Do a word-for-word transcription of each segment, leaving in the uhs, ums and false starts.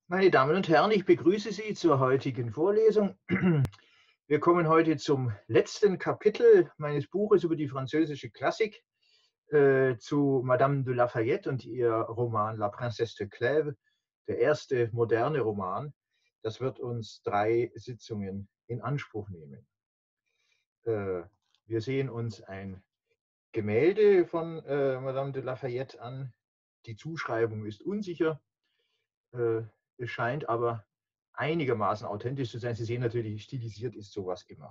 Meine Damen und Herren, ich begrüße Sie zur heutigen Vorlesung. Wir kommen heute zum letzten Kapitel meines Buches über die französische Klassik, äh, zu Madame de Lafayette und ihr Roman La Princesse de Clèves, der erste moderne Roman. Das wird uns drei Sitzungen in Anspruch nehmen. Äh, wir sehen uns ein Gemälde von äh, Madame de Lafayette an. Die Zuschreibung ist unsicher. Äh, es scheint aber einigermaßen authentisch zu sein. Sie sehen natürlich, stilisiert ist sowas immer.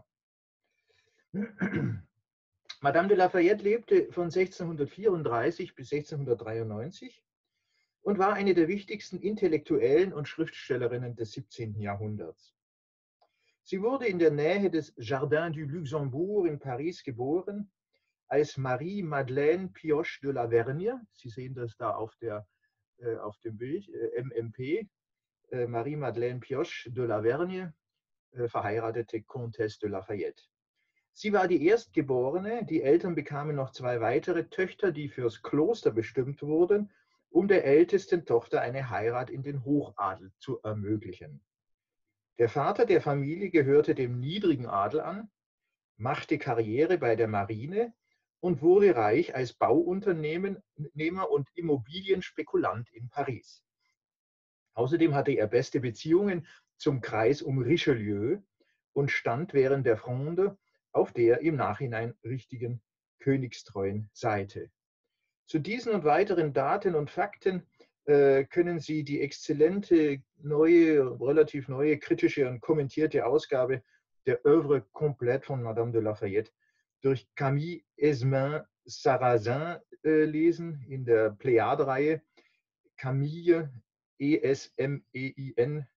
Madame de Lafayette lebte von sechzehnhundertvierunddreißig bis sechzehnhundertdreiundneunzig und war eine der wichtigsten Intellektuellen und Schriftstellerinnen des siebzehnten Jahrhunderts. Sie wurde in der Nähe des Jardin du Luxembourg in Paris geboren, als Marie-Madeleine Pioche de la Vergne. Sie sehen das da auf, der, äh, auf dem Bild, äh, M M P, äh, Marie-Madeleine Pioche de la Vergne, äh, verheiratete Comtesse de Lafayette. Sie war die Erstgeborene, die Eltern bekamen noch zwei weitere Töchter, die fürs Kloster bestimmt wurden, um der ältesten Tochter eine Heirat in den Hochadel zu ermöglichen. Der Vater der Familie gehörte dem niedrigen Adel an, machte Karriere bei der Marine und wurde reich als Bauunternehmer und Immobilienspekulant in Paris. Außerdem hatte er beste Beziehungen zum Kreis um Richelieu und stand während der Fronde auf der im Nachhinein richtigen königstreuen Seite. Zu diesen und weiteren Daten und Fakten äh, können Sie die exzellente, neue, relativ neue, kritische und kommentierte Ausgabe der Œuvre complète von Madame de Lafayette durch Camille Esmin-Sarrazin äh, lesen in der Plejade-Reihe. Camille E S M E I N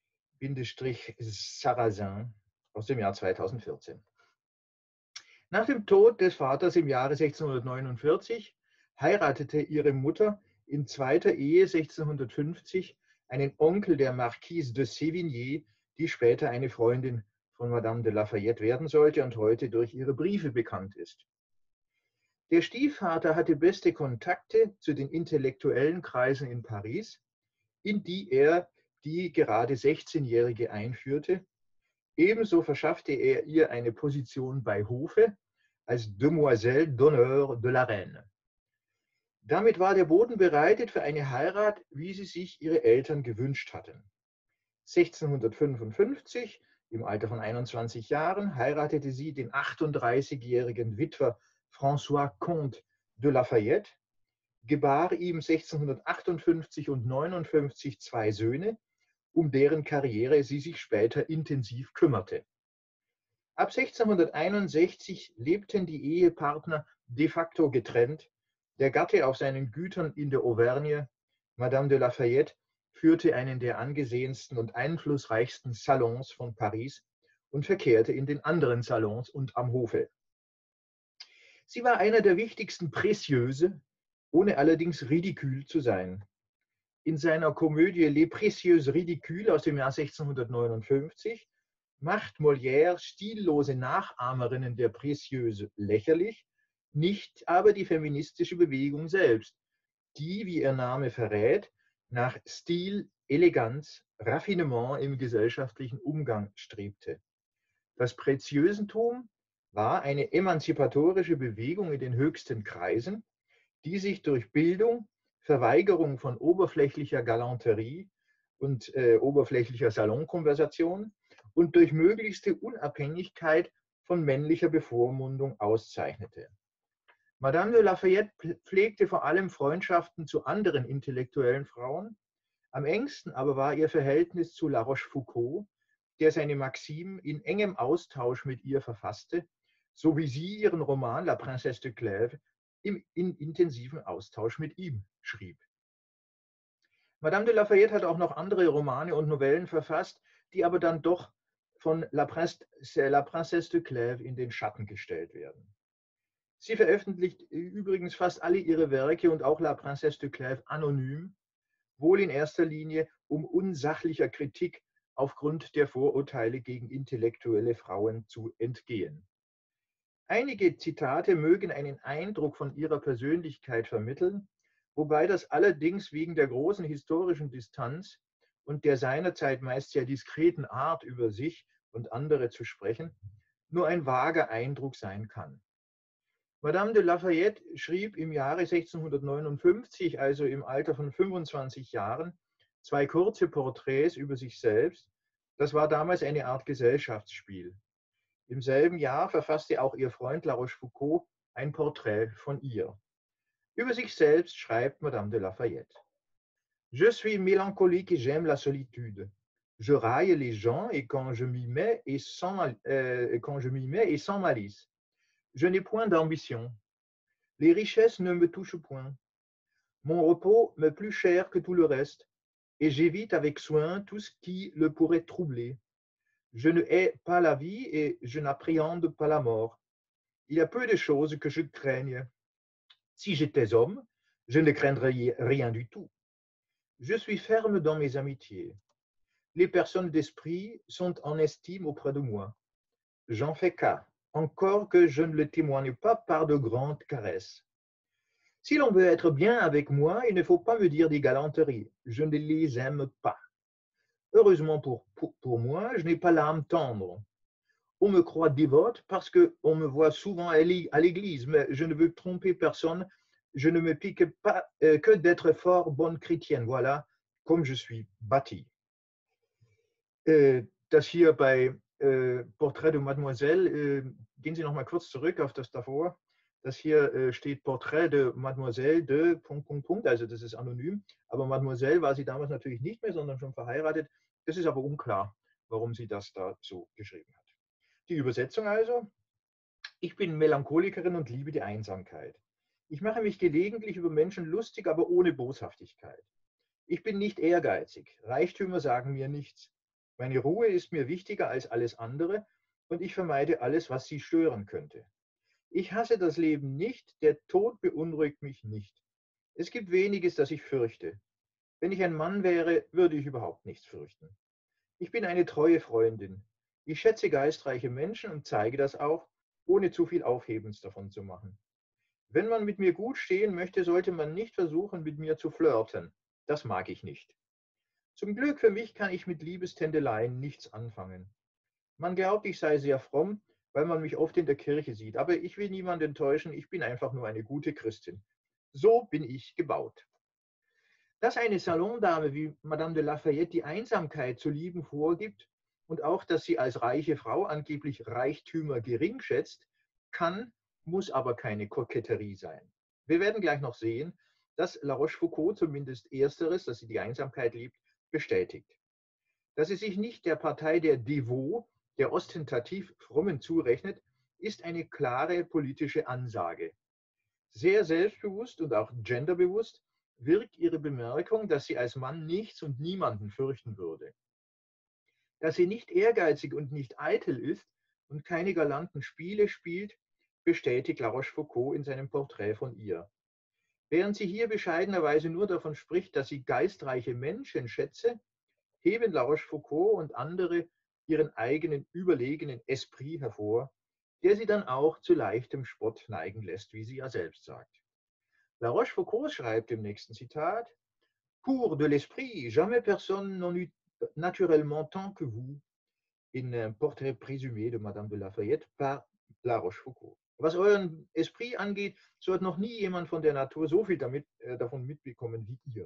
Sarrazin aus dem Jahr zweitausendvierzehn. Nach dem Tod des Vaters im Jahre sechzehnhundertneunundvierzig heiratete ihre Mutter in zweiter Ehe sechzehnhundertfünfzig einen Onkel der Marquise de Sévigné, die später eine Freundin von Madame de Lafayette werden sollte und heute durch ihre Briefe bekannt ist. Der Stiefvater hatte beste Kontakte zu den intellektuellen Kreisen in Paris, in die er die gerade sechzehnjährige einführte. Ebenso verschaffte er ihr eine Position bei Hofe als Demoiselle d'honneur de la Reine. Damit war der Boden bereitet für eine Heirat, wie sie sich ihre Eltern gewünscht hatten. sechzehnhundertfünfundfünfzig, im Alter von einundzwanzig Jahren, heiratete sie den achtunddreißigjährigen Witwer François Comte de Lafayette, gebar ihm sechzehnhundertachtundfünfzig und neunundfünfzig zwei Söhne, um deren Karriere sie sich später intensiv kümmerte. Ab sechzehnhunderteinundsechzig lebten die Ehepartner de facto getrennt, der Gatte auf seinen Gütern in der Auvergne. Madame de Lafayette führte einen der angesehensten und einflussreichsten Salons von Paris und verkehrte in den anderen Salons und am Hofe. Sie war einer der wichtigsten Précieuses, ohne allerdings ridicule zu sein. In seiner Komödie Les Précieuses Ridicules aus dem Jahr sechzehnhundertneunundfünfzig macht Molière stillose Nachahmerinnen der Précieuses lächerlich, nicht aber die feministische Bewegung selbst, die, wie ihr Name verrät, nach Stil, Eleganz, Raffinement im gesellschaftlichen Umgang strebte. Das Präzieusentum war eine emanzipatorische Bewegung in den höchsten Kreisen, die sich durch Bildung, Verweigerung von oberflächlicher Galanterie und äh, oberflächlicher Salonkonversation und durch möglichste Unabhängigkeit von männlicher Bevormundung auszeichnete. Madame de Lafayette pflegte vor allem Freundschaften zu anderen intellektuellen Frauen. Am engsten aber war ihr Verhältnis zu La Rochefoucauld, der seine Maximen in engem Austausch mit ihr verfasste, so wie sie ihren Roman La Princesse de Clèves im, in intensiven Austausch mit ihm schrieb. Madame de Lafayette hat auch noch andere Romane und Novellen verfasst, die aber dann doch von La, Prince, La Princesse de Clèves in den Schatten gestellt werden. Sie veröffentlicht übrigens fast alle ihre Werke und auch La Princesse de Clèves anonym, wohl in erster Linie um unsachlicher Kritik aufgrund der Vorurteile gegen intellektuelle Frauen zu entgehen. Einige Zitate mögen einen Eindruck von ihrer Persönlichkeit vermitteln, wobei das allerdings wegen der großen historischen Distanz und der seinerzeit meist sehr diskreten Art, über sich und andere zu sprechen, nur ein vager Eindruck sein kann. Madame de Lafayette schrieb im Jahre sechzehnhundertneunundfünfzig, also im Alter von fünfundzwanzig Jahren, zwei kurze Porträts über sich selbst. Das war damals eine Art Gesellschaftsspiel. Im selben Jahr verfasste auch ihr Freund La Rochefoucauld ein Porträt von ihr. Über sich selbst schreibt Madame de Lafayette: Je suis mélancolique et j'aime la solitude. Je raille les gens et quand je m'y mets et sans, euh, quand je m'y mets et sans malice. Je n'ai point d'ambition. Les richesses ne me touchent point. Mon repos m'est plus cher que tout le reste et j'évite avec soin tout ce qui le pourrait troubler. Je ne hais pas la vie et je n'appréhende pas la mort. Il y a peu de choses que je craigne. Si j'étais homme, je ne craindrais rien du tout. Je suis ferme dans mes amitiés. Les personnes d'esprit sont en estime auprès de moi. J'en fais cas, encore que je ne le témoigne pas par de grandes caresses. Si l'on veut être bien avec moi, il ne faut pas me dire des galanteries. Je ne les aime pas. Heureusement pour, pour, pour moi, je n'ai pas l'âme tendre. On me croit dévote parce qu'on me voit souvent à l'église, mais je ne veux tromper personne. Je ne me pique pas euh, que d'être fort bonne chrétienne. Voilà, comme je suis bâtie. Äh, das hier bei äh, Portrait de Mademoiselle, äh, gehen Sie noch mal kurz zurück auf das davor. Das hier äh, steht Portrait de Mademoiselle de Punkt, Punkt, Punkt, also das ist anonym. Aber Mademoiselle war sie damals natürlich nicht mehr, sondern schon verheiratet. Das ist aber unklar, warum sie das da so geschrieben hat. Die Übersetzung also: Ich bin Melancholikerin und liebe die Einsamkeit. Ich mache mich gelegentlich über Menschen lustig, aber ohne Boshaftigkeit. Ich bin nicht ehrgeizig. Reichtümer sagen mir nichts. Meine Ruhe ist mir wichtiger als alles andere und ich vermeide alles, was sie stören könnte. Ich hasse das Leben nicht, der Tod beunruhigt mich nicht. Es gibt weniges, das ich fürchte. Wenn ich ein Mann wäre, würde ich überhaupt nichts fürchten. Ich bin eine treue Freundin. Ich schätze geistreiche Menschen und zeige das auch, ohne zu viel Aufhebens davon zu machen. Wenn man mit mir gut stehen möchte, sollte man nicht versuchen, mit mir zu flirten. Das mag ich nicht. Zum Glück für mich kann ich mit Liebestendeleien nichts anfangen. Man glaubt, ich sei sehr fromm, weil man mich oft in der Kirche sieht. Aber ich will niemanden täuschen, ich bin einfach nur eine gute Christin. So bin ich gebaut. Dass eine Salondame wie Madame de Lafayette die Einsamkeit zu lieben vorgibt und auch, dass sie als reiche Frau angeblich Reichtümer gering schätzt, kann, muss aber keine Koketterie sein. Wir werden gleich noch sehen, dass La Rochefoucauld zumindest Ersteres, dass sie die Einsamkeit liebt, bestätigt. Dass sie sich nicht der Partei der Devots, der ostentativ Frommen zurechnet, ist eine klare politische Ansage. Sehr selbstbewusst und auch genderbewusst wirkt ihre Bemerkung, dass sie als Mann nichts und niemanden fürchten würde. Dass sie nicht ehrgeizig und nicht eitel ist und keine galanten Spiele spielt, bestätigt La Rochefoucauld in seinem Porträt von ihr. Während sie hier bescheidenerweise nur davon spricht, dass sie geistreiche Menschen schätze, heben La Rochefoucauld und andere ihren eigenen überlegenen Esprit hervor, der sie dann auch zu leichtem Spott neigen lässt, wie sie ja selbst sagt. La Rochefoucauld schreibt im nächsten Zitat: Pour de l'esprit, jamais personne n'en eut naturellement tant que vous, in un portrait présumé de Madame de Lafayette par La Rochefoucauld. Was euren Esprit angeht, so hat noch nie jemand von der Natur so viel damit, äh, davon mitbekommen wie ihr.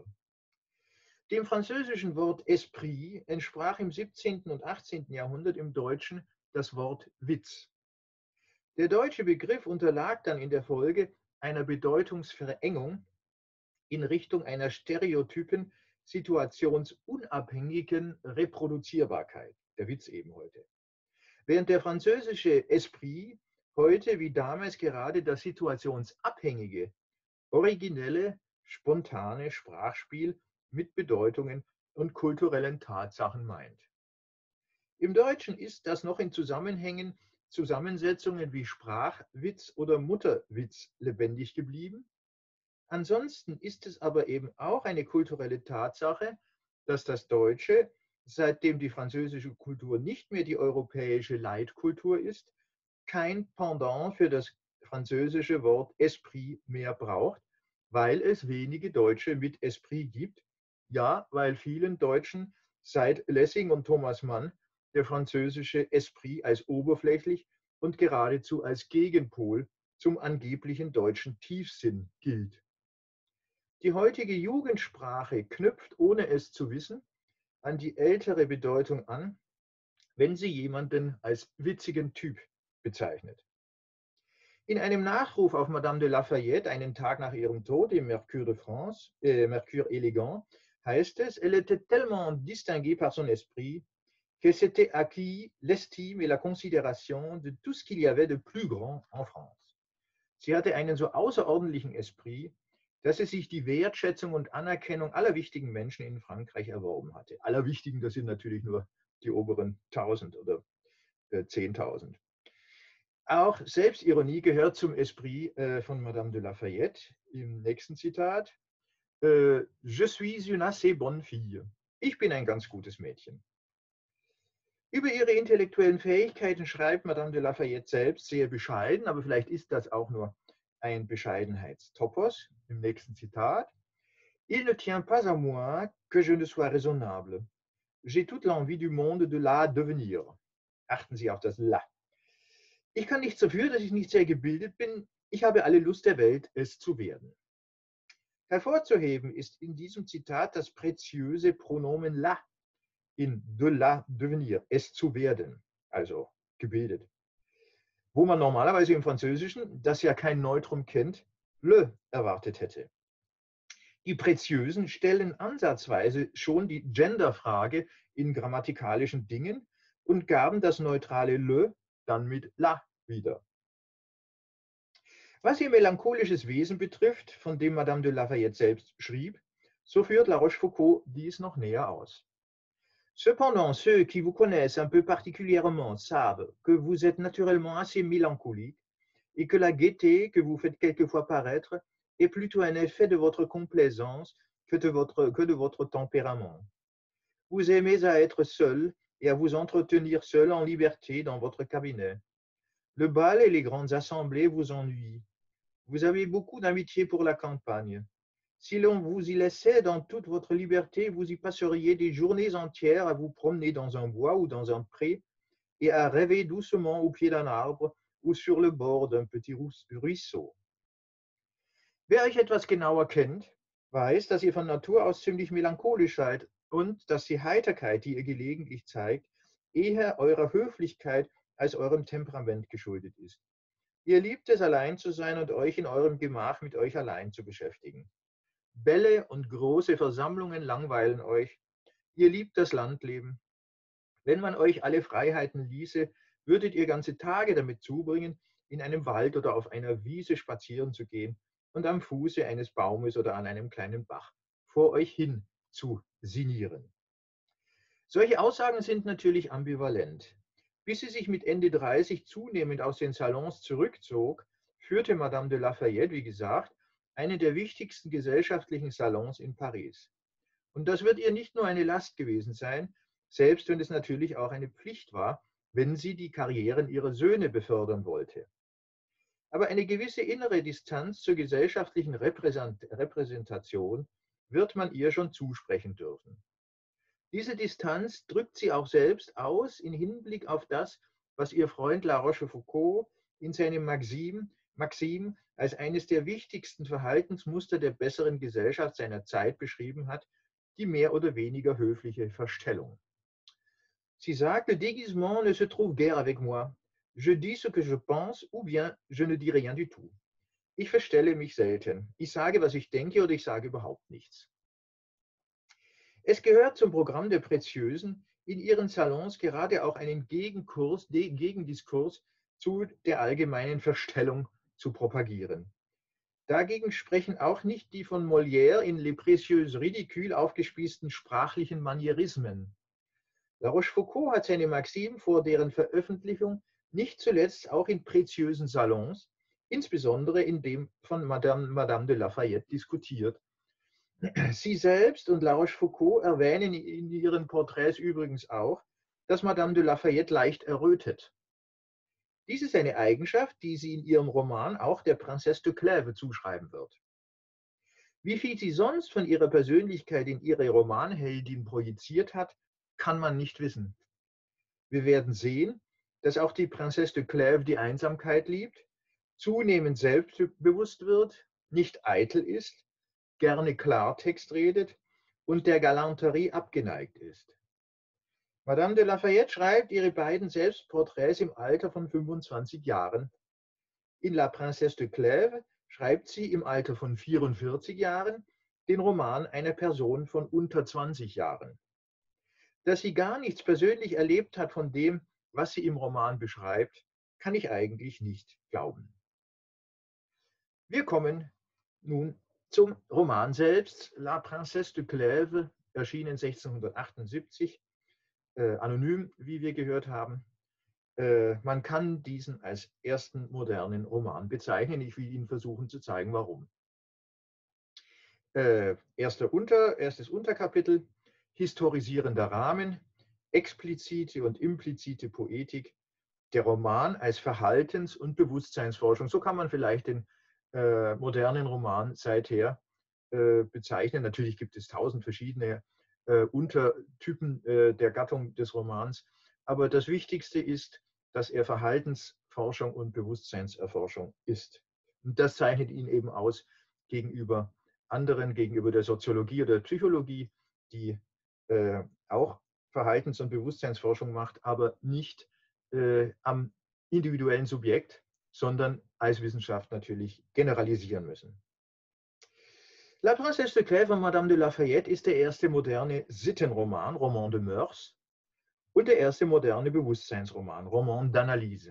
Dem französischen Wort Esprit entsprach im siebzehnten und achtzehnten Jahrhundert im Deutschen das Wort Witz. Der deutsche Begriff unterlag dann in der Folge einer Bedeutungsverengung in Richtung einer stereotypen, situationsunabhängigen Reproduzierbarkeit. Der Witz eben heute. Während der französische Esprit heute wie damals gerade das situationsabhängige, originelle, spontane Sprachspiel mit Bedeutungen und kulturellen Tatsachen meint. Im Deutschen ist das noch in Zusammenhängen, Zusammensetzungen wie Sprachwitz oder Mutterwitz lebendig geblieben. Ansonsten ist es aber eben auch eine kulturelle Tatsache, dass das Deutsche, seitdem die französische Kultur nicht mehr die europäische Leitkultur ist, kein Pendant für das französische Wort Esprit mehr braucht, weil es wenige Deutsche mit Esprit gibt, ja, weil vielen Deutschen seit Lessing und Thomas Mann der französische Esprit als oberflächlich und geradezu als Gegenpol zum angeblichen deutschen Tiefsinn gilt. Die heutige Jugendsprache knüpft, ohne es zu wissen, an die ältere Bedeutung an, wenn sie jemanden als witzigen Typ bezeichnet. In einem Nachruf auf Madame de Lafayette, einen Tag nach ihrem Tod im Mercure de France, äh, Mercure élégant, heißt es, elle était tellement distinguée par son esprit que s'était acquis l'estime et la considération de tout ce qu'il y avait de plus grand en France. Sie hatte einen so außerordentlichen Esprit, dass sie sich die Wertschätzung und Anerkennung aller wichtigen Menschen in Frankreich erworben hatte. Aller wichtigen, das sind natürlich nur die oberen tausend oder äh, zehntausend. Auch Selbstironie gehört zum Esprit äh, von Madame de Lafayette. Im nächsten Zitat: äh, Je suis une assez bonne fille. Ich bin ein ganz gutes Mädchen. Über ihre intellektuellen Fähigkeiten schreibt Madame de Lafayette selbst sehr bescheiden, aber vielleicht ist das auch nur ein Bescheidenheitstopos. Im nächsten Zitat: Il ne tient pas à moi que je ne sois raisonnable. J'ai toute l'envie du monde de la devenir. Achten Sie auf das La. Ich kann nichts dafür, dass ich nicht sehr gebildet bin. Ich habe alle Lust der Welt, es zu werden. Hervorzuheben ist in diesem Zitat das preziöse Pronomen la in de la devenir, es zu werden, also gebildet. Wo man normalerweise im Französischen, das ja kein Neutrum kennt, le erwartet hätte. Die Preziösen stellen ansatzweise schon die Genderfrage in grammatikalischen Dingen und gaben das neutrale le dann mit la wieder. Was ihr melancholisches Wesen betrifft, von dem Madame de Lafayette selbst schrieb, so führt La Rochefoucauld dies noch näher aus. Cependant, ceux qui vous connaissent un peu particulièrement savent que vous êtes naturellement assez mélancolique et que la gaieté que vous faites quelquefois paraître est plutôt un effet de votre complaisance que de votre, que de votre tempérament. Vous aimez à être seul et à vous entretenir seul en liberté dans votre cabinet. Le bal et les grandes assemblées vous ennuient. Vous avez beaucoup d'amitié pour la campagne. Si l'on vous y laissait dans toute votre liberté, vous y passeriez des journées entières à vous promener dans un bois ou dans un pré et à rêver doucement au pied d'un arbre ou sur le bord d'un petit ruisseau. Wer euch etwas genauer kennt, weiß, dass ihr von Natur aus ziemlich melancholisch seid und dass die Heiterkeit, die ihr gelegentlich zeigt, eher eurer Höflichkeit als eurem Temperament geschuldet ist. Ihr liebt es, allein zu sein und euch in eurem Gemach mit euch allein zu beschäftigen. Bälle und große Versammlungen langweilen euch. Ihr liebt das Landleben. Wenn man euch alle Freiheiten ließe, würdet ihr ganze Tage damit zubringen, in einem Wald oder auf einer Wiese spazieren zu gehen und am Fuße eines Baumes oder an einem kleinen Bach vor euch hin zu sinnieren. Solche Aussagen sind natürlich ambivalent. Bis sie sich mit Ende dreißig zunehmend aus den Salons zurückzog, führte Madame de Lafayette, wie gesagt, einen der wichtigsten gesellschaftlichen Salons in Paris. Und das wird ihr nicht nur eine Last gewesen sein, selbst wenn es natürlich auch eine Pflicht war, wenn sie die Karrieren ihrer Söhne befördern wollte. Aber eine gewisse innere Distanz zur gesellschaftlichen Repräsentation wird man ihr schon zusprechen dürfen. Diese Distanz drückt sie auch selbst aus in Hinblick auf das, was ihr Freund La Rochefoucauld in seinem Maxim, Maxim als eines der wichtigsten Verhaltensmuster der besseren Gesellschaft seiner Zeit beschrieben hat, die mehr oder weniger höfliche Verstellung. Sie sagt, le déguisement ne se trouve guère avec moi. Je dis ce que je pense ou bien je ne dis rien du tout. Ich verstelle mich selten. Ich sage, was ich denke, oder ich sage überhaupt nichts. Es gehört zum Programm der Preziösen, in ihren Salons gerade auch einen Gegenkurs, Gegendiskurs zu der allgemeinen Verstellung zu propagieren. Dagegen sprechen auch nicht die von Molière in Les Précieuses Ridicules aufgespießten sprachlichen Manierismen. La Rochefoucauld hat seine Maxim vor deren Veröffentlichung nicht zuletzt auch in preziösen Salons, insbesondere in dem von Madame, Madame de Lafayette diskutiert. Sie selbst und La Rochefoucauld erwähnen in ihren Porträts übrigens auch, dass Madame de Lafayette leicht errötet. Dies ist eine Eigenschaft, die sie in ihrem Roman auch der Princesse de Clèves zuschreiben wird. Wie viel sie sonst von ihrer Persönlichkeit in ihre Romanheldin projiziert hat, kann man nicht wissen. Wir werden sehen, dass auch die Princesse de Clèves die Einsamkeit liebt, zunehmend selbstbewusst wird, nicht eitel ist, gerne Klartext redet und der Galanterie abgeneigt ist. Madame de Lafayette schreibt ihre beiden Selbstporträts im Alter von fünfundzwanzig Jahren. In La Princesse de Clèves schreibt sie im Alter von vierundvierzig Jahren den Roman einer Person von unter zwanzig Jahren. Dass sie gar nichts persönlich erlebt hat von dem, was sie im Roman beschreibt, kann ich eigentlich nicht glauben. Wir kommen nun zum Roman selbst. La Princesse de Clèves, erschienen sechzehnhundertachtundsiebzig, äh, anonym, wie wir gehört haben. Äh, man kann diesen als ersten modernen Roman bezeichnen. Ich will Ihnen versuchen zu zeigen, warum. Äh, erster Unter, erstes Unterkapitel, historisierender Rahmen, explizite und implizite Poetik, der Roman als Verhaltens- und Bewusstseinsforschung. So kann man vielleicht den äh, modernen Roman seither äh, bezeichnen. Natürlich gibt es tausend verschiedene äh, Untertypen äh, der Gattung des Romans, aber das Wichtigste ist, dass er Verhaltensforschung und Bewusstseinserforschung ist. Und das zeichnet ihn eben aus gegenüber anderen, gegenüber der Soziologie oder der Psychologie, die äh, auch Verhaltens- und Bewusstseinsforschung macht, aber nicht äh, am individuellen Subjekt, sondern als Wissenschaft natürlich generalisieren müssen. La Princesse de Clèves von Madame de Lafayette ist der erste moderne Sittenroman, Roman de Mœurs, und der erste moderne Bewusstseinsroman, Roman d'Analyse.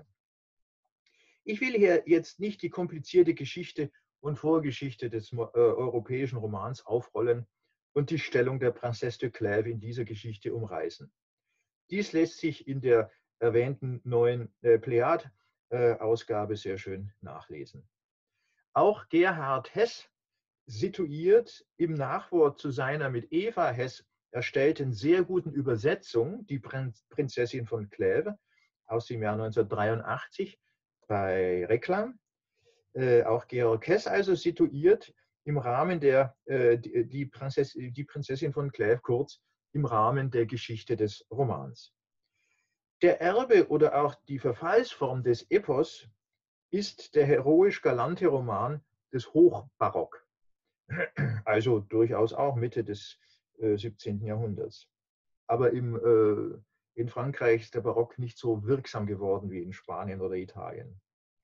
Ich will hier jetzt nicht die komplizierte Geschichte und Vorgeschichte des äh, europäischen Romans aufrollen und die Stellung der Princesse de Clèves in dieser Geschichte umreißen. Dies lässt sich in der erwähnten neuen äh, Plejad-Ausgabe sehr schön nachlesen. Auch Gerhard Hess situiert im Nachwort zu seiner mit Eva Hess erstellten sehr guten Übersetzung, die Prinzessin von Clèves aus dem Jahr neunzehnhundertdreiundachtzig bei Reklam. Äh, auch Georg Hess also situiert im Rahmen der, äh, die, die, Prinzess, die Prinzessin von Clèves, kurz im Rahmen der Geschichte des Romans. Der Erbe oder auch die Verfallsform des Epos ist der heroisch-galante Roman des Hochbarock, also durchaus auch Mitte des äh, siebzehnten Jahrhunderts. Aber im, äh, in Frankreich ist der Barock nicht so wirksam geworden wie in Spanien oder Italien.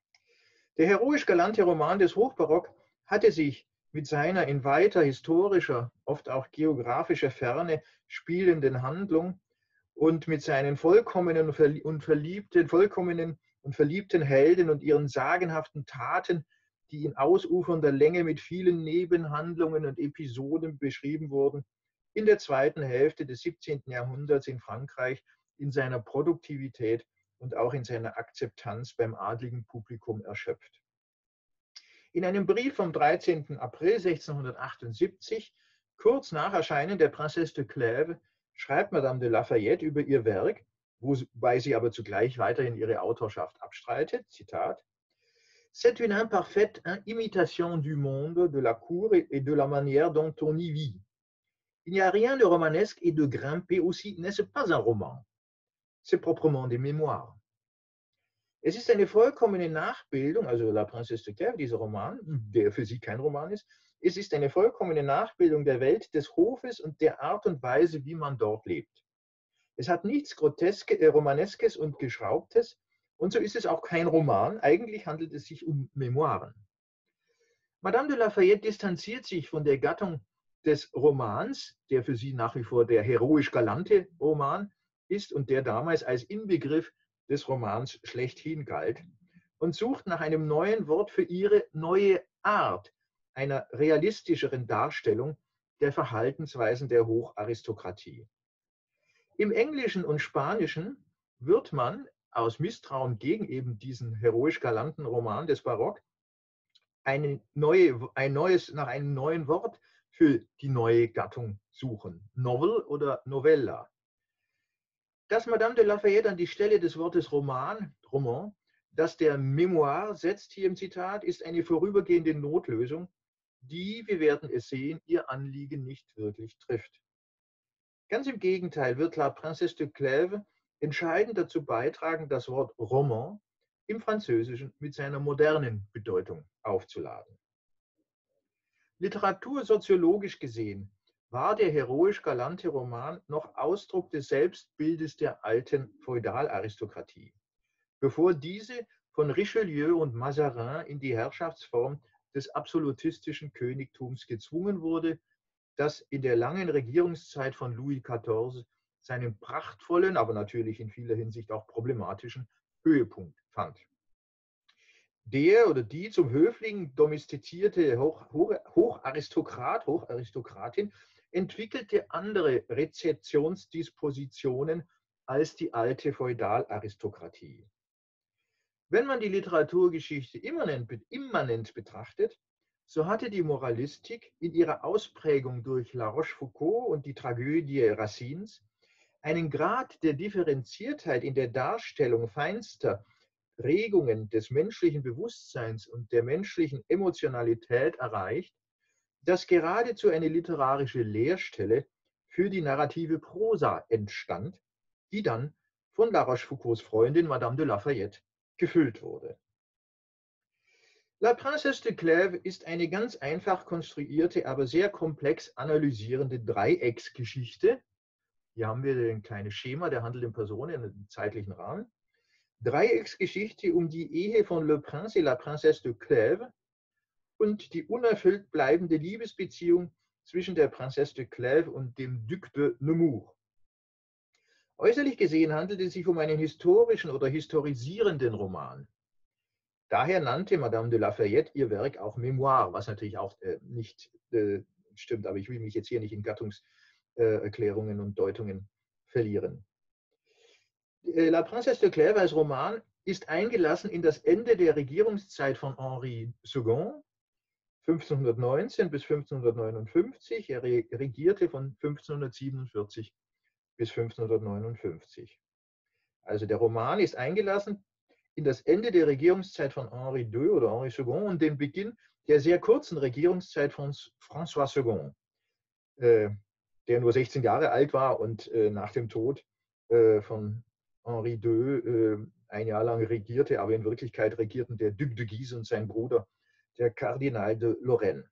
Der heroisch-galante Roman des Hochbarock hatte sich mit seiner in weiter historischer, oft auch geografischer Ferne spielenden Handlung und mit seinen vollkommenen und verliebten, vollkommenen und verliebten Helden und ihren sagenhaften Taten, die in ausufernder Länge mit vielen Nebenhandlungen und Episoden beschrieben wurden, in der zweiten Hälfte des siebzehnten Jahrhunderts in Frankreich in seiner Produktivität und auch in seiner Akzeptanz beim adligen Publikum erschöpft. In einem Brief vom dreizehnten April sechzehnhundertachtundsiebzig, kurz nach Erscheinen der Princesse de Clèves, schreibt Madame de Lafayette über ihr Werk, wobei sie aber zugleich weiterhin ihre Autorschaft abstreitet, Zitat: C'est une imparfaite imitation du monde, de la cour et de la manière dont on y vit. Il n'y a rien de romanesque et de grimpé aussi, n'est-ce pas un roman? C'est proprement des mémoires. Es ist eine vollkommene Nachbildung, also La Princesse de Clèves, dieser Roman, der für sie kein Roman ist, es ist eine vollkommene Nachbildung der Welt des Hofes und der Art und Weise, wie man dort lebt. Es hat nichts Groteske, äh, Romaneskes und Geschraubtes und so ist es auch kein Roman. Eigentlich handelt es sich um Memoiren. Madame de Lafayette distanziert sich von der Gattung des Romans, der für sie nach wie vor der heroisch-galante Roman ist und der damals als Inbegriff des Romans schlechthin galt, und sucht nach einem neuen Wort für ihre neue Art, einer realistischeren Darstellung der Verhaltensweisen der Hocharistokratie. Im Englischen und Spanischen wird man aus Misstrauen gegen eben diesen heroisch-galanten Roman des Barock eine neue, ein neues, nach einem neuen Wort für die neue Gattung suchen. Novel oder Novella. Dass Madame de Lafayette an die Stelle des Wortes Roman, Roman, das der Memoir setzt, hier im Zitat, ist eine vorübergehende Notlösung, die, wir werden es sehen, ihr Anliegen nicht wirklich trifft. Ganz im Gegenteil wird La Princesse de Clèves entscheidend dazu beitragen, das Wort Roman im Französischen mit seiner modernen Bedeutung aufzuladen. Literatursoziologisch gesehen war der heroisch-galante Roman noch Ausdruck des Selbstbildes der alten Feudalaristokratie, bevor diese von Richelieu und Mazarin in die Herrschaftsform des absolutistischen Königtums gezwungen wurde, das in der langen Regierungszeit von Louis quatorze seinen prachtvollen, aber natürlich in vieler Hinsicht auch problematischen Höhepunkt fand. Der oder die zum Höfling domestizierte Hoch, Hoch, Hocharistokrat, Hocharistokratin entwickelte andere Rezeptionsdispositionen als die alte Feudalaristokratie. Wenn man die Literaturgeschichte immanent, immanent betrachtet, so hatte die Moralistik in ihrer Ausprägung durch La Rochefoucauld und die Tragödie Racines einen Grad der Differenziertheit in der Darstellung feinster Regungen des menschlichen Bewusstseins und der menschlichen Emotionalität erreicht, dass geradezu eine literarische Lehrstelle für die narrative Prosa entstand, die dann von La Rochefoucaulds Freundin Madame de Lafayette gefüllt wurde. La Princesse de Clèves ist eine ganz einfach konstruierte, aber sehr komplex analysierende Dreiecksgeschichte. Hier haben wir ein kleines Schema der handelnden Personen im zeitlichen Rahmen. Dreiecksgeschichte um die Ehe von Le Prince et la Princesse de Clèves und die unerfüllt bleibende Liebesbeziehung zwischen der Princesse de Clèves und dem Duc de Nemours. Äußerlich gesehen handelt es sich um einen historischen oder historisierenden Roman. Daher nannte Madame de Lafayette ihr Werk auch Memoire, was natürlich auch äh, nicht äh, stimmt, aber ich will mich jetzt hier nicht in Gattungserklärungen äh, und Deutungen verlieren. Äh, La Princesse de Clèves als Roman ist eingelassen in das Ende der Regierungszeit von Henri der Zweite, fünfzehnhundertneunzehn bis fünfzehnhundertneunundfünfzig. Er regierte von fünfzehnhundertsiebenundvierzig bis fünfzehnhundertneunundfünfzig. Also der Roman ist eingelassen in das Ende der Regierungszeit von Henri der Zweite oder Henri der Second und den Beginn der sehr kurzen Regierungszeit von François der Second, äh, der nur sechzehn Jahre alt war und äh, nach dem Tod äh, von Henri der Zweite äh, ein Jahr lang regierte, aber in Wirklichkeit regierten der Duc de Guise und sein Bruder, der Kardinal de Lorraine.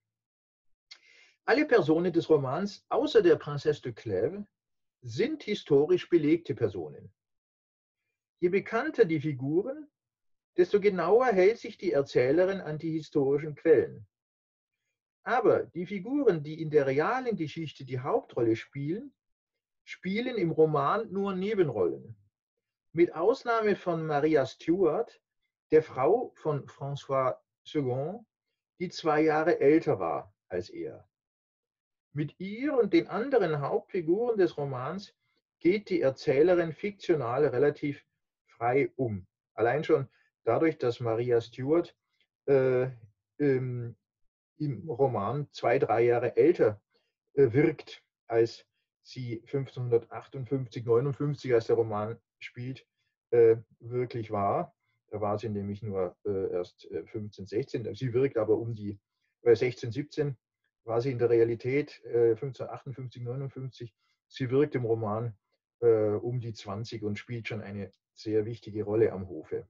Alle Personen des Romans, außer der Princesse de Clèves, sind historisch belegte Personen. Je bekannter die Figuren, desto genauer hält sich die Erzählerin an die historischen Quellen. Aber die Figuren, die in der realen Geschichte die Hauptrolle spielen, spielen im Roman nur Nebenrollen. Mit Ausnahme von Maria Stuart, der Frau von François der Second, die zwei Jahre älter war als er. Mit ihr und den anderen Hauptfiguren des Romans geht die Erzählerin fiktional relativ frei um. Allein schon dadurch, dass Maria Stuart äh, ähm, im Roman zwei, drei Jahre älter äh, wirkt, als sie fünfzehnhundertachtundfünfzig, neunundfünfzig, als der Roman spielt, äh, wirklich war. Da war sie nämlich nur äh, erst äh, fünfzehn, sechzehn. Sie wirkt aber um die äh, sechzehn, siebzehn, war sie in der Realität äh, fünfzehnhundertachtundfünfzig, neunundfünfzig. Sie wirkt im Roman äh, um die zwanzig und spielt schon eine sehr wichtige Rolle am Hofe.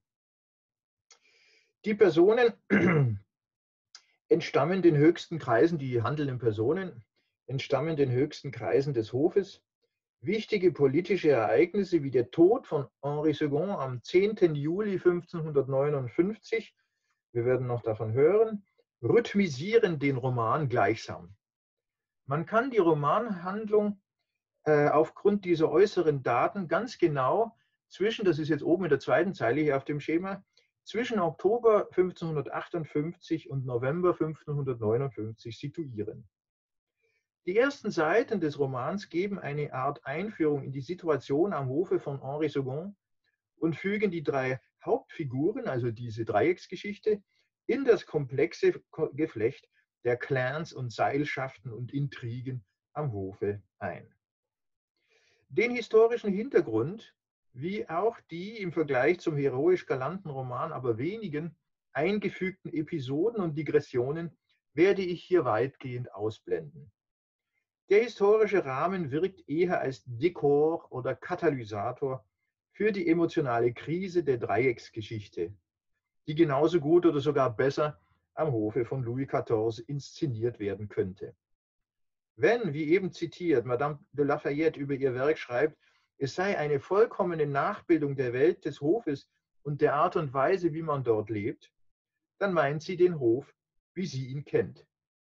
Die Personen entstammen den höchsten Kreisen, die handelnden Personen entstammen den höchsten Kreisen des Hofes. Wichtige politische Ereignisse wie der Tod von Henri der Second am zehnten Juli fünfzehnhundertneunundfünfzig, wir werden noch davon hören, rhythmisieren den Roman gleichsam. Man kann die Romanhandlung äh, aufgrund dieser äußeren Daten ganz genau zwischen, das ist jetzt oben in der zweiten Zeile hier auf dem Schema, zwischen Oktober fünfzehnhundertachtundfünfzig und November fünfzehnhundertneunundfünfzig situieren. Die ersten Seiten des Romans geben eine Art Einführung in die Situation am Hofe von Henri der Second und fügen die drei Hauptfiguren, also diese Dreiecksgeschichte, in das komplexe Geflecht der Clans und Seilschaften und Intrigen am Hofe ein. Den historischen Hintergrund, wie auch die im Vergleich zum heroisch galanten Roman aber wenigen eingefügten Episoden und Digressionen, werde ich hier weitgehend ausblenden. Der historische Rahmen wirkt eher als Dekor oder Katalysator für die emotionale Krise der Dreiecksgeschichte, die genauso gut oder sogar besser am Hofe von Louis Quatorze inszeniert werden könnte. Wenn, wie eben zitiert, Madame de Lafayette über ihr Werk schreibt, es sei eine vollkommene Nachbildung der Welt des Hofes und der Art und Weise, wie man dort lebt, dann meint sie den Hof, wie sie ihn kennt.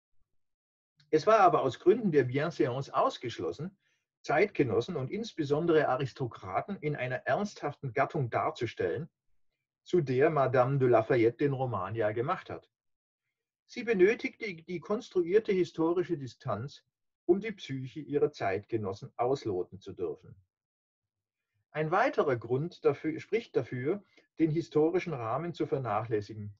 Es war aber aus Gründen der Bienséance ausgeschlossen, Zeitgenossen und insbesondere Aristokraten in einer ernsthaften Gattung darzustellen, zu der Madame de Lafayette den Roman ja gemacht hat. Sie benötigte die konstruierte historische Distanz, um die Psyche ihrer Zeitgenossen ausloten zu dürfen. Ein weiterer Grund dafür, spricht dafür, den historischen Rahmen zu vernachlässigen.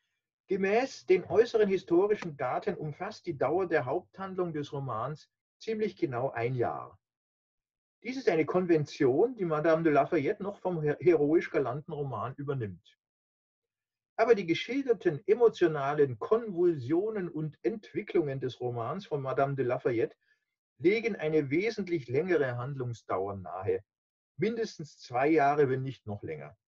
Gemäß den äußeren historischen Daten umfasst die Dauer der Haupthandlung des Romans ziemlich genau ein Jahr. Dies ist eine Konvention, die Madame de Lafayette noch vom heroisch galanten Roman übernimmt. Aber die geschilderten emotionalen Konvulsionen und Entwicklungen des Romans von Madame de Lafayette legen eine wesentlich längere Handlungsdauer nahe. Mindestens zwei Jahre, wenn nicht noch länger.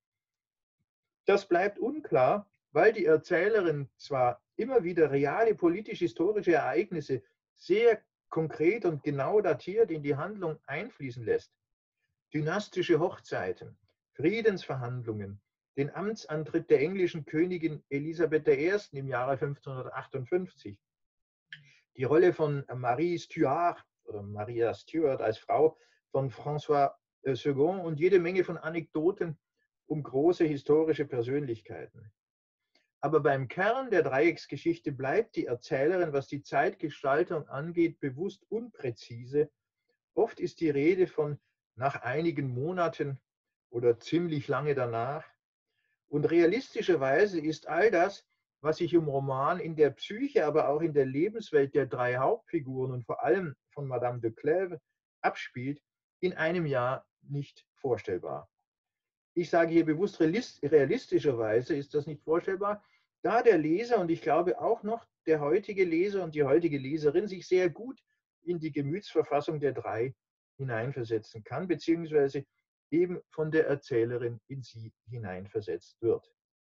Das bleibt unklar, weil die Erzählerin zwar immer wieder reale politisch-historische Ereignisse sehr konkret und genau datiert in die Handlung einfließen lässt. Dynastische Hochzeiten, Friedensverhandlungen, den Amtsantritt der englischen Königin Elisabeth der Ersten im Jahre fünfzehnhundertachtundfünfzig, die Rolle von Marie Stuart oder Maria Stuart als Frau von François der Second und jede Menge von Anekdoten um große historische Persönlichkeiten. Aber beim Kern der Dreiecksgeschichte bleibt die Erzählerin, was die Zeitgestaltung angeht, bewusst unpräzise. Oft ist die Rede von nach einigen Monaten oder ziemlich lange danach. Und realistischerweise ist all das, was sich im Roman in der Psyche, aber auch in der Lebenswelt der drei Hauptfiguren und vor allem von Madame de Clèves abspielt, in einem Jahr nicht vorstellbar. Ich sage hier bewusst realistischerweise ist das nicht vorstellbar, da der Leser und ich glaube auch noch der heutige Leser und die heutige Leserin sich sehr gut in die Gemütsverfassung der drei hineinversetzen kann, beziehungsweise eben von der Erzählerin in sie hineinversetzt wird.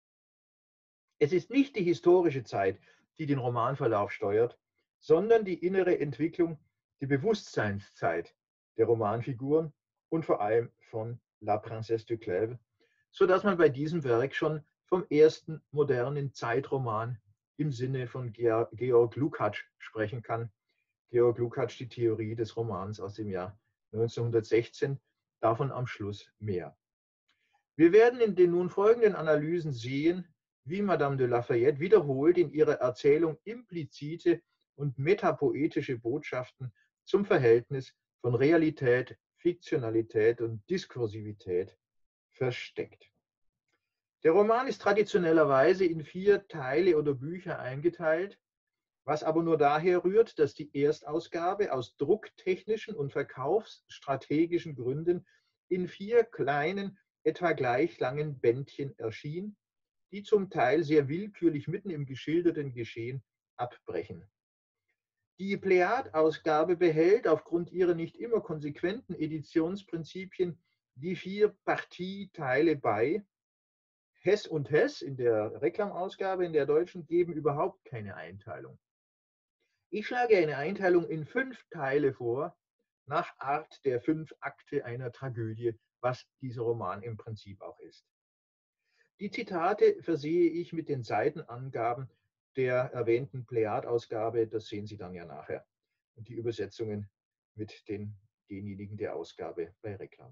Es ist nicht die historische Zeit, die den Romanverlauf steuert, sondern die innere Entwicklung, die Bewusstseinszeit der Romanfiguren und vor allem von La Princesse de Clèves, sodass man bei diesem Werk schon vom ersten modernen Zeitroman im Sinne von Georg Lukács sprechen kann. Georg Lukács, die Theorie des Romans aus dem Jahr neunzehnhundertsechzehn, davon am Schluss mehr. Wir werden in den nun folgenden Analysen sehen, wie Madame de Lafayette wiederholt in ihrer Erzählung implizite und metapoetische Botschaften zum Verhältnis von Realität, Fiktionalität und Diskursivität versteckt. Der Roman ist traditionellerweise in vier Teile oder Bücher eingeteilt, was aber nur daher rührt, dass die Erstausgabe aus drucktechnischen und verkaufsstrategischen Gründen in vier kleinen, etwa gleich langen Bändchen erschien, die zum Teil sehr willkürlich mitten im geschilderten Geschehen abbrechen. Die Pleyade-Ausgabe behält aufgrund ihrer nicht immer konsequenten Editionsprinzipien die vier Partieteile bei. Hess und Hess in der Reklamausgabe, in der deutschen, geben überhaupt keine Einteilung. Ich schlage eine Einteilung in fünf Teile vor, nach Art der fünf Akte einer Tragödie, was dieser Roman im Prinzip auch ist. Die Zitate versehe ich mit den Seitenangaben der erwähnten Pleyade-Ausgabe, das sehen Sie dann ja nachher. Und die Übersetzungen mit den, denjenigen der Ausgabe bei Reklam.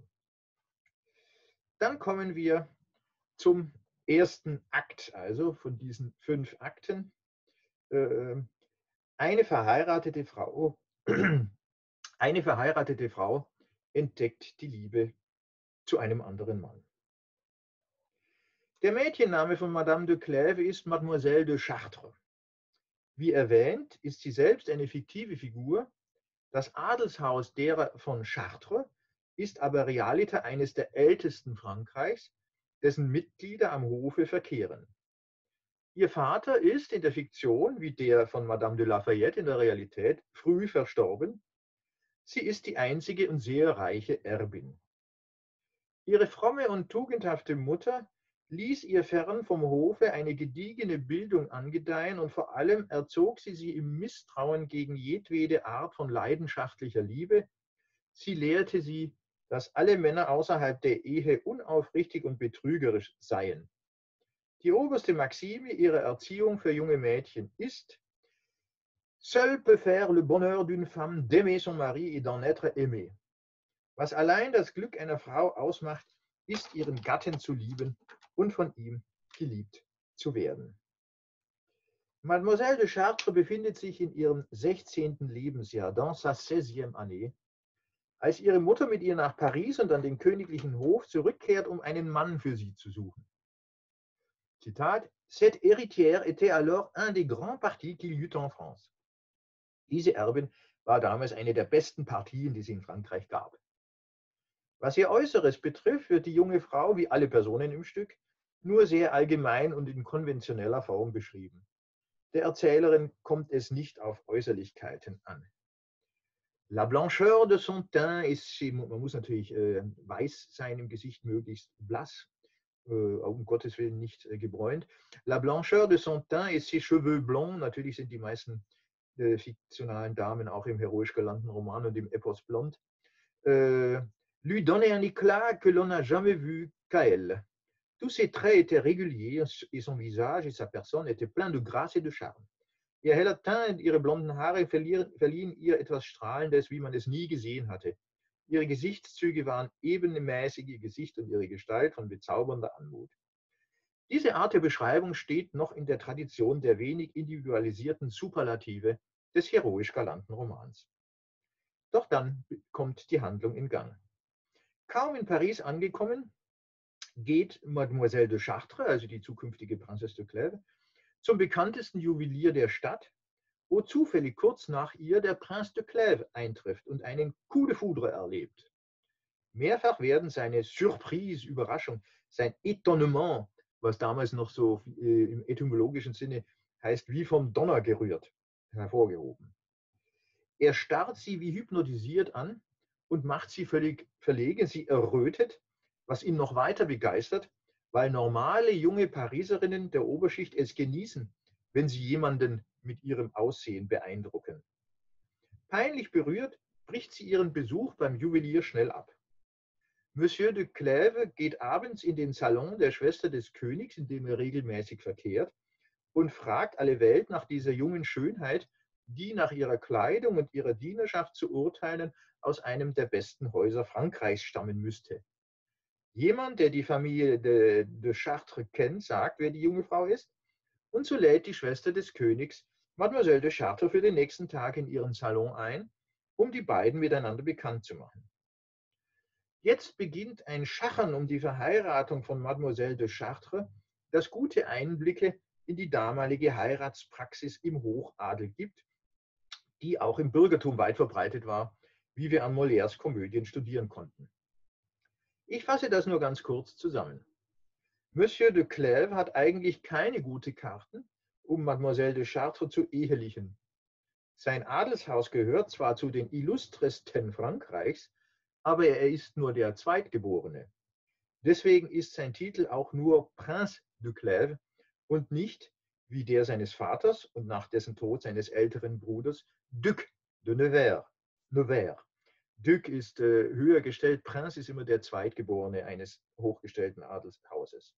Dann kommen wir zum ersten Akt, also von diesen fünf Akten. Eine verheiratete Frau, eine verheiratete Frau entdeckt die Liebe zu einem anderen Mann. Der Mädchenname von Madame de Clèves ist Mademoiselle de Chartres. Wie erwähnt, ist sie selbst eine fiktive Figur. Das Adelshaus derer von Chartres ist aber realiter eines der ältesten Frankreichs, dessen Mitglieder am Hofe verkehren. Ihr Vater ist in der Fiktion, wie der von Madame de Lafayette in der Realität, früh verstorben. Sie ist die einzige und sehr reiche Erbin. Ihre fromme und tugendhafte Mutter ließ ihr fern vom Hofe eine gediegene Bildung angedeihen und vor allem erzog sie sie im Misstrauen gegen jedwede Art von leidenschaftlicher Liebe. Sie lehrte sie, dass alle Männer außerhalb der Ehe unaufrichtig und betrügerisch seien. Die oberste Maxime ihrer Erziehung für junge Mädchen ist: Seul peut faire le bonheur d'une femme d'aimer son mari et d'en être aimé. Was allein das Glück einer Frau ausmacht, ist, ihren Gatten zu lieben und von ihm geliebt zu werden. Mademoiselle de Chartres befindet sich in ihrem sechzehnten Lebensjahr, dans sa seizième année, als ihre Mutter mit ihr nach Paris und an den königlichen Hof zurückkehrt, um einen Mann für sie zu suchen. Zitat: Cette héritière était alors un des grands partis qu'il y eut en France. Diese Erbin war damals eine der besten Partien, die es in Frankreich gab. Was ihr Äußeres betrifft, wird die junge Frau, wie alle Personen im Stück, nur sehr allgemein und in konventioneller Form beschrieben. Der Erzählerin kommt es nicht auf Äußerlichkeiten an. La blancheur de son teint ist, man muss natürlich äh, weiß sein im Gesicht, möglichst blass, äh, um Gottes Willen nicht äh, gebräunt. La blancheur de son teint et ses cheveux blonds, natürlich sind die meisten äh, fiktionalen Damen auch im heroisch galanten Roman und im Epos blond, äh, lui donnait un éclat que l'on n'a jamais vu qu'à elle. Tous ses traits étaient réguliers et son visage et sa personne étaient pleins de grâce et de charme. Ihr heller Teint und ihre blonden Haare verliehen ihr etwas Strahlendes, wie man es nie gesehen hatte. Ihre Gesichtszüge waren ebenmäßig, ihr Gesicht und ihre Gestalt von bezaubernder Anmut. Diese Art der Beschreibung steht noch in der Tradition der wenig individualisierten Superlative des heroisch galanten Romans. Doch dann kommt die Handlung in Gang. Kaum in Paris angekommen, geht Mademoiselle de Chartres, also die zukünftige Princesse de Clèves, zum bekanntesten Juwelier der Stadt, wo zufällig kurz nach ihr der Prince de Clèves eintrifft und einen Coup de Foudre erlebt. Mehrfach werden seine Surprise, Überraschung, sein Étonnement, was damals noch so äh, im etymologischen Sinne heißt, wie vom Donner gerührt, hervorgehoben. Er starrt sie wie hypnotisiert an und macht sie völlig verlegen. Sie errötet, was ihn noch weiter begeistert, weil normale junge Pariserinnen der Oberschicht es genießen, wenn sie jemanden mit ihrem Aussehen beeindrucken. Peinlich berührt, bricht sie ihren Besuch beim Juwelier schnell ab. Monsieur de Clèves geht abends in den Salon der Schwester des Königs, in dem er regelmäßig verkehrt, und fragt alle Welt nach dieser jungen Schönheit, die nach ihrer Kleidung und ihrer Dienerschaft zu urteilen aus einem der besten Häuser Frankreichs stammen müsste. Jemand, der die Familie de, de Chartres kennt, sagt, wer die junge Frau ist, und so lädt die Schwester des Königs Mademoiselle de Chartres für den nächsten Tag in ihren Salon ein, um die beiden miteinander bekannt zu machen. Jetzt beginnt ein Schachern um die Verheiratung von Mademoiselle de Chartres, das gute Einblicke in die damalige Heiratspraxis im Hochadel gibt, die auch im Bürgertum weit verbreitet war, wie wir an Molières Komödien studieren konnten. Ich fasse das nur ganz kurz zusammen. Monsieur de Clèves hat eigentlich keine gute Karten, um Mademoiselle de Chartres zu ehelichen. Sein Adelshaus gehört zwar zu den illustresten Frankreichs, aber er ist nur der Zweitgeborene. Deswegen ist sein Titel auch nur Prince de Clèves und nicht, wie der seines Vaters und nach dessen Tod seines älteren Bruders, Duc de Nevers. Nevers. Duc ist äh, höher gestellt, Prinz ist immer der Zweitgeborene eines hochgestellten Adelshauses.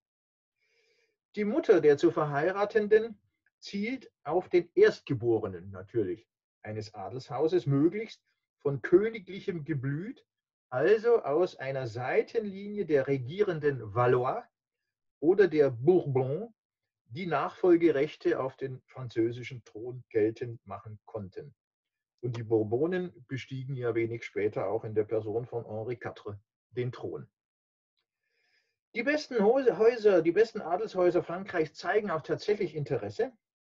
Die Mutter der zu Verheiratenden zielt auf den Erstgeborenen natürlich eines Adelshauses, möglichst von königlichem Geblüt, also aus einer Seitenlinie der regierenden Valois oder der Bourbon, die Nachfolgerechte auf den französischen Thron geltend machen konnten. Und die Bourbonen bestiegen ja wenig später auch in der Person von Henri der Vierte den Thron. Die besten Häuser, die besten Adelshäuser Frankreichs zeigen auch tatsächlich Interesse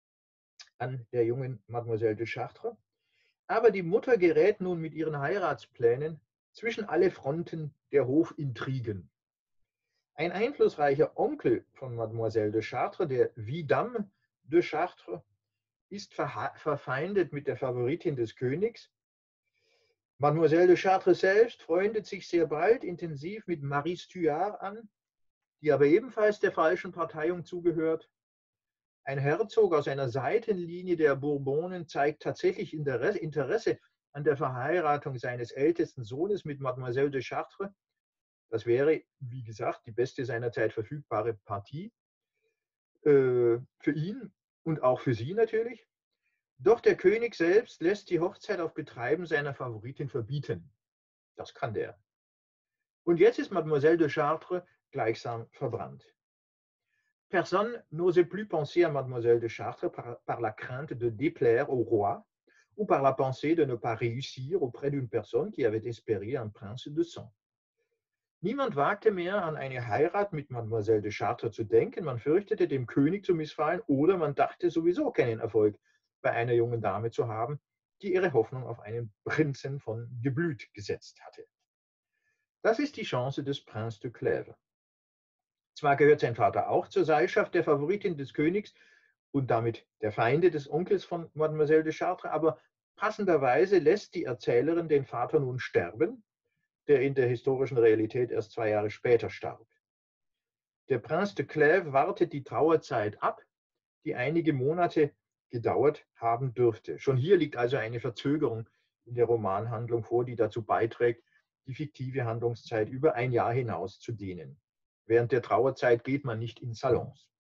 an der jungen Mademoiselle de Chartres. Aber die Mutter gerät nun mit ihren Heiratsplänen zwischen alle Fronten der Hofintrigen. Ein einflussreicher Onkel von Mademoiselle de Chartres, der Vidame de Chartres, ist verfeindet mit der Favoritin des Königs. Mademoiselle de Chartres selbst freundet sich sehr bald intensiv mit Marie Stuart an, die aber ebenfalls der falschen Parteiung zugehört. Ein Herzog aus einer Seitenlinie der Bourbonen zeigt tatsächlich Interesse an der Verheiratung seines ältesten Sohnes mit Mademoiselle de Chartres. Das wäre, wie gesagt, die beste seinerzeit verfügbare Partie äh, für ihn und auch für sie natürlich. Doch der König selbst lässt die Hochzeit auf Betreiben seiner Favoritin verbieten. Das kann der. Und jetzt ist Mademoiselle de Chartres gleichsam verbrannt. Personne n'osait plus penser à Mademoiselle de Chartres par, par la crainte de déplaire au roi ou par la pensée de ne pas réussir auprès d'une personne qui avait espéré un prince de sang. Niemand wagte mehr an eine Heirat mit Mademoiselle de Chartres zu denken. Man fürchtete, dem König zu missfallen, oder man dachte sowieso keinen Erfolg bei einer jungen Dame zu haben, die ihre Hoffnung auf einen Prinzen von Geblüt gesetzt hatte. Das ist die Chance des Prince de Clèves. Zwar gehört sein Vater auch zur Seilschaft der Favoritin des Königs und damit der Feinde des Onkels von Mademoiselle de Chartres, aber passenderweise lässt die Erzählerin den Vater nun sterben, der in der historischen Realität erst zwei Jahre später starb. Der Prince de Clèves wartet die Trauerzeit ab, die einige Monate gedauert haben dürfte. Schon hier liegt also eine Verzögerung in der Romanhandlung vor, die dazu beiträgt, die fiktive Handlungszeit über ein Jahr hinaus zu dehnen. Während der Trauerzeit geht man nicht in Salons.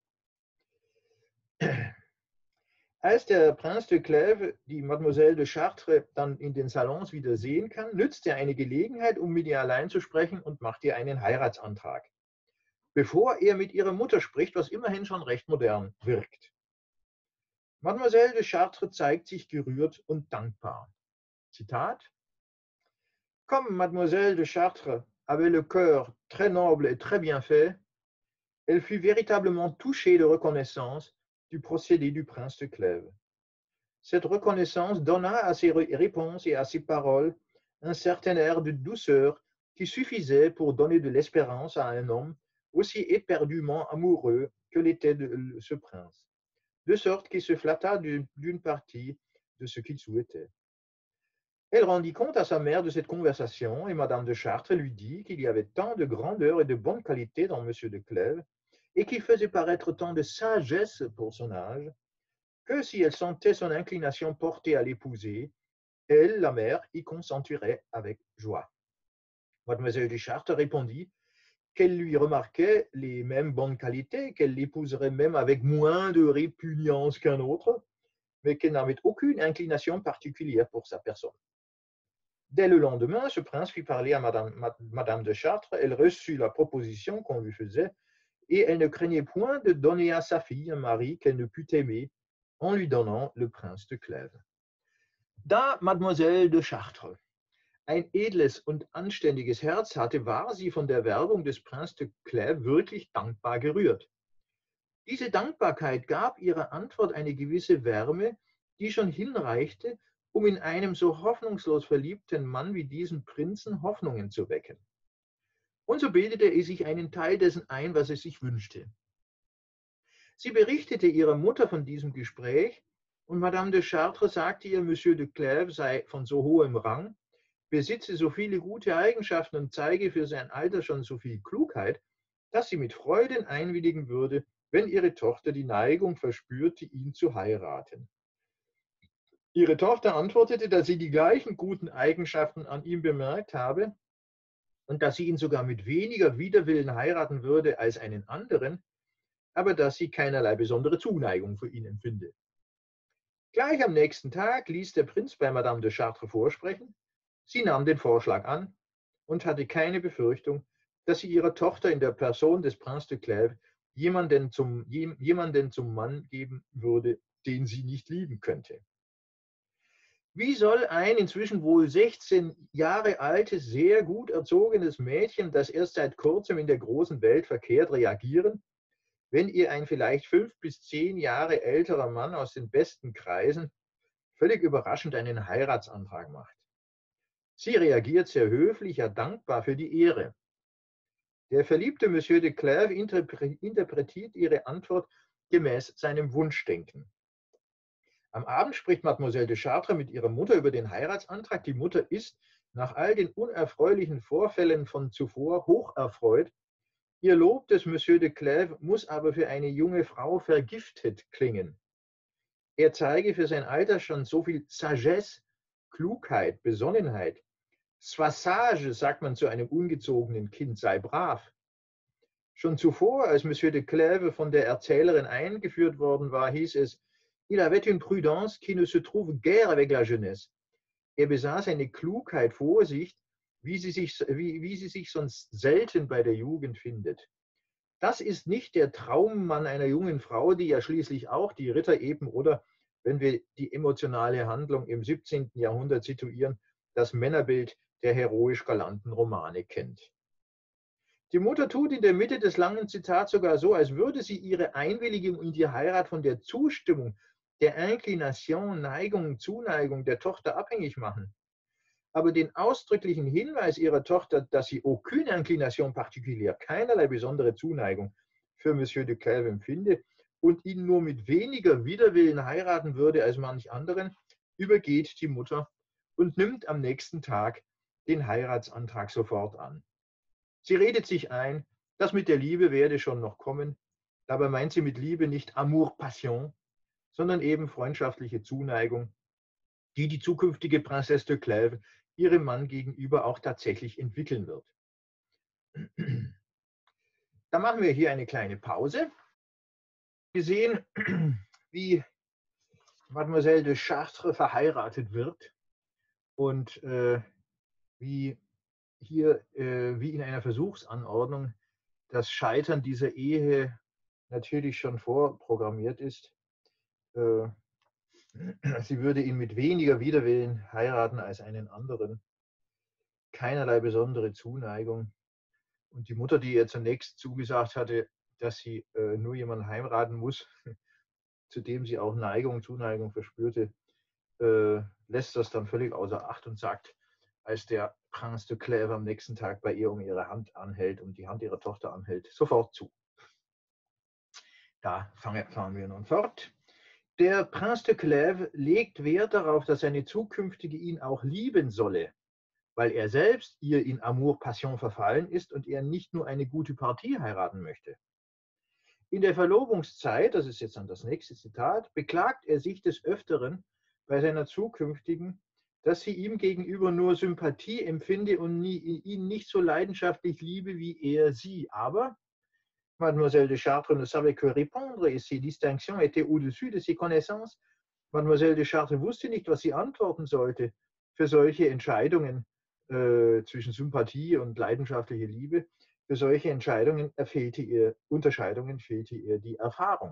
Als der Prince de Clèves die Mademoiselle de Chartres dann in den Salons wieder sehen kann, nützt er eine Gelegenheit, um mit ihr allein zu sprechen, und macht ihr einen Heiratsantrag, bevor er mit ihrer Mutter spricht, was immerhin schon recht modern wirkt. Mademoiselle de Chartres zeigt sich gerührt und dankbar. Zitat: Comme Mademoiselle de Chartres avait le cœur très noble et très bien fait, elle fut véritablement touchée de reconnaissance du procédé du prince de Clèves. Cette reconnaissance donna à ses réponses et à ses paroles un certain air de douceur qui suffisait pour donner de l'espérance à un homme aussi éperdument amoureux que l'était ce prince, de sorte qu'il se flatta d'une partie de ce qu'il souhaitait. Elle rendit compte à sa mère de cette conversation et Madame de Chartres lui dit qu'il y avait tant de grandeur et de bonne qualité dans Monsieur de Clèves et qu'il faisait paraître tant de sagesse pour son âge, que si elle sentait son inclination portée à l'épouser, elle, la mère, y consentirait avec joie. Mademoiselle de Chartres répondit qu'elle lui remarquait les mêmes bonnes qualités, qu'elle l'épouserait même avec moins de répugnance qu'un autre, mais qu'elle n'avait aucune inclination particulière pour sa personne. Dès le lendemain, ce prince fit parler à Madame, Madame de Chartres, elle reçut la proposition qu'on lui faisait, et elle ne craignait point de donner à sa fille un mari qu'elle ne pût aimer, en lui donnant le prince de Clèves. Da Mademoiselle de Chartres ein edles und anständiges Herz hatte, war sie von der Werbung des Prince de Clèves wirklich dankbar gerührt. Diese Dankbarkeit gab ihrer Antwort eine gewisse Wärme, die schon hinreichte, um in einem so hoffnungslos verliebten Mann wie diesen Prinzen Hoffnungen zu wecken. Und so bildete er sich einen Teil dessen ein, was er sich wünschte. Sie berichtete ihrer Mutter von diesem Gespräch und Madame de Chartres sagte ihr, Monsieur de Clèves sei von so hohem Rang, besitze so viele gute Eigenschaften und zeige für sein Alter schon so viel Klugheit, dass sie mit Freuden einwilligen würde, wenn ihre Tochter die Neigung verspürte, ihn zu heiraten. Ihre Tochter antwortete, dass sie die gleichen guten Eigenschaften an ihm bemerkt habe und dass sie ihn sogar mit weniger Widerwillen heiraten würde als einen anderen, aber dass sie keinerlei besondere Zuneigung für ihn empfinde. Gleich am nächsten Tag ließ der Prinz bei Madame de Chartres vorsprechen. Sie nahm den Vorschlag an und hatte keine Befürchtung, dass sie ihrer Tochter in der Person des Prince de Clèves jemanden zum, jemanden zum Mann geben würde, den sie nicht lieben könnte. Wie soll ein inzwischen wohl sechzehn Jahre altes, sehr gut erzogenes Mädchen, das erst seit kurzem in der großen Welt verkehrt, reagieren, wenn ihr ein vielleicht fünf bis zehn Jahre älterer Mann aus den besten Kreisen völlig überraschend einen Heiratsantrag macht? Sie reagiert sehr höflich, ja dankbar für die Ehre. Der verliebte Monsieur de Clèves interpretiert ihre Antwort gemäß seinem Wunschdenken. Am Abend spricht Mademoiselle de Chartres mit ihrer Mutter über den Heiratsantrag. Die Mutter ist, nach all den unerfreulichen Vorfällen von zuvor hocherfreut. Ihr Lob des Monsieur de Clèves muss aber für eine junge Frau vergiftet klingen. Er zeige für sein Alter schon so viel Sagesse, Klugheit, Besonnenheit. Sois sage, sagt man zu einem ungezogenen Kind, sei brav. Schon zuvor, als Monsieur de Clèves von der Erzählerin eingeführt worden war, hieß es, il avait une prudence qui ne se trouve guère avec la jeunesse. Er besaß eine Klugheit, Vorsicht, wie sie, sich, wie, wie sie sich sonst selten bei der Jugend findet. Das ist nicht der Traummann einer jungen Frau, die ja schließlich auch die Ritter eben oder, wenn wir die emotionale Handlung im siebzehnten Jahrhundert situieren, das Männerbild der heroisch galanten Romane kennt. Die Mutter tut in der Mitte des langen Zitats sogar so, als würde sie ihre Einwilligung in die Heirat von der Zustimmung, der Inclination, Neigung, Zuneigung der Tochter abhängig machen. Aber den ausdrücklichen Hinweis ihrer Tochter, dass sie aucune inclination particulière, keinerlei besondere Zuneigung für Monsieur de Clèves empfinde und ihn nur mit weniger Widerwillen heiraten würde als manch anderen, übergeht die Mutter und nimmt am nächsten Tag den Heiratsantrag sofort an. Sie redet sich ein, das mit der Liebe werde schon noch kommen. Dabei meint sie mit Liebe nicht Amour, Passion, sondern eben freundschaftliche Zuneigung, die die zukünftige Princesse de Clèves ihrem Mann gegenüber auch tatsächlich entwickeln wird. Da machen wir hier eine kleine Pause. Wir sehen, wie Mademoiselle de Chartres verheiratet wird und äh, wie hier, äh, wie in einer Versuchsanordnung, das Scheitern dieser Ehe natürlich schon vorprogrammiert ist. Äh, Sie würde ihn mit weniger Widerwillen heiraten als einen anderen. Keinerlei besondere Zuneigung. Und die Mutter, die ihr zunächst zugesagt hatte, dass sie äh, nur jemanden heiraten muss, zu dem sie auch Neigung, Zuneigung verspürte, äh, lässt das dann völlig außer Acht und sagt, als der Prince de Clèves am nächsten Tag bei ihr um ihre Hand anhält, um die Hand ihrer Tochter anhält, sofort zu. Da fahren wir nun fort. Der Prince de Clèves legt Wert darauf, dass seine Zukünftige ihn auch lieben solle, weil er selbst ihr in Amour, Passion verfallen ist und er nicht nur eine gute Partie heiraten möchte. In der Verlobungszeit, das ist jetzt dann das nächste Zitat, beklagt er sich des Öfteren bei seiner Zukünftigen, dass sie ihm gegenüber nur Sympathie empfinde und nie, ihn nicht so leidenschaftlich liebe wie er sie. Aber Mademoiselle de Chartres ne savait que répondre et ses distinctions étaient au-dessus de ses connaissances. Mademoiselle de Chartres wusste nicht, was sie antworten sollte für solche Entscheidungen äh, zwischen Sympathie und leidenschaftlicher Liebe. Für solche Entscheidungen fehlte ihr, Unterscheidungen fehlte ihr die Erfahrung.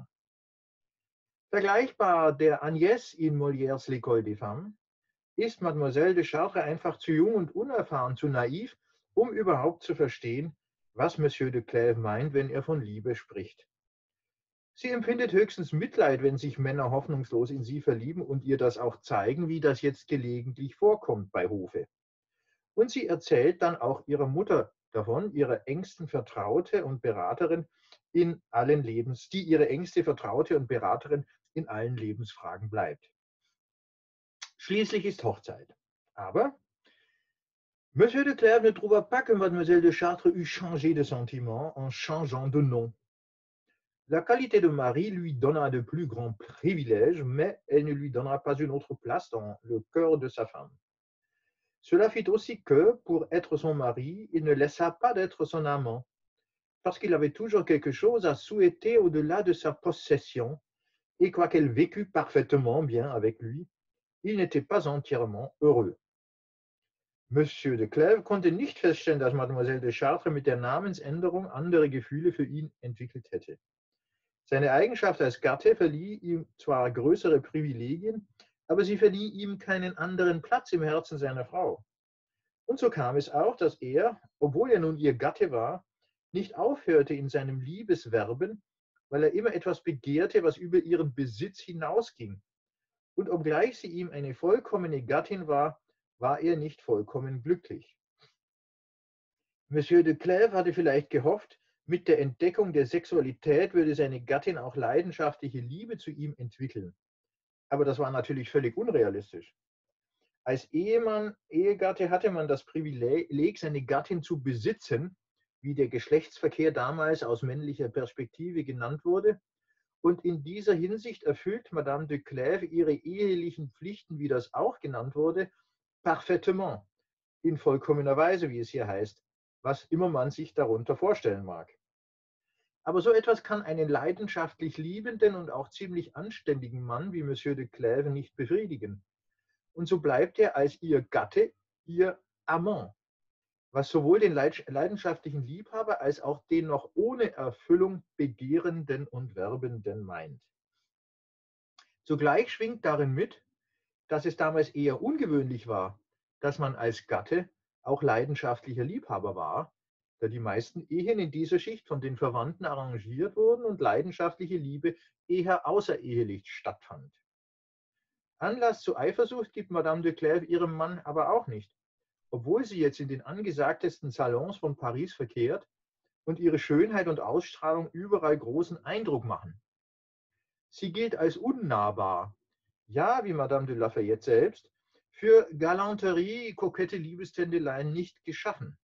Vergleichbar der Agnès in Molières L'École des Femmes ist Mademoiselle de Chartres einfach zu jung und unerfahren, zu naiv, um überhaupt zu verstehen, was Monsieur de Clèves meint, wenn er von Liebe spricht. Sie empfindet höchstens Mitleid, wenn sich Männer hoffnungslos in sie verlieben und ihr das auch zeigen, wie das jetzt gelegentlich vorkommt bei Hofe. Und sie erzählt dann auch ihrer Mutter davon, ihrer engsten Vertraute und Beraterin in allen Lebens, die ihre engste Vertraute und Beraterin in allen Lebensfragen bleibt. Schließlich ist Hochzeit. Aber Monsieur de Clèves ne trouva pas que Mademoiselle de Chartres eût changé de sentiment en changeant de nom. La qualité de mari lui donna de plus grands privilèges, mais elle ne lui donnera pas une autre place dans le cœur de sa femme. Cela fit aussi que, pour être son mari, il ne laissa pas d'être son amant, parce qu'il avait toujours quelque chose à souhaiter au-delà de sa possession, et quoiqu'elle vécût parfaitement bien avec lui, il n'était pas entièrement heureux. Monsieur de Clèves konnte nicht feststellen, dass Mademoiselle de Chartres mit der Namensänderung andere Gefühle für ihn entwickelt hätte. Seine Eigenschaft als Gatte verlieh ihm zwar größere Privilegien, aber sie verlieh ihm keinen anderen Platz im Herzen seiner Frau. Und so kam es auch, dass er, obwohl er nun ihr Gatte war, nicht aufhörte in seinem Liebeswerben, weil er immer etwas begehrte, was über ihren Besitz hinausging. Und obgleich sie ihm eine vollkommene Gattin war, war er nicht vollkommen glücklich. Monsieur de Clèves hatte vielleicht gehofft, mit der Entdeckung der Sexualität würde seine Gattin auch leidenschaftliche Liebe zu ihm entwickeln. Aber das war natürlich völlig unrealistisch. Als Ehemann, Ehegatte hatte man das Privileg, seine Gattin zu besitzen, wie der Geschlechtsverkehr damals aus männlicher Perspektive genannt wurde. Und in dieser Hinsicht erfüllt Madame de Clèves ihre ehelichen Pflichten, wie das auch genannt wurde, parfaitement, in vollkommener Weise, wie es hier heißt, was immer man sich darunter vorstellen mag. Aber so etwas kann einen leidenschaftlich liebenden und auch ziemlich anständigen Mann wie Monsieur de Clèves nicht befriedigen. Und so bleibt er als ihr Gatte ihr Amant, was sowohl den leidenschaftlichen Liebhaber als auch den noch ohne Erfüllung Begehrenden und Werbenden meint. Zugleich schwingt darin mit, dass es damals eher ungewöhnlich war, dass man als Gatte auch leidenschaftlicher Liebhaber war, da die meisten Ehen in dieser Schicht von den Verwandten arrangiert wurden und leidenschaftliche Liebe eher außerehelich stattfand. Anlass zu Eifersucht gibt Madame de Clèves ihrem Mann aber auch nicht, obwohl sie jetzt in den angesagtesten Salons von Paris verkehrt und ihre Schönheit und Ausstrahlung überall großen Eindruck machen. Sie gilt als unnahbar, ja, wie Madame de Lafayette selbst, für Galanterie, kokette Liebestänzeleien nicht geschaffen,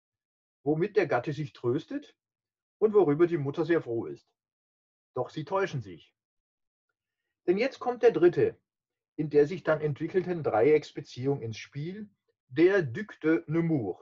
womit der Gatte sich tröstet und worüber die Mutter sehr froh ist. Doch sie täuschen sich. Denn jetzt kommt der dritte, in der sich dann entwickelten Dreiecksbeziehung ins Spiel, der Duc de Nemours.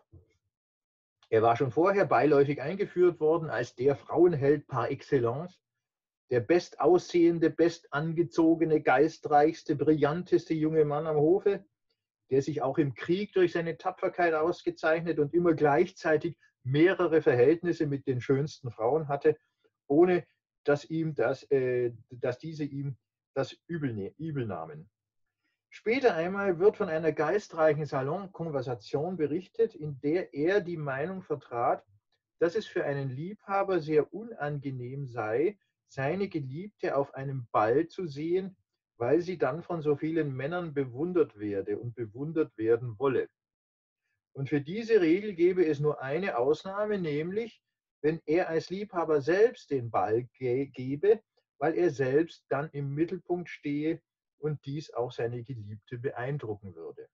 Er war schon vorher beiläufig eingeführt worden als der Frauenheld par excellence, der bestaussehende, bestangezogene, geistreichste, brillanteste junge Mann am Hofe, der sich auch im Krieg durch seine Tapferkeit ausgezeichnet und immer gleichzeitig mehrere Verhältnisse mit den schönsten Frauen hatte, ohne dass, ihm das, äh, dass diese ihm das Übel, Übel nahmen. Später einmal wird von einer geistreichen Salonkonversation berichtet, in der er die Meinung vertrat, dass es für einen Liebhaber sehr unangenehm sei, seine Geliebte auf einem Ball zu sehen, weil sie dann von so vielen Männern bewundert werde und bewundert werden wolle. Und für diese Regel gebe es nur eine Ausnahme, nämlich wenn er als Liebhaber selbst den Ball ge gebe, weil er selbst dann im Mittelpunkt stehe und dies auch seine Geliebte beeindrucken würde.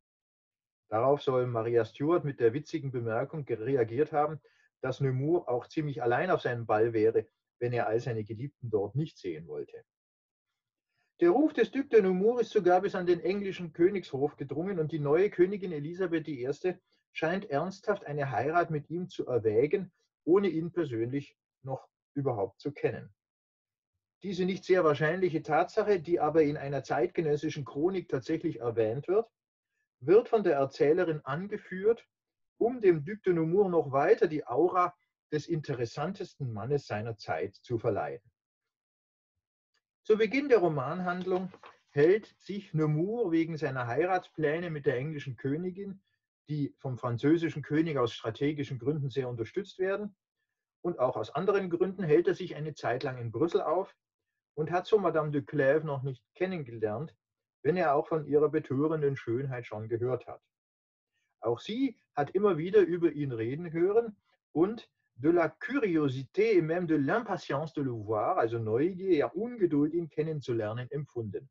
Darauf soll Maria Stuart mit der witzigen Bemerkung reagiert haben, dass Nemours auch ziemlich allein auf seinem Ball wäre, wenn er all seine Geliebten dort nicht sehen wollte. Der Ruf des Duc de Nemours ist sogar bis an den englischen Königshof gedrungen und die neue Königin Elisabeth die Erste scheint ernsthaft eine Heirat mit ihm zu erwägen, ohne ihn persönlich noch überhaupt zu kennen. Diese nicht sehr wahrscheinliche Tatsache, die aber in einer zeitgenössischen Chronik tatsächlich erwähnt wird, wird von der Erzählerin angeführt, um dem Duc de Nemours noch weiter die Aura des interessantesten Mannes seiner Zeit zu verleihen. Zu Beginn der Romanhandlung hält sich Nemours wegen seiner Heiratspläne mit der englischen Königin, die vom französischen König aus strategischen Gründen sehr unterstützt werden, und auch aus anderen Gründen hält er sich eine Zeit lang in Brüssel auf und hat so Madame de Clèves noch nicht kennengelernt, wenn er auch von ihrer betörenden Schönheit schon gehört hat. Auch sie hat immer wieder über ihn reden hören und de la curiosité et même de l'impatience de le voir, also Neugier, ja Ungeduld, ihn kennenzulernen, empfunden.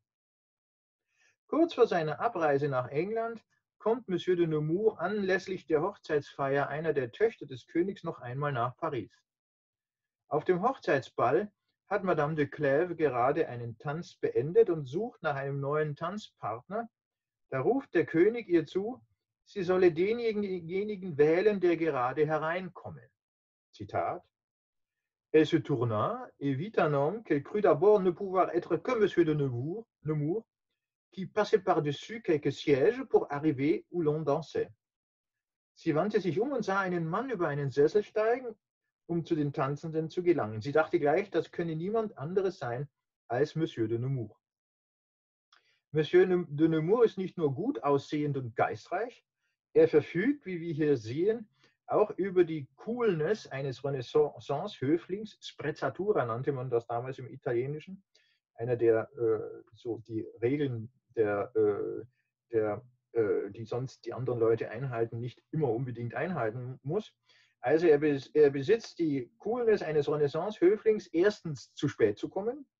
Kurz vor seiner Abreise nach England kommt Monsieur de Nemours anlässlich der Hochzeitsfeier einer der Töchter des Königs noch einmal nach Paris. Auf dem Hochzeitsball hat Madame de Clèves gerade einen Tanz beendet und sucht nach einem neuen Tanzpartner. Da ruft der König ihr zu, sie solle denjenigen wählen, der gerade hereinkomme. Zitat. Elle se tourna et vit un homme qu'elle crut d'abord ne pouvoir être que Monsieur de Nemours, Nemours qui passait par-dessus quelques sièges pour arriver où l'on dansait. Sie wandte sich um und sah einen Mann über einen Sessel steigen, um zu den Tanzenden zu gelangen. Sie dachte gleich, das könne niemand anderes sein als Monsieur de Nemours. Monsieur de Nemours ist nicht nur gut aussehend und geistreich, er verfügt, wie wir hier sehen, auch über die Coolness eines Renaissance-Höflings, Sprezzatura nannte man das damals im Italienischen, einer der äh, so die Regeln, der, äh, der, äh, die sonst die anderen Leute einhalten, nicht immer unbedingt einhalten muss. Also er, bes er besitzt die Coolness eines Renaissance-Höflings, erstens zu spät zu kommen,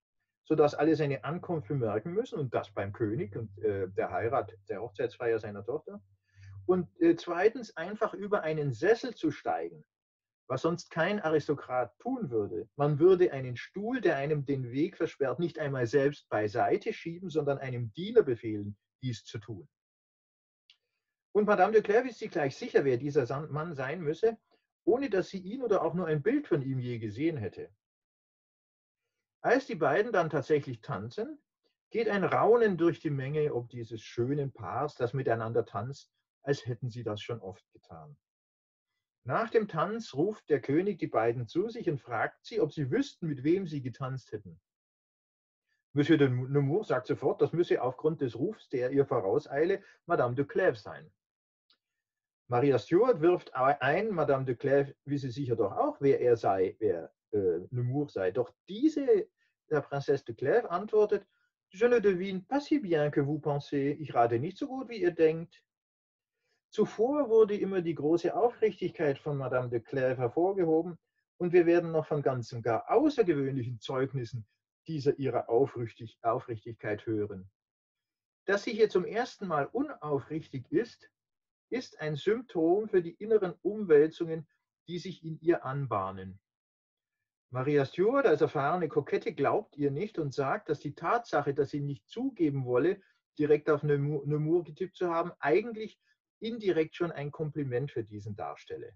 sodass alle seine Ankunft bemerken müssen und das beim König und äh, der Heirat, der Hochzeitsfeier seiner Tochter. Und äh, zweitens einfach über einen Sessel zu steigen, was sonst kein Aristokrat tun würde. Man würde einen Stuhl, der einem den Weg versperrt, nicht einmal selbst beiseite schieben, sondern einem Diener befehlen, dies zu tun. Und Madame de Clèves ist sich gleich sicher, wer dieser Mann sein müsse, ohne dass sie ihn oder auch nur ein Bild von ihm je gesehen hätte. Als die beiden dann tatsächlich tanzen, geht ein Raunen durch die Menge ob dieses schönen Paars, das miteinander tanzt, als hätten sie das schon oft getan. Nach dem Tanz ruft der König die beiden zu sich und fragt sie, ob sie wüssten, mit wem sie getanzt hätten. Monsieur de Nemours sagt sofort, das müsse aufgrund des Rufs, der ihr vorauseile, Madame de Clèves sein. Maria Stuart wirft ein, Madame de Clèves wisse sicher doch auch, wer er sei, wer äh, Nemours sei. Doch diese, der Princesse de Clèves, antwortet, je ne devine pas si bien que vous pensez, ich rate nicht so gut, wie ihr denkt. Zuvor wurde immer die große Aufrichtigkeit von Madame de Clèves hervorgehoben und wir werden noch von ganzen, gar außergewöhnlichen Zeugnissen dieser ihrer Aufrichtig Aufrichtigkeit hören. Dass sie hier zum ersten Mal unaufrichtig ist, ist ein Symptom für die inneren Umwälzungen, die sich in ihr anbahnen. Maria Stuart als erfahrene Kokette glaubt ihr nicht und sagt, dass die Tatsache, dass sie nicht zugeben wolle, direkt auf Nemours getippt zu haben, eigentlich indirekt schon ein Kompliment für diesen darstelle.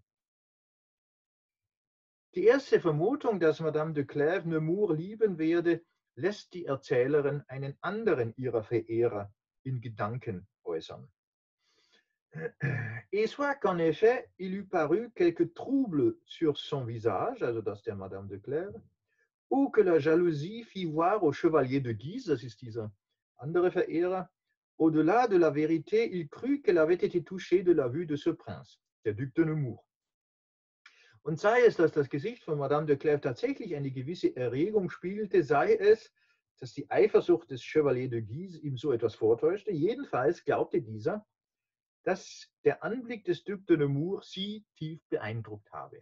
Die erste Vermutung, dass Madame de Clèves Nemours lieben werde, lässt die Erzählerin einen anderen ihrer Verehrer in Gedanken äußern. Et soit qu'en effet, il eût paru quelque trouble sur son visage, also das der Madame de Clèves, ou que la jalousie fit voir au Chevalier de Guise, das ist dieser andere Verehrer, au-delà de la vérité, il crut qu'elle avait été touchée de la vue de ce prince, der Duc de Nemours. Und sei es, dass das Gesicht von Madame de Clèves tatsächlich eine gewisse Erregung spielte, sei es, dass die Eifersucht des Chevalier de Guise ihm so etwas vortäuschte, jedenfalls glaubte dieser, dass der Anblick des Duc de Nemours sie tief beeindruckt habe.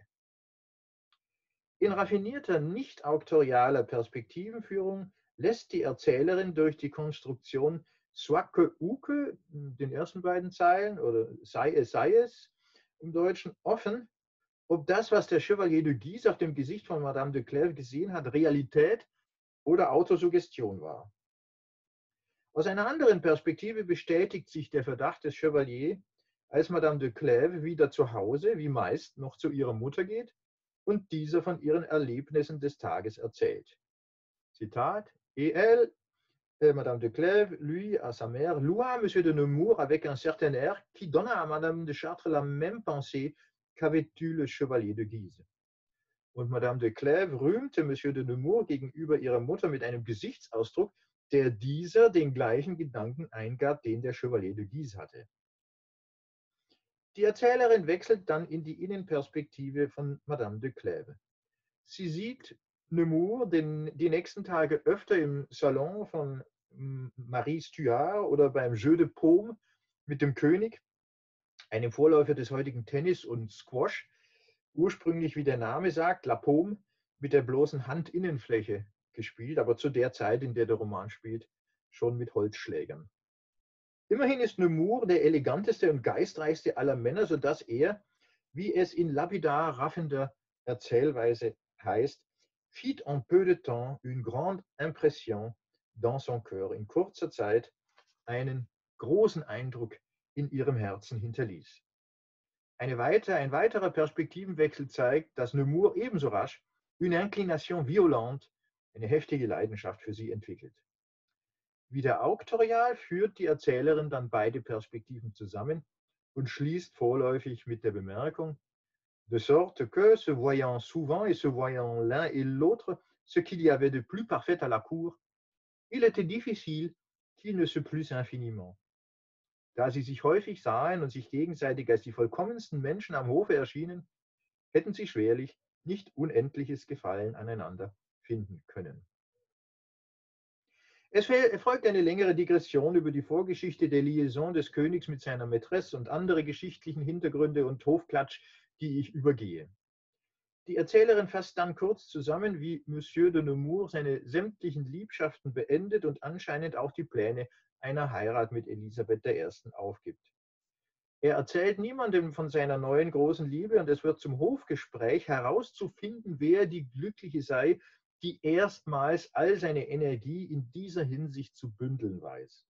In raffinierter, nicht auktorialer Perspektivenführung lässt die Erzählerin durch die Konstruktion soit que ou que, den ersten beiden Zeilen, oder sei es, sei es, im Deutschen offen, ob das, was der Chevalier de Guise auf dem Gesicht von Madame de Clèves gesehen hat, Realität oder Autosuggestion war. Aus einer anderen Perspektive bestätigt sich der Verdacht des Chevalier, als Madame de Clèves wieder zu Hause, wie meist, noch zu ihrer Mutter geht und dieser von ihren Erlebnissen des Tages erzählt. Zitat, et elle, euh, Madame de Clèves, lui, à sa mère, loua Monsieur de Nemours avec un certain air qui donna à Madame de Chartres la même pensée qu'avait eu le Chevalier de Guise. Und Madame de Clèves rühmte Monsieur de Nemours gegenüber ihrer Mutter mit einem Gesichtsausdruck, der dieser den gleichen Gedanken eingab, den der Chevalier de Guise hatte. Die Erzählerin wechselt dann in die Innenperspektive von Madame de Clèves. Sie sieht Nemours den, die nächsten Tage öfter im Salon von Marie Stuart oder beim Jeu de Paume mit dem König, einem Vorläufer des heutigen Tennis und Squash, ursprünglich, wie der Name sagt, La Paume, mit der bloßen Handinnenfläche gespielt, aber zu der Zeit, in der der Roman spielt, schon mit Holzschlägern. Immerhin ist Nemours der eleganteste und geistreichste aller Männer, sodass er, wie es in lapidar raffender Erzählweise heißt, fit en peu de temps une grande impression dans son cœur, in kurzer Zeit einen großen Eindruck in ihrem Herzen hinterließ. Eine weiter, ein weiterer Perspektivenwechsel zeigt, dass Nemours ebenso rasch une inclination violente, eine heftige Leidenschaft für sie entwickelt. Wieder auktorial führt die Erzählerin dann beide Perspektiven zusammen und schließt vorläufig mit der Bemerkung, de sorte que, se voyant souvent et se voyant l'un et l'autre, ce qu'il y avait de plus parfait à la cour, il était difficile qu'il ne se plût infiniment. Da sie sich häufig sahen und sich gegenseitig als die vollkommensten Menschen am Hofe erschienen, hätten sie schwerlich nicht unendliches Gefallen aneinander finden können. Es folgt eine längere Digression über die Vorgeschichte der Liaison des Königs mit seiner Mätresse und andere geschichtlichen Hintergründe und Hofklatsch, die ich übergehe. Die Erzählerin fasst dann kurz zusammen, wie Monsieur de Nemours seine sämtlichen Liebschaften beendet und anscheinend auch die Pläne einer Heirat mit Elisabeth der Ersten aufgibt. Er erzählt niemandem von seiner neuen großen Liebe und es wird zum Hofgespräch herauszufinden, wer die Glückliche sei, die erstmals all seine Energie in dieser Hinsicht zu bündeln weiß.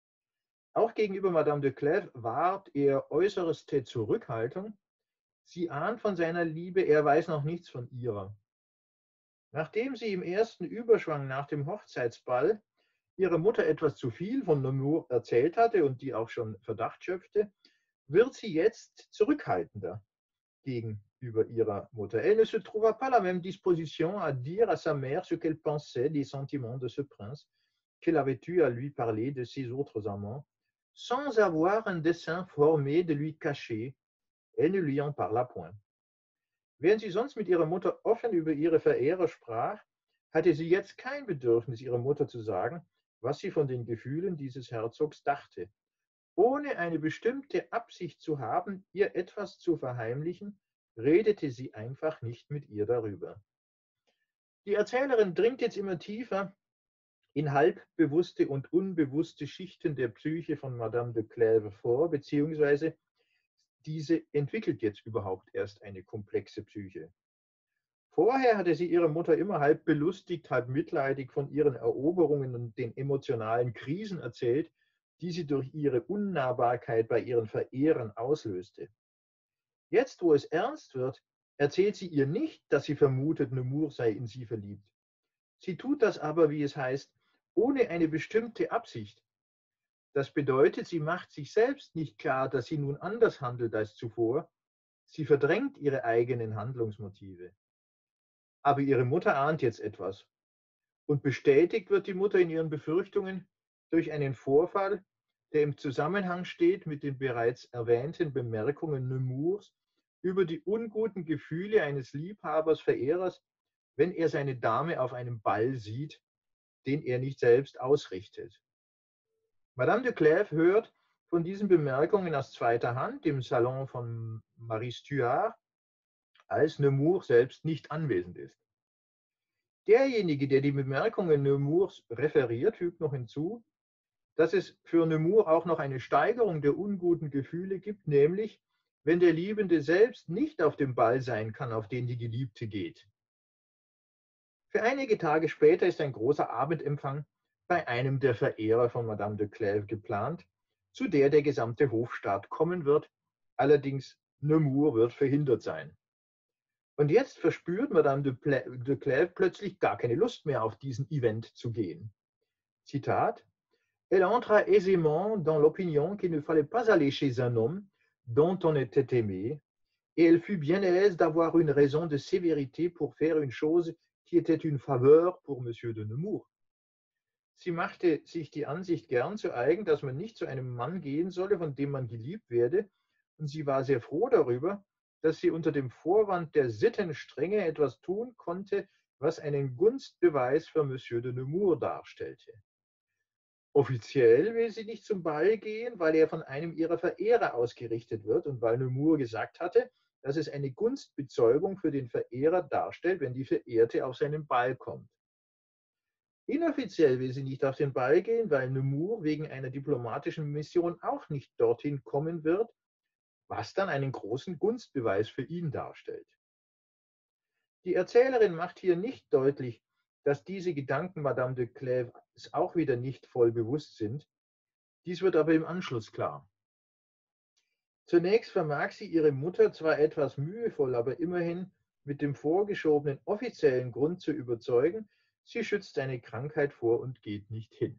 Auch gegenüber Madame de Clèves wahrt er äußerste Zurückhaltung. Sie ahnt von seiner Liebe, er weiß noch nichts von ihrer. Nachdem sie im ersten Überschwang nach dem Hochzeitsball ihrer Mutter etwas zu viel von Nemours erzählt hatte und die auch schon Verdacht schöpfte, wird sie jetzt zurückhaltender gegenüber ihrer Mutter. Elle ne se trouva pas la même disposition à dire à sa mère ce qu'elle pensait des sentiments de ce prince, qu'elle avait eu à lui parler de ses autres amants, sans avoir un dessein formé de lui cacher. Elle ne lui en parla point. Während sie sonst mit ihrer Mutter offen über ihre Verehrer sprach, hatte sie jetzt kein Bedürfnis, ihrer Mutter zu sagen, was sie von den Gefühlen dieses Herzogs dachte. Ohne eine bestimmte Absicht zu haben, ihr etwas zu verheimlichen, redete sie einfach nicht mit ihr darüber. Die Erzählerin dringt jetzt immer tiefer in halbbewusste und unbewusste Schichten der Psyche von Madame de Clèves vor, beziehungsweise diese entwickelt jetzt überhaupt erst eine komplexe Psyche. Vorher hatte sie ihre Mutter immer halb belustigt, halb mitleidig von ihren Eroberungen und den emotionalen Krisen erzählt, die sie durch ihre Unnahbarkeit bei ihren Verehrern auslöste. Jetzt, wo es ernst wird, erzählt sie ihr nicht, dass sie vermutet, Nemours sei in sie verliebt. Sie tut das aber, wie es heißt, ohne eine bestimmte Absicht. Das bedeutet, sie macht sich selbst nicht klar, dass sie nun anders handelt als zuvor. Sie verdrängt ihre eigenen Handlungsmotive. Aber ihre Mutter ahnt jetzt etwas. Und bestätigt wird die Mutter in ihren Befürchtungen durch einen Vorfall, der im Zusammenhang steht mit den bereits erwähnten Bemerkungen Nemours über die unguten Gefühle eines Liebhabers, Verehrers, wenn er seine Dame auf einem Ball sieht, den er nicht selbst ausrichtet. Madame de Clèves hört von diesen Bemerkungen aus zweiter Hand im Salon von Marie Stuart, als Nemours selbst nicht anwesend ist. Derjenige, der die Bemerkungen Nemours referiert, fügt noch hinzu, dass es für Nemours auch noch eine Steigerung der unguten Gefühle gibt, nämlich wenn der Liebende selbst nicht auf dem Ball sein kann, auf den die Geliebte geht. Für einige Tage später ist ein großer Abendempfang bei einem der Verehrer von Madame de Clèves geplant, zu der der gesamte Hofstaat kommen wird. Allerdings Nemours wird verhindert sein. Und jetzt verspürt Madame de Clèves plötzlich gar keine Lust mehr, auf diesen Event zu gehen. Zitat: Elle entra aisément dans l'opinion qu'il ne fallait pas aller chez un homme dont on était aimé, et elle fut bien aise d'avoir une raison de sévérité pour faire une chose qui était une faveur pour Monsieur de Nemours. Sie machte sich die Ansicht gern zu eigen, dass man nicht zu einem Mann gehen solle, von dem man geliebt werde, und sie war sehr froh darüber, dass sie unter dem Vorwand der Sittenstrenge etwas tun konnte, was einen Gunstbeweis für Monsieur de Nemours darstellte. Offiziell will sie nicht zum Ball gehen, weil er von einem ihrer Verehrer ausgerichtet wird und weil Nemours gesagt hatte, dass es eine Gunstbezeugung für den Verehrer darstellt, wenn die Verehrte auf seinen Ball kommt. Inoffiziell will sie nicht auf den Ball gehen, weil Nemours wegen einer diplomatischen Mission auch nicht dorthin kommen wird, was dann einen großen Gunstbeweis für ihn darstellt. Die Erzählerin macht hier nicht deutlich, dass diese Gedanken Madame de Clèves auch wieder nicht voll bewusst sind. Dies wird aber im Anschluss klar. Zunächst vermag sie ihre Mutter zwar etwas mühevoll, aber immerhin mit dem vorgeschobenen offiziellen Grund zu überzeugen, sie schützt eine Krankheit vor und geht nicht hin.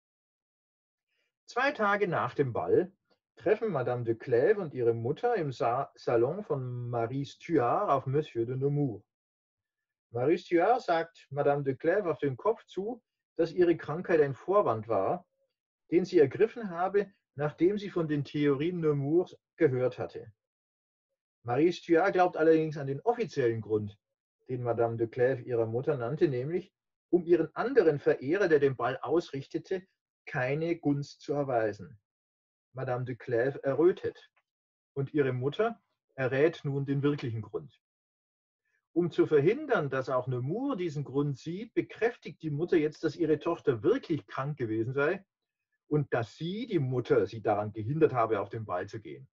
Zwei Tage nach dem Ball treffen Madame de Clèves und ihre Mutter im Sa- Salon von Marie Stuart auf Monsieur de Nemours. Marie Stuart sagt Madame de Clèves auf den Kopf zu, dass ihre Krankheit ein Vorwand war, den sie ergriffen habe, nachdem sie von den Theorien Nemours gehört hatte. Marie Stuart glaubt allerdings an den offiziellen Grund, den Madame de Clèves ihrer Mutter nannte, nämlich um ihren anderen Verehrer, der den Ball ausrichtete, keine Gunst zu erweisen. Madame de Clèves errötet und ihre Mutter errät nun den wirklichen Grund. Um zu verhindern, dass auch Nemours diesen Grund sieht, bekräftigt die Mutter jetzt, dass ihre Tochter wirklich krank gewesen sei und dass sie, die Mutter, sie daran gehindert habe, auf den Ball zu gehen.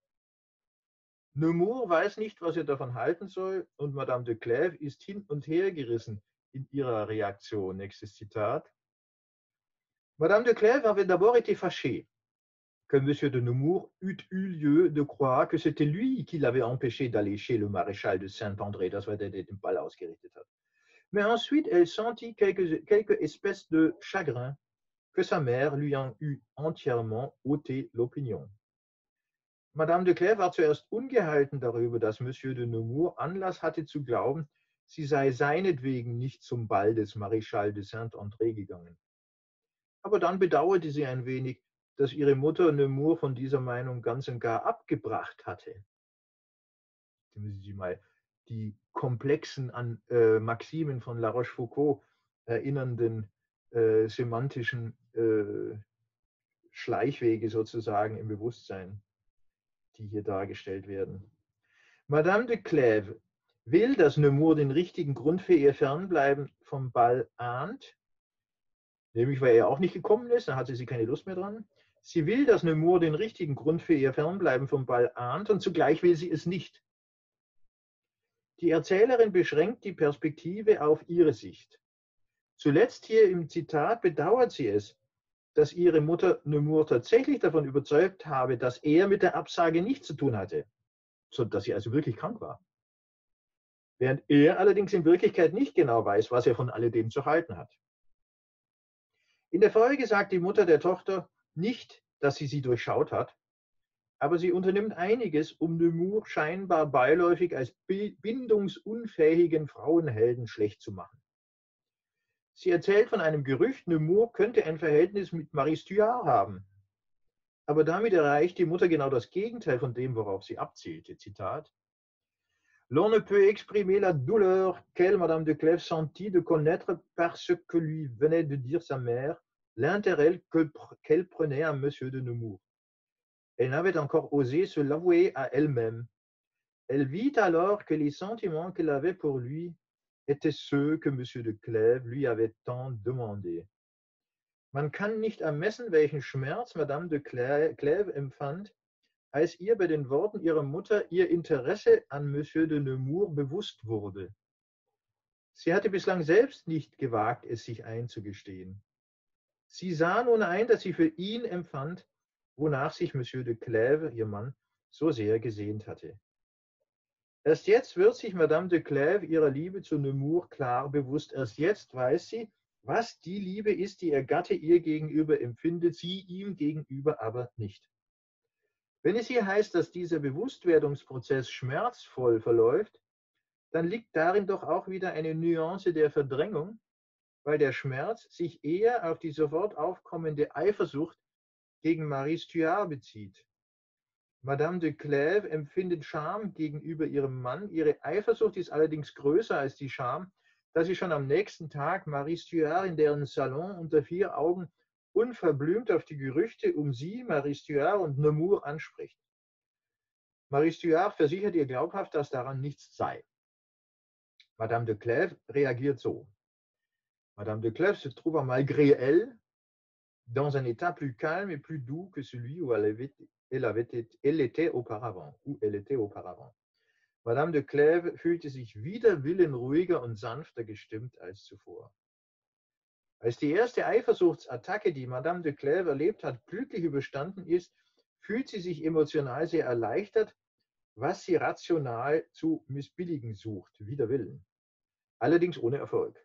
Nemours weiß nicht, was er davon halten soll, und Madame de Clèves ist hin und her gerissen in ihrer Réaction. Nächstes Zitat. Madame de Clèves avait d'abord été fâchée que Monsieur de Nemours eût eu lieu de croire que c'était lui qui l'avait empêché d'aller chez le maréchal de Saint-André, das war der, der den Ball ausgerichtet hat. Mais ensuite, elle sentit quelques, quelques espèces de chagrin que sa mère lui en eût entièrement ôté l'opinion. Madame de Clèves war zuerst ungehalten darüber, dass Monsieur de Nemours Anlass hatte zu glauben, sie sei seinetwegen nicht zum Ball des Maréchal de Saint-André gegangen. Aber dann bedauerte sie ein wenig, dass ihre Mutter Nemours von dieser Meinung ganz und gar abgebracht hatte. Da müssen Sie mal die komplexen an äh, Maximen von La Rochefoucauld erinnernden äh, semantischen äh, Schleichwege sozusagen im Bewusstsein, die hier dargestellt werden. Madame de Clèves will, dass Nemours den richtigen Grund für ihr Fernbleiben vom Ball ahnt, nämlich weil er auch nicht gekommen ist, dann hatte sie keine Lust mehr dran. Sie will, dass Nemours den richtigen Grund für ihr Fernbleiben vom Ball ahnt, und zugleich will sie es nicht. Die Erzählerin beschränkt die Perspektive auf ihre Sicht. Zuletzt hier im Zitat bedauert sie es, dass ihre Mutter Nemours tatsächlich davon überzeugt habe, dass er mit der Absage nichts zu tun hatte, sondern dass sie also wirklich krank war. Während er allerdings in Wirklichkeit nicht genau weiß, was er von alledem zu halten hat. In der Folge sagt die Mutter der Tochter nicht, dass sie sie durchschaut hat, aber sie unternimmt einiges, um Nemours scheinbar beiläufig als bindungsunfähigen Frauenhelden schlecht zu machen. Sie erzählt von einem Gerücht, Nemours könnte ein Verhältnis mit Marie Stuart haben. Aber damit erreicht die Mutter genau das Gegenteil von dem, worauf sie abzielte. Zitat. L'on ne peut exprimer la douleur qu'elle, Madame de Clèves, sentit de connaître par ce que lui venait de dire sa mère, l'intérêt qu'elle prenait à Monsieur de Nemours. Elle n'avait encore osé se l'avouer à elle-même. Elle vit alors que les sentiments qu'elle avait pour lui étaient ceux que Monsieur de Clèves lui avait tant demandé. Man kann nicht ermessen, welchen Schmerz Madame de Clèves empfand, als ihr bei den Worten ihrer Mutter ihr Interesse an Monsieur de Nemours bewusst wurde. Sie hatte bislang selbst nicht gewagt, es sich einzugestehen. Sie sah nun ein, dass sie für ihn empfand, wonach sich Monsieur de Clèves, ihr Mann, so sehr gesehnt hatte. Erst jetzt wird sich Madame de Clèves ihrer Liebe zu Nemours klar bewusst. Erst jetzt weiß sie, was die Liebe ist, die ihr Gatte ihr gegenüber empfindet, sie ihm gegenüber aber nicht. Wenn es hier heißt, dass dieser Bewusstwerdungsprozess schmerzvoll verläuft, dann liegt darin doch auch wieder eine Nuance der Verdrängung, weil der Schmerz sich eher auf die sofort aufkommende Eifersucht gegen Marie Stuart bezieht. Madame de Clèves empfindet Scham gegenüber ihrem Mann. Ihre Eifersucht ist allerdings größer als die Scham, da sie schon am nächsten Tag Marie Stuart in deren Salon unter vier Augen unverblümt auf die Gerüchte um sie, Marie Stuart und Nemours anspricht. Marie Stuart versichert ihr glaubhaft, dass daran nichts sei. Madame de Clèves reagiert so. Madame de Clèves se trouve malgré elle dans un état plus calme et plus doux que celui où elle, avait, elle, avait été, elle était auparavant, où elle était auparavant. Madame de Clèves fühlte sich wider Willen ruhiger und sanfter gestimmt als zuvor. Als die erste Eifersuchtsattacke, die Madame de Clèves erlebt hat, glücklich überstanden ist, fühlt sie sich emotional sehr erleichtert, was sie rational zu missbilligen sucht, wider Willen. Allerdings ohne Erfolg.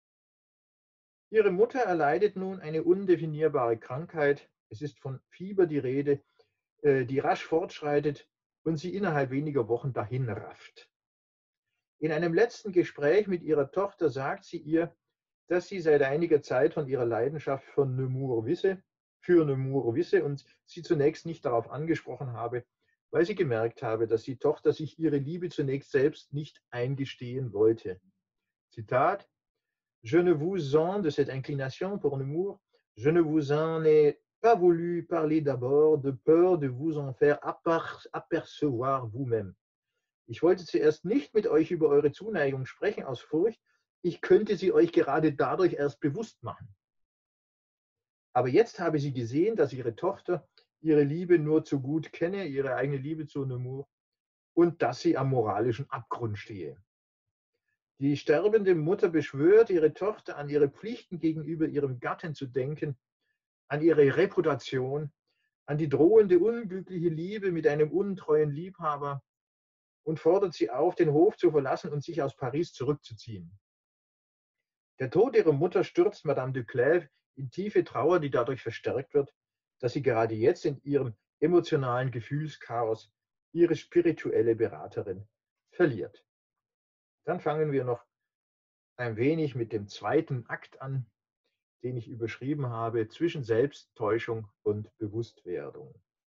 Ihre Mutter erleidet nun eine undefinierbare Krankheit. Es ist von Fieber die Rede, die rasch fortschreitet und sie innerhalb weniger Wochen dahinrafft. In einem letzten Gespräch mit ihrer Tochter sagt sie ihr, dass sie seit einiger Zeit von ihrer Leidenschaft für Nemours wisse, für Nemours wisse und sie zunächst nicht darauf angesprochen habe, weil sie gemerkt habe, dass die Tochter sich ihre Liebe zunächst selbst nicht eingestehen wollte. Zitat: Je ne vous en de cette inclination pour Nemours, je ne vous en ai pas voulu parler d'abord de peur de vous en faire apercevoir vous-même. Ich wollte zuerst nicht mit euch über eure Zuneigung sprechen aus Furcht, ich könnte sie euch gerade dadurch erst bewusst machen. Aber jetzt habe sie gesehen, dass ihre Tochter ihre Liebe nur zu gut kenne, ihre eigene Liebe zu Nemours, und dass sie am moralischen Abgrund stehe. Die sterbende Mutter beschwört ihre Tochter, an ihre Pflichten gegenüber ihrem Gatten zu denken, an ihre Reputation, an die drohende unglückliche Liebe mit einem untreuen Liebhaber und fordert sie auf, den Hof zu verlassen und sich aus Paris zurückzuziehen. Der Tod ihrer Mutter stürzt Madame de Clèves in tiefe Trauer, die dadurch verstärkt wird, dass sie gerade jetzt in ihrem emotionalen Gefühlschaos ihre spirituelle Beraterin verliert. Dann fangen wir noch ein wenig mit dem zweiten Akt an, den ich überschrieben habe, zwischen Selbsttäuschung und Bewusstwerdung.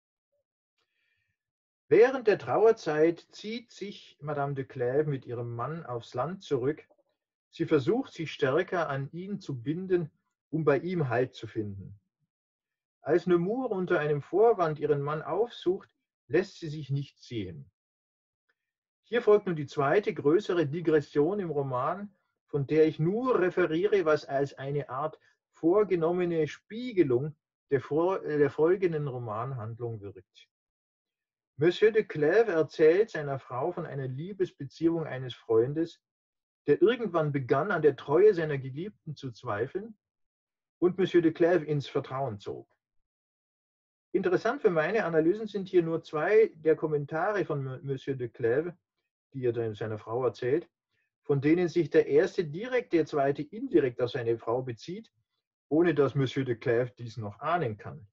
Während der Trauerzeit zieht sich Madame de Clèves mit ihrem Mann aufs Land zurück. Sie versucht, sich stärker an ihn zu binden, um bei ihm Halt zu finden. Als Nemours unter einem Vorwand ihren Mann aufsucht, lässt sie sich nicht sehen. Hier folgt nun die zweite größere Digression im Roman, von der ich nur referiere, was als eine Art vorgenommene Spiegelung der, vor, der folgenden Romanhandlung wirkt. Monsieur de Clèves erzählt seiner Frau von einer Liebesbeziehung eines Freundes, der irgendwann begann, an der Treue seiner Geliebten zu zweifeln und Monsieur de Clèves ins Vertrauen zog. Interessant für meine Analysen sind hier nur zwei der Kommentare von Monsieur de Clèves, die er seiner Frau erzählt, von denen sich der erste direkt, der zweite indirekt auf seine Frau bezieht, ohne dass Monsieur de Clèves dies noch ahnen kann.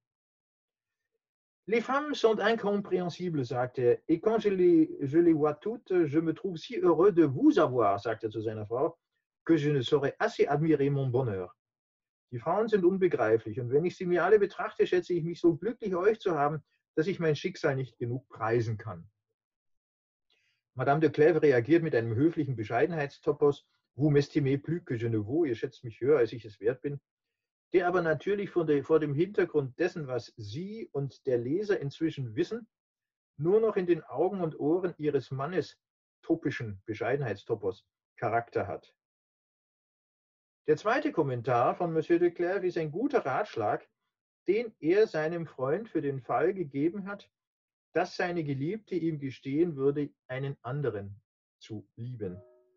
Les femmes sont incompréhensibles, sagt er, et quand je les, je les vois toutes, je me trouve si heureux de vous avoir, sagt er zu seiner Frau, que je ne saurais assez admirer mon bonheur. Die Frauen sind unbegreiflich, und wenn ich sie mir alle betrachte, schätze ich mich so glücklich, euch zu haben, dass ich mein Schicksal nicht genug preisen kann. Madame de Clèves reagiert mit einem höflichen Bescheidenheitstopos, vous m'estimez plus que je ne vaux, ihr schätzt mich höher, als ich es wert bin, der aber natürlich vor, der, vor dem Hintergrund dessen, was sie und der Leser inzwischen wissen, nur noch in den Augen und Ohren ihres Mannes topischen Bescheidenheitstopos Charakter hat. Der zweite Kommentar von Monsieur de Clèves ist ein guter Ratschlag, den er seinem Freund für den Fall gegeben hat, dass seine Geliebte ihm gestehen würde, einen anderen zu lieben.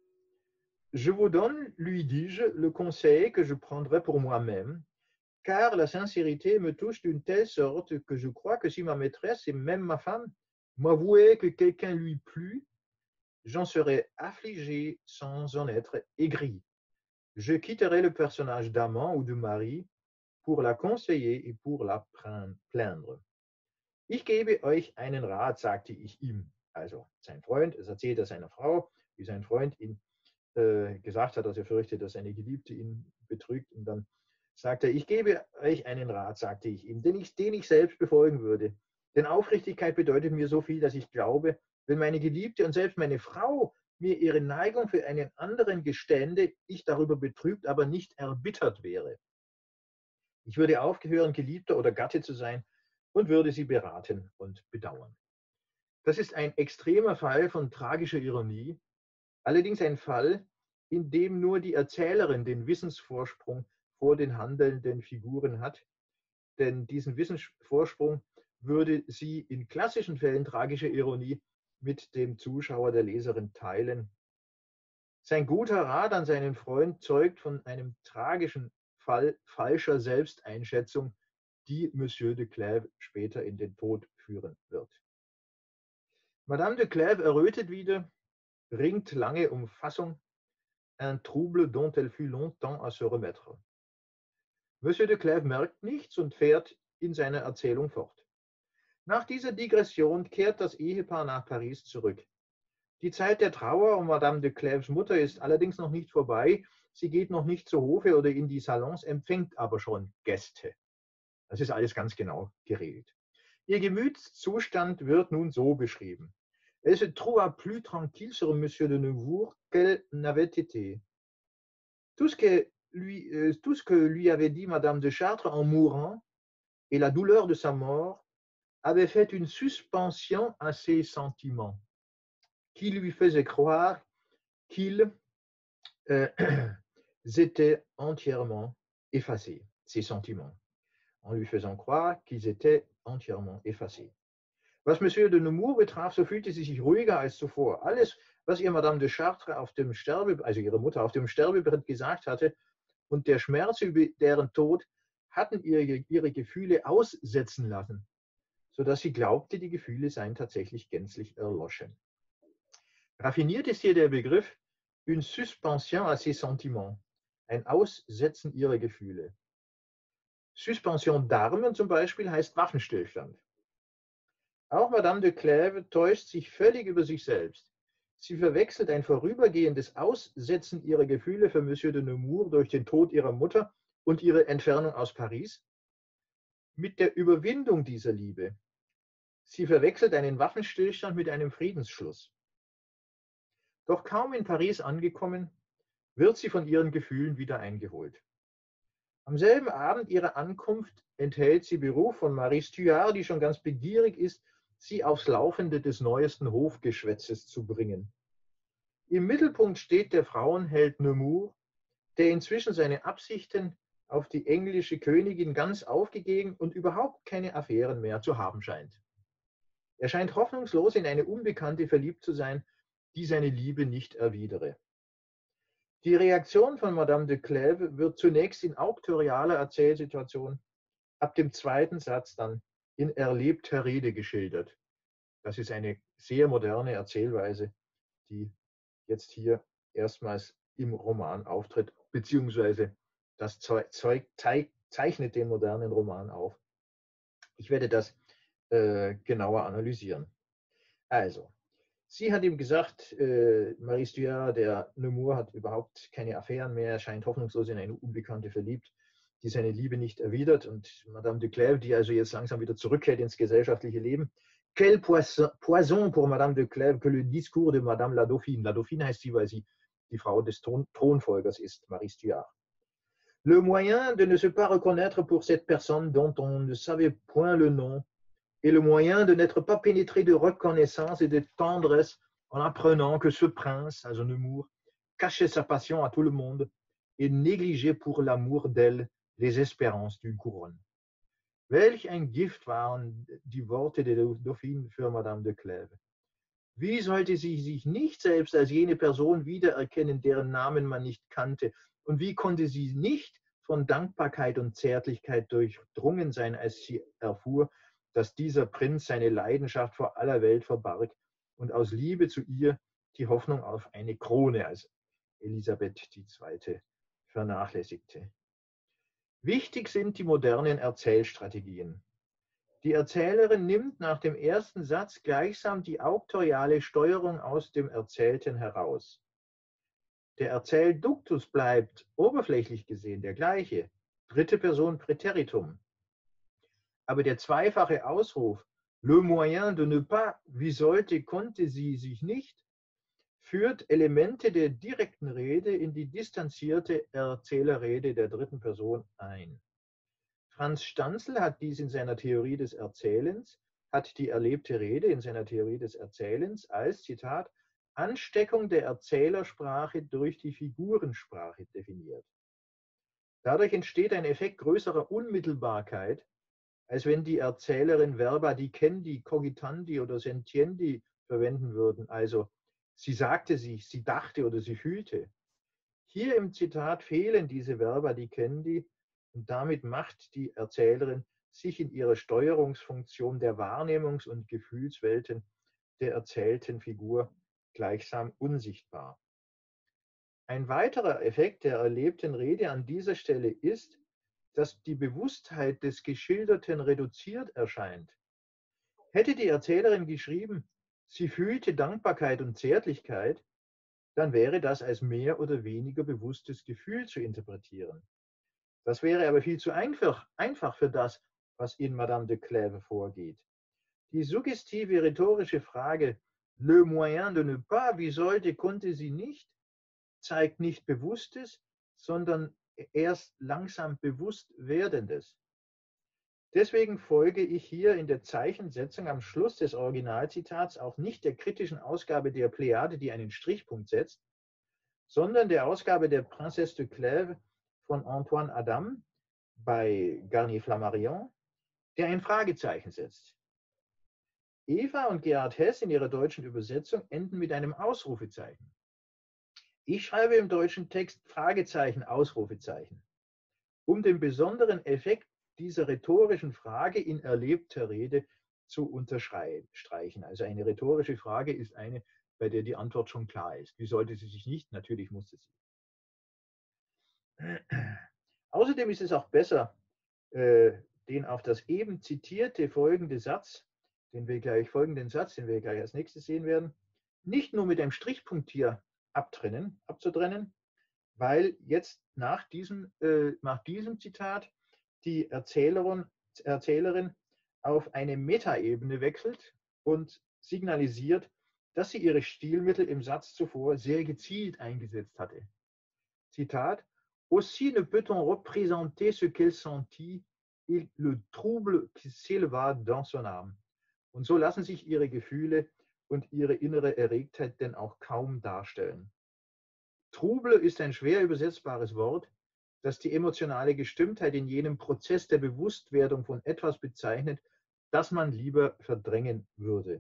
Je vous donne, lui dis-je, le conseil que je prendrai pour moi-même, car la sincérité me touche d'une telle sorte que je crois que si ma maîtresse et même ma femme m'avouaient que quelqu'un lui plut, j'en serais affligé sans en être aigri. Je quitterai le personnage d'amant ou de mari pour la conseiller et pour la plaindre. Ich gebe euch einen Rat, sagte ich ihm. Also sein Freund, es erzählt er seiner Frau, wie sein Freund ihn äh, gesagt hat, dass er fürchtet, dass seine Geliebte ihn betrügt. Und dann sagt er, ich gebe euch einen Rat, sagte ich ihm, den ich, den ich selbst befolgen würde. Denn Aufrichtigkeit bedeutet mir so viel, dass ich glaube, wenn meine Geliebte und selbst meine Frau mir ihre Neigung für einen anderen gestände, ich darüber betrübt, aber nicht erbittert wäre. Ich würde aufgehören, Geliebter oder Gatte zu sein und würde sie beraten und bedauern. Das ist ein extremer Fall von tragischer Ironie, allerdings ein Fall, in dem nur die Erzählerin den Wissensvorsprung vor den handelnden Figuren hat, denn diesen Wissensvorsprung würde sie in klassischen Fällen tragischer Ironie mit dem Zuschauer, der Leserin teilen. Sein guter Rat an seinen Freund zeugt von einem tragischen Fall falscher Selbsteinschätzung, die Monsieur de Clèves später in den Tod führen wird. Madame de Clèves errötet wieder, ringt lange um Fassung, un trouble dont elle fut longtemps à se remettre. Monsieur de Clèves merkt nichts und fährt in seiner Erzählung fort. Nach dieser Digression kehrt das Ehepaar nach Paris zurück. Die Zeit der Trauer um Madame de Clèves Mutter ist allerdings noch nicht vorbei. Sie geht noch nicht zu Hofe oder in die Salons, empfängt aber schon Gäste. Das ist alles ganz genau geregelt. Ihr Gemütszustand wird nun so beschrieben. Elle se trouva plus tranquille sur Monsieur de Nemours qu'elle n'avait été. Tout ce que lui, euh, tout ce que lui avait dit Madame de Chartres en mourant et la douleur de sa mort avait fait une suspension à ses sentiments. qui lui faisait croire qu'il euh, étaient entièrement effacés, ses sentiments, en lui faisant croire qu'ils étaient entièrement effacés. Was Monsieur de Nemours betraf, so fühlte sie sich ruhiger als zuvor. Alles, was ihr Madame de Chartres auf dem Sterbe, also ihre Mutter auf dem Sterbebett gesagt hatte, und der Schmerz über deren Tod hatten ihre, ihre Gefühle aussetzen lassen, sodass sie glaubte, die Gefühle seien tatsächlich gänzlich erloschen. Raffiniert ist hier der Begriff une suspension à ses sentiments, ein Aussetzen ihrer Gefühle. Suspension d'armes zum Beispiel heißt Waffenstillstand. Auch Madame de Clèves täuscht sich völlig über sich selbst. Sie verwechselt ein vorübergehendes Aussetzen ihrer Gefühle für Monsieur de Nemours durch den Tod ihrer Mutter und ihre Entfernung aus Paris mit der Überwindung dieser Liebe. Sie verwechselt einen Waffenstillstand mit einem Friedensschluss. Doch kaum in Paris angekommen, wird sie von ihren Gefühlen wieder eingeholt. Am selben Abend ihrer Ankunft enthält sie Beruf von Marie Stuart, die schon ganz begierig ist, sie aufs Laufende des neuesten Hofgeschwätzes zu bringen. Im Mittelpunkt steht der Frauenheld Nemours, der inzwischen seine Absichten auf die englische Königin ganz aufgegeben und überhaupt keine Affären mehr zu haben scheint. Er scheint hoffnungslos in eine Unbekannte verliebt zu sein, die seine Liebe nicht erwidere. Die Reaktion von Madame de Clèves wird zunächst in auktorialer Erzählsituation, ab dem zweiten Satz dann in erlebter Rede geschildert. Das ist eine sehr moderne Erzählweise, die jetzt hier erstmals im Roman auftritt, beziehungsweise das Zeug, zeichnet den modernen Roman auf. Ich werde das äh, genauer analysieren. Also, sie hat ihm gesagt, äh, Marie Stuart, der Nemours hat überhaupt keine Affären mehr, er scheint hoffnungslos in eine Unbekannte verliebt, die seine Liebe nicht erwidert. Und Madame de Clèves, die also jetzt langsam wieder zurückkehrt ins gesellschaftliche Leben. Quel poison pour Madame de Clèves que le discours de Madame la Dauphine. La Dauphine heißt sie, weil sie die Frau des Thron Thronfolgers ist, Marie Stuart. Le moyen de ne se pas reconnaître pour cette personne dont on ne savait point le nom, et le moyen de n'être pas pénétré de reconnaissance et de tendresse en apprenant que ce prince, also Nemours, cachait sa passion à tout le monde et négligeait pour l'amour d'elle les espérances d'une couronne. Welch ein Gift waren die Worte der Dauphine für Madame de Clèves. Wie sollte sie sich nicht selbst als jene Person wiedererkennen, deren Namen man nicht kannte? Und wie konnte sie nicht von Dankbarkeit und Zärtlichkeit durchdrungen sein, als sie erfuhr, dass dieser Prinz seine Leidenschaft vor aller Welt verbarg und aus Liebe zu ihr die Hoffnung auf eine Krone als Elisabeth die Zweite vernachlässigte. Wichtig sind die modernen Erzählstrategien. Die Erzählerin nimmt nach dem ersten Satz gleichsam die auktoriale Steuerung aus dem Erzählten heraus. Der Erzählduktus bleibt oberflächlich gesehen der gleiche, dritte Person Präteritum. Aber der zweifache Ausruf, le moyen de ne pas, wie sollte, konnte sie sich nicht, führt Elemente der direkten Rede in die distanzierte Erzählerrede der dritten Person ein. Franz Stanzel hat dies in seiner Theorie des Erzählens, hat die erlebte Rede in seiner Theorie des Erzählens als, Zitat, Ansteckung der Erzählersprache durch die Figurensprache definiert. Dadurch entsteht ein Effekt größerer Unmittelbarkeit, als wenn die Erzählerin Verba dicendi, cogitandi oder sentiendi verwenden würden, also sie sagte sich, sie dachte oder sie fühlte. Hier im Zitat fehlen diese Verba dicendi und damit macht die Erzählerin sich in ihrer Steuerungsfunktion der Wahrnehmungs- und Gefühlswelten der erzählten Figur gleichsam unsichtbar. Ein weiterer Effekt der erlebten Rede an dieser Stelle ist, dass die Bewusstheit des Geschilderten reduziert erscheint. Hätte die Erzählerin geschrieben, sie fühlte Dankbarkeit und Zärtlichkeit, dann wäre das als mehr oder weniger bewusstes Gefühl zu interpretieren. Das wäre aber viel zu einfach, einfach für das, was in Madame de Clèves vorgeht. Die suggestive rhetorische Frage, le moyen de ne pas, wie sollte, konnte sie nicht, zeigt nicht Bewusstes, sondern erst langsam bewusst Werdendes. Deswegen folge ich hier in der Zeichensetzung am Schluss des Originalzitats auch nicht der kritischen Ausgabe der Pléiade, die einen Strichpunkt setzt, sondern der Ausgabe der Princesse de Clèves von Antoine Adam bei Garnier-Flammarion, der ein Fragezeichen setzt. Eva und Gerhard Hess in ihrer deutschen Übersetzung enden mit einem Ausrufezeichen. Ich schreibe im deutschen Text Fragezeichen, Ausrufezeichen, um den besonderen Effekt dieser rhetorischen Frage in erlebter Rede zu unterstreichen. Also eine rhetorische Frage ist eine, bei der die Antwort schon klar ist. Wie sollte sie sich nicht? Natürlich musste sie. Außerdem ist es auch besser, äh, den auf das eben zitierte folgende Satz, den wir gleich, folgenden Satz, den wir gleich als nächstes sehen werden, nicht nur mit einem Strichpunkt hier abtrennen, abzutrennen, weil jetzt nach diesem, äh, nach diesem Zitat die Erzählerin, Erzählerin auf eine Metaebene wechselt und signalisiert, dass sie ihre Stilmittel im Satz zuvor sehr gezielt eingesetzt hatte. Zitat: Aussi ne peut-on représenter ce qu'elle sentit et le trouble qui s'éleva dans son âme. Und so lassen sich ihre Gefühle und ihre innere Erregtheit denn auch kaum darstellen. Trouble ist ein schwer übersetzbares Wort, das die emotionale Gestimmtheit in jenem Prozess der Bewusstwerdung von etwas bezeichnet, das man lieber verdrängen würde.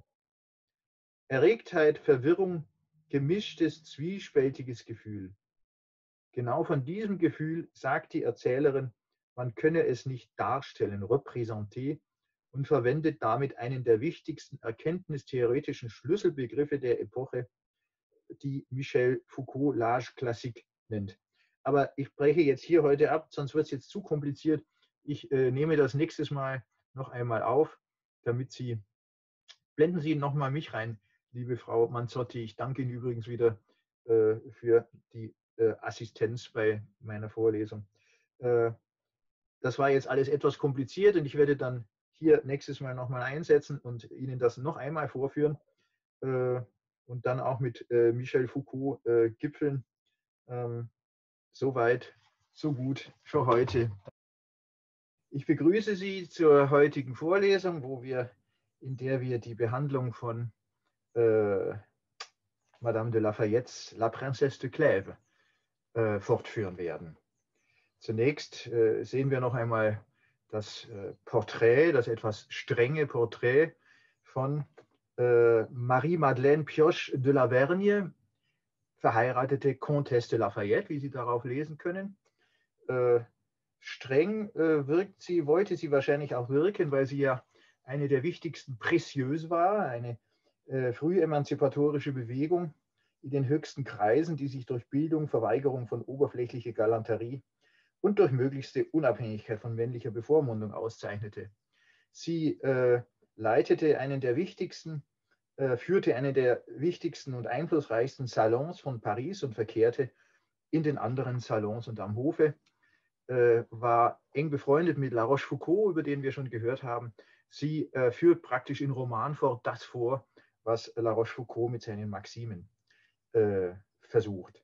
Erregtheit, Verwirrung, gemischtes, zwiespältiges Gefühl. Genau von diesem Gefühl sagt die Erzählerin, man könne es nicht darstellen, représenter, und verwendet damit einen der wichtigsten erkenntnistheoretischen Schlüsselbegriffe der Epoche, die Michel Foucault L'Âge classique nennt. Aber ich breche jetzt hier heute ab, sonst wird es jetzt zu kompliziert. Ich äh, nehme das nächstes Mal noch einmal auf, damit Sie, blenden Sie nochmal mich rein, liebe Frau Manzotti. Ich danke Ihnen übrigens wieder äh, für die äh, Assistenz bei meiner Vorlesung. Äh, das war jetzt alles etwas kompliziert und ich werde dann hier nächstes Mal nochmal einsetzen und Ihnen das noch einmal vorführen äh, und dann auch mit äh, Michel Foucault äh, gipfeln. Ähm, Soweit, so gut für heute. Ich begrüße Sie zur heutigen Vorlesung, wo wir, in der wir die Behandlung von äh, Madame de Lafayettes La Princesse de Clèves äh, fortführen werden. Zunächst äh, sehen wir noch einmal das äh, Porträt, das etwas strenge Porträt von äh, Marie-Madeleine Pioche de la Vergne, verheiratete Comtesse de Lafayette, wie Sie darauf lesen können. Äh, streng äh, wirkt sie, wollte sie wahrscheinlich auch wirken, weil sie ja eine der wichtigsten Précieuses war, eine äh, frühemanzipatorische Bewegung in den höchsten Kreisen, die sich durch Bildung, Verweigerung von oberflächlicher Galanterie und durch möglichste Unabhängigkeit von männlicher Bevormundung auszeichnete. Sie äh, leitete einen der wichtigsten, äh, führte einen der wichtigsten und einflussreichsten Salons von Paris und verkehrte in den anderen Salons und am Hofe, äh, war eng befreundet mit La Rochefoucauld, über den wir schon gehört haben. Sie äh, führt praktisch in Romanform das vor, was La Rochefoucauld mit seinen Maximen äh, versucht.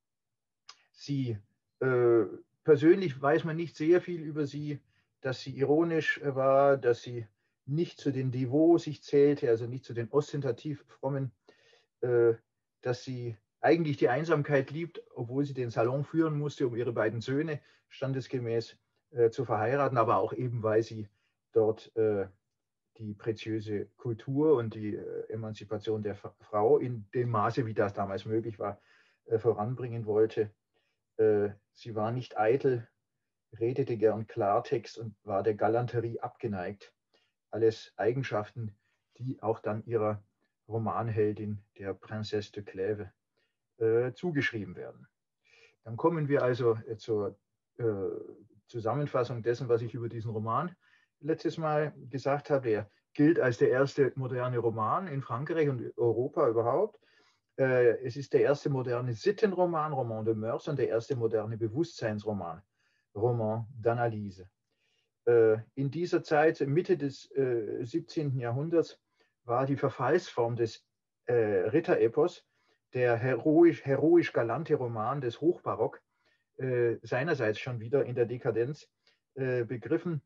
Sie äh, persönlich weiß man nicht sehr viel über sie, dass sie ironisch war, dass sie nicht zu den Devots sich zählte, also nicht zu den ostentativ Frommen, äh, dass sie eigentlich die Einsamkeit liebt, obwohl sie den Salon führen musste, um ihre beiden Söhne standesgemäß äh, zu verheiraten, aber auch eben, weil sie dort äh, die preziöse Kultur und die äh, Emanzipation der Frau in dem Maße, wie das damals möglich war, äh, voranbringen wollte. Äh, sie war nicht eitel, redete gern Klartext und war der Galanterie abgeneigt. Alles Eigenschaften, die auch dann ihrer Romanheldin, der Princesse de Clèves, äh, zugeschrieben werden. Dann kommen wir also zur äh, Zusammenfassung dessen, was ich über diesen Roman letztes Mal gesagt habe. Er gilt als der erste moderne Roman in Frankreich und Europa überhaupt. Äh, es ist der erste moderne Sittenroman, Roman de Mœurs, und der erste moderne Bewusstseinsroman, Roman d'Analyse. Äh, in dieser Zeit, Mitte des äh, siebzehnten Jahrhunderts, war die Verfallsform des äh, Ritterepos, der heroisch, heroisch galante Roman des Hochbarock, äh, seinerseits schon wieder in der Dekadenz äh, begriffen.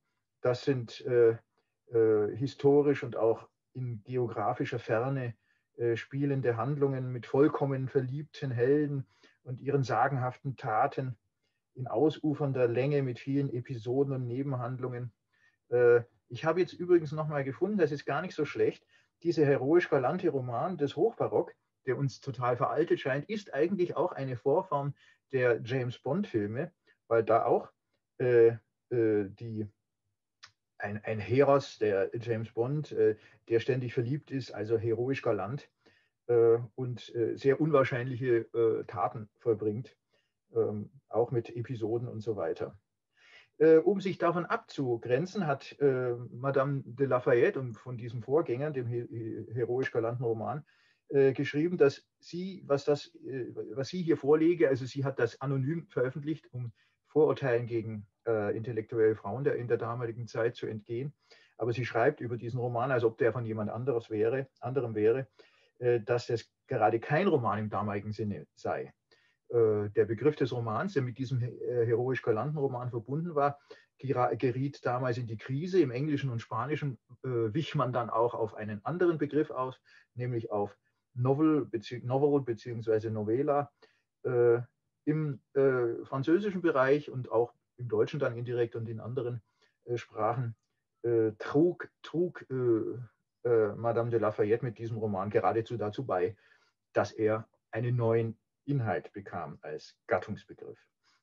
das sind äh, äh, historisch und auch in geografischer Ferne äh, spielende Handlungen mit vollkommen verliebten Helden und ihren sagenhaften Taten in ausufernder Länge mit vielen Episoden und Nebenhandlungen. Äh, ich habe jetzt übrigens nochmal gefunden, das ist gar nicht so schlecht, dieser heroisch-galante Roman des Hochbarock, der uns total veraltet scheint, ist eigentlich auch eine Vorform der James-Bond-Filme, weil da auch äh, äh, die, ein, ein Heros, der James Bond, äh, der ständig verliebt ist, also heroisch galant äh, und äh, sehr unwahrscheinliche äh, Taten vollbringt, ähm, auch mit Episoden und so weiter. Äh, um sich davon abzugrenzen, hat äh, Madame de Lafayette, um, von diesem Vorgänger, dem he heroisch galanten Roman, äh, geschrieben, dass sie, was, das, äh, was sie hier vorlege, also sie hat das anonym veröffentlicht, um Vorurteilen gegen äh, intellektuelle Frauen der, in der damaligen Zeit zu entgehen. Aber sie schreibt über diesen Roman, als ob der von jemand anderes wäre, anderem wäre, äh, dass das gerade kein Roman im damaligen Sinne sei. Der Begriff des Romans, der mit diesem heroisch-galanten Roman verbunden war, geriet damals in die Krise. Im Englischen und Spanischen äh, wich man dann auch auf einen anderen Begriff aus, nämlich auf Novel, bezieh Novel bzw. Novela. Äh, Im äh, französischen Bereich und auch im Deutschen dann indirekt und in anderen äh, Sprachen äh, trug, trug äh, äh, Madame de Lafayette mit diesem Roman geradezu dazu bei, dass er einen neuen Inhalt bekam als Gattungsbegriff.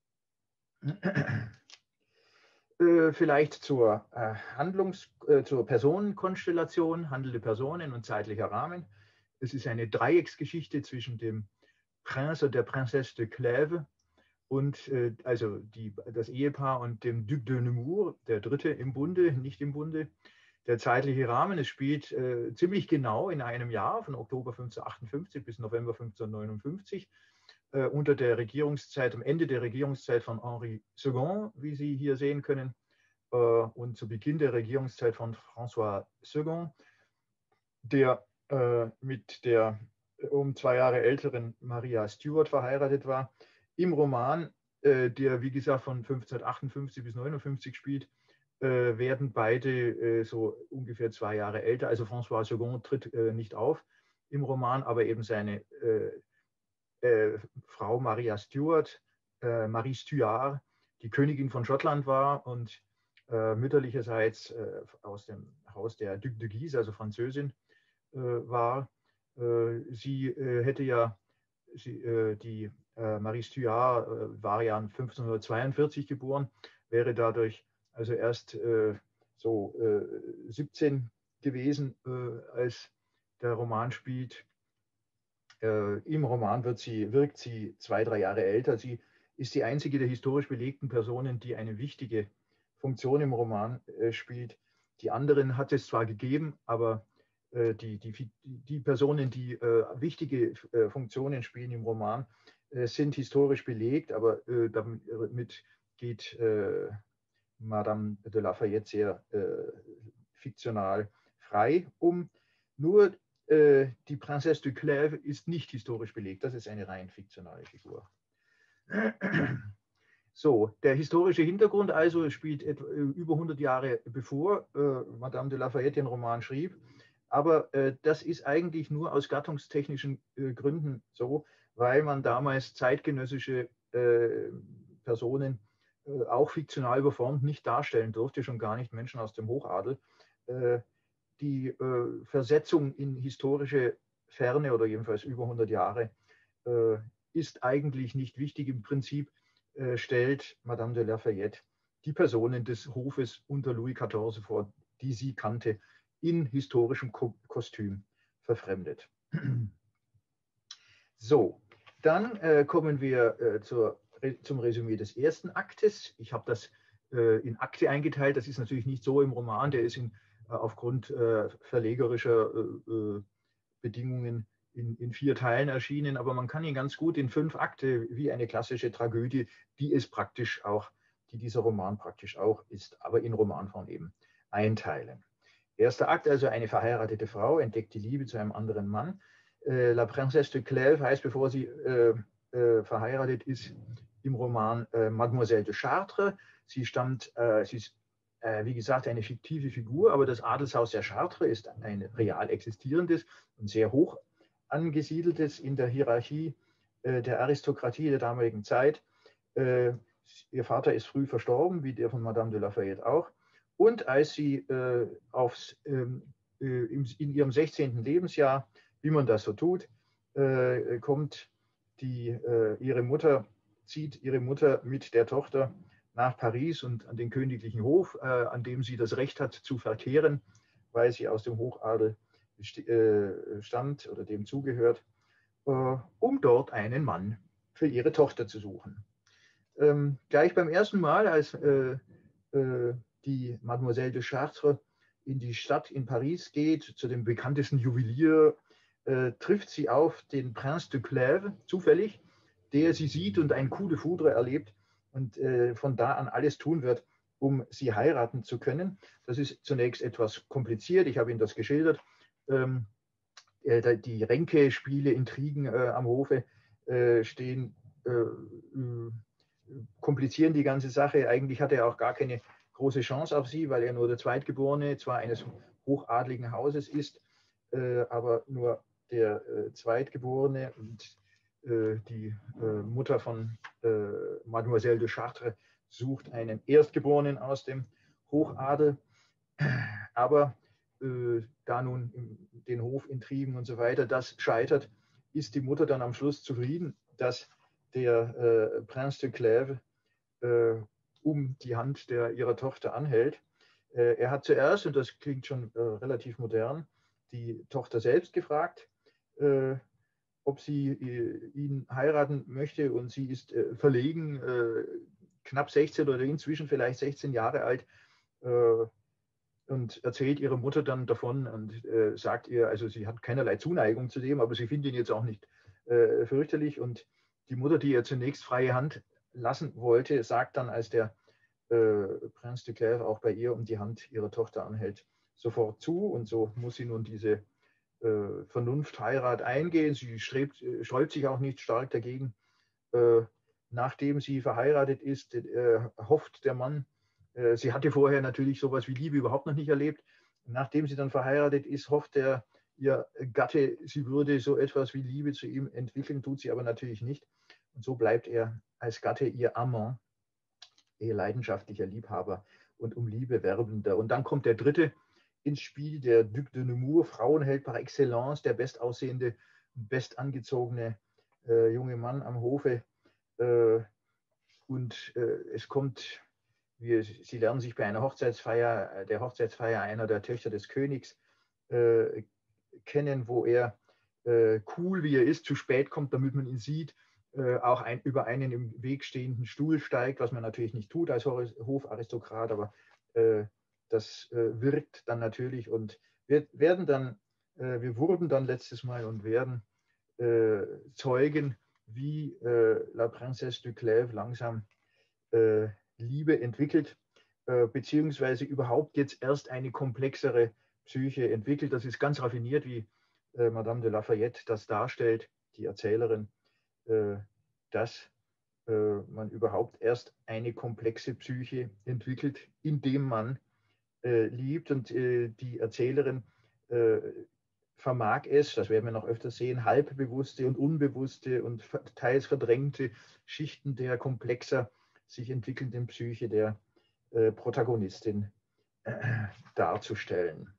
Äh, vielleicht zur, äh, Handlungs-, äh, zur Personenkonstellation, handelnde Personen und zeitlicher Rahmen. Es ist eine Dreiecksgeschichte zwischen dem Prince und der Princesse de Clèves und äh, also die, das Ehepaar und dem Duc de Nemours, der Dritte im Bunde, nicht im Bunde. Der zeitliche Rahmen, es spielt äh, ziemlich genau in einem Jahr, von Oktober fünfzehnhundertachtundfünfzig bis November fünfzehnhundertneunundfünfzig, äh, unter der Regierungszeit, am Ende der Regierungszeit von Henri Second, wie Sie hier sehen können, äh, und zu Beginn der Regierungszeit von François Second, der äh, mit der um zwei Jahre älteren Maria Stuart verheiratet war. Im Roman, äh, der wie gesagt von fünfzehnhundertachtundfünfzig bis neunundfünfzig spielt, äh, werden beide äh, so ungefähr zwei Jahre älter. Also François Second tritt äh, nicht auf im Roman, aber eben seine äh, äh, Frau Maria Stuart, äh, Marie Stuart, die Königin von Schottland war und äh, mütterlicherseits äh, aus dem Haus der Duc de Guise, also Französin, äh, war. Äh, sie äh, hätte ja, sie, äh, die äh, Marie Stuart äh, war ja fünfzehnhundertzweiundvierzig geboren, wäre dadurch also erst äh, so äh, siebzehn gewesen, äh, als der Roman spielt. Äh, Im Roman wird sie, wirkt sie zwei, drei Jahre älter. Sie ist die einzige der historisch belegten Personen, die eine wichtige Funktion im Roman äh, spielt. Die anderen hat es zwar gegeben, aber äh, die, die, die Personen, die äh, wichtige äh, Funktionen spielen im Roman, äh, sind historisch belegt, aber äh, damit geht äh, Madame de Lafayette sehr äh, fiktional frei um. Nur äh, die Princesse de Clèves ist nicht historisch belegt. Das ist eine rein fiktionale Figur. So, der historische Hintergrund also spielt etwa, über hundert Jahre bevor äh, Madame de Lafayette den Roman schrieb. Aber äh, das ist eigentlich nur aus gattungstechnischen äh, Gründen so, weil man damals zeitgenössische äh, Personen äh, auch fiktional überformt nicht darstellen durfte, schon gar nicht Menschen aus dem Hochadel. Äh, die äh, Versetzung in historische Ferne oder jedenfalls über hundert Jahre äh, ist eigentlich nicht wichtig. Im Prinzip äh, stellt Madame de Lafayette die Personen des Hofes unter Louis vierzehn vor, die sie kannte, in historischem Ko Kostüm verfremdet. So, dann äh, kommen wir äh, zur, zum Resümee des ersten Aktes. Ich habe das äh, in Akte eingeteilt. Das ist natürlich nicht so im Roman. Der ist in, äh, aufgrund äh, verlegerischer äh, Bedingungen in, in vier Teilen erschienen. Aber man kann ihn ganz gut in fünf Akte, wie eine klassische Tragödie, die es praktisch auch, die dieser Roman praktisch auch ist, aber in Romanform eben einteilen. Erster Akt, also eine verheiratete Frau entdeckt die Liebe zu einem anderen Mann. Äh, La Princesse de Clèves heißt, bevor sie äh, äh, verheiratet ist, im Roman äh, Mademoiselle de Chartres. Sie stammt, äh, sie ist äh, wie gesagt, eine fiktive Figur, aber das Adelshaus der Chartres ist ein real existierendes und sehr hoch angesiedeltes in der Hierarchie äh, der Aristokratie der damaligen Zeit. Äh, ihr Vater ist früh verstorben, wie der von Madame de Lafayette auch. Und als sie äh, aufs, ähm, äh, in ihrem sechzehnten Lebensjahr, wie man das so tut, äh, kommt die, äh, ihre Mutter, zieht ihre Mutter mit der Tochter nach Paris und an den königlichen Hof, äh, an dem sie das Recht hat zu verkehren, weil sie aus dem Hochadel äh, stammt oder dem zugehört, äh, um dort einen Mann für ihre Tochter zu suchen. Ähm, gleich beim ersten Mal, als äh, äh, die Mademoiselle de Chartres in die Stadt in Paris geht, zu dem bekanntesten Juwelier, äh, trifft sie auf den Prince de Clèves, zufällig, der sie sieht und ein Coup de foudre erlebt und äh, von da an alles tun wird, um sie heiraten zu können. Das ist zunächst etwas kompliziert, ich habe Ihnen das geschildert. Ähm, äh, die Ränkespiele, Intrigen äh, am Hofe äh, stehen, äh, komplizieren die ganze Sache. Eigentlich hat er auch gar keine große Chance auf sie, weil er nur der Zweitgeborene zwar eines hochadligen Hauses ist, äh, aber nur der äh, Zweitgeborene und äh, die äh, Mutter von äh, Mademoiselle de Chartres sucht einen Erstgeborenen aus dem Hochadel. Aber äh, da nun den Hofintrigen und so weiter das scheitert, ist die Mutter dann am Schluss zufrieden, dass der äh, Prince de Clèves äh, um die Hand der, ihrer Tochter anhält. Äh, er hat zuerst, und das klingt schon äh, relativ modern, die Tochter selbst gefragt, äh, ob sie äh, ihn heiraten möchte, und sie ist äh, verlegen, äh, knapp sechzehn oder inzwischen vielleicht sechzehn Jahre alt, äh, und erzählt ihrer Mutter dann davon und äh, sagt ihr, also sie hat keinerlei Zuneigung zu dem, aber sie findet ihn jetzt auch nicht äh, fürchterlich. Und die Mutter, die ihr zunächst freie Hand lassen wollte, sagt dann, als der äh, Prince de Clèves auch bei ihr um die Hand ihrer Tochter anhält, sofort zu. Und so muss sie nun diese äh, Vernunftheirat eingehen. Sie strebt, äh, sträubt sich auch nicht stark dagegen. Äh, nachdem sie verheiratet ist, äh, hofft der Mann, äh, sie hatte vorher natürlich sowas wie Liebe überhaupt noch nicht erlebt. Nachdem sie dann verheiratet ist, hofft der, ihr Gatte, sie würde so etwas wie Liebe zu ihm entwickeln, tut sie aber natürlich nicht. Und so bleibt er als Gatte ihr Amant, ihr leidenschaftlicher Liebhaber und um Liebe werbender. Und dann kommt der dritte ins Spiel, der Duc de Nemours, Frauenheld par excellence, der bestaussehende, bestangezogene äh, junge Mann am Hofe. Äh, und äh, es kommt, wir, sie lernen sich bei einer Hochzeitsfeier, der Hochzeitsfeier einer der Töchter des Königs äh, kennen, wo er äh, cool, wie er ist, zu spät kommt, damit man ihn sieht, äh, auch ein, über einen im Weg stehenden Stuhl steigt, was man natürlich nicht tut als Hofaristokrat, aber äh, das äh, wirkt dann natürlich, und wir werden dann, äh, wir wurden dann letztes Mal und werden äh, Zeugen, wie äh, La Princesse de Clèves langsam äh, Liebe entwickelt, äh, beziehungsweise überhaupt jetzt erst eine komplexere Psyche entwickelt. Das ist ganz raffiniert, wie äh, Madame de Lafayette das darstellt, die Erzählerin, äh, dass äh, man überhaupt erst eine komplexe Psyche entwickelt, indem man äh, liebt. Und äh, die Erzählerin äh, vermag es, das werden wir noch öfter sehen, halbbewusste und unbewusste und teils verdrängte Schichten der komplexer sich entwickelnden Psyche der äh, Protagonistin äh, darzustellen.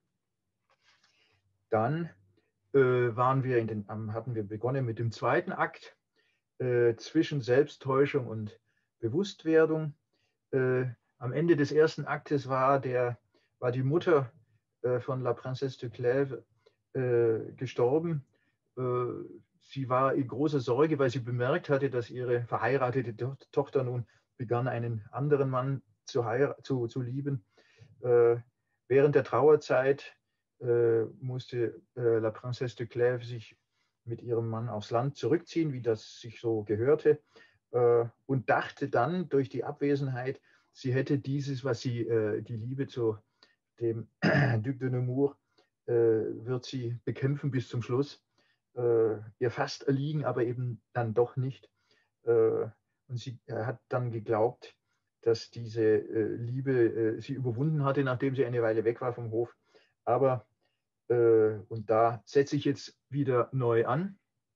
Dann äh, waren wir in den, hatten wir begonnen mit dem zweiten Akt äh, zwischen Selbsttäuschung und Bewusstwerdung. Äh, am Ende des ersten Aktes war, der, war die Mutter äh, von La Princesse de Clèves äh, gestorben. Äh, sie war in großer Sorge, weil sie bemerkt hatte, dass ihre verheiratete to Tochter nun begann, einen anderen Mann zu, zu, zu lieben. Äh, während der Trauerzeit äh, musste äh, La Princesse de Clèves sich mit ihrem Mann aufs Land zurückziehen, wie das sich so gehörte, äh, und dachte dann durch die Abwesenheit, sie hätte dieses, was sie, äh, die Liebe zu dem Duc de Nemours, äh, wird sie bekämpfen bis zum Schluss, äh, ihr fast erliegen, aber eben dann doch nicht. Äh, und sie hat dann geglaubt, dass diese äh, Liebe äh, sie überwunden hatte, nachdem sie eine Weile weg war vom Hof. Aber, äh, und da setze ich jetzt wieder neu an.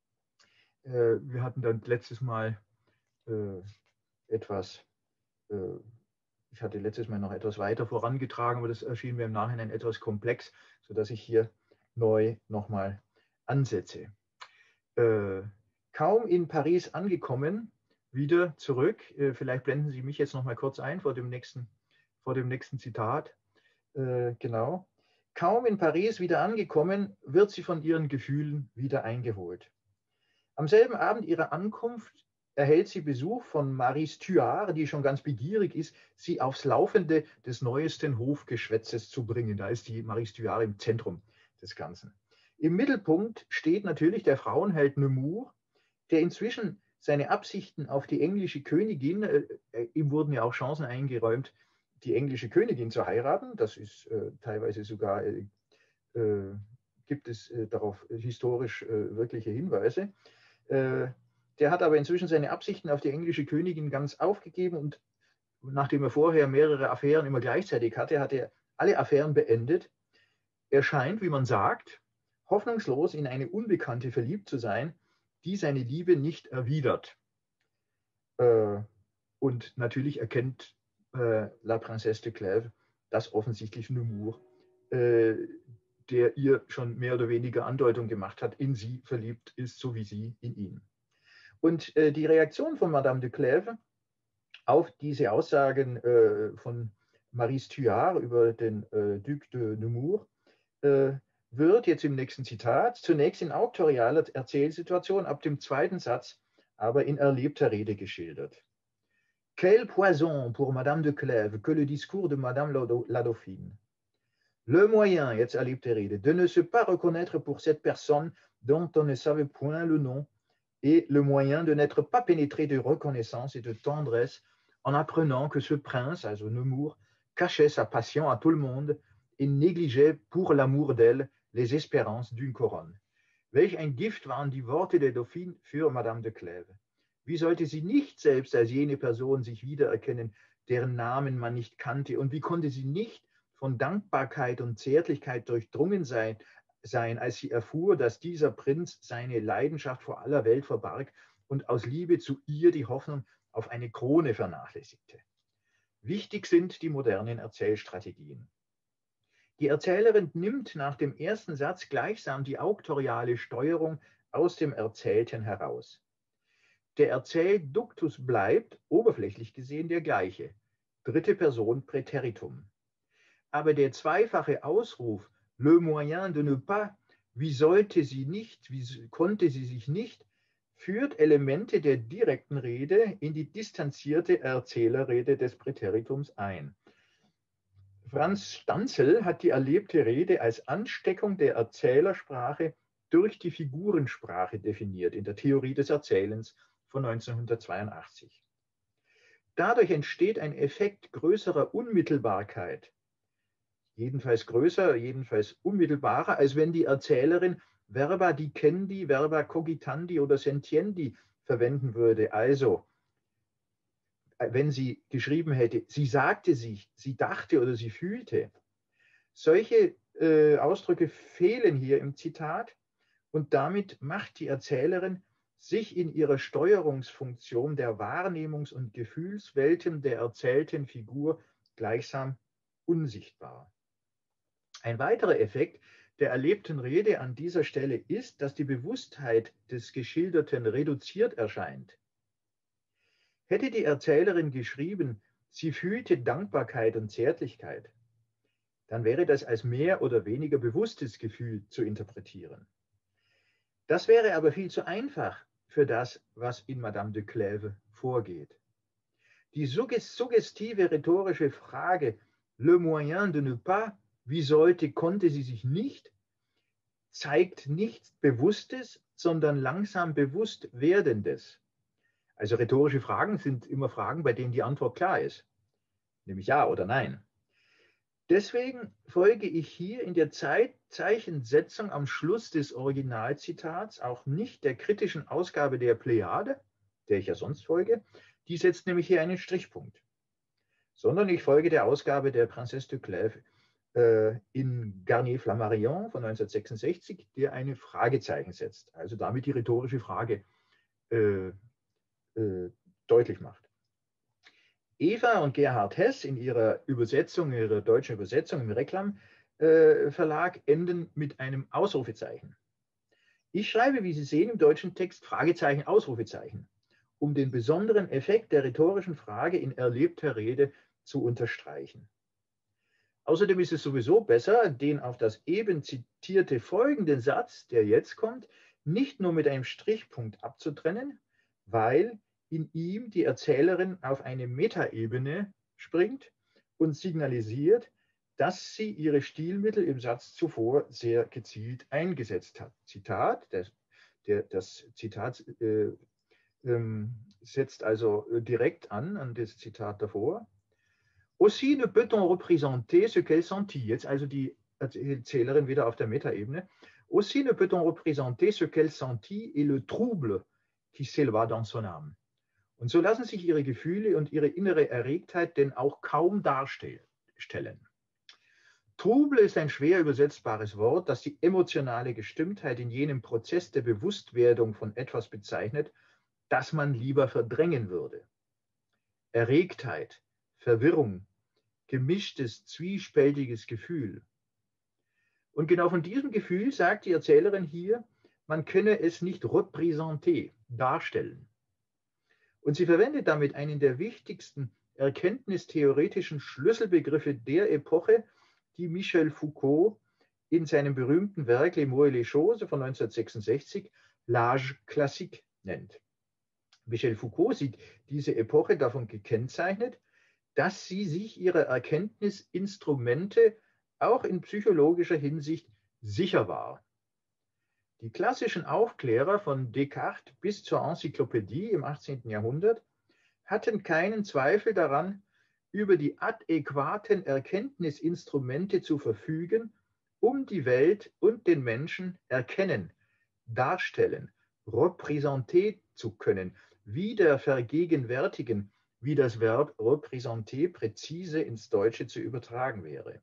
Äh, wir hatten dann letztes Mal äh, etwas, äh, ich hatte letztes Mal noch etwas weiter vorangetragen, aber das erschien mir im Nachhinein etwas komplex, sodass ich hier neu nochmal ansetze. Äh, kaum in Paris angekommen, wieder zurück. Äh, vielleicht blenden Sie mich jetzt noch mal kurz ein vor dem nächsten, vor dem nächsten Zitat. Äh, genau. Kaum in Paris wieder angekommen, wird sie von ihren Gefühlen wieder eingeholt. Am selben Abend ihrer Ankunft erhält sie Besuch von Marie Stuart, die schon ganz begierig ist, sie aufs Laufende des neuesten Hofgeschwätzes zu bringen. Da ist die Marie Stuart im Zentrum des Ganzen. Im Mittelpunkt steht natürlich der Frauenheld Nemours, der inzwischen seine Absichten auf die englische Königin, äh, ihm wurden ja auch Chancen eingeräumt, die englische Königin zu heiraten. Das ist äh, teilweise sogar, äh, äh, gibt es äh, darauf historisch äh, wirkliche Hinweise. Äh, der hat aber inzwischen seine Absichten auf die englische Königin ganz aufgegeben und nachdem er vorher mehrere Affären immer gleichzeitig hatte, hat er alle Affären beendet. Er scheint, wie man sagt, hoffnungslos in eine Unbekannte verliebt zu sein, die seine Liebe nicht erwidert. Äh, und natürlich erkennt äh, La Princesse de Clèves, dass offensichtlich Nemours, äh, der ihr schon mehr oder weniger Andeutung gemacht hat, in sie verliebt ist, so wie sie in ihn. Und äh, die Reaktion von Madame de Clèves auf diese Aussagen äh, von Marie Stuart über den äh, Duc de Nemours äh, wird jetzt im nächsten Zitat zunächst in auktorialer Erzählsituation, ab dem zweiten Satz aber in erlebter Rede geschildert. Quel poison pour Madame de Clèves que le discours de Madame la Dauphine. Le moyen, jetzt erlebte Rede, de ne se pas reconnaître pour cette personne dont on ne savait point le nom, et le moyen de n'être pas pénétré de reconnaissance et de tendresse en apprenant que ce prince, also Nemours, cachait sa passion à tout le monde et négligeait pour l'amour d'elle les espérances d'une couronne. Welch ein Gift waren die Worte der Dauphine für Madame de Clèves. Wie sollte sie nicht selbst als jene Person sich wiedererkennen, deren Namen man nicht kannte? Und wie konnte sie nicht von Dankbarkeit und Zärtlichkeit durchdrungen sein, sein, als sie erfuhr, dass dieser Prinz seine Leidenschaft vor aller Welt verbarg und aus Liebe zu ihr die Hoffnung auf eine Krone vernachlässigte? Wichtig sind die modernen Erzählstrategien. Die Erzählerin nimmt nach dem ersten Satz gleichsam die auktoriale Steuerung aus dem Erzählten heraus. Der Erzählduktus bleibt, oberflächlich gesehen, der gleiche. Dritte Person Präteritum. Aber der zweifache Ausruf, le moyen de ne pas, wie sollte sie nicht, wie konnte sie sich nicht, führt Elemente der direkten Rede in die distanzierte Erzählerrede des Präteritums ein. Franz Stanzel hat die erlebte Rede als Ansteckung der Erzählersprache durch die Figurensprache definiert, in der Theorie des Erzählens von neunzehnhundertzweiundachtzig. Dadurch entsteht ein Effekt größerer Unmittelbarkeit, jedenfalls größer, jedenfalls unmittelbarer, als wenn die Erzählerin Verba dicendi, Verba cogitandi oder sentiendi verwenden würde. Also, wenn sie geschrieben hätte, sie sagte sich, sie dachte oder sie fühlte. Solche äh, Ausdrücke fehlen hier im Zitat und damit macht die Erzählerin sich in ihrer Steuerungsfunktion der Wahrnehmungs- und Gefühlswelten der erzählten Figur gleichsam unsichtbar. Ein weiterer Effekt der erlebten Rede an dieser Stelle ist, dass die Bewusstheit des Geschilderten reduziert erscheint. Hätte die Erzählerin geschrieben, sie fühlte Dankbarkeit und Zärtlichkeit, dann wäre das als mehr oder weniger bewusstes Gefühl zu interpretieren. Das wäre aber viel zu einfach für das, was in Madame de Clèves vorgeht. Die suggestive rhetorische Frage, le moyen de ne pas, wie sollte, konnte sie sich nicht, zeigt nichts Bewusstes, sondern langsam bewusst Werdendes. Also rhetorische Fragen sind immer Fragen, bei denen die Antwort klar ist, nämlich ja oder nein. Deswegen folge ich hier in der Zeichensetzung am Schluss des Originalzitats auch nicht der kritischen Ausgabe der Plejade, der ich ja sonst folge. Die setzt nämlich hier einen Strichpunkt. sondern ich folge der Ausgabe der Princesse de Clèves äh, in Garnier-Flammarion von neunzehnhundertsechsundsechzig, der eine Fragezeichen setzt, also damit die rhetorische Frage äh, äh, deutlich macht. Eva und Gerhard Hess in ihrer Übersetzung, ihrer deutschen Übersetzung im Reklam äh, Verlag enden mit einem Ausrufezeichen. Ich schreibe, wie Sie sehen, im deutschen Text Fragezeichen, Ausrufezeichen, um den besonderen Effekt der rhetorischen Frage in erlebter Rede zu unterstreichen. Außerdem ist es sowieso besser, den auf das eben zitierte folgenden Satz, der jetzt kommt, nicht nur mit einem Strichpunkt abzutrennen, weil in ihm die Erzählerin auf eine Metaebene springt und signalisiert, dass sie ihre Stilmittel im Satz zuvor sehr gezielt eingesetzt hat. Zitat, der, der, das Zitat äh, ähm, setzt also direkt an, an das Zitat davor. Aussi ne peut-on représenter ce qu'elle sentit. Jetzt also die Erzählerin wieder auf der Metaebene. Aussi ne peut-on représenter ce qu'elle sentit et le trouble qui s'éleva dans son âme. Und so lassen sich ihre Gefühle und ihre innere Erregtheit denn auch kaum darstellen. Trouble ist ein schwer übersetzbares Wort, das die emotionale Gestimmtheit in jenem Prozess der Bewusstwerdung von etwas bezeichnet, das man lieber verdrängen würde. Erregtheit, Verwirrung, gemischtes, zwiespältiges Gefühl. Und genau von diesem Gefühl sagt die Erzählerin hier, man könne es nicht représenter, darstellen. Und sie verwendet damit einen der wichtigsten erkenntnistheoretischen Schlüsselbegriffe der Epoche, die Michel Foucault in seinem berühmten Werk Les mots et les choses von neunzehnhundertsechsundsechzig L'âge classique nennt. Michel Foucault sieht diese Epoche davon gekennzeichnet, dass sie sich ihrer Erkenntnisinstrumente auch in psychologischer Hinsicht sicher war. Die klassischen Aufklärer von Descartes bis zur Enzyklopädie im achtzehnten Jahrhundert hatten keinen Zweifel daran, über die adäquaten Erkenntnisinstrumente zu verfügen, um die Welt und den Menschen erkennen, darstellen, représenter zu können, wieder vergegenwärtigen, wie das Verb représenter präzise ins Deutsche zu übertragen wäre.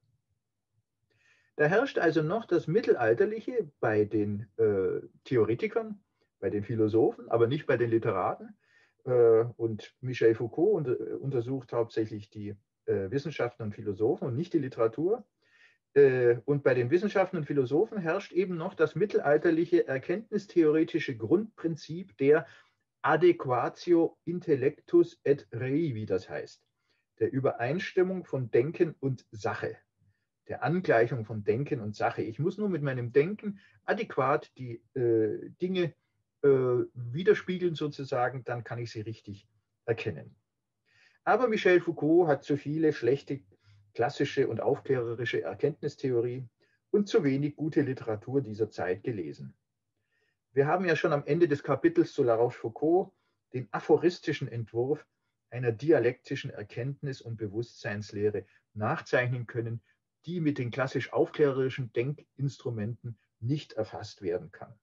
Da herrscht also noch das Mittelalterliche bei den äh, Theoretikern, bei den Philosophen, aber nicht bei den Literaten. Äh, und Michel Foucault unter, untersucht hauptsächlich die äh, Wissenschaften und Philosophen und nicht die Literatur. Äh, und bei den Wissenschaften und Philosophen herrscht eben noch das mittelalterliche erkenntnistheoretische Grundprinzip der Adequatio intellectus et rei, wie das heißt, der Übereinstimmung von Denken und Sache, der Angleichung von Denken und Sache. Ich muss nur mit meinem Denken adäquat die äh, Dinge äh, widerspiegeln sozusagen, dann kann ich sie richtig erkennen. Aber Michel Foucault hat zu viele schlechte klassische und aufklärerische Erkenntnistheorie und zu wenig gute Literatur dieser Zeit gelesen. Wir haben ja schon am Ende des Kapitels zu La Rochefoucauld den aphoristischen Entwurf einer dialektischen Erkenntnis- und Bewusstseinslehre nachzeichnen können, die mit den klassisch aufklärerischen Denkinstrumenten nicht erfasst werden kann.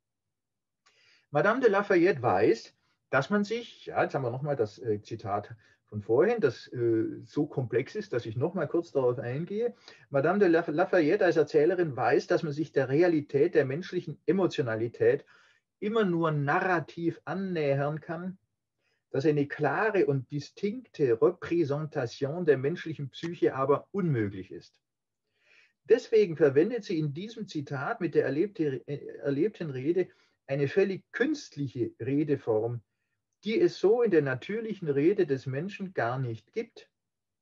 Madame de Lafayette weiß, dass man sich, ja, jetzt haben wir nochmal das äh, Zitat von vorhin, das äh, so komplex ist, dass ich nochmal kurz darauf eingehe. Madame de Lafayette als Erzählerin weiß, dass man sich der Realität der menschlichen Emotionalität immer nur narrativ annähern kann, dass eine klare und distinkte Repräsentation der menschlichen Psyche aber unmöglich ist. Deswegen verwendet sie in diesem Zitat mit der erlebte, äh, erlebten Rede eine völlig künstliche Redeform, die es so in der natürlichen Rede des Menschen gar nicht gibt.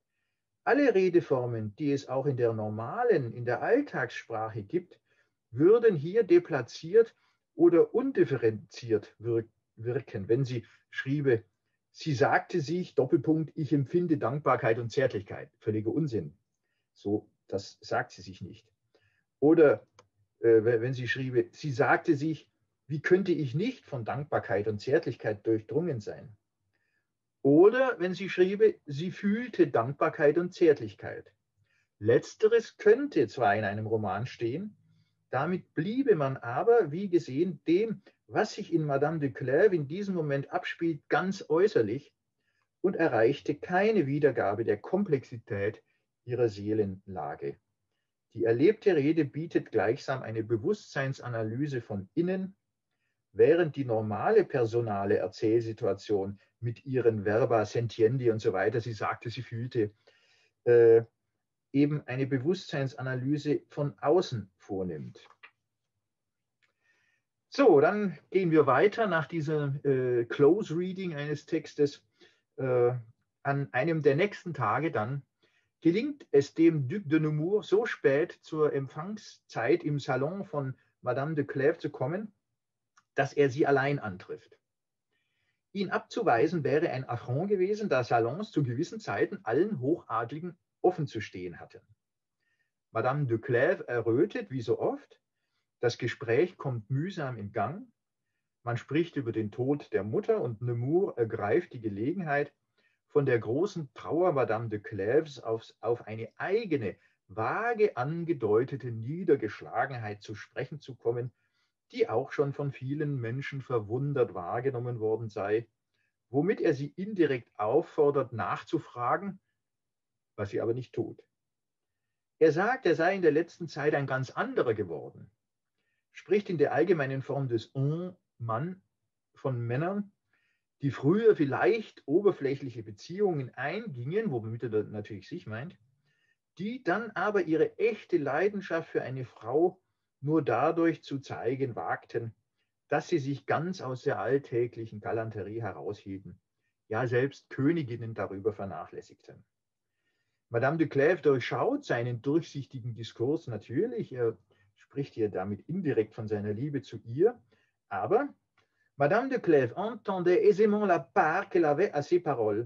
Alle Redeformen, die es auch in der normalen, in der Alltagssprache gibt, würden hier deplatziert oder undifferenziert wirken, wenn sie schriebe, sie sagte sich, Doppelpunkt, ich empfinde Dankbarkeit und Zärtlichkeit. Völliger Unsinn. So, das sagt sie sich nicht. Oder äh, wenn sie schriebe, sie sagte sich, wie könnte ich nicht von Dankbarkeit und Zärtlichkeit durchdrungen sein? Oder wenn sie schriebe, sie fühlte Dankbarkeit und Zärtlichkeit. Letzteres könnte zwar in einem Roman stehen, damit bliebe man aber, wie gesehen, dem, was sich in Madame de Clèves in diesem Moment abspielt, ganz äußerlich und erreichte keine Wiedergabe der Komplexität ihrer Seelenlage. Die erlebte Rede bietet gleichsam eine Bewusstseinsanalyse von innen, während die normale personale Erzählsituation mit ihren Verba sentiendi und so weiter, sie sagte, sie fühlte, äh, eben eine Bewusstseinsanalyse von außen vornimmt. So, dann gehen wir weiter nach diesem äh, Close Reading eines Textes. Äh, an einem der nächsten Tage dann gelingt es dem Duc de Nemours so spät zur Empfangszeit im Salon von Madame de Clèves zu kommen, dass er sie allein antrifft. Ihn abzuweisen wäre ein Affront gewesen, da Salons zu gewissen Zeiten allen Hochadligen offen zu stehen hatten. Madame de Clèves errötet, wie so oft. Das Gespräch kommt mühsam in Gang. Man spricht über den Tod der Mutter und Nemours ergreift die Gelegenheit, von der großen Trauer Madame de Clèves auf, auf eine eigene, vage angedeutete Niedergeschlagenheit zu sprechen zu kommen, die auch schon von vielen Menschen verwundert wahrgenommen worden sei, womit er sie indirekt auffordert, nachzufragen, was sie aber nicht tut. Er sagt, er sei in der letzten Zeit ein ganz anderer geworden, spricht in der allgemeinen Form des on, Mann, von Männern, die früher vielleicht oberflächliche Beziehungen eingingen, womit er natürlich sich meint, die dann aber ihre echte Leidenschaft für eine Frau nur dadurch zu zeigen wagten, dass sie sich ganz aus der alltäglichen Galanterie heraushielten, ja selbst Königinnen darüber vernachlässigten. Madame de Clèves durchschaut seinen durchsichtigen Diskurs natürlich, er spricht hier damit indirekt von seiner Liebe zu ihr, aber Madame de Clèves entendait aisément la part qu'elle avait à ces paroles.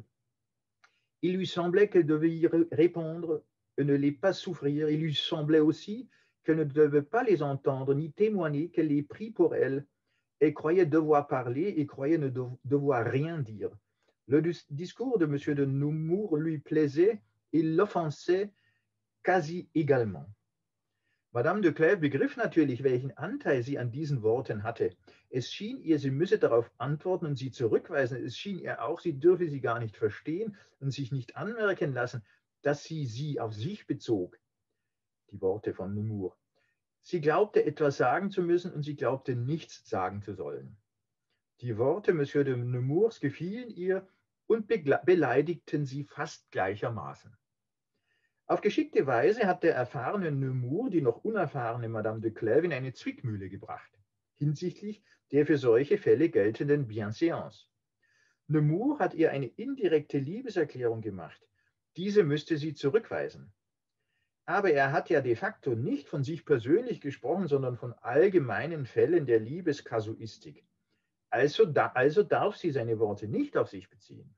Il lui semblait qu'elle devait y répondre et ne les pas souffrir. Il lui semblait aussi qu'elle ne devait pas les entendre ni témoigner qu'elle les prit pour elle. Elle croyait devoir parler et croyait ne devoir rien dire. Le discours de M. de Nemours lui plaisait et l'offensait quasi également. Madame de Clèves begriff natürlich, welchen Anteil sie an diesen Worten hatte. Es schien ihr, sie müsse darauf antworten und sie zurückweisen. Es schien ihr auch, sie dürfe sie gar nicht verstehen und sich nicht anmerken lassen, dass sie sie auf sich bezog. Die Worte von Nemours. Sie glaubte, etwas sagen zu müssen und sie glaubte, nichts sagen zu sollen. Die Worte Monsieur de Nemours gefielen ihr und beleidigten sie fast gleichermaßen. Auf geschickte Weise hat der erfahrene Nemours die noch unerfahrene Madame de Clèves in eine Zwickmühle gebracht, hinsichtlich der für solche Fälle geltenden Bienséance. Nemours hat ihr eine indirekte Liebeserklärung gemacht. Diese müsste sie zurückweisen. Aber er hat ja de facto nicht von sich persönlich gesprochen, sondern von allgemeinen Fällen der Liebeskasuistik. Also, da, also darf sie seine Worte nicht auf sich beziehen.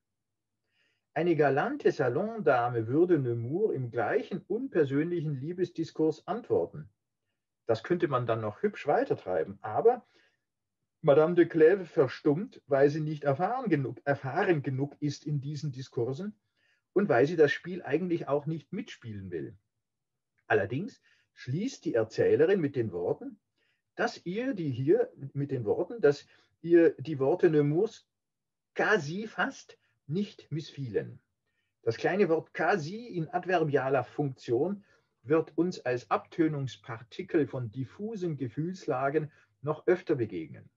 Eine galante Salondame würde Nemours im gleichen unpersönlichen Liebesdiskurs antworten. Das könnte man dann noch hübsch weitertreiben, aber Madame de Clèves verstummt, weil sie nicht erfahren genug, erfahren genug ist in diesen Diskursen und weil sie das Spiel eigentlich auch nicht mitspielen will. Allerdings schließt die Erzählerin mit den Worten, dass ihr die hier mit den Worten, dass ihr die Worte Nemours quasi fast nicht missfielen. Das kleine Wort quasi in adverbialer Funktion wird uns als Abtönungspartikel von diffusen Gefühlslagen noch öfter begegnen.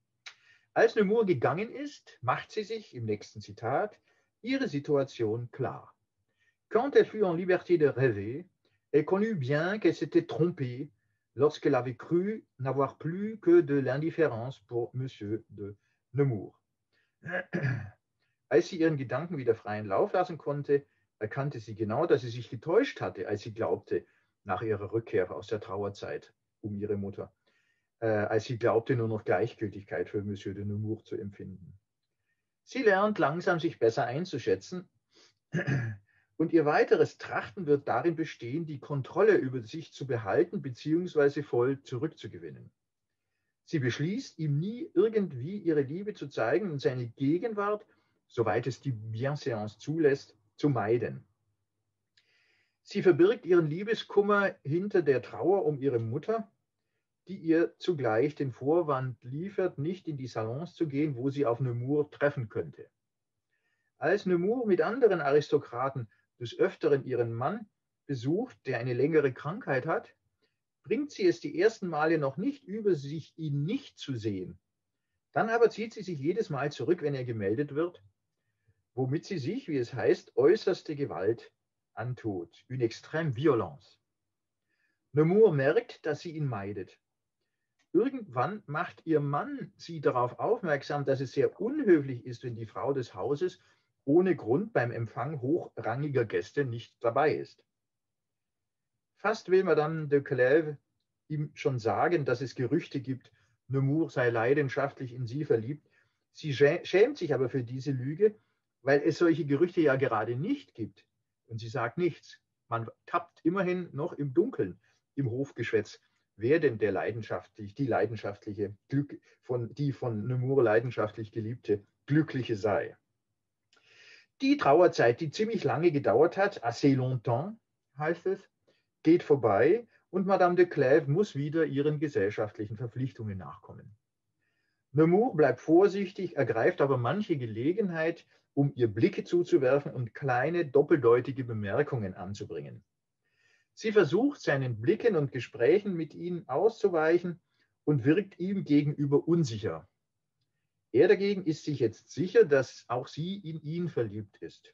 Als Nemours gegangen ist, macht sie sich im nächsten Zitat ihre Situation klar. Quand elle fut en liberté de rêver, elle connut bien qu'elle s'était trompée lorsqu'elle avait cru n'avoir plus que de l'indifférence pour Monsieur de Nemours. Als sie ihren Gedanken wieder freien Lauf lassen konnte, erkannte sie genau, dass sie sich getäuscht hatte, als sie glaubte, nach ihrer Rückkehr aus der Trauerzeit um ihre Mutter, äh, als sie glaubte, nur noch Gleichgültigkeit für Monsieur de Nemours zu empfinden. Sie lernt langsam, sich besser einzuschätzen und ihr weiteres Trachten wird darin bestehen, die Kontrolle über sich zu behalten bzw. voll zurückzugewinnen. Sie beschließt, ihm nie irgendwie ihre Liebe zu zeigen und seine Gegenwart, soweit es die Bienséance zulässt, zu meiden. Sie verbirgt ihren Liebeskummer hinter der Trauer um ihre Mutter, die ihr zugleich den Vorwand liefert, nicht in die Salons zu gehen, wo sie auf Nemours treffen könnte. Als Nemours mit anderen Aristokraten des Öfteren ihren Mann besucht, der eine längere Krankheit hat, bringt sie es die ersten Male noch nicht über sich, ihn nicht zu sehen. Dann aber zieht sie sich jedes Mal zurück, wenn er gemeldet wird, womit sie sich, wie es heißt, äußerste Gewalt antut, une extrême violence. Nemours merkt, dass sie ihn meidet. Irgendwann macht ihr Mann sie darauf aufmerksam, dass es sehr unhöflich ist, wenn die Frau des Hauses ohne Grund beim Empfang hochrangiger Gäste nicht dabei ist. Fast will Madame de Clèves ihm schon sagen, dass es Gerüchte gibt, Nemours sei leidenschaftlich in sie verliebt. Sie schämt sich aber für diese Lüge, weil es solche Gerüchte ja gerade nicht gibt. Und sie sagt nichts. Man tappt immerhin noch im Dunkeln im Hofgeschwätz, wer denn der leidenschaftlich, die leidenschaftliche, Glück, von, die von Nemours leidenschaftlich geliebte Glückliche sei. Die Trauerzeit, die ziemlich lange gedauert hat, assez longtemps heißt es, geht vorbei und Madame de Clèves muss wieder ihren gesellschaftlichen Verpflichtungen nachkommen. Nemours bleibt vorsichtig, ergreift aber manche Gelegenheit, um ihr Blicke zuzuwerfen und kleine doppeldeutige Bemerkungen anzubringen. Sie versucht, seinen Blicken und Gesprächen mit ihm auszuweichen und wirkt ihm gegenüber unsicher. Er dagegen ist sich jetzt sicher, dass auch sie in ihn verliebt ist.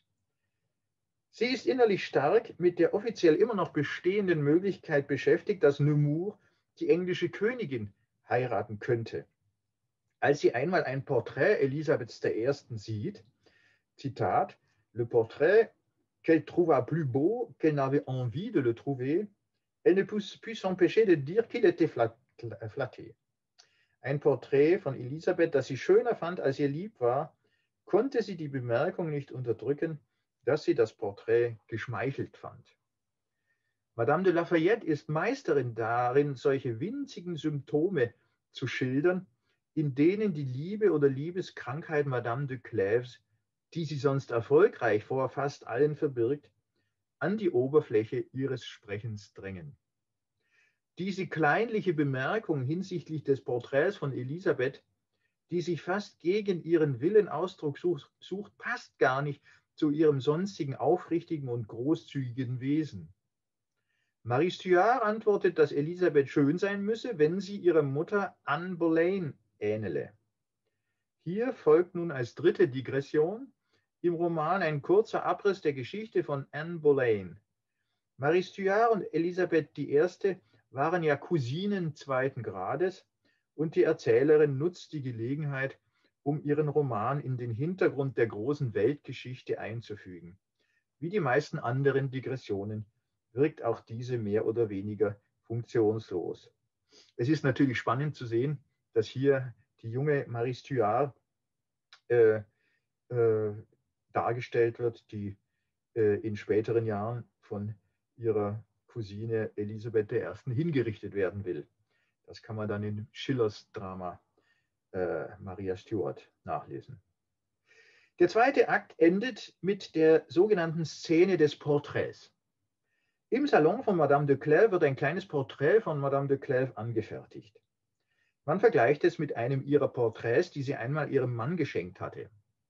Sie ist innerlich stark mit der offiziell immer noch bestehenden Möglichkeit beschäftigt, dass Nemours die englische Königin heiraten könnte. Als sie einmal ein Porträt Elisabeths der Ersten sieht, Zitat, le portrait qu'elle trouva plus beau qu'elle n'avait envie de le trouver, elle ne put s'empêcher de dire qu'il était flatté. Ein Porträt von Elisabeth, das sie schöner fand, als ihr lieb war, konnte sie die Bemerkung nicht unterdrücken, dass sie das Porträt geschmeichelt fand. Madame de Lafayette ist Meisterin darin, solche winzigen Symptome zu schildern, in denen die Liebe oder Liebeskrankheit Madame de Clèves, die sie sonst erfolgreich vor fast allen verbirgt, an die Oberfläche ihres Sprechens drängen. Diese kleinliche Bemerkung hinsichtlich des Porträts von Elisabeth, die sich fast gegen ihren Willen Ausdruck sucht, sucht, passt gar nicht zu ihrem sonstigen aufrichtigen und großzügigen Wesen. Marie Stuart antwortet, dass Elisabeth schön sein müsse, wenn sie ihrer Mutter Anne Boleyn ähnele. Hier folgt nun als dritte Digression im Roman ein kurzer Abriss der Geschichte von Anne Boleyn. Marie Stuart und Elisabeth die Erste waren ja Cousinen zweiten Grades und die Erzählerin nutzt die Gelegenheit, um ihren Roman in den Hintergrund der großen Weltgeschichte einzufügen. Wie die meisten anderen Digressionen wirkt auch diese mehr oder weniger funktionslos. Es ist natürlich spannend zu sehen, dass hier die junge Marie Stuart äh, äh, dargestellt wird, die äh, in späteren Jahren von ihrer Cousine Elisabeth der Ersten hingerichtet werden will. Das kann man dann in Schillers Drama äh, Maria Stuart nachlesen. Der zweite Akt endet mit der sogenannten Szene des Porträts. Im Salon von Madame de Clèves wird ein kleines Porträt von Madame de Clèves angefertigt. Man vergleicht es mit einem ihrer Porträts, die sie einmal ihrem Mann geschenkt hatte.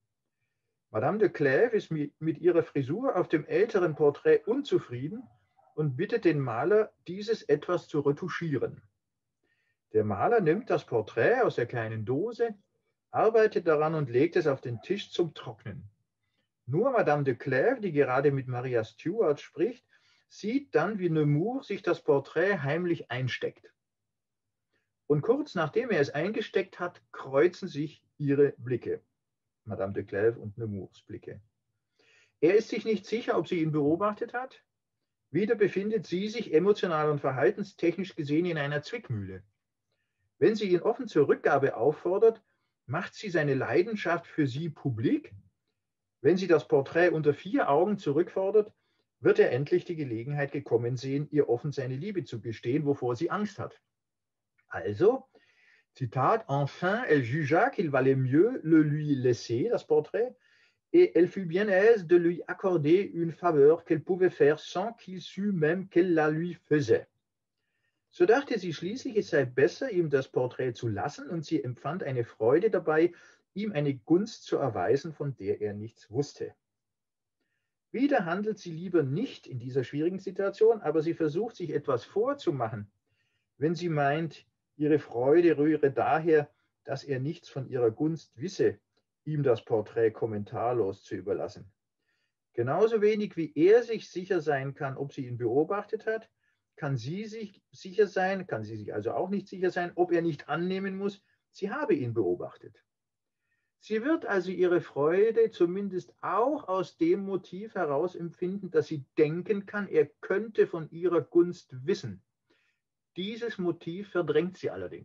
Madame de Clèves ist mit ihrer Frisur auf dem älteren Porträt unzufrieden und bittet den Maler, dieses etwas zu retuschieren. Der Maler nimmt das Porträt aus der kleinen Dose, arbeitet daran und legt es auf den Tisch zum Trocknen. Nur Madame de Clèves, die gerade mit Maria Stuart spricht, sieht dann, wie Nemours sich das Porträt heimlich einsteckt. Und kurz nachdem er es eingesteckt hat, kreuzen sich ihre Blicke. Madame de Clèves und Nemours Blicke. Er ist sich nicht sicher, ob sie ihn beobachtet hat. Wieder befindet sie sich emotional und verhaltenstechnisch gesehen in einer Zwickmühle. Wenn sie ihn offen zur Rückgabe auffordert, macht sie seine Leidenschaft für sie publik. Wenn sie das Porträt unter vier Augen zurückfordert, wird er endlich die Gelegenheit gekommen sehen, ihr offen seine Liebe zu gestehen, wovor sie Angst hat. Also, Zitat, enfin, elle jugea qu'il valait mieux le lui laisser, das Portrait, et elle fut bien aise de lui accorder une faveur qu'elle pouvait faire sans qu'il sût même qu'elle la lui faisait. So dachte sie schließlich, es sei besser, ihm das Porträt zu lassen, und sie empfand eine Freude dabei, ihm eine Gunst zu erweisen, von der er nichts wusste. Wieder handelt sie lieber nicht in dieser schwierigen Situation, aber sie versucht, sich etwas vorzumachen, wenn sie meint, ihre Freude rühre daher, dass er nichts von ihrer Gunst wisse, ihm das Porträt kommentarlos zu überlassen. Genauso wenig wie er sich sicher sein kann, ob sie ihn beobachtet hat, kann sie sich sicher sein, kann sie sich also auch nicht sicher sein, ob er nicht annehmen muss, sie habe ihn beobachtet. Sie wird also ihre Freude zumindest auch aus dem Motiv heraus empfinden, dass sie denken kann, er könnte von ihrer Gunst wissen. Dieses Motiv verdrängt sie allerdings.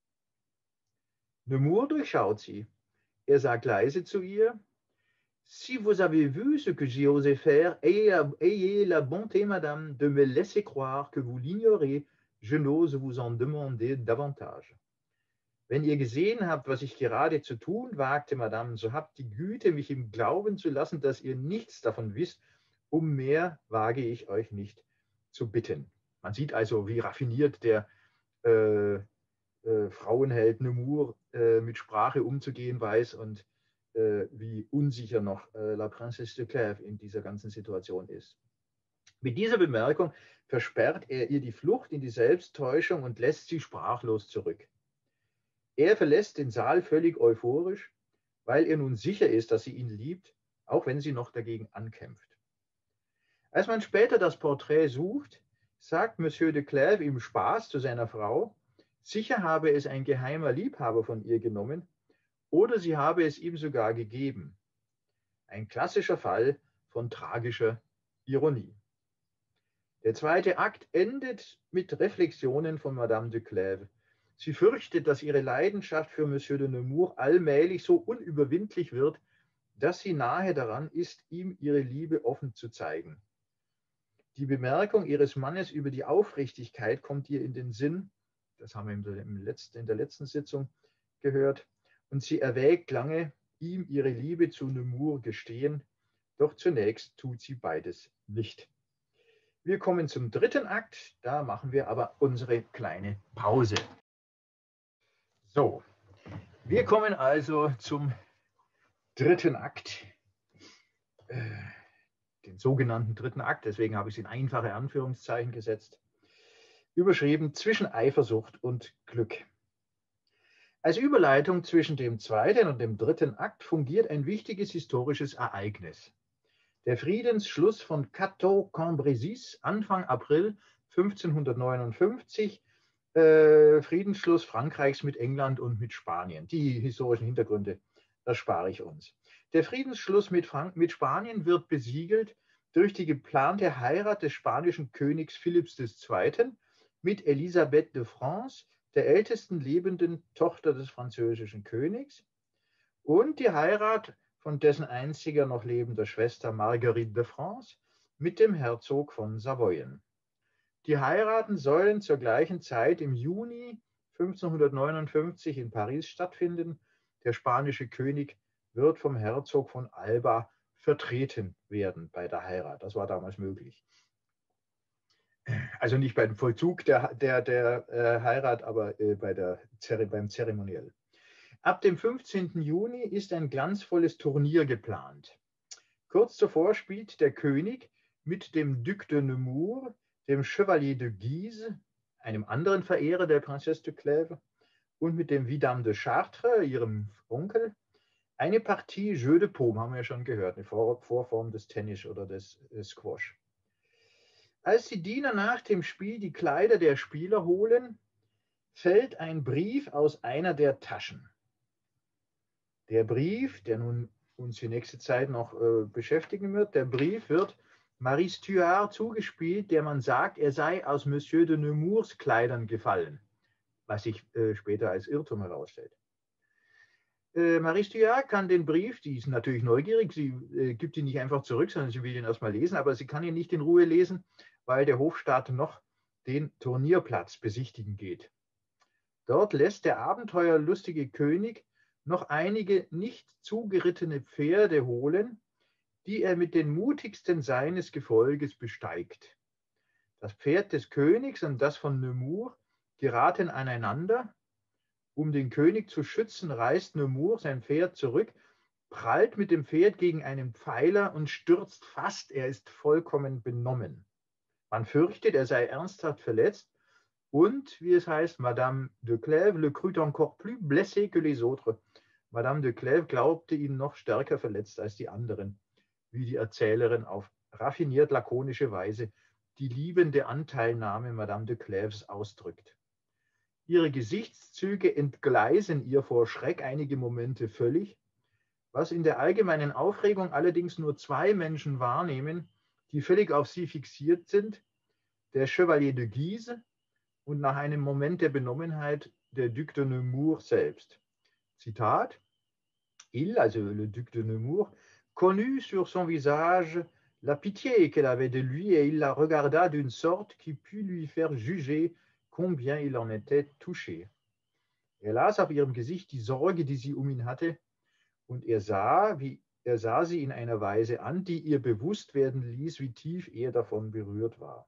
Nemours durchschaut sie. Er sagt leise zu ihr: Si vous avez vu ce que j'ai osé faire, ayez la bonté, madame, de me laisser croire que vous l'ignorez. Je n'ose vous en demander davantage. Wenn ihr gesehen habt, was ich gerade zu tun wagte, Madame, so habt die Güte, mich im Glauben zu lassen, dass ihr nichts davon wisst. Um mehr wage ich euch nicht zu bitten. Man sieht also, wie raffiniert der äh, äh, Frauenheld Nemours äh, mit Sprache umzugehen weiß und äh, wie unsicher noch äh, La Princesse de Clèves in dieser ganzen Situation ist. Mit dieser Bemerkung versperrt er ihr die Flucht in die Selbsttäuschung und lässt sie sprachlos zurück. Er verlässt den Saal völlig euphorisch, weil er nun sicher ist, dass sie ihn liebt, auch wenn sie noch dagegen ankämpft. Als man später das Porträt sucht, sagt Monsieur de Clèves im Spaß zu seiner Frau, sicher habe es ein geheimer Liebhaber von ihr genommen oder sie habe es ihm sogar gegeben. Ein klassischer Fall von tragischer Ironie. Der zweite Akt endet mit Reflexionen von Madame de Clèves. Sie fürchtet, dass ihre Leidenschaft für Monsieur de Nemours allmählich so unüberwindlich wird, dass sie nahe daran ist, ihm ihre Liebe offen zu zeigen. Die Bemerkung ihres Mannes über die Aufrichtigkeit kommt ihr in den Sinn, das haben wir im letzten, in der letzten Sitzung gehört, und sie erwägt lange, ihm ihre Liebe zu Nemours gestehen, doch zunächst tut sie beides nicht. Wir kommen zum dritten Akt, da machen wir aber unsere kleine Pause. So, wir kommen also zum dritten Akt, äh, den sogenannten dritten Akt, deswegen habe ich es in einfache Anführungszeichen gesetzt, überschrieben zwischen Eifersucht und Glück. Als Überleitung zwischen dem zweiten und dem dritten Akt fungiert ein wichtiges historisches Ereignis. Der Friedensschluss von Cateau-Cambrésis Anfang April fünfzehnhundertneunundfünfzig, Äh, Friedensschluss Frankreichs mit England und mit Spanien. Die historischen Hintergründe erspare ich uns. Der Friedensschluss mit, Frank mit Spanien wird besiegelt durch die geplante Heirat des spanischen Königs Philipps der Zweite. mit Elisabeth de France, der ältesten lebenden Tochter des französischen Königs, und die Heirat von dessen einziger noch lebender Schwester Marguerite de France mit dem Herzog von Savoyen. Die Heiraten sollen zur gleichen Zeit im Juni fünfzehnhundertneunundfünfzig in Paris stattfinden. Der spanische König wird vom Herzog von Alba vertreten werden bei der Heirat. Das war damals möglich. Also nicht beim Vollzug der, der, der äh, Heirat, aber äh, bei der, beim Zeremoniell. Ab dem fünfzehnten Juni ist ein glanzvolles Turnier geplant. Kurz zuvor spielt der König mit dem Duc de Nemours, dem Chevalier de Guise, einem anderen Verehrer der Princesse de Clèves, und mit dem Vidame de Chartres, ihrem Onkel, eine Partie Jeu de Paume, haben wir ja schon gehört, eine Vorform des Tennis oder des Squash. Als die Diener nach dem Spiel die Kleider der Spieler holen, fällt ein Brief aus einer der Taschen. Der Brief, der nun uns die nächste Zeit noch äh, beschäftigen wird, der Brief wird Marie Stuart zugespielt, der man sagt, er sei aus Monsieur de Nemours Kleidern gefallen, was sich äh, später als Irrtum herausstellt. Äh, Marie Stuart kann den Brief, die ist natürlich neugierig, sie äh, gibt ihn nicht einfach zurück, sondern sie will ihn erstmal lesen, aber sie kann ihn nicht in Ruhe lesen, weil der Hofstaat noch den Turnierplatz besichtigen geht. Dort lässt der abenteuerlustige König noch einige nicht zugerittene Pferde holen, die er mit den mutigsten seines Gefolges besteigt. Das Pferd des Königs und das von Nemours geraten aneinander Um den König zu schützen, reißt Nemours sein Pferd zurück, prallt mit dem Pferd gegen einen Pfeiler und stürzt fast. Er ist vollkommen benommen. Man fürchtet, er sei ernsthaft verletzt und, wie es heißt, Madame de Clèves le crut encore plus blessé que les autres. Madame de Clèves glaubte ihn noch stärker verletzt als die anderen, wie die Erzählerin auf raffiniert lakonische Weise die liebende Anteilnahme Madame de Clèves ausdrückt. Ihre Gesichtszüge entgleisen ihr vor Schreck einige Momente völlig, was in der allgemeinen Aufregung allerdings nur zwei Menschen wahrnehmen, die völlig auf sie fixiert sind, der Chevalier de Guise und nach einem Moment der Benommenheit der Duc de Nemours selbst. Zitat: Il, also le Duc de Nemours, connut sur son visage la pitié qu'elle avait de lui et il la regarda d'une sorte qui put lui faire juger combien il en était touché. Er las auf ihrem Gesicht die Sorge, die sie um ihn hatte, und er sah, wie, er sah sie in einer Weise an, die ihr bewusst werden ließ, wie tief er davon berührt war.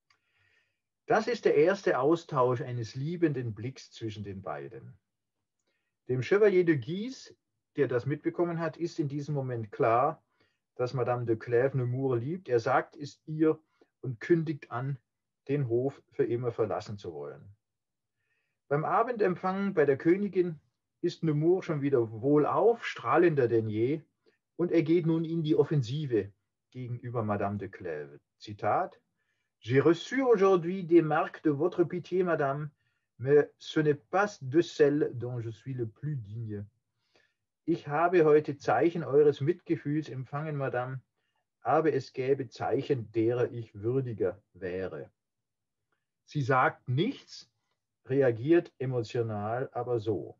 Das ist der erste Austausch eines liebenden Blicks zwischen den beiden. Dem Chevalier de Guise, der das mitbekommen hat, ist in diesem Moment klar, dass Madame de Clèves Nemours liebt. Er sagt es ihr und kündigt an, den Hof für immer verlassen zu wollen. Beim Abendempfang bei der Königin ist Nemours schon wieder wohlauf, strahlender denn je, und er geht nun in die Offensive gegenüber Madame de Clèves. Zitat: J'ai reçu aujourd'hui des marques de votre pitié, Madame, mais ce n'est pas de celle dont je suis le plus digne. Ich habe heute Zeichen eures Mitgefühls empfangen, Madame, aber es gäbe Zeichen, derer ich würdiger wäre. Sie sagt nichts, reagiert emotional aber so.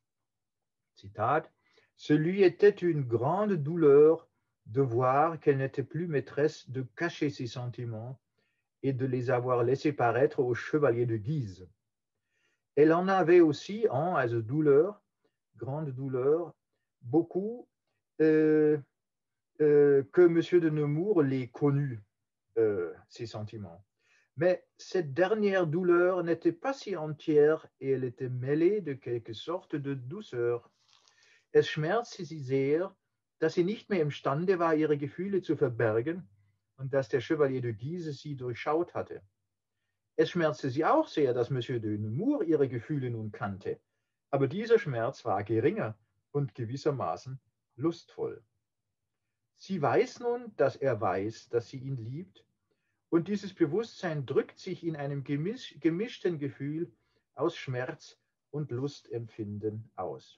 Zitat: Ce lui était une grande douleur de voir qu'elle n'était plus maîtresse de cacher ses sentiments et de les avoir laissés paraître au Chevalier de Guise. Elle en avait aussi, en, also douleur, grande douleur, beaucoup, euh, euh, que M. de Nemours les connut, euh, ses sentiments. Mais cette dernière douleur n'était pas si entière et elle était mêlée de quelque sorte de douceur. Es schmerzte sie sehr, dass sie nicht mehr imstande war, ihre Gefühle zu verbergen und dass der Chevalier de Guise sie durchschaut hatte. Es schmerzte sie auch sehr, dass Monsieur de Nemours ihre Gefühle nun kannte, aber dieser Schmerz war geringer und gewissermaßen lustvoll. Sie weiß nun, dass er weiß, dass sie ihn liebt, und dieses Bewusstsein drückt sich in einem gemisch, gemischten Gefühl aus Schmerz und Lustempfinden aus.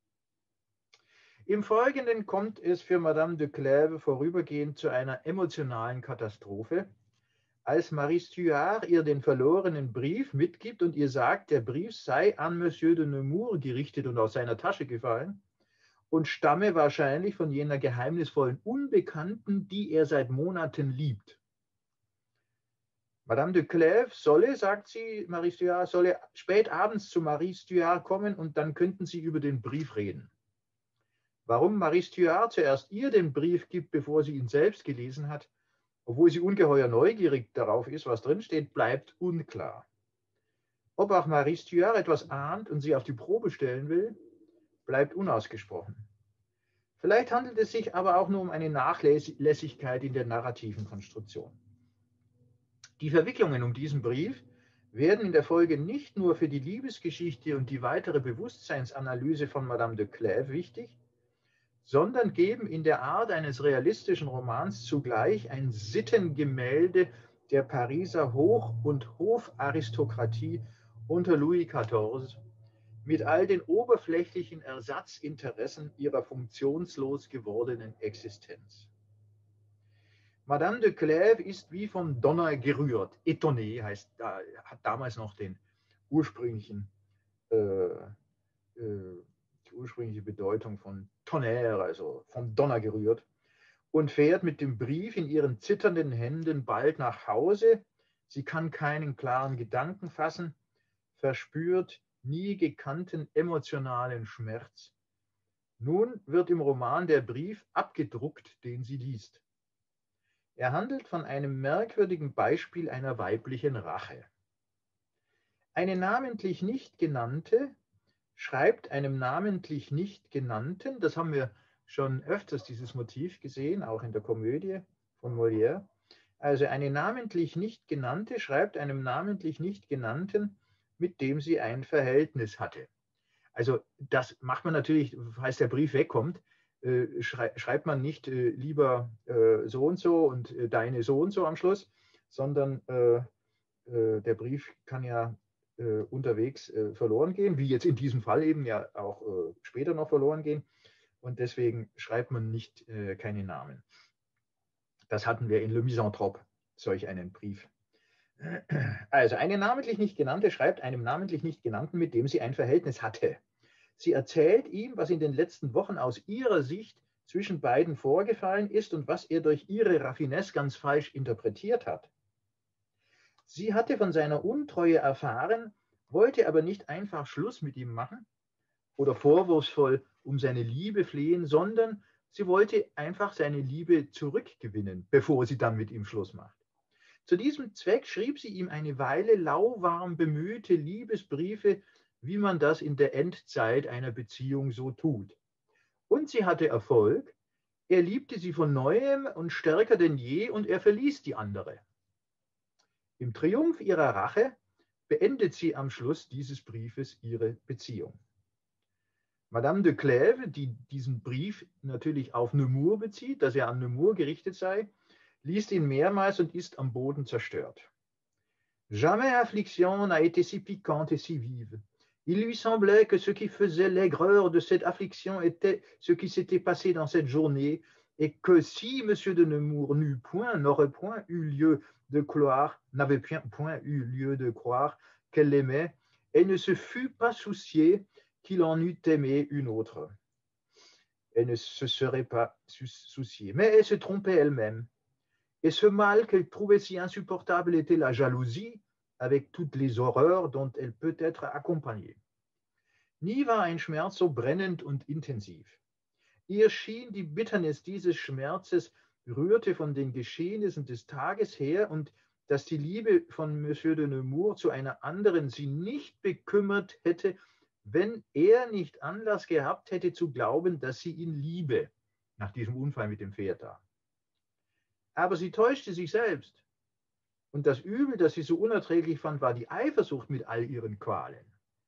Im Folgenden kommt es für Madame de Clèves vorübergehend zu einer emotionalen Katastrophe, als Marie Stuart ihr den verlorenen Brief mitgibt und ihr sagt, der Brief sei an Monsieur de Nemours gerichtet und aus seiner Tasche gefallen und stamme wahrscheinlich von jener geheimnisvollen Unbekannten, die er seit Monaten liebt. Madame de Clèves solle, sagt sie, Marie Stuart, solle spät abends zu Marie Stuart kommen und dann könnten sie über den Brief reden. Warum Marie Stuart zuerst ihr den Brief gibt, bevor sie ihn selbst gelesen hat, obwohl sie ungeheuer neugierig darauf ist, was drinsteht, bleibt unklar. Ob auch Marie Stuart etwas ahnt und sie auf die Probe stellen will, bleibt unausgesprochen. Vielleicht handelt es sich aber auch nur um eine Nachlässigkeit in der narrativen Konstruktion. Die Verwicklungen um diesen Brief werden in der Folge nicht nur für die Liebesgeschichte und die weitere Bewusstseinsanalyse von Madame de Clèves wichtig, sondern geben in der Art eines realistischen Romans zugleich ein Sittengemälde der Pariser Hoch- und Hofaristokratie unter Louis Quatorze mit all den oberflächlichen Ersatzinteressen ihrer funktionslos gewordenen Existenz. Madame de Clèves ist wie vom Donner gerührt. Étonné heißt, hat damals noch den ursprünglichen, äh, äh, die ursprüngliche Bedeutung von Tonnerre, also vom Donner gerührt, und fährt mit dem Brief in ihren zitternden Händen bald nach Hause. Sie kann keinen klaren Gedanken fassen, verspürt nie gekannten emotionalen Schmerz. Nun wird im Roman der Brief abgedruckt, den sie liest. Er handelt von einem merkwürdigen Beispiel einer weiblichen Rache. Eine namentlich nicht genannte, schreibt einem namentlich nicht genannten, das haben wir schon öfters dieses Motiv gesehen, auch in der Komödie von Molière. Also eine namentlich nicht genannte schreibt einem namentlich nicht genannten, mit dem sie ein Verhältnis hatte. Also das macht man natürlich, falls der Brief wegkommt, äh, schrei schreibt man nicht äh, lieber äh, so und so und äh, deine so und so am Schluss, sondern äh, äh, der Brief kann ja äh, unterwegs äh, verloren gehen, wie jetzt in diesem Fall eben ja auch äh, später noch verloren gehen. Und deswegen schreibt man nicht äh, keine Namen. Das hatten wir in Le Misanthrope, solch einen Brief. Also eine namentlich nicht genannte schreibt einem namentlich nicht genannten, mit dem sie ein Verhältnis hatte. Sie erzählt ihm, was in den letzten Wochen aus ihrer Sicht zwischen beiden vorgefallen ist und was er durch ihre Raffinesse ganz falsch interpretiert hat. Sie hatte von seiner Untreue erfahren, wollte aber nicht einfach Schluss mit ihm machen oder vorwurfsvoll um seine Liebe flehen, sondern sie wollte einfach seine Liebe zurückgewinnen, bevor sie dann mit ihm Schluss macht. Zu diesem Zweck schrieb sie ihm eine Weile lauwarm bemühte Liebesbriefe, wie man das in der Endzeit einer Beziehung so tut. Und sie hatte Erfolg. Er liebte sie von neuem und stärker denn je und er verließ die andere. Im Triumph ihrer Rache beendet sie am Schluss dieses Briefes ihre Beziehung. Madame de Clèves, die diesen Brief natürlich auf Nemours bezieht, dass er an Nemours gerichtet sei, liest ihn mehrmals und ist am Boden zerstört. Jamais affliction n'a été si piquante et si vive. Il lui semblait que ce qui faisait l'aigreur de cette affliction était ce qui s'était passé dans cette journée, et que si M. de Nemours n'eût point, n'aurait point eu lieu de croire, n'avait point eu lieu de croire qu'elle l'aimait, et ne se fût pas souciée qu'il en eût aimé une autre. Elle ne se serait pas souciée, mais elle se trompait elle-même. Et ce mal qu'elle trouvait si insupportable était la jalousie, avec toutes les horreurs dont elle peut être accompagnée. Nie war ein Schmerz so brennend und intensiv. Ihr schien, die Bitternis dieses Schmerzes rührte von den Geschehnissen des Tages her und dass die Liebe von Monsieur de Nemours zu einer anderen sie nicht bekümmert hätte, wenn er nicht Anlass gehabt hätte zu glauben, dass sie ihn liebe, nach diesem Unfall mit dem Pferd da. Aber sie täuschte sich selbst. Und das Übel, das sie so unerträglich fand, war die Eifersucht mit all ihren Qualen.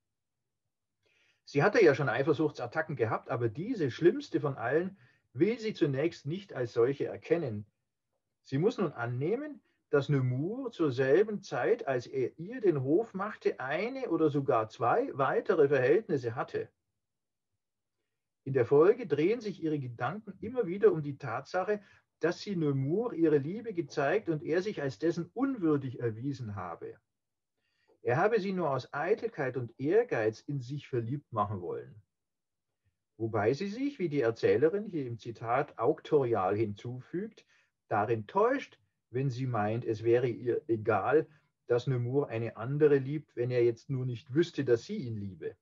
Sie hatte ja schon Eifersuchtsattacken gehabt, aber diese, schlimmste von allen, will sie zunächst nicht als solche erkennen. Sie muss nun annehmen, dass Nemours zur selben Zeit, als er ihr den Hof machte, eine oder sogar zwei weitere Verhältnisse hatte. In der Folge drehen sich ihre Gedanken immer wieder um die Tatsache, dass sie Nemours ihre Liebe gezeigt und er sich als dessen unwürdig erwiesen habe. Er habe sie nur aus Eitelkeit und Ehrgeiz in sich verliebt machen wollen. Wobei sie sich, wie die Erzählerin hier im Zitat auktorial hinzufügt, darin täuscht, wenn sie meint, es wäre ihr egal, dass Nemours eine andere liebt, wenn er jetzt nur nicht wüsste, dass sie ihn liebe.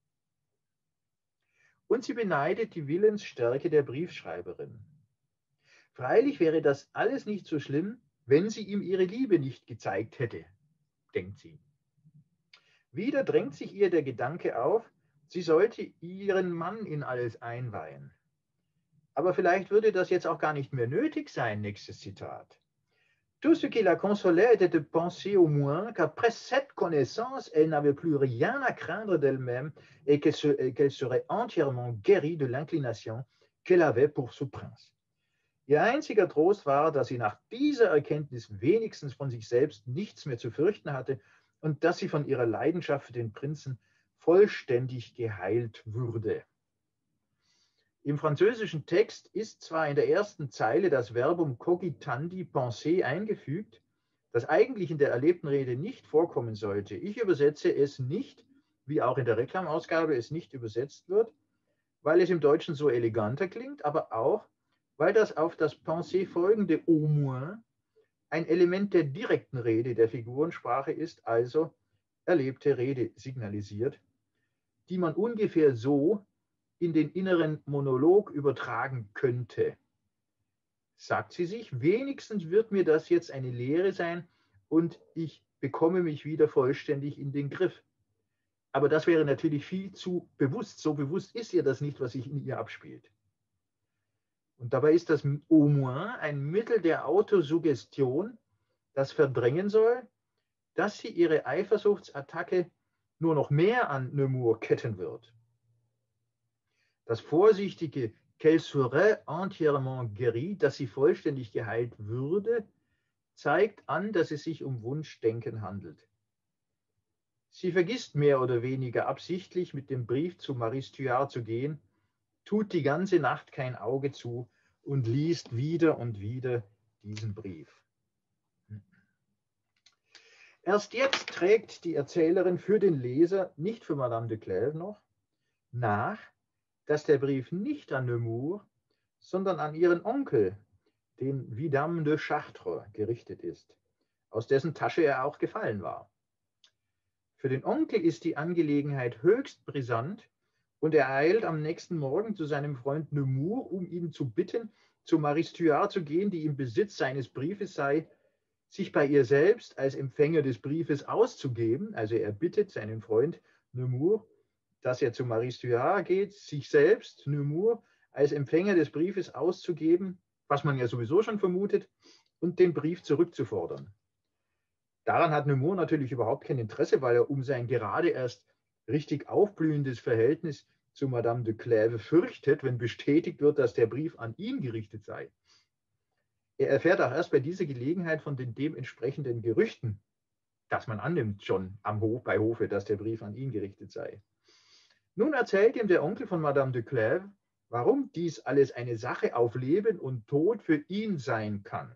Und sie beneidet die Willensstärke der Briefschreiberin. Freilich wäre das alles nicht so schlimm, wenn sie ihm ihre Liebe nicht gezeigt hätte, denkt sie. Wieder drängt sich ihr der Gedanke auf, sie sollte ihren Mann in alles einweihen. Aber vielleicht würde das jetzt auch gar nicht mehr nötig sein, nächstes Zitat. Tout ce qui la consolait était de penser au moins qu'après cette connaissance, elle n'avait plus rien à craindre d'elle-même et qu'elle se, qu'elle serait entièrement guérie de l'inclination qu'elle avait pour ce prince. Ihr einziger Trost war, dass sie nach dieser Erkenntnis wenigstens von sich selbst nichts mehr zu fürchten hatte und dass sie von ihrer Leidenschaft für den Prinzen vollständig geheilt würde. Im französischen Text ist zwar in der ersten Zeile das Verbum cogitandi penser eingefügt, das eigentlich in der erlebten Rede nicht vorkommen sollte. Ich übersetze es nicht, wie auch in der Reklamausgabe es nicht übersetzt wird, weil es im Deutschen so eleganter klingt, aber auch, weil das auf das Penser folgende au moins ein Element der direkten Rede der Figurensprache ist, also erlebte Rede signalisiert, die man ungefähr so in den inneren Monolog übertragen könnte. Sagt sie sich, wenigstens wird mir das jetzt eine Lehre sein und ich bekomme mich wieder vollständig in den Griff. Aber das wäre natürlich viel zu bewusst. So bewusst ist ihr das nicht, was sich in ihr abspielt. Und dabei ist das au moins ein Mittel der Autosuggestion, das verdrängen soll, dass sie ihre Eifersuchtsattacke nur noch mehr an Nemours ketten wird. Das vorsichtige qu'elle serait entièrement guérie, dass sie vollständig geheilt würde, zeigt an, dass es sich um Wunschdenken handelt. Sie vergisst mehr oder weniger absichtlich, mit dem Brief zu Marie Stuart zu gehen, tut die ganze Nacht kein Auge zu und liest wieder und wieder diesen Brief. Erst jetzt trägt die Erzählerin für den Leser, nicht für Madame de Clèves noch, nach, dass der Brief nicht an Nemours, sondern an ihren Onkel, den Vidame de Chartres, gerichtet ist, aus dessen Tasche er auch gefallen war. Für den Onkel ist die Angelegenheit höchst brisant und er eilt am nächsten Morgen zu seinem Freund Nemours, um ihn zu bitten, zu Marie Stuart zu gehen, die im Besitz seines Briefes sei, sich bei ihr selbst als Empfänger des Briefes auszugeben. Also er bittet seinen Freund Nemours, dass er zu Marie Stuart geht, sich selbst, Nemours, als Empfänger des Briefes auszugeben, was man ja sowieso schon vermutet, und den Brief zurückzufordern. Daran hat Nemours natürlich überhaupt kein Interesse, weil er um sein gerade erst richtig aufblühendes Verhältnis zu Madame de Clèves fürchtet, wenn bestätigt wird, dass der Brief an ihn gerichtet sei. Er erfährt auch erst bei dieser Gelegenheit von den dementsprechenden Gerüchten, dass man annimmt schon am Hof, bei Hofe, dass der Brief an ihn gerichtet sei. Nun erzählt ihm der Onkel von Madame de Clèves, warum dies alles eine Sache auf Leben und Tod für ihn sein kann.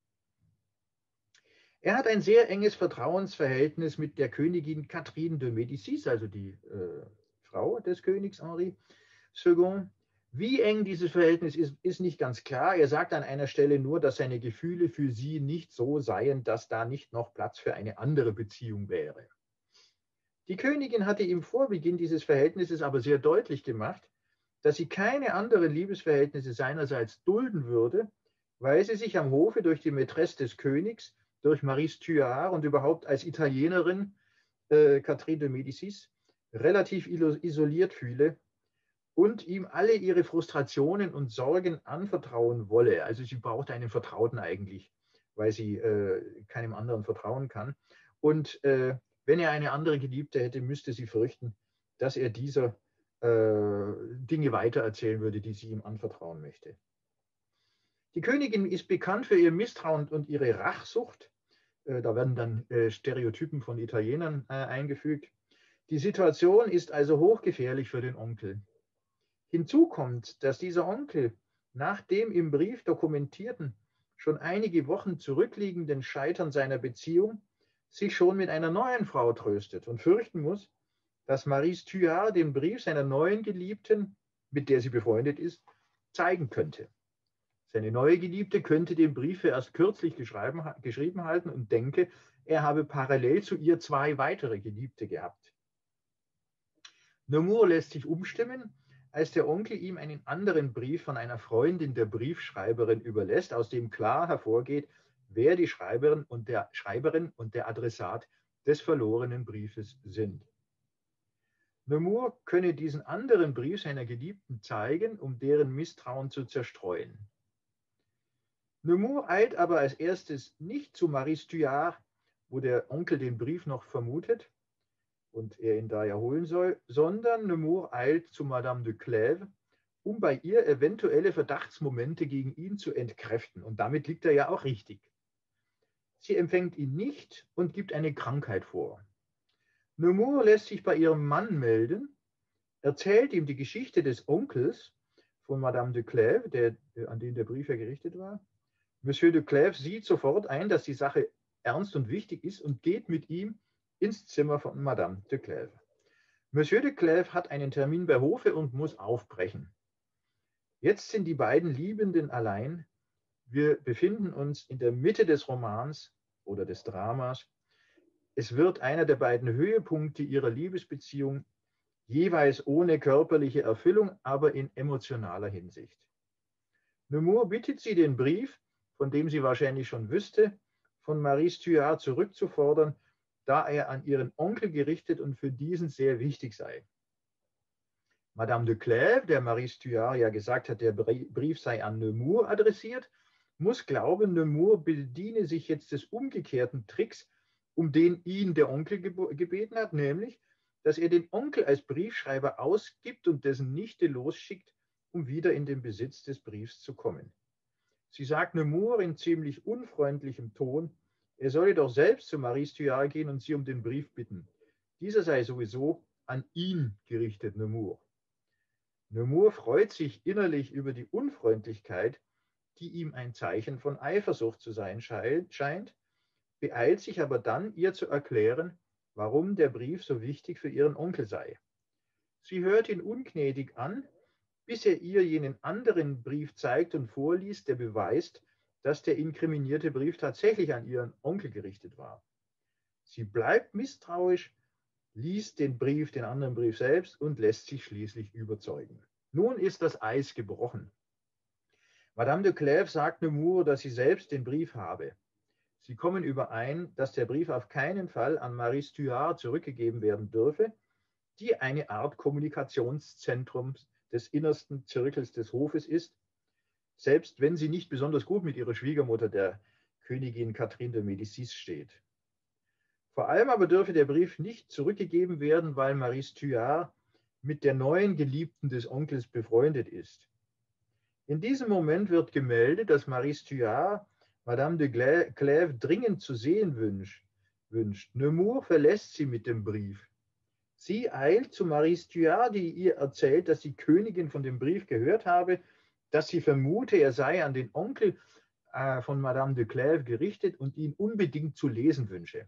Er hat ein sehr enges Vertrauensverhältnis mit der Königin Catherine de Médicis, also die äh, Frau des Königs Henri der Zweite. Wie eng dieses Verhältnis ist, ist nicht ganz klar. Er sagt an einer Stelle nur, dass seine Gefühle für sie nicht so seien, dass da nicht noch Platz für eine andere Beziehung wäre. Die Königin hatte ihm vor Beginn dieses Verhältnisses aber sehr deutlich gemacht, dass sie keine anderen Liebesverhältnisse seinerseits dulden würde, weil sie sich am Hofe durch die Mätresse des Königs, durch Marie Stuart und überhaupt als Italienerin, äh, Catherine de Médicis, relativ isoliert fühle und ihm alle ihre Frustrationen und Sorgen anvertrauen wolle. Also sie braucht einen Vertrauten eigentlich, weil sie äh, keinem anderen vertrauen kann. Und äh, wenn er eine andere Geliebte hätte, müsste sie fürchten, dass er dieser äh, Dinge weitererzählen würde, die sie ihm anvertrauen möchte. Die Königin ist bekannt für ihr Misstrauen und ihre Rachsucht. Äh, da werden dann äh, Stereotypen von Italienern äh, eingefügt. Die Situation ist also hochgefährlich für den Onkel. Hinzu kommt, dass dieser Onkel nach dem im Brief dokumentierten, schon einige Wochen zurückliegenden Scheitern seiner Beziehung sich schon mit einer neuen Frau tröstet und fürchten muss, dass Marie Stuart den Brief seiner neuen Geliebten, mit der sie befreundet ist, zeigen könnte. Seine neue Geliebte könnte den Brief für erst kürzlich geschrieben, geschrieben halten und denke, er habe parallel zu ihr zwei weitere Geliebte gehabt. Nemours lässt sich umstimmen, als der Onkel ihm einen anderen Brief von einer Freundin der Briefschreiberin überlässt, aus dem klar hervorgeht, wer die Schreiberin und der, Schreiberin und der Adressat des verlorenen Briefes sind. Nemours könne diesen anderen Brief seiner Geliebten zeigen, um deren Misstrauen zu zerstreuen. Nemours eilt aber als erstes nicht zu Marie Stuart, wo der Onkel den Brief noch vermutet und er ihn da ja holen soll, sondern Nemours eilt zu Madame de Clèves, um bei ihr eventuelle Verdachtsmomente gegen ihn zu entkräften. Und damit liegt er ja auch richtig. Sie empfängt ihn nicht und gibt eine Krankheit vor. Nemours lässt sich bei ihrem Mann melden, erzählt ihm die Geschichte des Onkels von Madame de Clèves, der, an den der Brief ja gerichtet war. Monsieur de Clèves sieht sofort ein, dass die Sache ernst und wichtig ist und geht mit ihm ins Zimmer von Madame de Clèves. Monsieur de Clèves hat einen Termin bei Hofe und muss aufbrechen. Jetzt sind die beiden Liebenden allein. Wir befinden uns in der Mitte des Romans oder des Dramas. Es wird einer der beiden Höhepunkte ihrer Liebesbeziehung, jeweils ohne körperliche Erfüllung, aber in emotionaler Hinsicht. Nemours bittet sie, den Brief, von dem sie wahrscheinlich schon wüsste, von Marie Stuart zurückzufordern, da er an ihren Onkel gerichtet und für diesen sehr wichtig sei. Madame de Clèves, der Marie Stuart ja gesagt hat, der Brief sei an Nemours adressiert, muss glauben, Nemours bediene sich jetzt des umgekehrten Tricks, um den ihn der Onkel gebeten hat, nämlich, dass er den Onkel als Briefschreiber ausgibt und dessen Nichte losschickt, um wieder in den Besitz des Briefs zu kommen. Sie sagt Nemours in ziemlich unfreundlichem Ton, er solle doch selbst zu Marie Stuart gehen und sie um den Brief bitten. Dieser sei sowieso an ihn gerichtet, Nemours. Nemours freut sich innerlich über die Unfreundlichkeit, die ihm ein Zeichen von Eifersucht zu sein scheint, beeilt sich aber dann, ihr zu erklären, warum der Brief so wichtig für ihren Onkel sei. Sie hört ihn ungnädig an, bis er ihr jenen anderen Brief zeigt und vorliest, der beweist, dass der inkriminierte Brief tatsächlich an ihren Onkel gerichtet war. Sie bleibt misstrauisch, liest den Brief, den anderen Brief selbst und lässt sich schließlich überzeugen. Nun ist das Eis gebrochen. Madame de Clèves sagt Nemours, dass sie selbst den Brief habe. Sie kommen überein, dass der Brief auf keinen Fall an Marie Stuart zurückgegeben werden dürfe, die eine Art Kommunikationszentrum des innersten Zirkels des Hofes ist, selbst wenn sie nicht besonders gut mit ihrer Schwiegermutter, der Königin Catherine de Médicis, steht. Vor allem aber dürfe der Brief nicht zurückgegeben werden, weil Marie Stuart mit der neuen Geliebten des Onkels befreundet ist. In diesem Moment wird gemeldet, dass Marie Stuart Madame de Clèves dringend zu sehen wünscht. Nemours verlässt sie mit dem Brief. Sie eilt zu Marie Stuart, die ihr erzählt, dass die Königin von dem Brief gehört habe, dass sie vermute, er sei an den Onkel äh, von Madame de Clèves gerichtet und ihn unbedingt zu lesen wünsche.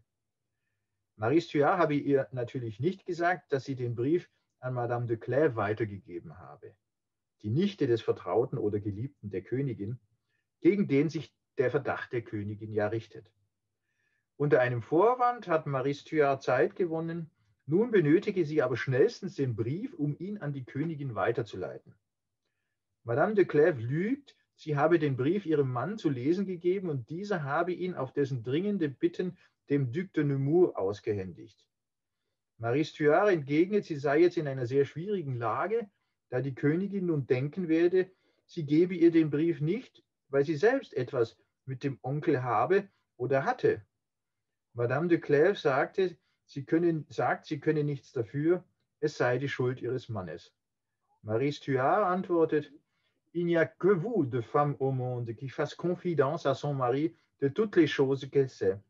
Marie Stuart habe ihr natürlich nicht gesagt, dass sie den Brief an Madame de Clèves weitergegeben habe, die Nichte des Vertrauten oder Geliebten der Königin, gegen den sich der Verdacht der Königin ja richtet. Unter einem Vorwand hat Marie Stuart Zeit gewonnen, nun benötige sie aber schnellstens den Brief, um ihn an die Königin weiterzuleiten. Madame de Clèves lügt, sie habe den Brief ihrem Mann zu lesen gegeben und dieser habe ihn auf dessen dringende Bitten dem Duc de Nemours ausgehändigt. Marie Stuart entgegnet, sie sei jetzt in einer sehr schwierigen Lage, da die Königin nun denken werde, sie gebe ihr den Brief nicht, weil sie selbst etwas mit dem Onkel habe oder hatte. Madame de Clèves sagte, sie könne, sagt, sie könne nichts dafür, es sei die Schuld ihres Mannes. Marie Stuart antwortet, il n'y a que vous de femme au monde qui fasse confidence à son mari de toutes les choses qu'elle sait.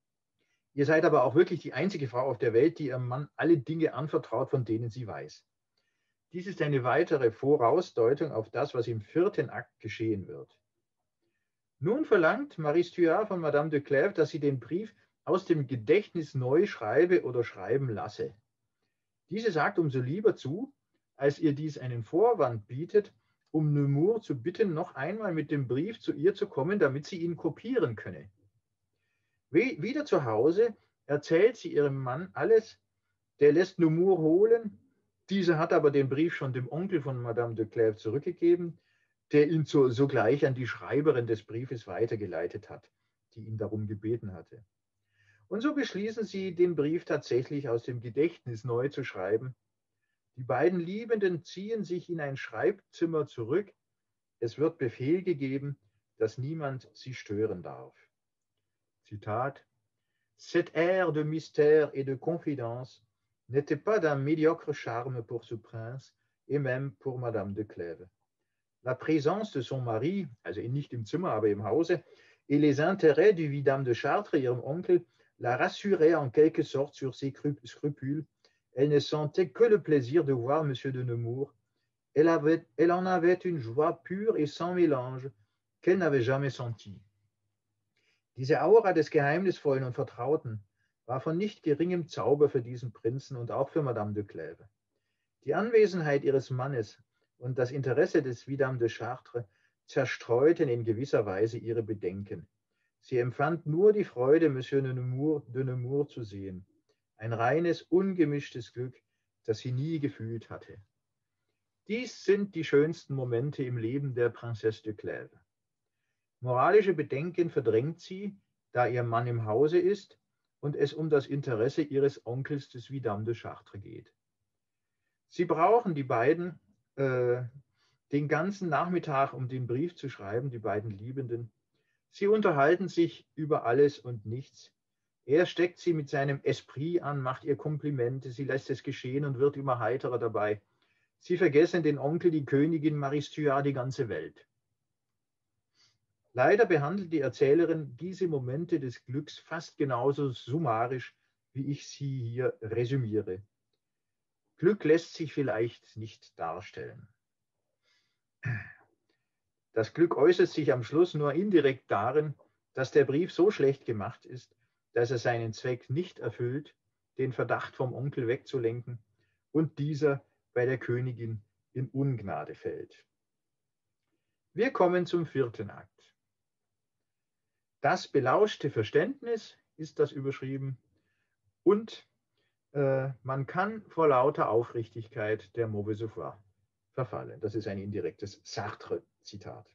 Ihr seid aber auch wirklich die einzige Frau auf der Welt, die ihrem Mann alle Dinge anvertraut, von denen sie weiß. Dies ist eine weitere Vorausdeutung auf das, was im vierten Akt geschehen wird. Nun verlangt Marie Stuart von Madame de Clèves, dass sie den Brief aus dem Gedächtnis neu schreibe oder schreiben lasse. Diese sagt umso lieber zu, als ihr dies einen Vorwand bietet, um Nemours zu bitten, noch einmal mit dem Brief zu ihr zu kommen, damit sie ihn kopieren könne. Wieder zu Hause erzählt sie ihrem Mann alles, der lässt Nemours holen, dieser hat aber den Brief schon dem Onkel von Madame de Clèves zurückgegeben, der ihn so, sogleich an die Schreiberin des Briefes weitergeleitet hat, die ihn darum gebeten hatte. Und so beschließen sie, den Brief tatsächlich aus dem Gedächtnis neu zu schreiben. Die beiden Liebenden ziehen sich in ein Schreibzimmer zurück. Es wird Befehl gegeben, dass niemand sie stören darf. Zitat: Cet air de mystère et de confidence n'était pas d'un médiocre charme pour ce prince et même pour Madame de Clèves. La présence de son mari, also nicht im Zimmer, aber im Hause, et les intérêts du vidame de Chartres, ihrem Onkel, la rassuraient en quelque sorte sur ses scrupules. Elle ne sentait que le plaisir de voir Monsieur de Nemours. Elle, avait, elle en avait une joie pure et sans mélange qu'elle n'avait jamais sentie. Diese Aura des Geheimnisvollen und Vertrauten war von nicht geringem Zauber für diesen Prinzen und auch für Madame de Clèves. Die Anwesenheit ihres Mannes und das Interesse des Vidame de Chartres zerstreuten in gewisser Weise ihre Bedenken. Sie empfand nur die Freude, Monsieur de Nemours, de Nemours zu sehen. Ein reines, ungemischtes Glück, das sie nie gefühlt hatte. Dies sind die schönsten Momente im Leben der Princesse de Clèves. Moralische Bedenken verdrängt sie, da ihr Mann im Hause ist, und es um das Interesse ihres Onkels des Vidame de Chartres geht. Sie brauchen die beiden äh, den ganzen Nachmittag, um den Brief zu schreiben, die beiden Liebenden. Sie unterhalten sich über alles und nichts. Er steckt sie mit seinem Esprit an, macht ihr Komplimente, sie lässt es geschehen und wird immer heiterer dabei. Sie vergessen den Onkel, die Königin, Marie Stuart, die ganze Welt. Leider behandelt die Erzählerin diese Momente des Glücks fast genauso summarisch, wie ich sie hier resümiere. Glück lässt sich vielleicht nicht darstellen. Das Glück äußert sich am Schluss nur indirekt darin, dass der Brief so schlecht gemacht ist, dass er seinen Zweck nicht erfüllt, den Verdacht vom Onkel wegzulenken, und dieser bei der Königin in Ungnade fällt. Wir kommen zum vierten Akt. Das belauschte Verständnis ist das überschrieben, und äh, man kann vor lauter Aufrichtigkeit der mauvaise foi verfallen. Das ist ein indirektes Sartre-Zitat.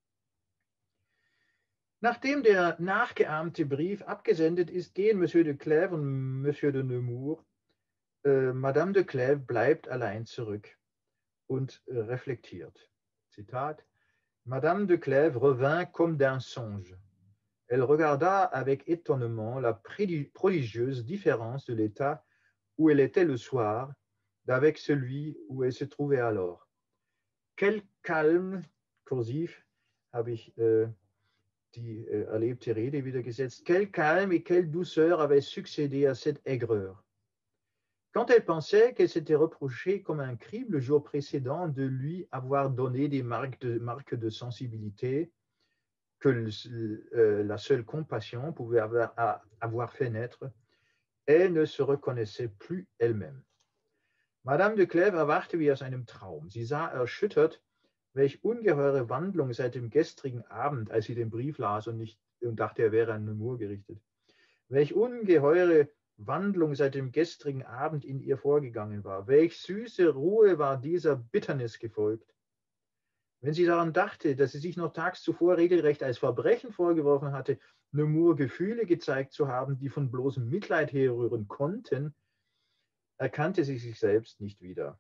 Nachdem der nachgeahmte Brief abgesendet ist, gehen Monsieur de Clèves und Monsieur de Nemours. Äh, Madame de Clèves bleibt allein zurück und äh, reflektiert. Zitat: Madame de Clèves revint comme d'un songe. Elle regarda avec étonnement la prodigieuse différence de l'état où elle était le soir d'avec celui où elle se trouvait alors. Quel calme, kursiv habe ich äh, die äh, erlebte Rede wieder gesetzt, quel calme et quelle douceur avait succédé à cette aigreur. Quand elle pensait qu'elle s'était reproché comme un crime le jour précédent de lui avoir donné des marques de, marques de sensibilité que le, euh, la seule compassion pouvait avoir, à, avoir fait naître, elle ne se reconnaissait plus elle-même. Madame de Clèves erwachte wie aus einem Traum. Sie sah erschüttert, welch ungeheure Wandlung seit dem gestrigen Abend, als sie den Brief las und, nicht, und dachte, er wäre an Nemours gerichtet, welch ungeheure Wandlung seit dem gestrigen Abend in ihr vorgegangen war. Welch süße Ruhe war dieser Bitternis gefolgt. Wenn sie daran dachte, dass sie sich noch tags zuvor regelrecht als Verbrechen vorgeworfen hatte, Nemours Gefühle gezeigt zu haben, die von bloßem Mitleid herrühren konnten, erkannte sie sich selbst nicht wieder.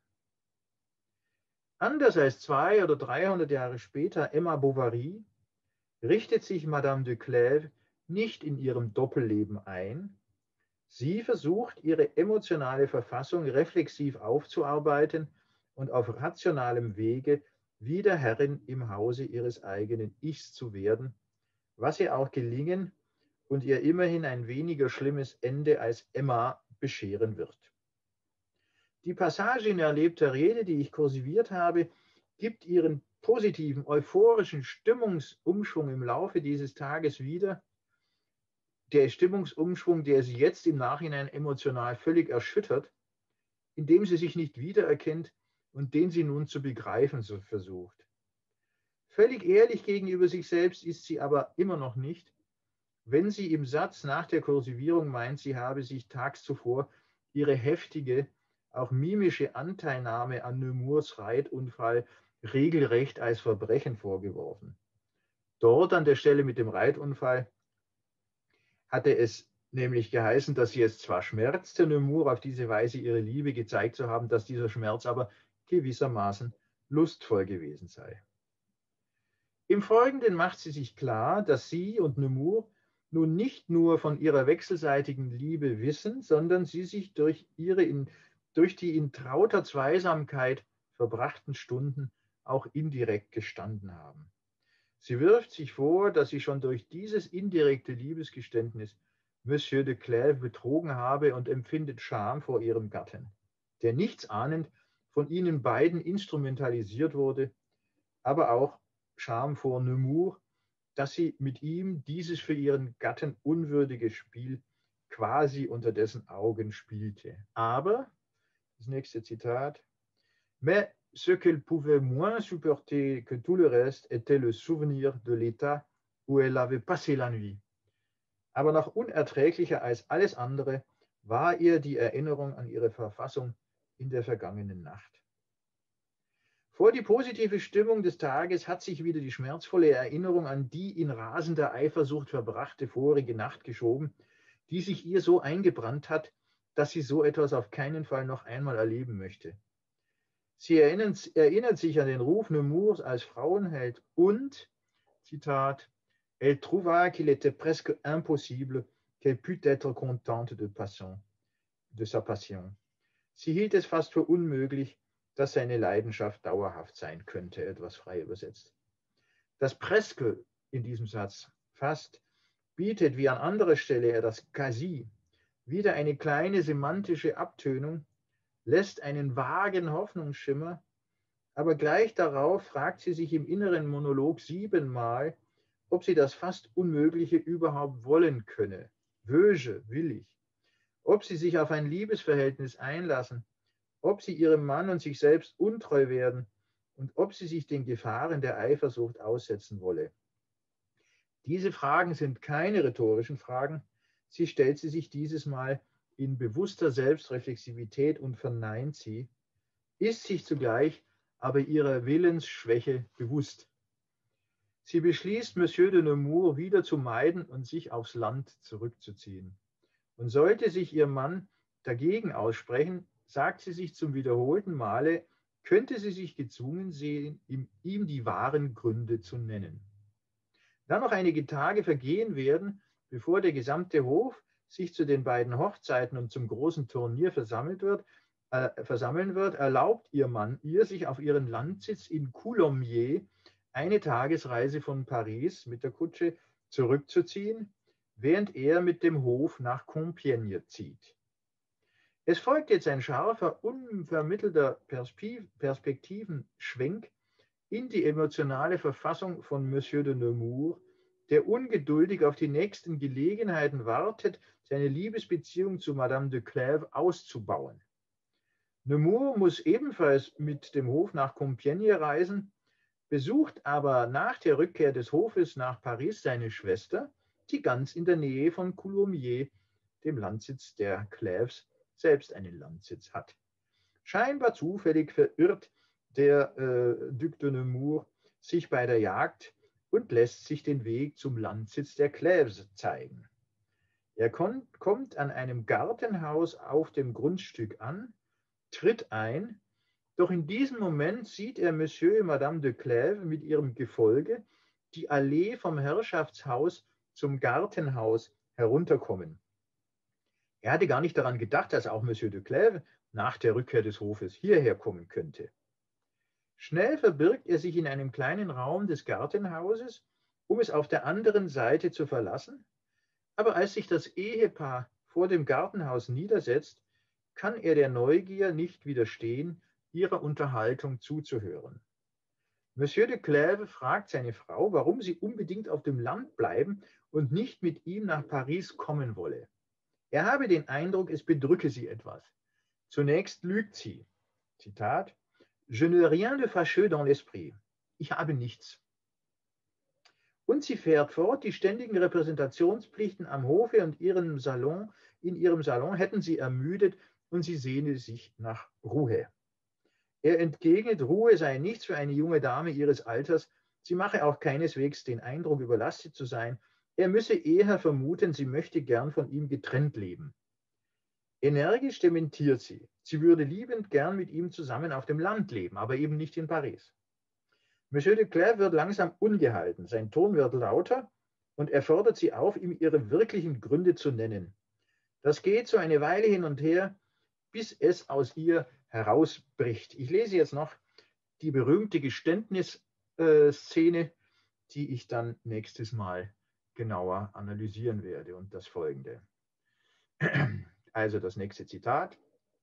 Anders als zwei oder dreihundert Jahre später Emma Bovary richtet sich Madame de Clèves nicht in ihrem Doppelleben ein. Sie versucht, ihre emotionale Verfassung reflexiv aufzuarbeiten und auf rationalem Wege wieder Herrin im Hause ihres eigenen Ichs zu werden, was ihr auch gelingen und ihr immerhin ein weniger schlimmes Ende als Emma bescheren wird. Die Passage in erlebter Rede, die ich kursiviert habe, gibt ihren positiven, euphorischen Stimmungsumschwung im Laufe dieses Tages wieder. Der Stimmungsumschwung, der sie jetzt im Nachhinein emotional völlig erschüttert, indem sie sich nicht wiedererkennt und den sie nun zu begreifen versucht. Völlig ehrlich gegenüber sich selbst ist sie aber immer noch nicht, wenn sie im Satz nach der Kursivierung meint, sie habe sich tags zuvor ihre heftige, auch mimische Anteilnahme an Nemours Reitunfall regelrecht als Verbrechen vorgeworfen. Dort an der Stelle mit dem Reitunfall hatte es nämlich geheißen, dass sie es zwar schmerzte, Nemours auf diese Weise ihre Liebe gezeigt zu haben, dass dieser Schmerz aber gewissermaßen lustvoll gewesen sei. Im Folgenden macht sie sich klar, dass sie und Nemours nun nicht nur von ihrer wechselseitigen Liebe wissen, sondern sie sich durch, ihre in, durch die in trauter Zweisamkeit verbrachten Stunden auch indirekt gestanden haben. Sie wirft sich vor, dass sie schon durch dieses indirekte Liebesgeständnis Monsieur de Clèves betrogen habe und empfindet Scham vor ihrem Gatten, der nichtsahnend von ihnen beiden instrumentalisiert wurde, aber auch Scham vor Nemours, dass sie mit ihm dieses für ihren Gatten unwürdige Spiel quasi unter dessen Augen spielte. Aber, das nächste Zitat, mais ce qu'elle pouvait moins supporter que tout le reste était le souvenir de l'état où elle avait passé la nuit. Aber noch unerträglicher als alles andere war ihr die Erinnerung an ihre Verfassung in der vergangenen Nacht. Vor die positive Stimmung des Tages hat sich wieder die schmerzvolle Erinnerung an die in rasender Eifersucht verbrachte vorige Nacht geschoben, die sich ihr so eingebrannt hat, dass sie so etwas auf keinen Fall noch einmal erleben möchte. Sie erinnert, erinnert sich an den Ruf Nemours als Frauenheld und, Zitat, elle trouva qu'il était presque impossible qu'elle pût être contente de, passion, de sa passion. Sie hielt es fast für unmöglich, dass seine Leidenschaft dauerhaft sein könnte, etwas frei übersetzt. Das presque in diesem Satz, fast, bietet wie an anderer Stelle er das quasi, wieder eine kleine semantische Abtönung, lässt einen vagen Hoffnungsschimmer, aber gleich darauf fragt sie sich im inneren Monolog siebenmal, ob sie das fast Unmögliche überhaupt wollen könne. Wöge, will ich. Ob sie sich auf ein Liebesverhältnis einlassen, ob sie ihrem Mann und sich selbst untreu werden und ob sie sich den Gefahren der Eifersucht aussetzen wolle. Diese Fragen sind keine rhetorischen Fragen, sie stellt sie sich dieses Mal in bewusster Selbstreflexivität und verneint sie, ist sich zugleich aber ihrer Willensschwäche bewusst. Sie beschließt, Monsieur de Nemours wieder zu meiden und sich aufs Land zurückzuziehen. Und sollte sich ihr Mann dagegen aussprechen, sagt sie sich zum wiederholten Male, könnte sie sich gezwungen sehen, ihm die wahren Gründe zu nennen. Da noch einige Tage vergehen werden, bevor der gesamte Hof sich zu den beiden Hochzeiten und zum großen Turnier versammelt wird, äh, versammeln wird, erlaubt ihr Mann ihr, sich auf ihren Landsitz in Coulommiers, eine Tagesreise von Paris mit der Kutsche, zurückzuziehen, während er mit dem Hof nach Compiègne zieht. Es folgt jetzt ein scharfer, unvermittelter Perspektivenschwenk in die emotionale Verfassung von Monsieur de Nemours, der ungeduldig auf die nächsten Gelegenheiten wartet, seine Liebesbeziehung zu Madame de Clèves auszubauen. Nemours muss ebenfalls mit dem Hof nach Compiègne reisen, besucht aber nach der Rückkehr des Hofes nach Paris seine Schwester, die ganz in der Nähe von Coulommiers, dem Landsitz der Clèves, selbst einen Landsitz hat. Scheinbar zufällig verirrt der äh, Duc de Nemours sich bei der Jagd und lässt sich den Weg zum Landsitz der Clèves zeigen. Er kommt an einem Gartenhaus auf dem Grundstück an, tritt ein, doch in diesem Moment sieht er Monsieur und Madame de Clèves mit ihrem Gefolge die Allee vom Herrschaftshaus zum Gartenhaus herunterkommen. Er hatte gar nicht daran gedacht, dass auch Monsieur de Clèves nach der Rückkehr des Hofes hierher kommen könnte. Schnell verbirgt er sich in einem kleinen Raum des Gartenhauses, um es auf der anderen Seite zu verlassen, aber als sich das Ehepaar vor dem Gartenhaus niedersetzt, kann er der Neugier nicht widerstehen, ihrer Unterhaltung zuzuhören. Monsieur de Clèves fragt seine Frau, warum sie unbedingt auf dem Land bleiben und nicht mit ihm nach Paris kommen wolle. Er habe den Eindruck, es bedrücke sie etwas. Zunächst lügt sie. Zitat, Je n'ai rien de fâcheux dans l'esprit. Ich habe nichts. Und sie fährt fort, die ständigen Repräsentationspflichten am Hofe und ihrem Salon, in ihrem Salon hätten sie ermüdet und sie sehne sich nach Ruhe. Er entgegnet, Ruhe sei nichts für eine junge Dame ihres Alters, sie mache auch keineswegs den Eindruck, überlastet zu sein. Er müsse eher vermuten, sie möchte gern von ihm getrennt leben. Energisch dementiert sie, sie würde liebend gern mit ihm zusammen auf dem Land leben, aber eben nicht in Paris. Monsieur de Clèves wird langsam ungehalten, sein Ton wird lauter und er fordert sie auf, ihm ihre wirklichen Gründe zu nennen. Das geht so eine Weile hin und her, bis es aus ihr herausbricht. Ich lese jetzt noch die berühmte Geständnisszene, die ich dann nächstes Mal genauer analysieren werde, und das folgende. Also das nächste Zitat.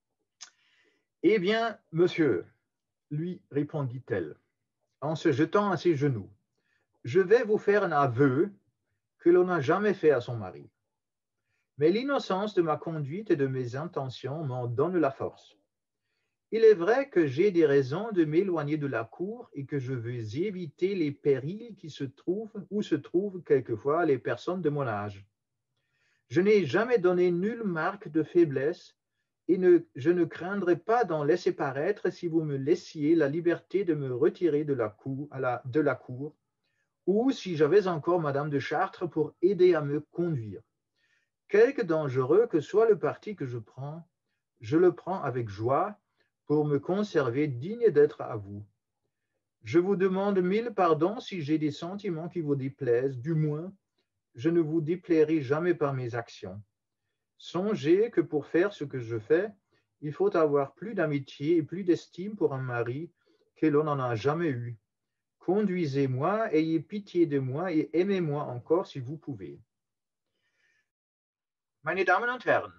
Eh bien, monsieur, lui répondit-elle, en se jetant à ses genoux, je vais vous faire un aveu que l'on n'a jamais fait à son mari. Mais l'innocence de ma conduite et de mes intentions m'en donne la force. Il est vrai que j'ai des raisons de m'éloigner de la cour et que je veux éviter les périls qui se trouvent, où se trouvent quelquefois les personnes de mon âge. Je n'ai jamais donné nulle marque de faiblesse et ne, je ne craindrais pas d'en laisser paraître si vous me laissiez la liberté de me retirer de la cour, à la, de la cour ou si j'avais encore Madame de Chartres pour aider à me conduire. Quelque dangereux que soit le parti que je prends, je le prends avec joie pour me conserver digne d'être à vous. Je vous demande mille pardons si j'ai des sentiments qui vous déplaisent, du moins, je ne vous déplairai jamais par mes actions. Songez que pour faire ce que je fais, il faut avoir plus d'amitié et plus d'estime pour un mari que l'on n'en a jamais eu. Conduisez-moi, ayez pitié de moi et aimez-moi encore si vous pouvez. Meine Damen und Herren,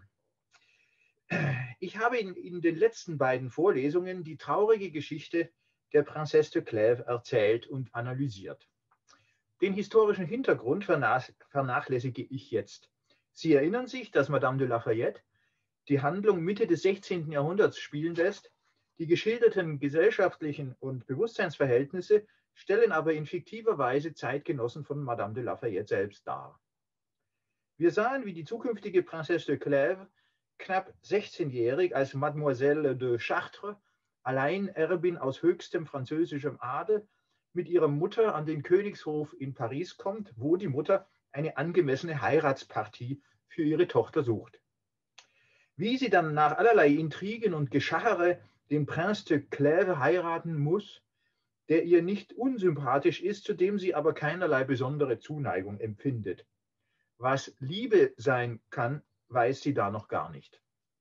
ich habe in, in den letzten beiden Vorlesungen die traurige Geschichte der Princesse de Clèves erzählt und analysiert. Den historischen Hintergrund vernachlässige ich jetzt. Sie erinnern sich, dass Madame de Lafayette die Handlung Mitte des sechzehnten Jahrhunderts spielen lässt. Die geschilderten gesellschaftlichen und Bewusstseinsverhältnisse stellen aber in fiktiver Weise Zeitgenossen von Madame de Lafayette selbst dar. Wir sahen, wie die zukünftige Princesse de Clèves knapp sechzehnjährig als Mademoiselle de Chartres, Alleinerbin aus höchstem französischem Adel, mit ihrer Mutter an den Königshof in Paris kommt, wo die Mutter eine angemessene Heiratspartie für ihre Tochter sucht. Wie sie dann nach allerlei Intrigen und Geschachere den Prince de Clèves heiraten muss, der ihr nicht unsympathisch ist, zu dem sie aber keinerlei besondere Zuneigung empfindet. Was Liebe sein kann, weiß sie da noch gar nicht.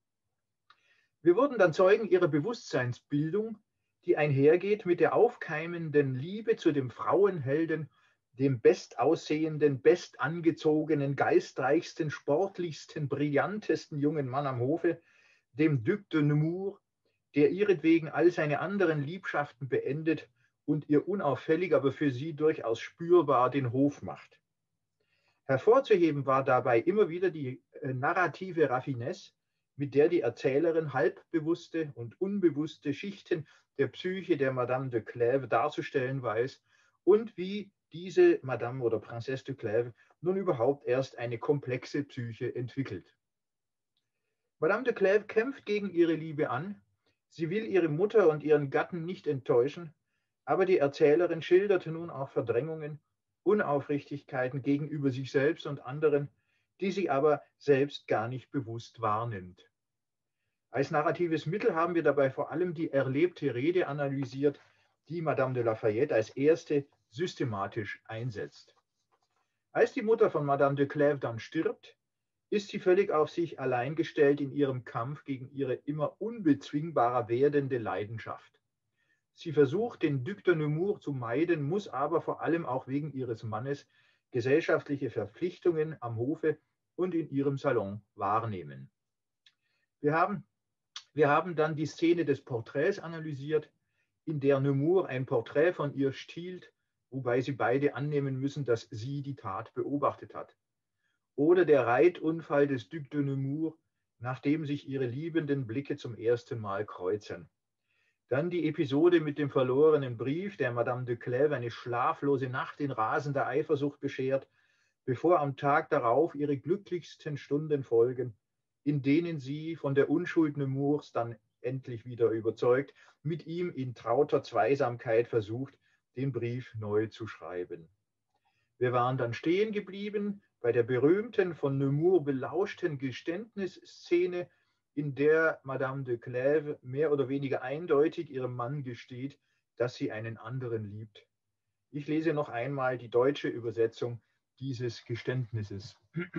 Wir wurden dann Zeugen ihrer Bewusstseinsbildung, die einhergeht mit der aufkeimenden Liebe zu dem Frauenhelden, dem bestaussehenden, bestangezogenen, geistreichsten, sportlichsten, brillantesten jungen Mann am Hofe, dem Duc de Nemours, der ihretwegen all seine anderen Liebschaften beendet und ihr unauffällig, aber für sie durchaus spürbar den Hof macht. Hervorzuheben war dabei immer wieder die äh, narrative Raffinesse, mit der die Erzählerin halbbewusste und unbewusste Schichten der Psyche der Madame de Clèves darzustellen weiß und wie diese Madame oder Princesse de Clèves nun überhaupt erst eine komplexe Psyche entwickelt. Madame de Clèves kämpft gegen ihre Liebe an, sie will ihre Mutter und ihren Gatten nicht enttäuschen, aber die Erzählerin schilderte nun auch Verdrängungen, Unaufrichtigkeiten gegenüber sich selbst und anderen, die sie aber selbst gar nicht bewusst wahrnimmt. Als narratives Mittel haben wir dabei vor allem die erlebte Rede analysiert, die Madame de Lafayette als erste systematisch einsetzt. Als die Mutter von Madame de Clèves dann stirbt, ist sie völlig auf sich allein gestellt in ihrem Kampf gegen ihre immer unbezwingbarer werdende Leidenschaft. Sie versucht, den Duc de Nemours zu meiden, muss aber vor allem auch wegen ihres Mannes gesellschaftliche Verpflichtungen am Hofe und in ihrem Salon wahrnehmen. Wir haben, wir haben dann die Szene des Porträts analysiert, in der Nemours ein Porträt von ihr stiehlt, wobei sie beide annehmen müssen, dass sie die Tat beobachtet hat. Oder der Reitunfall des Duc de Nemours, nachdem sich ihre liebenden Blicke zum ersten Mal kreuzen. Dann die Episode mit dem verlorenen Brief, der Madame de Clèves eine schlaflose Nacht in rasender Eifersucht beschert, bevor am Tag darauf ihre glücklichsten Stunden folgen, in denen sie von der Unschuld Nemours dann endlich wieder überzeugt, mit ihm in trauter Zweisamkeit versucht, den Brief neu zu schreiben. Wir waren dann stehen geblieben bei der berühmten, von Nemours belauschten Geständnisszene, in der Madame de Clèves mehr oder weniger eindeutig ihrem Mann gesteht, dass sie einen anderen liebt. Ich lese noch einmal die deutsche Übersetzung dieses Geständnisses.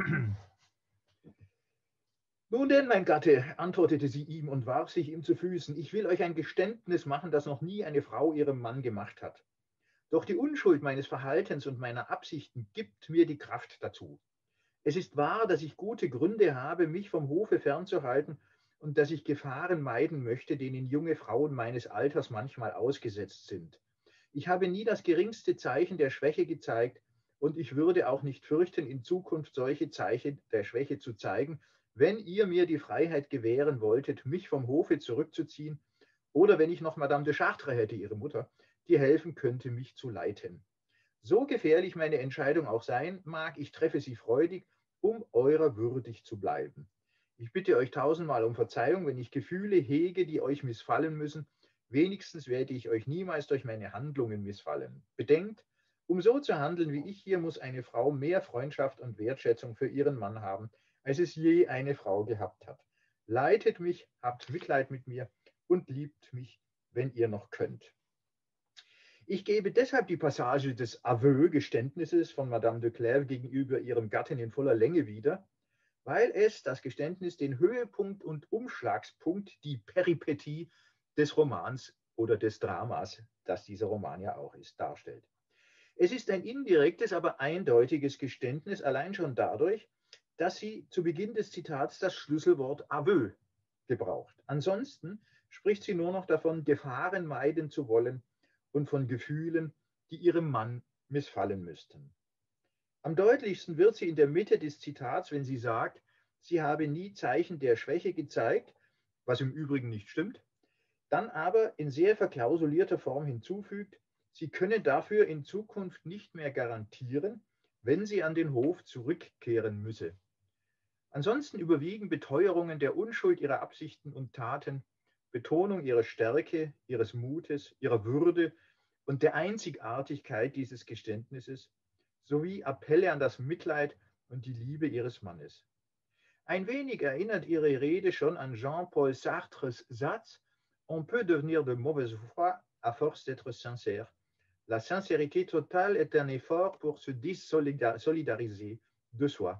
Nun denn, mein Gatte, antwortete sie ihm und warf sich ihm zu Füßen, ich will euch ein Geständnis machen, das noch nie eine Frau ihrem Mann gemacht hat. Doch die Unschuld meines Verhaltens und meiner Absichten gibt mir die Kraft dazu. Es ist wahr, dass ich gute Gründe habe, mich vom Hofe fernzuhalten und dass ich Gefahren meiden möchte, denen junge Frauen meines Alters manchmal ausgesetzt sind. Ich habe nie das geringste Zeichen der Schwäche gezeigt und ich würde auch nicht fürchten, in Zukunft solche Zeichen der Schwäche zu zeigen, wenn ihr mir die Freiheit gewähren wolltet, mich vom Hofe zurückzuziehen oder wenn ich noch Madame de Chartres hätte, ihre Mutter, die helfen könnte, mich zu leiten. So gefährlich meine Entscheidung auch sein mag, ich treffe sie freudig, um eurer würdig zu bleiben. Ich bitte euch tausendmal um Verzeihung, wenn ich Gefühle hege, die euch missfallen müssen. Wenigstens werde ich euch niemals durch meine Handlungen missfallen. Bedenkt, um so zu handeln wie ich hier, muss eine Frau mehr Freundschaft und Wertschätzung für ihren Mann haben, als es je eine Frau gehabt hat. Leitet mich, habt Mitleid mit mir und liebt mich, wenn ihr noch könnt. Ich gebe deshalb die Passage des Aveu, Geständnisses von Madame de Clèves gegenüber ihrem Gatten in voller Länge wieder, weil es, das Geständnis, den Höhepunkt und Umschlagspunkt, die Peripetie des Romans oder des Dramas, das dieser Roman ja auch ist, darstellt. Es ist ein indirektes, aber eindeutiges Geständnis, allein schon dadurch, dass sie zu Beginn des Zitats das Schlüsselwort Aveu gebraucht. Ansonsten spricht sie nur noch davon, Gefahren meiden zu wollen und von Gefühlen, die ihrem Mann missfallen müssten. Am deutlichsten wird sie in der Mitte des Zitats, wenn sie sagt, sie habe nie Zeichen der Schwäche gezeigt, was im Übrigen nicht stimmt, dann aber in sehr verklausulierter Form hinzufügt, sie könne dafür in Zukunft nicht mehr garantieren, wenn sie an den Hof zurückkehren müsse. Ansonsten überwiegen Beteuerungen der Unschuld ihrer Absichten und Taten, Betonung ihrer Stärke, ihres Mutes, ihrer Würde und der Einzigartigkeit dieses Geständnisses sowie Appelle an das Mitleid und die Liebe ihres Mannes. Ein wenig erinnert ihre Rede schon an Jean-Paul Sartres Satz: On peut devenir de mauvaise foi à force d'être sincère. La sincérité totale est un effort pour se désolidariser de soi.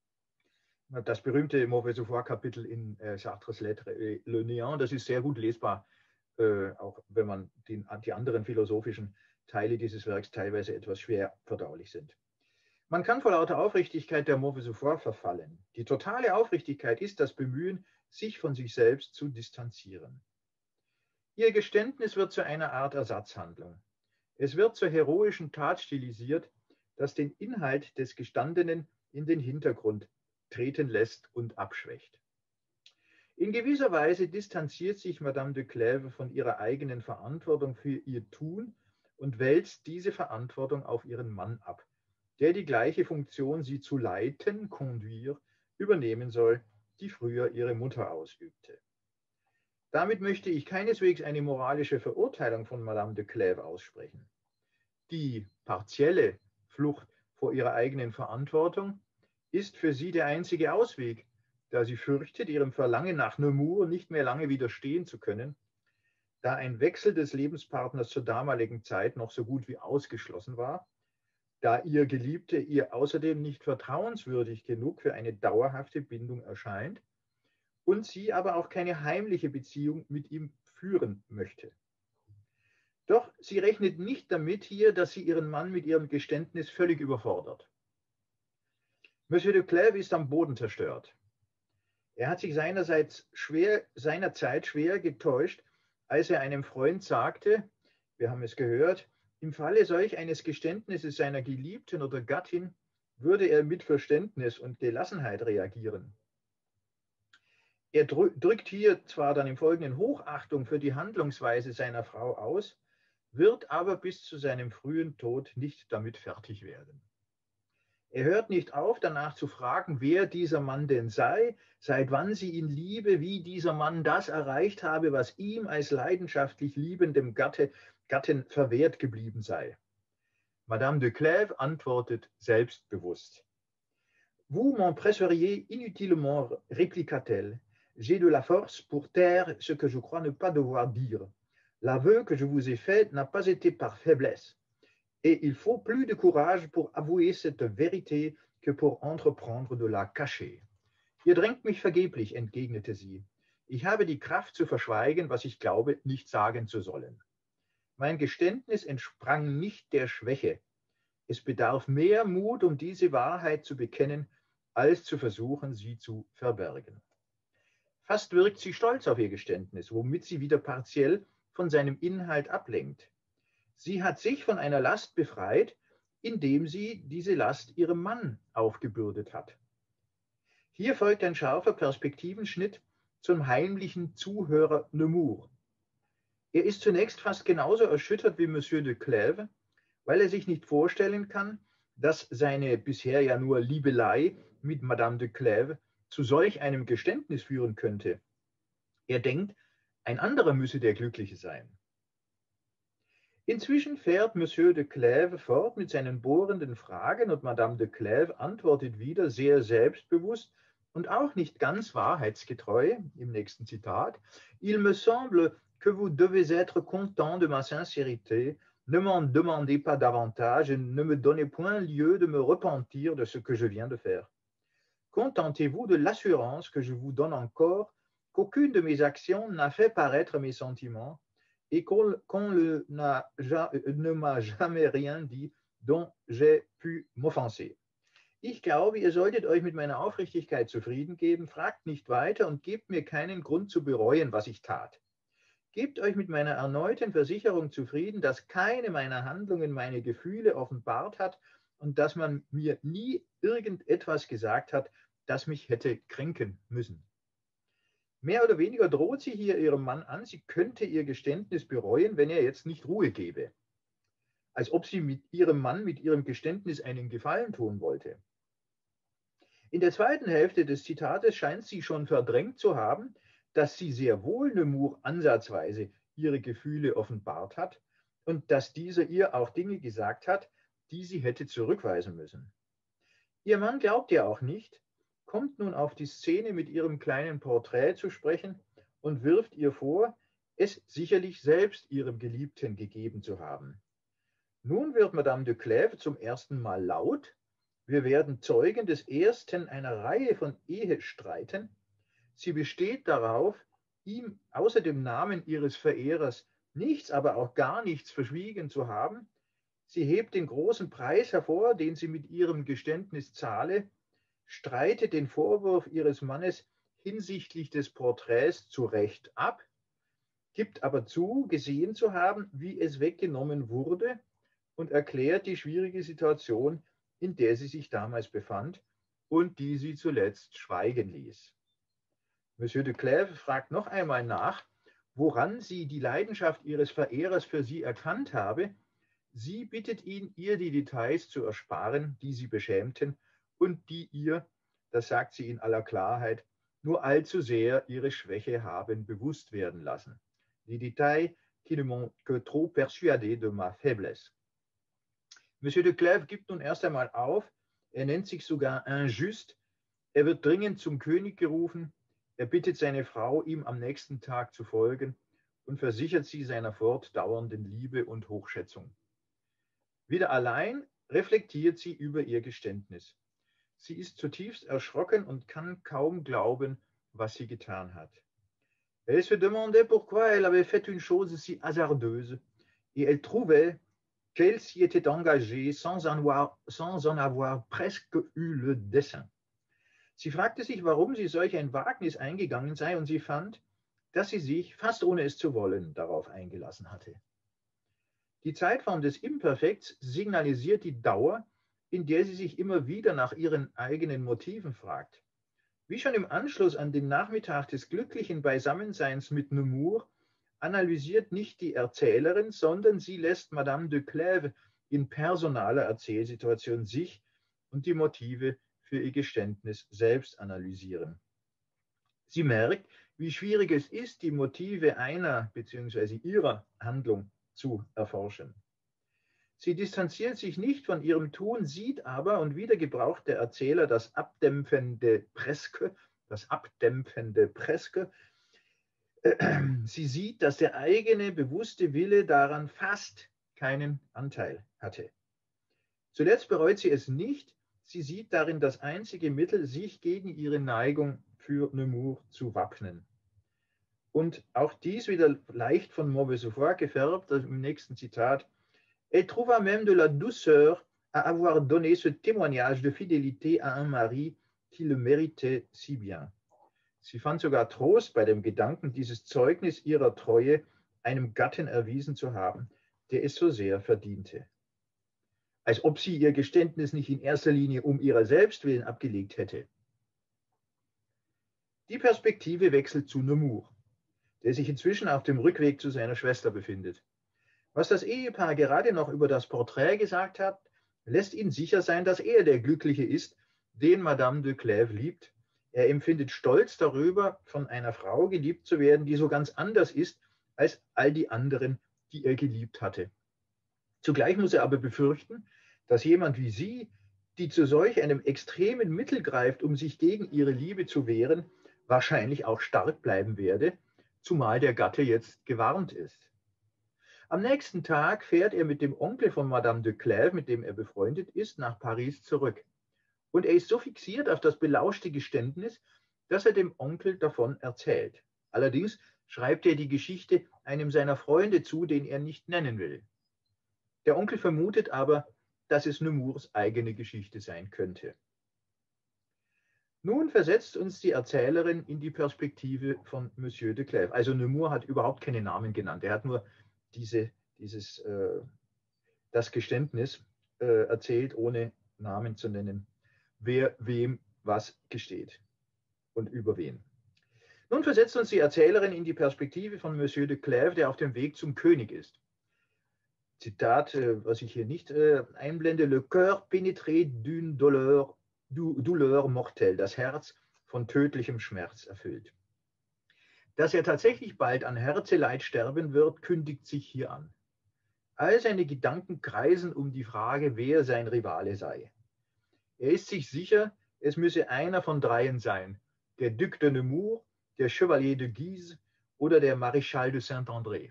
Das berühmte Mauvaise Foi-Kapitel in äh, Sartres Lettre äh, Le Néant, das ist sehr gut lesbar, äh, auch wenn man den, die anderen philosophischen Teile dieses Werks teilweise etwas schwer verdaulich sind. Man kann vor lauter Aufrichtigkeit der Mauvaise Foi verfallen. Die totale Aufrichtigkeit ist das Bemühen, sich von sich selbst zu distanzieren. Ihr Geständnis wird zu einer Art Ersatzhandlung. Es wird zur heroischen Tat stilisiert, das den Inhalt des Gestandenen in den Hintergrund treten lässt und abschwächt. In gewisser Weise distanziert sich Madame de Clèves von ihrer eigenen Verantwortung für ihr Tun und wälzt diese Verantwortung auf ihren Mann ab, der die gleiche Funktion, sie zu leiten, conduire, übernehmen soll, die früher ihre Mutter ausübte. Damit möchte ich keineswegs eine moralische Verurteilung von Madame de Clèves aussprechen. Die partielle Flucht vor ihrer eigenen Verantwortung ist für sie der einzige Ausweg, da sie fürchtet, ihrem Verlangen nach Nemours nicht mehr lange widerstehen zu können, da ein Wechsel des Lebenspartners zur damaligen Zeit noch so gut wie ausgeschlossen war, da ihr Geliebter ihr außerdem nicht vertrauenswürdig genug für eine dauerhafte Bindung erscheint und sie aber auch keine heimliche Beziehung mit ihm führen möchte. Doch sie rechnet nicht damit hier, dass sie ihren Mann mit ihrem Geständnis völlig überfordert. Monsieur de Clèves ist am Boden zerstört. Er hat sich seinerseits schwer, seinerzeit schwer getäuscht, als er einem Freund sagte, wir haben es gehört, im Falle solch eines Geständnisses seiner Geliebten oder Gattin würde er mit Verständnis und Gelassenheit reagieren. Er drückt hier zwar dann im Folgenden Hochachtung für die Handlungsweise seiner Frau aus, wird aber bis zu seinem frühen Tod nicht damit fertig werden. Er hört nicht auf, danach zu fragen, wer dieser Mann denn sei, seit wann sie ihn liebe, wie dieser Mann das erreicht habe, was ihm als leidenschaftlich liebendem Gatte, Gatten verwehrt geblieben sei. Madame de Clèves antwortet selbstbewusst. Vous m'empresseriez inutilement, répliqua-t-elle. J'ai de la force pour taire ce que je crois ne pas devoir dire. L'aveu que je vous ai fait n'a pas été par faiblesse. Et il faut plus de courage pour avouer cette vérité que pour entreprendre de la cacher. Ihr drängt mich vergeblich, entgegnete sie. Ich habe die Kraft zu verschweigen, was ich glaube, nicht sagen zu sollen. Mein Geständnis entsprang nicht der Schwäche. Es bedarf mehr Mut, um diese Wahrheit zu bekennen, als zu versuchen, sie zu verbergen. Fast wirkt sie stolz auf ihr Geständnis, womit sie wieder partiell von seinem Inhalt ablenkt. Sie hat sich von einer Last befreit, indem sie diese Last ihrem Mann aufgebürdet hat. Hier folgt ein scharfer Perspektivenschnitt zum heimlichen Zuhörer Nemours. Er ist zunächst fast genauso erschüttert wie Monsieur de Clèves, weil er sich nicht vorstellen kann, dass seine bisher ja nur Liebelei mit Madame de Clèves zu solch einem Geständnis führen könnte. Er denkt, ein anderer müsse der Glückliche sein. Inzwischen fährt Monsieur de Clèves fort mit seinen bohrenden Fragen und Madame de Clèves antwortet wieder sehr selbstbewusst und auch nicht ganz wahrheitsgetreu im nächsten Zitat. Il me semble que vous devez être content de ma sincérité. Ne m'en demandez pas davantage et ne me donnez point lieu de me repentir de ce que je viens de faire. Contentez-vous de l'assurance que je vous donne encore qu'aucune de mes actions n'a fait paraître mes sentiments et qu'on qu'on ne m'a jamais rien dit dont j'ai pu m'offenser. Ich glaube, ihr solltet euch mit meiner Aufrichtigkeit zufrieden geben, fragt nicht weiter und gebt mir keinen Grund zu bereuen, was ich tat. Gebt euch mit meiner erneuten Versicherung zufrieden, dass keine meiner Handlungen meine Gefühle offenbart hat und dass man mir nie irgendetwas gesagt hat, das mich hätte kränken müssen. Mehr oder weniger droht sie hier ihrem Mann an, sie könnte ihr Geständnis bereuen, wenn er jetzt nicht Ruhe gebe. Als ob sie mit ihrem Mann mit ihrem Geständnis einen Gefallen tun wollte. In der zweiten Hälfte des Zitates scheint sie schon verdrängt zu haben, dass sie sehr wohl Nemours ansatzweise ihre Gefühle offenbart hat und dass dieser ihr auch Dinge gesagt hat, die sie hätte zurückweisen müssen. Ihr Mann glaubt ihr auch nicht, kommt nun auf die Szene mit ihrem kleinen Porträt zu sprechen und wirft ihr vor, es sicherlich selbst ihrem Geliebten gegeben zu haben. Nun wird Madame de Clèves zum ersten Mal laut. Wir werden Zeugen des ersten einer Reihe von Ehestreiten. Sie besteht darauf, ihm außer dem Namen ihres Verehrers nichts, aber auch gar nichts verschwiegen zu haben. Sie hebt den großen Preis hervor, den sie mit ihrem Geständnis zahle, streitet den Vorwurf ihres Mannes hinsichtlich des Porträts zu Recht ab, gibt aber zu, gesehen zu haben, wie es weggenommen wurde und erklärt die schwierige Situation, in der sie sich damals befand und die sie zuletzt schweigen ließ. Monsieur de Clèves fragt noch einmal nach, woran sie die Leidenschaft ihres Verehrers für sie erkannt habe. Sie bittet ihn, ihr die Details zu ersparen, die sie beschämten und die ihr, das sagt sie in aller Klarheit, nur allzu sehr ihre Schwäche haben bewusst werden lassen. Die Details qui ne m'ont que trop persuadé de ma faiblesse. Monsieur de Clèves gibt nun erst einmal auf, er nennt sich sogar injuste, er wird dringend zum König gerufen, er bittet seine Frau, ihm am nächsten Tag zu folgen und versichert sie seiner fortdauernden Liebe und Hochschätzung. Wieder allein reflektiert sie über ihr Geständnis. Sie ist zutiefst erschrocken und kann kaum glauben, was sie getan hat. Elle se demandait pourquoi elle avait fait une chose si hasardeuse et elle trouvait qu'elle s'y était engagée sans en avoir, sans en avoir presque eu le dessein. Sie fragte sich, warum sie solch ein Wagnis eingegangen sei, und sie fand, dass sie sich, fast ohne es zu wollen, darauf eingelassen hatte. Die Zeitform des Imperfekts signalisiert die Dauer, in der sie sich immer wieder nach ihren eigenen Motiven fragt. Wie schon im Anschluss an den Nachmittag des glücklichen Beisammenseins mit Nemours analysiert nicht die Erzählerin, sondern sie lässt Madame de Clèves in personaler Erzählsituation sich und die Motive für ihr Geständnis selbst analysieren. Sie merkt, wie schwierig es ist, die Motive einer bzw. ihrer Handlung zu erforschen. Sie distanziert sich nicht von ihrem Tun, sieht aber, und wieder gebraucht der Erzähler das abdämpfende Presque, das abdämpfende Presque, sie sieht, dass der eigene bewusste Wille daran fast keinen Anteil hatte. Zuletzt bereut sie es nicht, sie sieht darin das einzige Mittel, sich gegen ihre Neigung für Nemours zu wappnen. Und auch dies wieder leicht von Mauvais Souffle gefärbt, also im nächsten Zitat. Elle trouva même de la douceur à avoir donné ce témoignage de fidélité à un mari qui le méritait si bien. Sie fand sogar Trost bei dem Gedanken, dieses Zeugnis ihrer Treue einem Gatten erwiesen zu haben, der es so sehr verdiente. Als ob sie ihr Geständnis nicht in erster Linie um ihrer selbst willen abgelegt hätte. Die Perspektive wechselt zu Nemours, der sich inzwischen auf dem Rückweg zu seiner Schwester befindet. Was das Ehepaar gerade noch über das Porträt gesagt hat, lässt ihn sicher sein, dass er der Glückliche ist, den Madame de Clèves liebt. Er empfindet Stolz darüber, von einer Frau geliebt zu werden, die so ganz anders ist als all die anderen, die er geliebt hatte. Zugleich muss er aber befürchten, dass jemand wie sie die zu solch einem extremen Mittel greift, um sich gegen ihre Liebe zu wehren, wahrscheinlich auch stark bleiben werde, zumal der Gatte jetzt gewarnt ist. Am nächsten Tag fährt er mit dem Onkel von Madame de Clèves, mit dem er befreundet ist, nach Paris zurück. Und er ist so fixiert auf das belauschte Geständnis, dass er dem Onkel davon erzählt. Allerdings schreibt er die Geschichte einem seiner Freunde zu, den er nicht nennen will. Der Onkel vermutet aber, dass es Nemours eigene Geschichte sein könnte. Nun versetzt uns die Erzählerin in die Perspektive von Monsieur de Clèves. Also Nemours hat überhaupt keine Namen genannt. Er hat nur diese, dieses, äh, das Geständnis äh, erzählt, ohne Namen zu nennen, wer wem was gesteht und über wen. Nun versetzt uns die Erzählerin in die Perspektive von Monsieur de Clèves, der auf dem Weg zum König ist. Zitat, äh, was ich hier nicht äh, einblende: Le cœur pénétré d'une douleur, douleur mortelle, das Herz von tödlichem Schmerz erfüllt. Dass er tatsächlich bald an Herzeleid sterben wird, kündigt sich hier an. All seine Gedanken kreisen um die Frage, wer sein Rivale sei. Er ist sich sicher, es müsse einer von dreien sein: der Duc de Nemours, der Chevalier de Guise oder der Maréchal de Saint-André.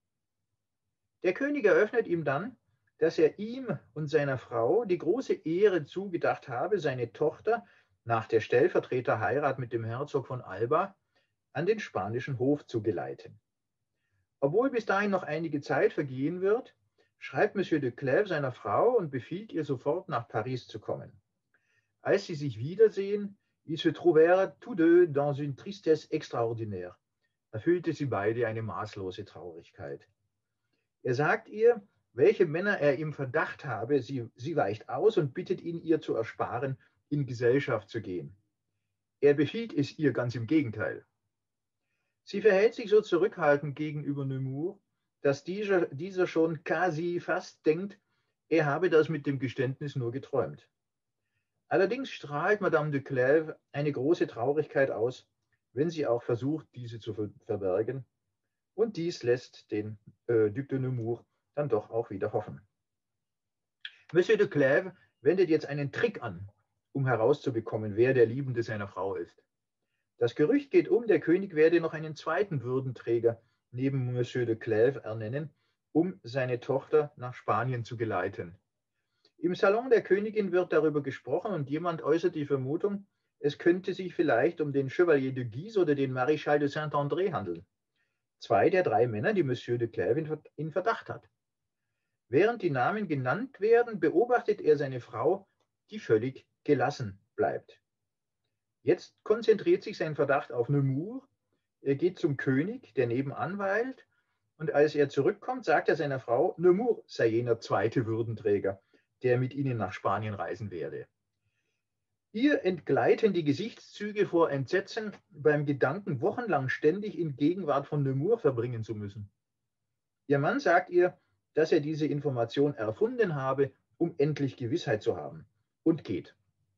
Der König eröffnet ihm dann, dass er ihm und seiner Frau die große Ehre zugedacht habe, seine Tochter nach der Stellvertreterheirat mit dem Herzog von Alba an den spanischen Hof zu geleiten. Obwohl bis dahin noch einige Zeit vergehen wird, schreibt Monsieur de Clèves seiner Frau und befiehlt ihr sofort nach Paris zu kommen. Als sie sich wiedersehen, ils se trouvèrent tous deux dans une tristesse extraordinaire, erfüllte sie beide eine maßlose Traurigkeit. Er sagt ihr, welche Männer er im Verdacht habe, sie, sie weicht aus und bittet ihn, ihr zu ersparen, in Gesellschaft zu gehen. Er befiehlt es ihr ganz im Gegenteil. Sie verhält sich so zurückhaltend gegenüber Nemours, dass dieser, dieser schon quasi fast denkt, er habe das mit dem Geständnis nur geträumt. Allerdings strahlt Madame de Clèves eine große Traurigkeit aus, wenn sie auch versucht, diese zu verbergen. Und dies lässt den äh, Duc de Nemours dann doch auch wieder hoffen. Monsieur de Clèves wendet jetzt einen Trick an, um herauszubekommen, wer der Liebende seiner Frau ist. Das Gerücht geht um, der König werde noch einen zweiten Würdenträger neben Monsieur de Clèves ernennen, um seine Tochter nach Spanien zu geleiten. Im Salon der Königin wird darüber gesprochen und jemand äußert die Vermutung, es könnte sich vielleicht um den Chevalier de Guise oder den Maréchal de Saint-André handeln. Zwei der drei Männer, die Monsieur de Clèves in Verdacht hat. Während die Namen genannt werden, beobachtet er seine Frau, die völlig gelassen bleibt. Jetzt konzentriert sich sein Verdacht auf Nemours. Er geht zum König, der nebenan weilt, und als er zurückkommt, sagt er seiner Frau, Nemours sei jener zweite Würdenträger, der mit ihnen nach Spanien reisen werde. Ihr entgleiten die Gesichtszüge vor Entsetzen beim Gedanken, wochenlang ständig in Gegenwart von Nemours verbringen zu müssen. Ihr Mann sagt ihr, dass er diese Information erfunden habe, um endlich Gewissheit zu haben, und geht.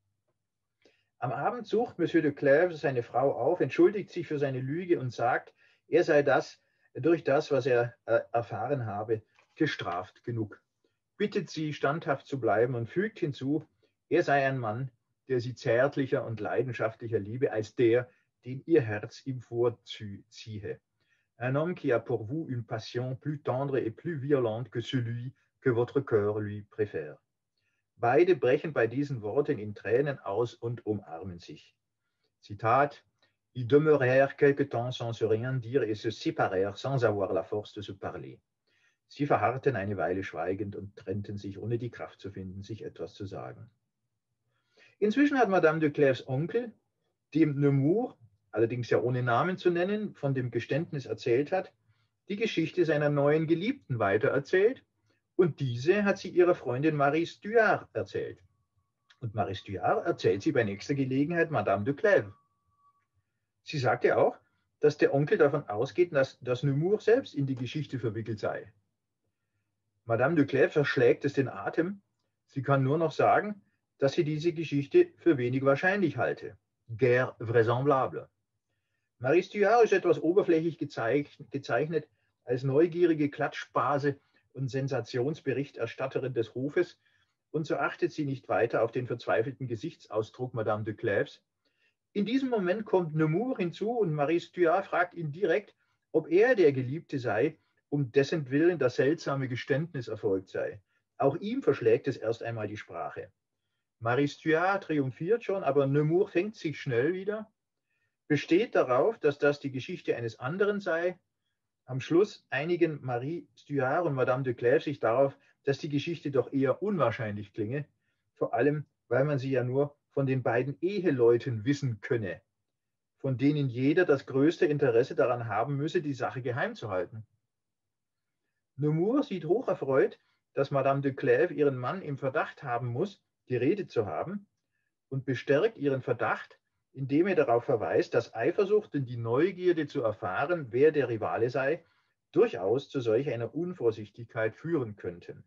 Am Abend sucht Monsieur de Clèves seine Frau auf, entschuldigt sich für seine Lüge und sagt, er sei das, durch das, was er äh, erfahren habe, gestraft genug. Bittet sie, standhaft zu bleiben und fügt hinzu, er sei ein Mann, der sie zärtlicher und leidenschaftlicher liebe als der, den ihr Herz ihm vorziehe. Un homme qui a pour vous une passion plus tendre et plus violente que celui que votre cœur lui préfère. Beide brechen bei diesen Worten in Tränen aus und umarmen sich. Zitat: Ils demeurèrent quelque temps sans se rien dire et se séparèrent sans avoir la force de se parler. Sie verharrten eine Weile schweigend und trennten sich, ohne die Kraft zu finden, sich etwas zu sagen. Inzwischen hat Madame de Clèves Onkel, dem Nemours, allerdings ja ohne Namen zu nennen, von dem Geständnis erzählt hat, die Geschichte seiner neuen Geliebten weitererzählt, und diese hat sie ihrer Freundin Marie Stuart erzählt. Und Marie Stuart erzählt sie bei nächster Gelegenheit Madame de Clèves. Sie sagte auch, dass der Onkel davon ausgeht, dass, dass Nemours selbst in die Geschichte verwickelt sei. Madame de Clèves verschlägt es den Atem. Sie kann nur noch sagen, dass sie diese Geschichte für wenig wahrscheinlich halte. Guère vraisemblable. Marie Stuart ist etwas oberflächlich gezeichnet als neugierige Klatschbase und Sensationsberichterstatterin des Hofes, und so achtet sie nicht weiter auf den verzweifelten Gesichtsausdruck Madame de Clèves. In diesem Moment kommt Nemours hinzu und Marie Stuart fragt ihn direkt, ob er der Geliebte sei, um dessen Willen das seltsame Geständnis erfolgt sei. Auch ihm verschlägt es erst einmal die Sprache. Marie Stuart triumphiert schon, aber Nemours fängt sich schnell wieder, besteht darauf, dass das die Geschichte eines anderen sei. Am Schluss einigen Marie Stuart und Madame de Clèves sich darauf, dass die Geschichte doch eher unwahrscheinlich klinge, vor allem, weil man sie ja nur von den beiden Eheleuten wissen könne, von denen jeder das größte Interesse daran haben müsse, die Sache geheim zu halten. Nemours sieht hocherfreut, dass Madame de Clèves ihren Mann im Verdacht haben muss, geredet zu haben, und bestärkt ihren Verdacht, indem er darauf verweist, dass Eifersucht und die Neugierde zu erfahren, wer der Rivale sei, durchaus zu solch einer Unvorsichtigkeit führen könnten.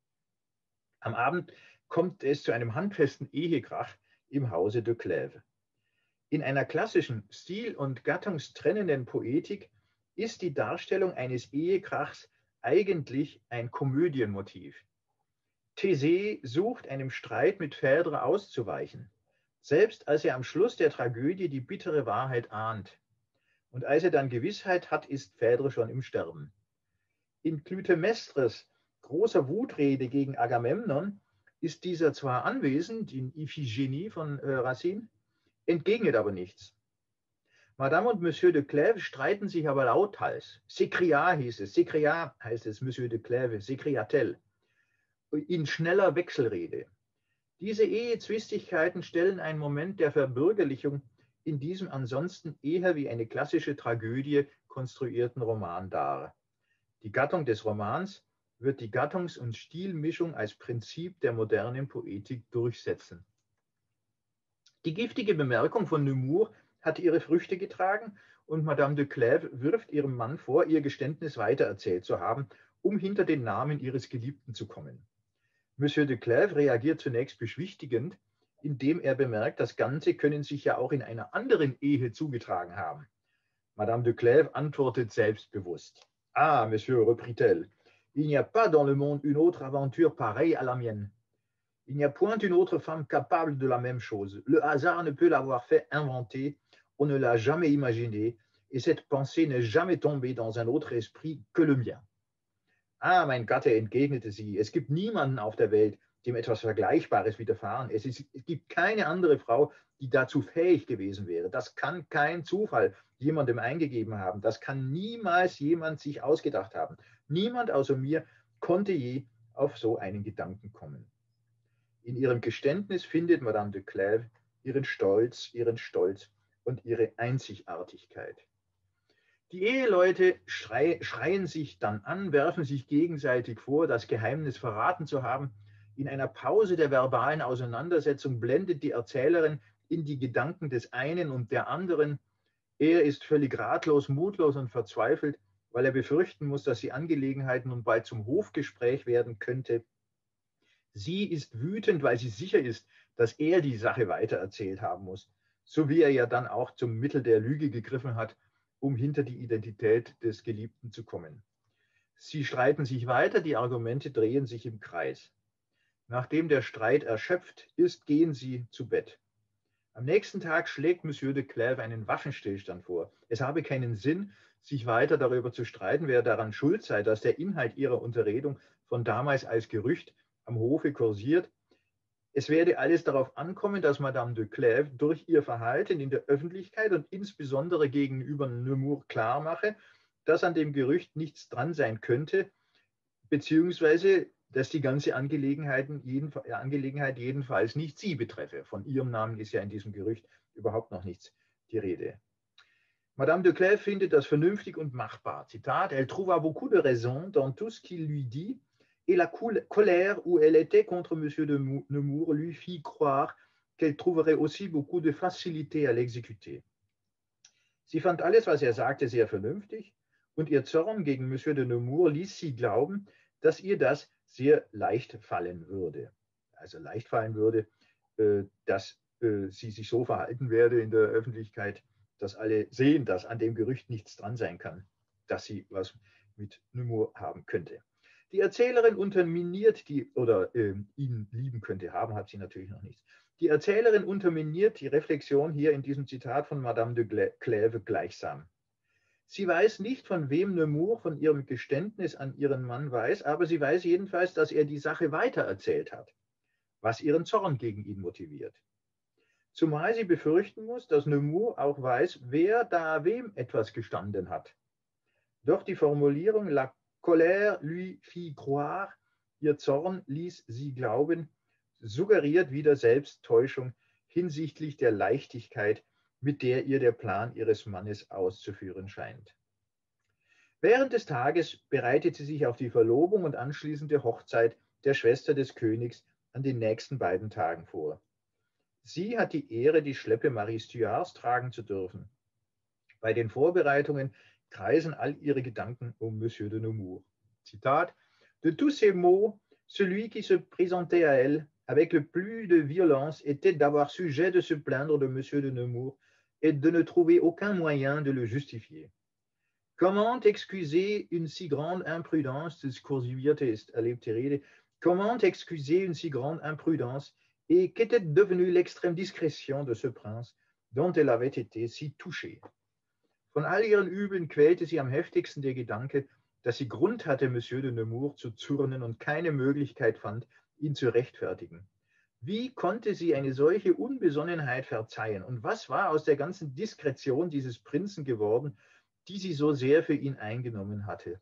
Am Abend kommt es zu einem handfesten Ehekrach im Hause de Clèves. In einer klassischen, stil- und gattungstrennenden Poetik ist die Darstellung eines Ehekrachs eigentlich ein Komödienmotiv. Thésée sucht einem Streit mit Phèdre auszuweichen, selbst als er am Schluss der Tragödie die bittere Wahrheit ahnt. Und als er dann Gewissheit hat, ist Phèdre schon im Sterben. In Clytemnestres großer Wutrede gegen Agamemnon ist dieser zwar anwesend, in Iphigénie von äh, Racine, entgegnet aber nichts. Madame und Monsieur de Clèves streiten sich aber lauthals. S'écria hieß es, s'écria heißt es, Monsieur de Clèves, s'écria-t-elle, in schneller Wechselrede. Diese Ehezwistigkeiten stellen einen Moment der Verbürgerlichung in diesem ansonsten eher wie eine klassische Tragödie konstruierten Roman dar. Die Gattung des Romans wird die Gattungs- und Stilmischung als Prinzip der modernen Poetik durchsetzen. Die giftige Bemerkung von Nemours hat ihre Früchte getragen und Madame de Clèves wirft ihrem Mann vor, ihr Geständnis weitererzählt zu haben, um hinter den Namen ihres Geliebten zu kommen. Monsieur de Clèves reagiert zunächst beschwichtigend, indem er bemerkt, das Ganze können sich ja auch in einer anderen Ehe zugetragen haben. Madame de Clèves antwortet selbstbewusst. Ah, Monsieur, reprit-elle, il n'y a pas dans le monde une autre aventure pareille à la mienne. Il n'y a point une autre femme capable de la même chose. Le hasard ne peut l'avoir fait inventer, on ne l'a jamais imaginé, et cette pensée n'est jamais tombée dans un autre esprit que le mien. Ah, mein Gatte, entgegnete sie, es gibt niemanden auf der Welt, dem etwas Vergleichbares widerfahren. Es, ist, es gibt keine andere Frau, die dazu fähig gewesen wäre. Das kann kein Zufall jemandem eingegeben haben. Das kann niemals jemand sich ausgedacht haben. Niemand außer mir konnte je auf so einen Gedanken kommen. In ihrem Geständnis findet Madame de Clèves ihren Stolz, ihren Stolz und ihre Einzigartigkeit. Die Eheleute schrei, schreien sich dann an, werfen sich gegenseitig vor, das Geheimnis verraten zu haben. In einer Pause der verbalen Auseinandersetzung blendet die Erzählerin in die Gedanken des einen und der anderen. Er ist völlig ratlos, mutlos und verzweifelt, weil er befürchten muss, dass die Angelegenheit nun bald zum Hofgespräch werden könnte. Sie ist wütend, weil sie sicher ist, dass er die Sache weitererzählt haben muss, so wie er ja dann auch zum Mittel der Lüge gegriffen hat, um hinter die Identität des Geliebten zu kommen. Sie streiten sich weiter, die Argumente drehen sich im Kreis. Nachdem der Streit erschöpft ist, gehen sie zu Bett. Am nächsten Tag schlägt Monsieur de Clèves einen Waffenstillstand vor. Es habe keinen Sinn, sich weiter darüber zu streiten, wer daran schuld sei, dass der Inhalt ihrer Unterredung von damals als Gerücht am Hofe kursiert. Es werde alles darauf ankommen, dass Madame de Clèves durch ihr Verhalten in der Öffentlichkeit und insbesondere gegenüber Nemours klarmache, dass an dem Gerücht nichts dran sein könnte, beziehungsweise dass die ganze Angelegenheit, jeden, Angelegenheit jedenfalls nicht sie betreffe. Von ihrem Namen ist ja in diesem Gerücht überhaupt noch nichts die Rede. Madame de Clèves findet das vernünftig und machbar. Zitat, elle trouva beaucoup de raison dans tout ce qu'il lui dit, et la colère où elle était contre Monsieur de Nemours lui fit croire qu'elle trouverait aussi beaucoup de facilité à l'exécuter. Sie fand alles, was er sagte, sehr vernünftig, und ihr Zorn gegen Monsieur de Nemours ließ sie glauben, dass ihr das sehr leicht fallen würde. Also leicht fallen würde, dass sie sich so verhalten werde in der Öffentlichkeit, dass alle sehen, dass an dem Gerücht nichts dran sein kann, dass sie was mit Nemours haben könnte. Die Erzählerin unterminiert die, oder äh, ihn lieben könnte, haben hat sie natürlich noch nicht. Die Erzählerin unterminiert die Reflexion hier in diesem Zitat von Madame de Clèves gleichsam. Sie weiß nicht, von wem Nemours von ihrem Geständnis an ihren Mann weiß, aber sie weiß jedenfalls, dass er die Sache weitererzählt hat, was ihren Zorn gegen ihn motiviert. Zumal sie befürchten muss, dass Nemours auch weiß, wer da wem etwas gestanden hat. Doch die Formulierung La colère lui fit croire, ihr Zorn ließ sie glauben, suggeriert wieder Selbsttäuschung hinsichtlich der Leichtigkeit, mit der ihr der Plan ihres Mannes auszuführen scheint. Während des Tages bereitet sie sich auf die Verlobung und anschließende Hochzeit der Schwester des Königs an den nächsten beiden Tagen vor. Sie hat die Ehre, die Schleppe Marie Stuarts tragen zu dürfen. Bei den Vorbereitungen kreisen all ihre Gedanken um Monsieur de Nemours. Zitat: De tous ces mots, celui qui se présentait à elle avec le plus de violence était d'avoir sujet de se plaindre de Monsieur de Nemours et de ne trouver aucun moyen de le justifier. Comment excuser une si grande imprudence, das kursivierte ist erlebte Rede, comment excuser une si grande imprudence et qu'était devenue l'extrême discrétion de ce prince, dont elle avait été si touchée. Von all ihren Übeln quälte sie am heftigsten der Gedanke, dass sie Grund hatte, Monsieur de Nemours zu zürnen und keine Möglichkeit fand, ihn zu rechtfertigen. Wie konnte sie eine solche Unbesonnenheit verzeihen? Und was war aus der ganzen Diskretion dieses Prinzen geworden, die sie so sehr für ihn eingenommen hatte?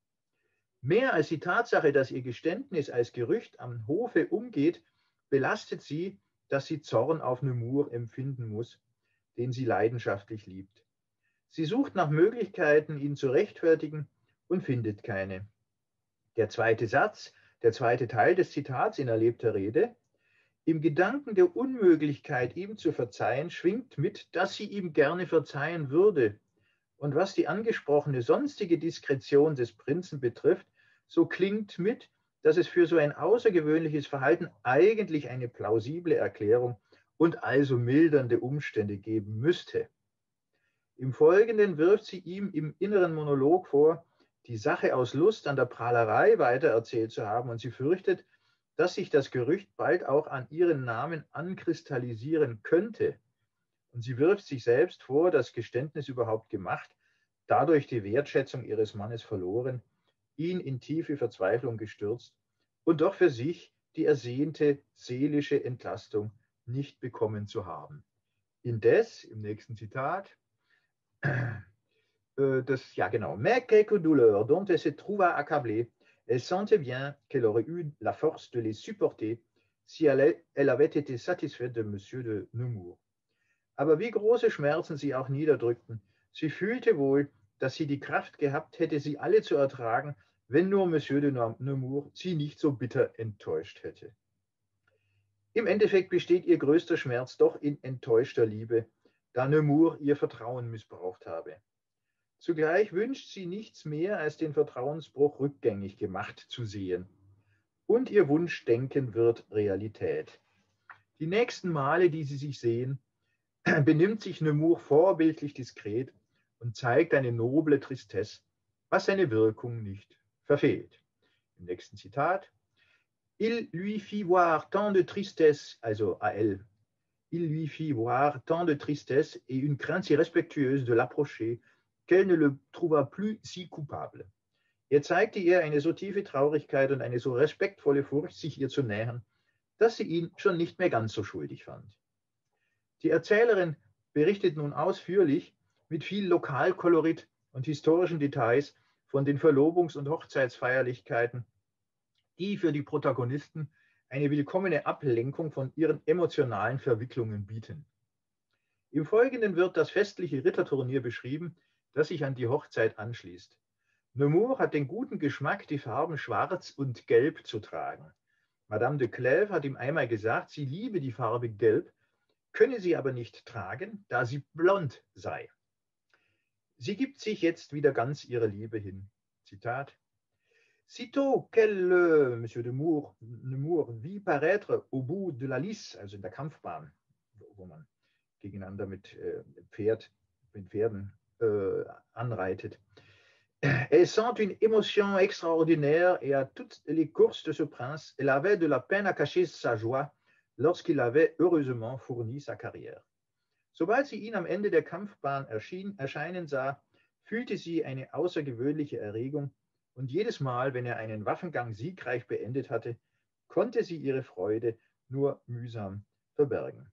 Mehr als die Tatsache, dass ihr Geständnis als Gerücht am Hofe umgeht, belastet sie, dass sie Zorn auf Nemours empfinden muss, den sie leidenschaftlich liebt. Sie sucht nach Möglichkeiten, ihn zu rechtfertigen und findet keine. Der zweite Satz, der zweite Teil des Zitats in erlebter Rede: Im Gedanken der Unmöglichkeit, ihm zu verzeihen, schwingt mit, dass sie ihm gerne verzeihen würde. Und was die angesprochene sonstige Diskretion des Prinzen betrifft, so klingt mit, dass es für so ein außergewöhnliches Verhalten eigentlich eine plausible Erklärung und also mildernde Umstände geben müsste. Im Folgenden wirft sie ihm im inneren Monolog vor, die Sache aus Lust an der Prahlerei weitererzählt zu haben, und sie fürchtet, dass sich das Gerücht bald auch an ihren Namen ankristallisieren könnte. Und sie wirft sich selbst vor, das Geständnis überhaupt gemacht, dadurch die Wertschätzung ihres Mannes verloren, ihn in tiefe Verzweiflung gestürzt und doch für sich die ersehnte seelische Entlastung nicht bekommen zu haben. Indes, im nächsten Zitat, äh, das, ja genau, mais quelques douleurs dont elle se trouva accablée, elle sentait bien qu'elle aurait eu la force de les supporter si elle, elle avait été satisfaite de Monsieur de Nemours. Aber wie große Schmerzen sie auch niederdrückten, sie fühlte wohl, dass sie die Kraft gehabt hätte, sie alle zu ertragen, wenn nur Monsieur de Nemours sie nicht so bitter enttäuscht hätte. Im Endeffekt besteht ihr größter Schmerz doch in enttäuschter Liebe, da Nemours ihr Vertrauen missbraucht habe. Zugleich wünscht sie nichts mehr, als den Vertrauensbruch rückgängig gemacht zu sehen. Und ihr Wunschdenken wird Realität. Die nächsten Male, die sie sich sehen, benimmt sich Nemours vorbildlich diskret und zeigt eine noble Tristesse, was seine Wirkung nicht verfehlt. Im nächsten Zitat: Il lui fit voir tant de tristesse, also à elle, il lui fit voir tant de tristesse et une crainte si respectueuse de l'approcher, qu'elle ne le trouva plus si coupable. Er zeigte ihr eine so tiefe Traurigkeit und eine so respektvolle Furcht, sich ihr zu nähern, dass sie ihn schon nicht mehr ganz so schuldig fand. Die Erzählerin berichtet nun ausführlich mit viel Lokalkolorit und historischen Details von den Verlobungs- und Hochzeitsfeierlichkeiten, die für die Protagonisten eine willkommene Ablenkung von ihren emotionalen Verwicklungen bieten. Im Folgenden wird das festliche Ritterturnier beschrieben, das sich an die Hochzeit anschließt. Nemours hat den guten Geschmack, die Farben Schwarz und Gelb zu tragen. Madame de Clèves hat ihm einmal gesagt, sie liebe die Farbe Gelb, könne sie aber nicht tragen, da sie blond sei. Sie gibt sich jetzt wieder ganz ihrer Liebe hin. Zitat: Sitôt qu'elle, Monsieur de Nemours, Nemours vit paraître au bout de la lice, also in der Kampfbahn, wo man gegeneinander mit, äh, Pferd, mit Pferden äh, anreitet, Elle sent une émotion extraordinaire et à toutes les courses de ce prince, elle avait de la peine à cacher sa joie, lorsqu'il avait heureusement fourni sa Karriere. Sobald sie ihn am Ende der Kampfbahn erschien, erscheinen sah, fühlte sie eine außergewöhnliche Erregung und jedes Mal, wenn er einen Waffengang siegreich beendet hatte, konnte sie ihre Freude nur mühsam verbergen.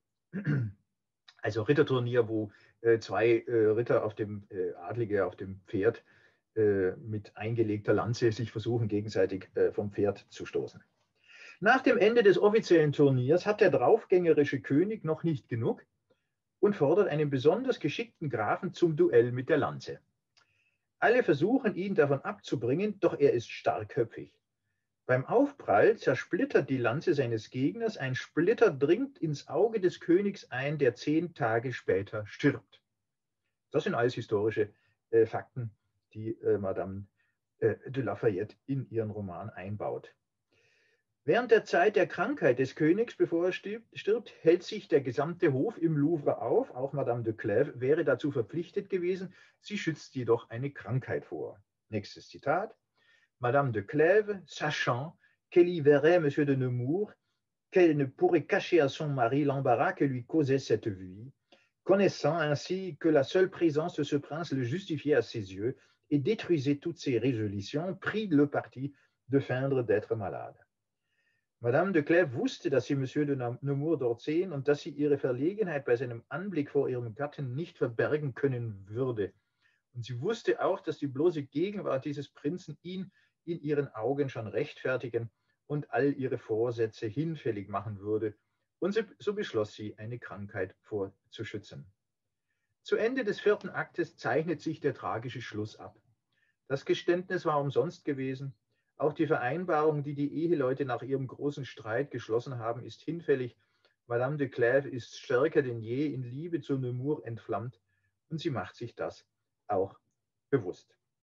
Also Ritterturnier, wo äh, zwei äh, Ritter auf dem äh, Adlige auf dem Pferd äh, mit eingelegter Lanze sich versuchen, gegenseitig äh, vom Pferd zu stoßen. Nach dem Ende des offiziellen Turniers hat der draufgängerische König noch nicht genug und fordert einen besonders geschickten Grafen zum Duell mit der Lanze. Alle versuchen, ihn davon abzubringen, doch er ist starkköpfig. Beim Aufprall zersplittert die Lanze seines Gegners, ein Splitter dringt ins Auge des Königs ein, der zehn Tage später stirbt. Das sind alles historische äh, Fakten, die äh, Madame äh, de Lafayette in ihren Roman einbaut. Während der Zeit der Krankheit des Königs, bevor er stirbt, stirbt, hält sich der gesamte Hof im Louvre auf. Auch Madame de Clèves wäre dazu verpflichtet gewesen. Sie schützt jedoch eine Krankheit vor. Nächstes Zitat. Madame de Clèves, sachant qu'elle y verrait Monsieur de Nemours, qu'elle ne pourrait cacher à son mari l'embarras que lui causait cette vue, connaissant ainsi que la seule présence de ce prince le justifiait à ses yeux et détruisait toutes ses résolutions, prit le parti de feindre d'être malade. Madame de Clèves wusste, dass sie Monsieur de Nemours dort sehen und dass sie ihre Verlegenheit bei seinem Anblick vor ihrem Gatten nicht verbergen können würde. Und sie wusste auch, dass die bloße Gegenwart dieses Prinzen ihn in ihren Augen schon rechtfertigen und all ihre Vorsätze hinfällig machen würde. Und so beschloss sie, eine Krankheit vorzuschützen. Zu Ende des vierten Aktes zeichnet sich der tragische Schluss ab. Das Geständnis war umsonst gewesen. Auch die Vereinbarung, die die Eheleute nach ihrem großen Streit geschlossen haben, ist hinfällig. Madame de Clèves ist stärker denn je in Liebe zu Nemours entflammt und sie macht sich das auch bewusst.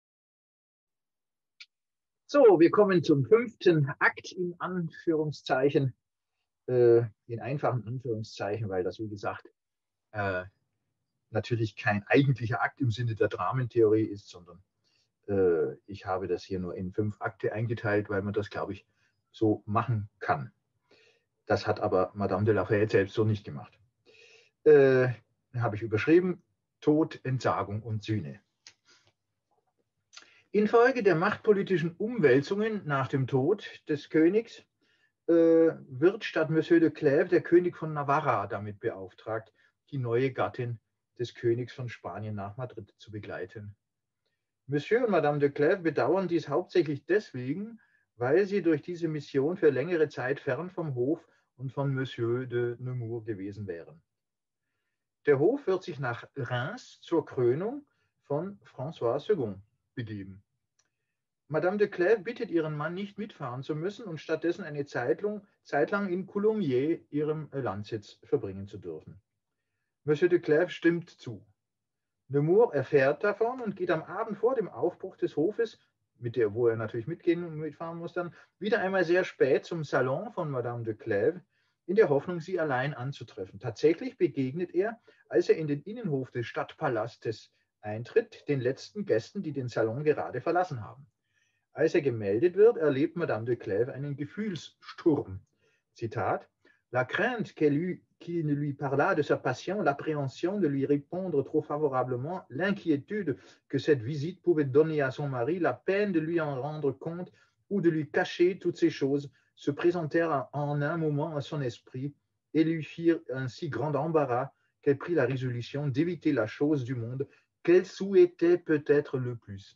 So, wir kommen zum fünften Akt in Anführungszeichen, äh, in einfachen Anführungszeichen, weil das, wie gesagt, äh, natürlich kein eigentlicher Akt im Sinne der Dramentheorie ist, sondern äh, ich habe das hier nur in fünf Akte eingeteilt, weil man das, glaube ich, so machen kann. Das hat aber Madame de Lafayette selbst so nicht gemacht. Äh, habe ich überschrieben, Tod, Entsagung und Sühne. Infolge der machtpolitischen Umwälzungen nach dem Tod des Königs äh, wird statt Monsieur de Clèves der König von Navarra damit beauftragt, die neue Gattin des Königs von Spanien nach Madrid zu begleiten. Monsieur und Madame de Clèves bedauern dies hauptsächlich deswegen, weil sie durch diese Mission für längere Zeit fern vom Hof und von Monsieur de Nemours gewesen wären. Der Hof wird sich nach Reims zur Krönung von François Second begeben. Madame de Clèves bittet ihren Mann, nicht mitfahren zu müssen und stattdessen eine Zeit lang, Zeit lang in Coulommiers, ihrem Landsitz, verbringen zu dürfen. Monsieur de Clèves stimmt zu. Nemours erfährt davon und geht am Abend vor dem Aufbruch des Hofes, mit der, wo er natürlich mitgehen und mitfahren muss, dann wieder einmal sehr spät zum Salon von Madame de Clèves, in der Hoffnung, sie allein anzutreffen. Tatsächlich begegnet er, als er in den Innenhof des Stadtpalastes eintritt, den letzten Gästen, die den Salon gerade verlassen haben. Als er gemeldet wird, erlebt Madame de Clèves einen Gefühlssturm. Zitat: La crainte qu'il lui, ne lui parlât de sa passion, l'appréhension de lui répondre trop favorablement, l'inquiétude que cette visite pouvait donner à son mari, la peine de lui en rendre compte ou de lui cacher toutes ces choses se présentèrent en un moment à son esprit et lui firent un si grand embarras qu'elle prit la résolution d'éviter la chose du monde qu'elle souhaitait peut-être le plus.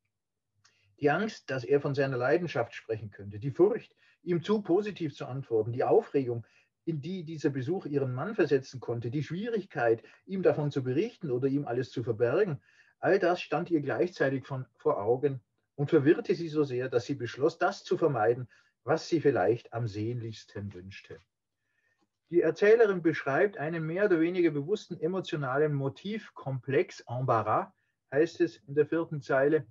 Die Angst, dass er von seiner Leidenschaft sprechen könnte, die Furcht, ihm zu positiv zu antworten, die Aufregung, in die dieser Besuch ihren Mann versetzen konnte, die Schwierigkeit, ihm davon zu berichten oder ihm alles zu verbergen, all das stand ihr gleichzeitig von, vor Augen und verwirrte sie so sehr, dass sie beschloss, das zu vermeiden, was sie vielleicht am sehnlichsten wünschte. Die Erzählerin beschreibt einen mehr oder weniger bewussten emotionalen Motivkomplex, Embarras, heißt es in der vierten Zeile.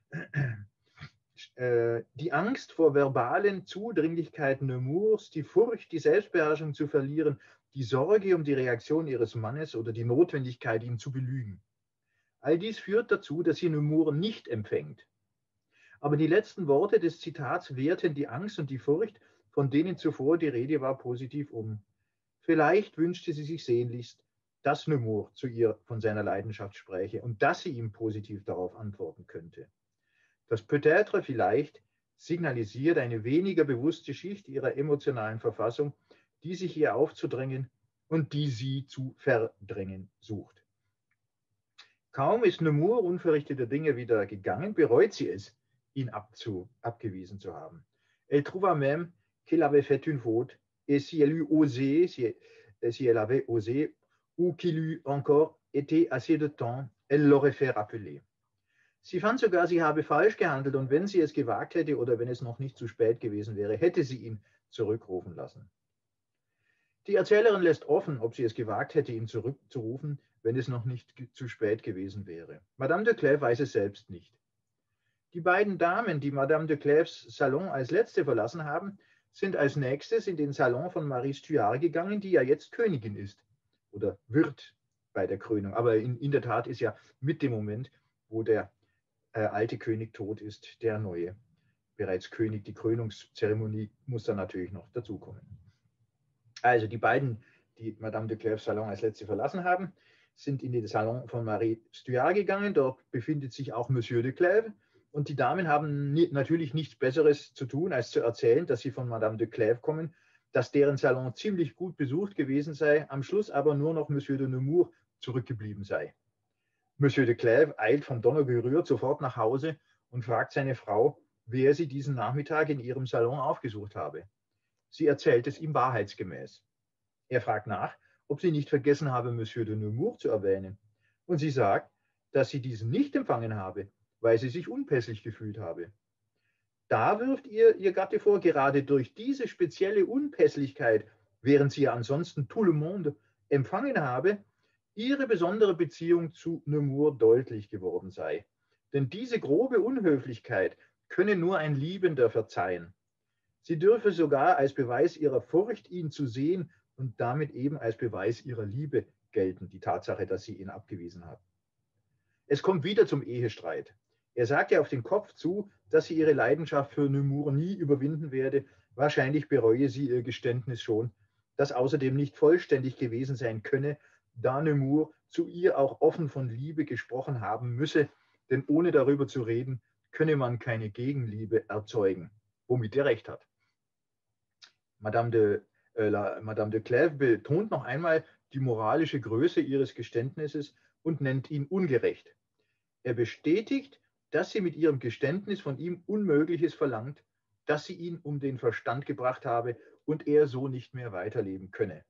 Die Angst vor verbalen Zudringlichkeiten Nemours, die Furcht, die Selbstbeherrschung zu verlieren, die Sorge um die Reaktion ihres Mannes oder die Notwendigkeit, ihn zu belügen. All dies führt dazu, dass sie Nemours nicht empfängt. Aber die letzten Worte des Zitats werten die Angst und die Furcht, von denen zuvor die Rede war, positiv um. Vielleicht wünschte sie sich sehnlichst, dass Nemours zu ihr von seiner Leidenschaft spräche und dass sie ihm positiv darauf antworten könnte. Das peut-être vielleicht signalisiert eine weniger bewusste Schicht ihrer emotionalen Verfassung, die sich ihr aufzudrängen und die sie zu verdrängen sucht. Kaum ist Nemours unverrichteter Dinge wieder gegangen, bereut sie es, ihn abzu, abgewiesen zu haben. Elle trouva même qu'elle avait fait une faute, et si elle eût osé, si, si elle avait osé, ou qu'il eût encore été assez de temps, elle l'aurait fait rappeler. Sie fand sogar, sie habe falsch gehandelt, und wenn sie es gewagt hätte oder wenn es noch nicht zu spät gewesen wäre, hätte sie ihn zurückrufen lassen. Die Erzählerin lässt offen, ob sie es gewagt hätte, ihn zurückzurufen, wenn es noch nicht zu spät gewesen wäre. Madame de Clèves weiß es selbst nicht. Die beiden Damen, die Madame de Clèves Salon als letzte verlassen haben, sind als nächstes in den Salon von Marie Stuart gegangen, die ja jetzt Königin ist oder wird bei der Krönung. Aber in, in der Tat ist ja mit dem Moment, wo der äh, alte König tot ist, der neue bereits König. Die Krönungszeremonie muss dann natürlich noch dazukommen. Also die beiden, die Madame de Clèves Salon als letzte verlassen haben, sind in den Salon von Marie Stuart gegangen. Dort befindet sich auch Monsieur de Clèves. Und die Damen haben nie, natürlich nichts Besseres zu tun, als zu erzählen, dass sie von Madame de Clèves kommen, dass deren Salon ziemlich gut besucht gewesen sei, am Schluss aber nur noch Monsieur de Nemours zurückgeblieben sei. Monsieur de Clèves eilt vom Donner gerührt sofort nach Hause und fragt seine Frau, wer sie diesen Nachmittag in ihrem Salon aufgesucht habe. Sie erzählt es ihm wahrheitsgemäß. Er fragt nach, ob sie nicht vergessen habe, Monsieur de Nemours zu erwähnen. Und sie sagt, dass sie diesen nicht empfangen habe, weil sie sich unpässlich gefühlt habe. Da wirft ihr ihr Gatte vor, gerade durch diese spezielle Unpässlichkeit, während sie ja ansonsten tout le monde empfangen habe, ihre besondere Beziehung zu Nemours deutlich geworden sei. Denn diese grobe Unhöflichkeit könne nur ein Liebender verzeihen. Sie dürfe sogar als Beweis ihrer Furcht, ihn zu sehen, und damit eben als Beweis ihrer Liebe gelten, die Tatsache, dass sie ihn abgewiesen hat. Es kommt wieder zum Ehestreit. Er sagt ihr auf den Kopf zu, dass sie ihre Leidenschaft für Nemours nie überwinden werde. Wahrscheinlich bereue sie ihr Geständnis schon, das außerdem nicht vollständig gewesen sein könne, da Nemours zu ihr auch offen von Liebe gesprochen haben müsse, denn ohne darüber zu reden, könne man keine Gegenliebe erzeugen, womit er recht hat. Madame de, äh, la, Madame de Clèves betont noch einmal die moralische Größe ihres Geständnisses und nennt ihn ungerecht. Er bestätigt, dass sie mit ihrem Geständnis von ihm Unmögliches verlangt, dass sie ihn um den Verstand gebracht habe und er so nicht mehr weiterleben könne.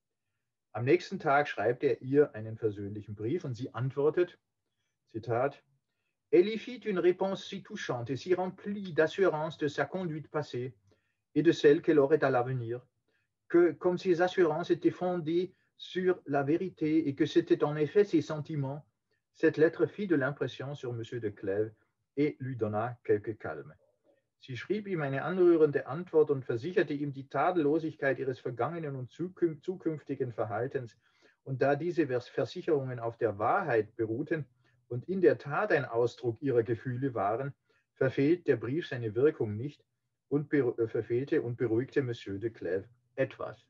Am nächsten Tag schreibt er ihr einen versöhnlichen Brief und sie antwortet, Zitat, Elle y fit une réponse si touchante et si remplie d'assurance de sa conduite passée et de celle qu'elle aurait à l'avenir, que comme ces assurances étaient fondées sur la vérité et que c'était en effet ses sentiments, cette lettre fit de l'impression sur Monsieur de Clèves et lui donna quelque calme. Sie schrieb ihm eine anrührende Antwort und versicherte ihm die Tadellosigkeit ihres vergangenen und zukünftigen Verhaltens. Und da diese Versicherungen auf der Wahrheit beruhten und in der Tat ein Ausdruck ihrer Gefühle waren, verfehlt der Brief seine Wirkung nicht und verfehlte und beruhigte Monsieur de Clèves etwas.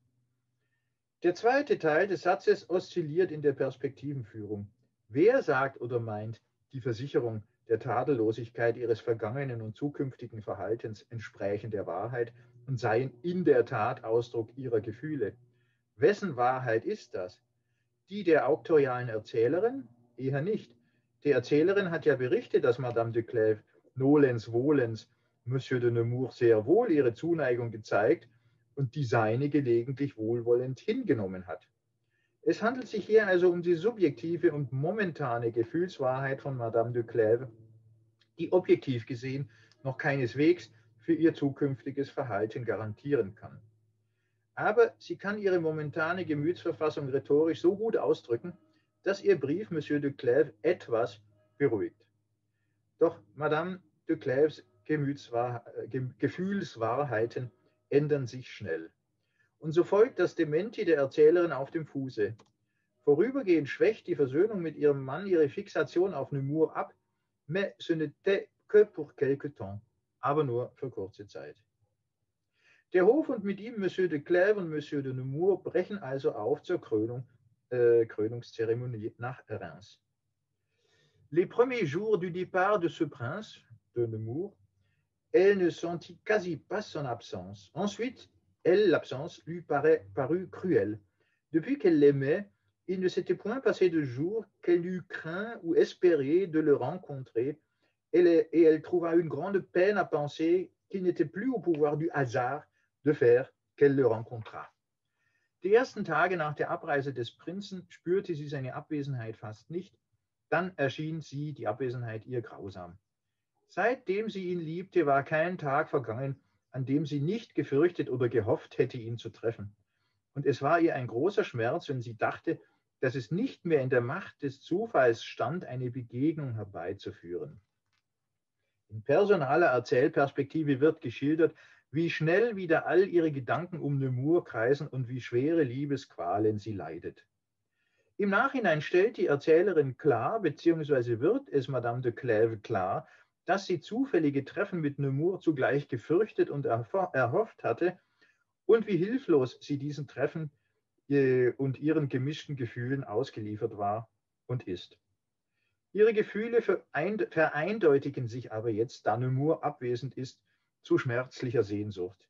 Der zweite Teil des Satzes oszilliert in der Perspektivenführung. Wer sagt oder meint, die Versicherung der Tadellosigkeit ihres vergangenen und zukünftigen Verhaltens entsprächen der Wahrheit und seien in der Tat Ausdruck ihrer Gefühle? Wessen Wahrheit ist das? Die der auktorialen Erzählerin? Eher nicht. Die Erzählerin hat ja berichtet, dass Madame de Clèves nolens volens Monsieur de Nemours sehr wohl ihre Zuneigung gezeigt und die seine gelegentlich wohlwollend hingenommen hat. Es handelt sich hier also um die subjektive und momentane Gefühlswahrheit von Madame de Clèves, die objektiv gesehen noch keineswegs für ihr zukünftiges Verhalten garantieren kann. Aber sie kann ihre momentane Gemütsverfassung rhetorisch so gut ausdrücken, dass ihr Brief Monsieur de Clèves etwas beruhigt. Doch Madame de Clèves Gemütswahr- Ge- Gefühlswahrheiten ändern sich schnell. Und so folgt das Dementi der Erzählerin auf dem Fuße. Vorübergehend schwächt die Versöhnung mit ihrem Mann ihre Fixation auf Nemours ab, mais ce n'était que pour quelque temps, aber nur für kurze Zeit. Der Hof und mit ihm Monsieur de Clèves und Monsieur de Nemours brechen also auf zur Krönung, äh, Krönungszeremonie nach Reims. Les premiers jours du départ de ce prince, de Nemours, elle ne sentit quasi pas son absence. Ensuite, elle, l'absence, lui paraît, parut cruelle. Depuis qu'elle l'aimait, il ne s'était point passé de jour qu'elle eût craint ou espéré de le rencontrer, et elle trouva une grande peine à penser qu'il n'était plus au pouvoir du hasard de faire qu'elle le rencontra. Die ersten Tage nach der Abreise des Prinzen spürte sie seine Abwesenheit fast nicht, dann erschien sie, die Abwesenheit, ihr grausam. Seitdem sie ihn liebte, war kein Tag vergangen, an dem sie nicht gefürchtet oder gehofft hätte, ihn zu treffen. Und es war ihr ein großer Schmerz, wenn sie dachte, dass es nicht mehr in der Macht des Zufalls stand, eine Begegnung herbeizuführen. In personaler Erzählperspektive wird geschildert, wie schnell wieder all ihre Gedanken um Nemours kreisen und wie schwere Liebesqualen sie leidet. Im Nachhinein stellt die Erzählerin klar, beziehungsweise wird es Madame de Clèves klar, dass sie zufällige Treffen mit Nemours zugleich gefürchtet und erhofft hatte und wie hilflos sie diesen Treffen und ihren gemischten Gefühlen ausgeliefert war und ist. Ihre Gefühle vereindeutigen sich aber jetzt, da Nemours abwesend ist, zu schmerzlicher Sehnsucht.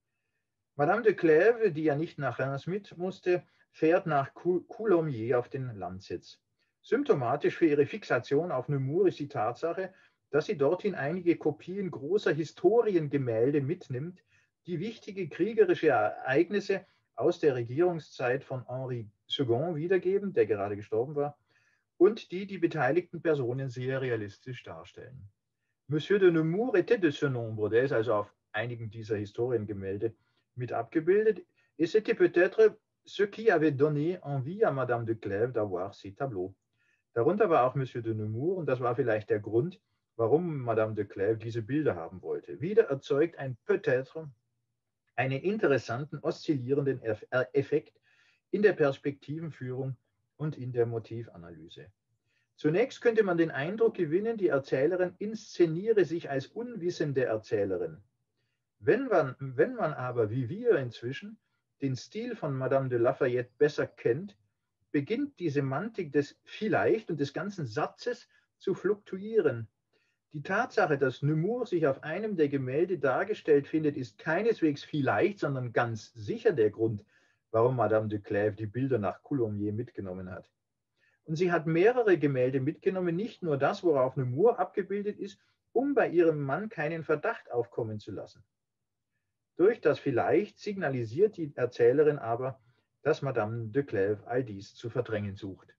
Madame de Clèves, die ja nicht nach Reims mit musste, fährt nach Coulommiers auf den Landsitz. Symptomatisch für ihre Fixation auf Nemours ist die Tatsache, dass sie dorthin einige Kopien großer Historiengemälde mitnimmt, die wichtige kriegerische Ereignisse aus der Regierungszeit von Henri der Zweite wiedergeben, der gerade gestorben war, und die die beteiligten Personen sehr realistisch darstellen. Monsieur de Nemours était de ce nombre, der ist also auf einigen dieser Historiengemälde mit abgebildet, et c'était peut-être ce qui avait donné envie à Madame de Clèves d'avoir ces tableaux. Darunter war auch Monsieur de Nemours, und das war vielleicht der Grund, warum Madame de Clèves diese Bilder haben wollte. Wieder erzeugt ein peut-être einen interessanten, oszillierenden Effekt in der Perspektivenführung und in der Motivanalyse. Zunächst könnte man den Eindruck gewinnen, die Erzählerin inszeniere sich als unwissende Erzählerin. Wenn man, wenn man aber, wie wir inzwischen, den Stil von Madame de Lafayette besser kennt, beginnt die Semantik des Vielleicht und des ganzen Satzes zu fluktuieren. Die Tatsache, dass Nemours sich auf einem der Gemälde dargestellt findet, ist keineswegs vielleicht, sondern ganz sicher der Grund, warum Madame de Clèves die Bilder nach Coulommiers mitgenommen hat. Und sie hat mehrere Gemälde mitgenommen, nicht nur das, worauf Nemours abgebildet ist, um bei ihrem Mann keinen Verdacht aufkommen zu lassen. Durch das Vielleicht signalisiert die Erzählerin aber, dass Madame de Clèves all dies zu verdrängen sucht.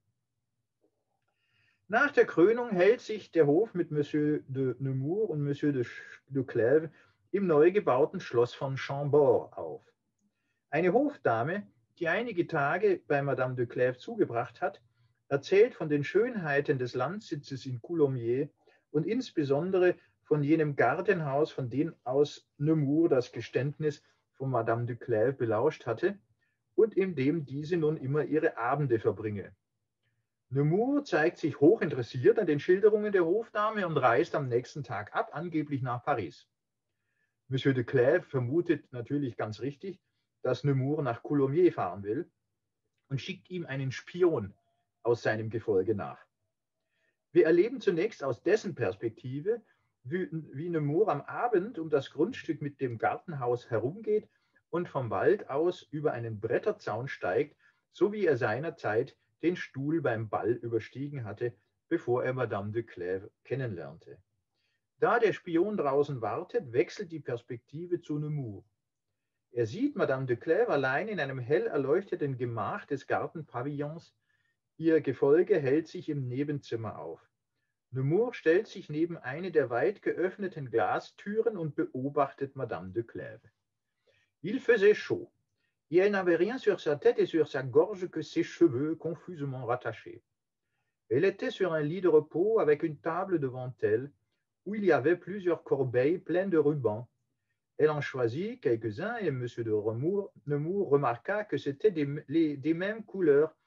Nach der Krönung hält sich der Hof mit Monsieur de Nemours und Monsieur de, de Clèves im neu gebauten Schloss von Chambord auf. Eine Hofdame, die einige Tage bei Madame de Clèves zugebracht hat, erzählt von den Schönheiten des Landsitzes in Coulommiers und insbesondere von jenem Gartenhaus, von dem aus Nemours das Geständnis von Madame de Clèves belauscht hatte und in dem diese nun immer ihre Abende verbringe. Nemours zeigt sich hochinteressiert an den Schilderungen der Hofdame und reist am nächsten Tag ab, angeblich nach Paris. Monsieur de Clèves vermutet natürlich ganz richtig, dass Nemours nach Coulommiers fahren will und schickt ihm einen Spion aus seinem Gefolge nach. Wir erleben zunächst aus dessen Perspektive, wie, wie Nemours am Abend um das Grundstück mit dem Gartenhaus herumgeht und vom Wald aus über einen Bretterzaun steigt, so wie er seinerzeit den Stuhl beim Ball überstiegen hatte, bevor er Madame de Clèves kennenlernte. Da der Spion draußen wartet, wechselt die Perspektive zu Nemours. Er sieht Madame de Clèves allein in einem hell erleuchteten Gemach des Gartenpavillons. Ihr Gefolge hält sich im Nebenzimmer auf. Nemours stellt sich neben eine der weit geöffneten Glastüren und beobachtet Madame de Clèves. Il faisait chaud. Et elle n'avait rien sur sa tête et sur sa gorge que ses cheveux confusément rattachés. Elle était sur un lit de repos avec une table devant elle, où il y avait plusieurs corbeilles pleines de rubans. Elle en choisit quelques-uns et M. de Nemours remarqua que c'était des, les, des mêmes couleurs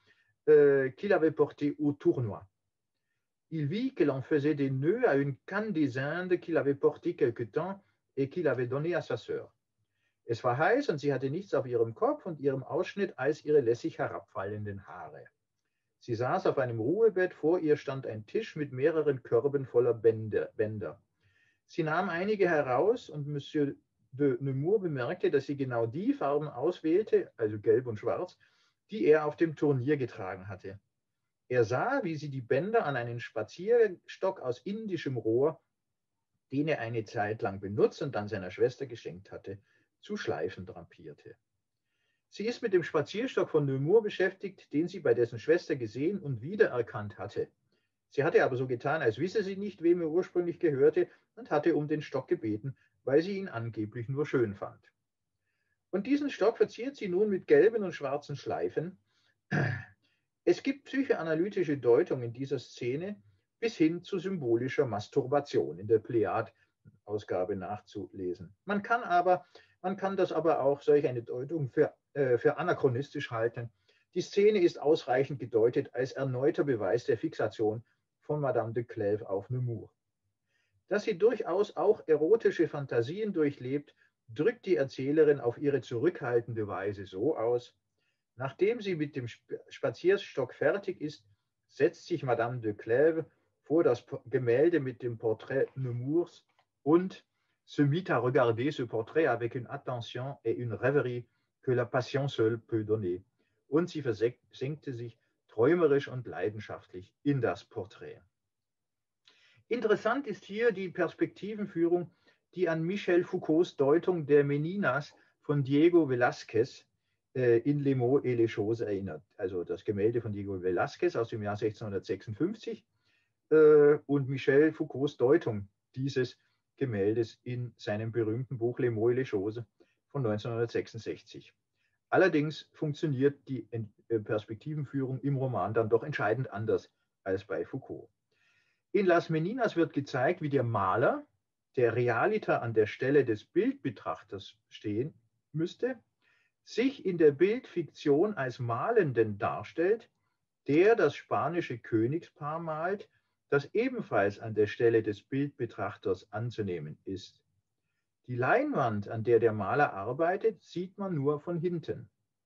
euh, qu'il avait porté au tournoi. Il vit que l'on faisait des nœuds à une canne des Indes qu'il avait portée quelque temps et qu'il avait donnée à sa sœur. Es war heiß und sie hatte nichts auf ihrem Kopf und ihrem Ausschnitt als ihre lässig herabfallenden Haare. Sie saß auf einem Ruhebett, vor ihr stand ein Tisch mit mehreren Körben voller Bänder. Sie nahm einige heraus und Monsieur de Nemours bemerkte, dass sie genau die Farben auswählte, also gelb und schwarz, die er auf dem Turnier getragen hatte. Er sah, wie sie die Bänder an einen Spazierstock aus indischem Rohr, den er eine Zeit lang benutzt und dann seiner Schwester geschenkt hatte, zu Schleifen drapierte. Sie ist mit dem Spazierstock von Nemours beschäftigt, den sie bei dessen Schwester gesehen und wiedererkannt hatte. Sie hatte aber so getan, als wisse sie nicht, wem er ursprünglich gehörte, und hatte um den Stock gebeten, weil sie ihn angeblich nur schön fand. Und diesen Stock verziert sie nun mit gelben und schwarzen Schleifen. Es gibt psychoanalytische Deutungen in dieser Szene bis hin zu symbolischer Masturbation in der Plejad-Ausgabe nachzulesen. Man kann aber, man kann das aber auch solch eine Deutung für, äh, für anachronistisch halten. Die Szene ist ausreichend gedeutet als erneuter Beweis der Fixation von Madame de Clèves auf Nemours. Dass sie durchaus auch erotische Fantasien durchlebt, drückt die Erzählerin auf ihre zurückhaltende Weise so aus: Nachdem sie mit dem Spazierstock fertig ist, setzt sich Madame de Clèves vor das Gemälde mit dem Porträt Nemours und se mit à regarder ce portrait avec une attention et une rêverie que la passion seule peut donner. Und sie versenkte sich träumerisch und leidenschaftlich in das Porträt. Interessant ist hier die Perspektivenführung, die an Michel Foucaults Deutung der Meninas von Diego Velázquez äh, in Les mots et les choses erinnert. Also das Gemälde von Diego Velázquez aus dem Jahr sechzehnhundertsechsundfünfzig äh, und Michel Foucaults Deutung dieses Gemäldes in seinem berühmten Buch Les mots et les choses von neunzehnhundertsechsundsechzig. Allerdings funktioniert die Perspektivenführung im Roman dann doch entscheidend anders als bei Foucault. In Las Meninas wird gezeigt, wie der Maler, der Realiter an der Stelle des Bildbetrachters stehen müsste, sich in der Bildfiktion als Malenden darstellt, der das spanische Königspaar malt, das ebenfalls an der Stelle des Bildbetrachters anzunehmen ist. Die Leinwand, an der der Maler arbeitet, sieht man nur von hinten.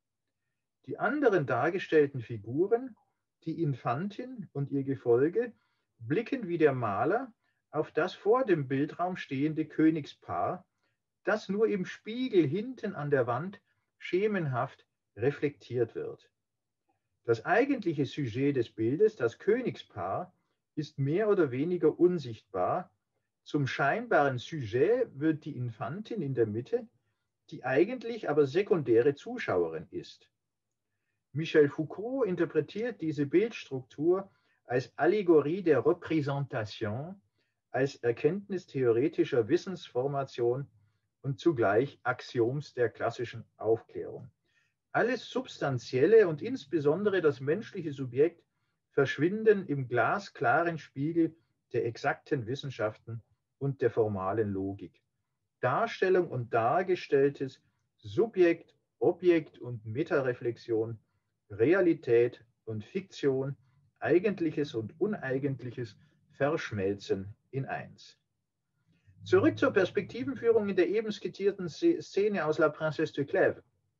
Die anderen dargestellten Figuren, die Infantin und ihr Gefolge, blicken wie der Maler auf das vor dem Bildraum stehende Königspaar, das nur im Spiegel hinten an der Wand schemenhaft reflektiert wird. Das eigentliche Sujet des Bildes, das Königspaar, ist mehr oder weniger unsichtbar. Zum scheinbaren Sujet wird die Infantin in der Mitte, die eigentlich aber sekundäre Zuschauerin ist. Michel Foucault interpretiert diese Bildstruktur als Allegorie der Repräsentation, als Erkenntnis theoretischer Wissensformation und zugleich Axioms der klassischen Aufklärung. Alles Substanzielle und insbesondere das menschliche Subjekt verschwinden im glasklaren Spiegel der exakten Wissenschaften und der formalen Logik. Darstellung und Dargestelltes, Subjekt, Objekt und Metareflexion, Realität und Fiktion, Eigentliches und Uneigentliches verschmelzen in eins. Zurück zur Perspektivenführung in der eben skizzierten Szene aus La Princesse de Clèves.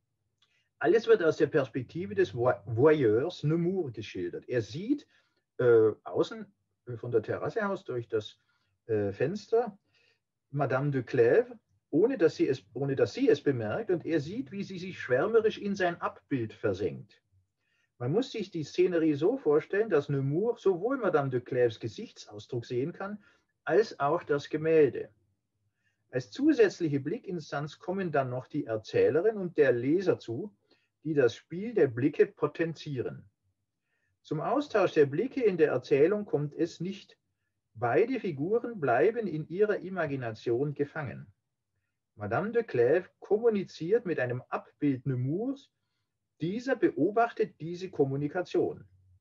Alles wird aus der Perspektive des Voyeurs Nemours geschildert. Er sieht äh, außen von der Terrasse aus durch das äh, Fenster Madame de Clèves, ohne dass, sie es, ohne dass sie es bemerkt, und er sieht, wie sie sich schwärmerisch in sein Abbild versenkt. Man muss sich die Szenerie so vorstellen, dass Nemours sowohl Madame de Clèves Gesichtsausdruck sehen kann, als auch das Gemälde. Als zusätzliche Blickinstanz kommen dann noch die Erzählerin und der Leser zu, die das Spiel der Blicke potenzieren. Zum Austausch der Blicke in der Erzählung kommt es nicht. Beide Figuren bleiben in ihrer Imagination gefangen. Madame de Clèves kommuniziert mit einem Abbild Nemours, dieser beobachtet diese Kommunikation.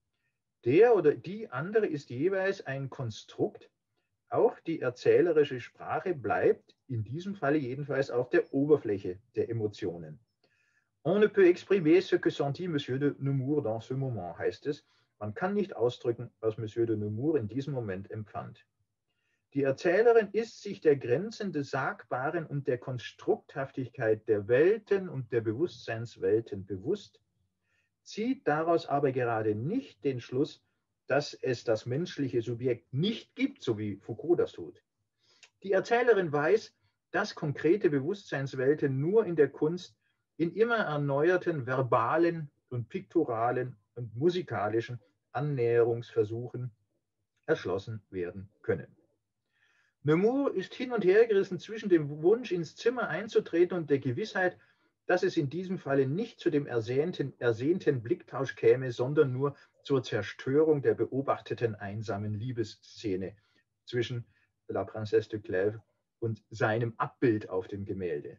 Der oder die andere ist jeweils ein Konstrukt. Auch die erzählerische Sprache bleibt, in diesem Falle jedenfalls, auf der Oberfläche der Emotionen. On ne peut exprimer ce que sentit Monsieur de Nemours dans ce moment, heißt es. Man kann nicht ausdrücken, was Monsieur de Nemours in diesem Moment empfand. Die Erzählerin ist sich der Grenzen des Sagbaren und der Konstrukthaftigkeit der Welten und der Bewusstseinswelten bewusst, zieht daraus aber gerade nicht den Schluss, dass es das menschliche Subjekt nicht gibt, so wie Foucault das tut. Die Erzählerin weiß, dass konkrete Bewusstseinswelten nur in der Kunst in immer erneuerten verbalen und piktoralen und musikalischen Annäherungsversuchen erschlossen werden können. Nemours ist hin und her gerissen zwischen dem Wunsch, ins Zimmer einzutreten und der Gewissheit, dass es in diesem Falle nicht zu dem ersehnten, ersehnten Blicktausch käme, sondern nur zur Zerstörung der beobachteten einsamen Liebesszene zwischen La Princesse de Clèves und seinem Abbild auf dem Gemälde.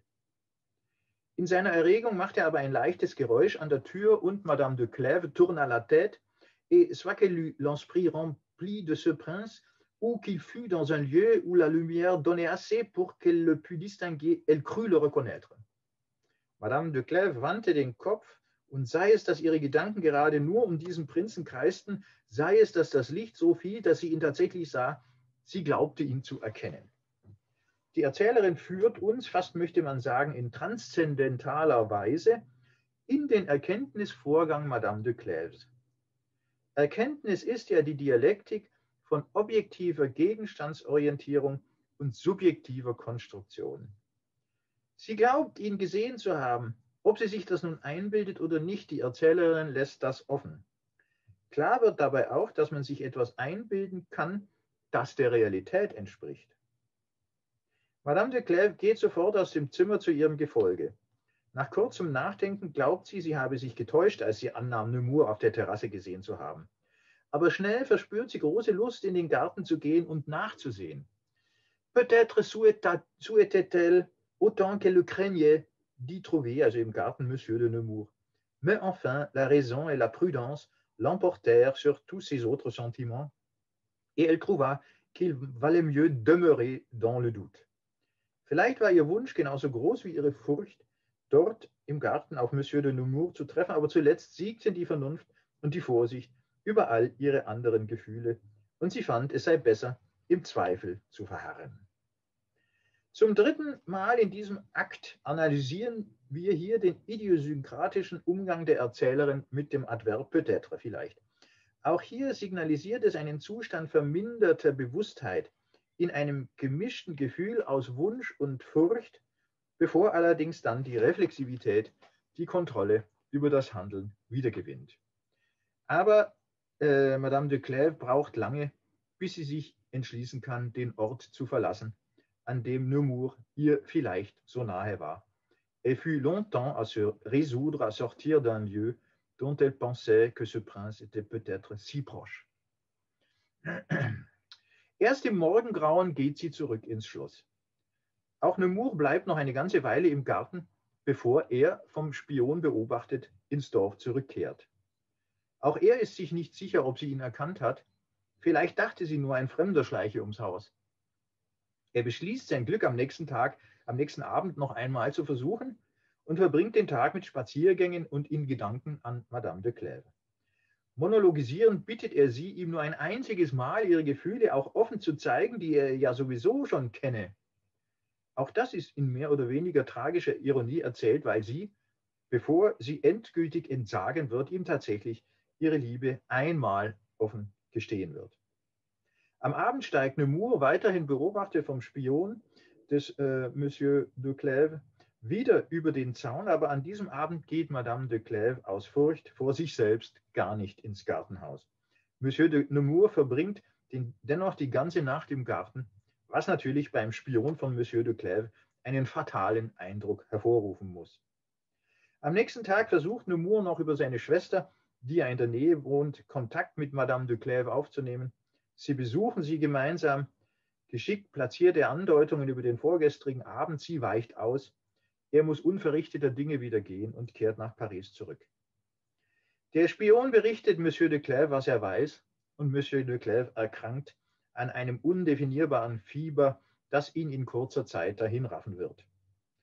In seiner Erregung macht er aber ein leichtes Geräusch an der Tür und Madame de Clèves tourna la tête et soit qu'elle eut l'esprit rempli de ce prince ou qu'il fût dans un lieu où la lumière donnait assez pour qu'elle le pût distinguer, elle crut le reconnaître. Madame de Clèves wandte den Kopf und sei es, dass ihre Gedanken gerade nur um diesen Prinzen kreisten, sei es, dass das Licht so fiel, dass sie ihn tatsächlich sah, sie glaubte ihn zu erkennen. Die Erzählerin führt uns, fast möchte man sagen, in transzendentaler Weise in den Erkenntnisvorgang Madame de Clèves. Erkenntnis ist ja die Dialektik von objektiver Gegenstandsorientierung und subjektiver Konstruktion. Sie glaubt, ihn gesehen zu haben. Ob sie sich das nun einbildet oder nicht, die Erzählerin lässt das offen. Klar wird dabei auch, dass man sich etwas einbilden kann, das der Realität entspricht. Madame de Clèves geht sofort aus dem Zimmer zu ihrem Gefolge. Nach kurzem Nachdenken glaubt sie, sie habe sich getäuscht, als sie annahm, Nemours auf der Terrasse gesehen zu haben. Aber schnell verspürt sie große Lust, in den Garten zu gehen und nachzusehen. Peut-être souhaitait-elle, autant qu'elle le craignait, d'y trouver, also im Garten, Monsieur de Nemours. Mais enfin, la raison et la prudence l'emportèrent sur tous ses autres sentiments, et elle trouva qu'il valait mieux demeurer dans le doute. Vielleicht war ihr Wunsch genauso groß wie ihre Furcht, dort im Garten auf Monsieur de Nemours zu treffen, aber zuletzt siegten die Vernunft und die Vorsicht über all ihre anderen Gefühle, und sie fand, es sei besser, im Zweifel zu verharren. Zum dritten Mal in diesem Akt analysieren wir hier den idiosynkratischen Umgang der Erzählerin mit dem Adverb peut-être vielleicht. Auch hier signalisiert es einen Zustand verminderter Bewusstheit in einem gemischten Gefühl aus Wunsch und Furcht, bevor allerdings dann die Reflexivität die Kontrolle über das Handeln wiedergewinnt. Aber äh, Madame de Clèves braucht lange, bis sie sich entschließen kann, den Ort zu verlassen, an dem Nemours ihr vielleicht so nahe war. Elle fut longtemps à se résoudre à sortir d'un lieu dont elle pensait que ce prince était peut-être si proche. Erst im Morgengrauen geht sie zurück ins Schloss. Auch Nemours bleibt noch eine ganze Weile im Garten, bevor er, vom Spion beobachtet, ins Dorf zurückkehrt. Auch er ist sich nicht sicher, ob sie ihn erkannt hat. Vielleicht dachte sie nur, ein Fremder schleiche ums Haus. Er beschließt, sein Glück am nächsten Tag, am nächsten Abend noch einmal zu versuchen und verbringt den Tag mit Spaziergängen und in Gedanken an Madame de Clèves. Monologisierend bittet er sie, ihm nur ein einziges Mal ihre Gefühle auch offen zu zeigen, die er ja sowieso schon kenne. Auch das ist in mehr oder weniger tragischer Ironie erzählt, weil sie, bevor sie endgültig entsagen wird, ihm tatsächlich ihre Liebe einmal offen gestehen wird. Am Abend steigt Nemours, weiterhin beobachtet vom Spion des äh, Monsieur de Clèves, wieder über den Zaun, aber an diesem Abend geht Madame de Clèves aus Furcht vor sich selbst gar nicht ins Gartenhaus. Monsieur de Nemours verbringt den, dennoch die ganze Nacht im Garten, was natürlich beim Spion von Monsieur de Clèves einen fatalen Eindruck hervorrufen muss. Am nächsten Tag versucht Nemours noch über seine Schwester, die ja in der Nähe wohnt, Kontakt mit Madame de Clèves aufzunehmen. Sie besuchen sie gemeinsam. Geschickt platziert er Andeutungen über den vorgestrigen Abend. Sie weicht aus. Er muss unverrichteter Dinge wieder gehen und kehrt nach Paris zurück. Der Spion berichtet Monsieur de Clèves, was er weiß, und Monsieur de Clèves erkrankt an einem undefinierbaren Fieber, das ihn in kurzer Zeit dahinraffen wird.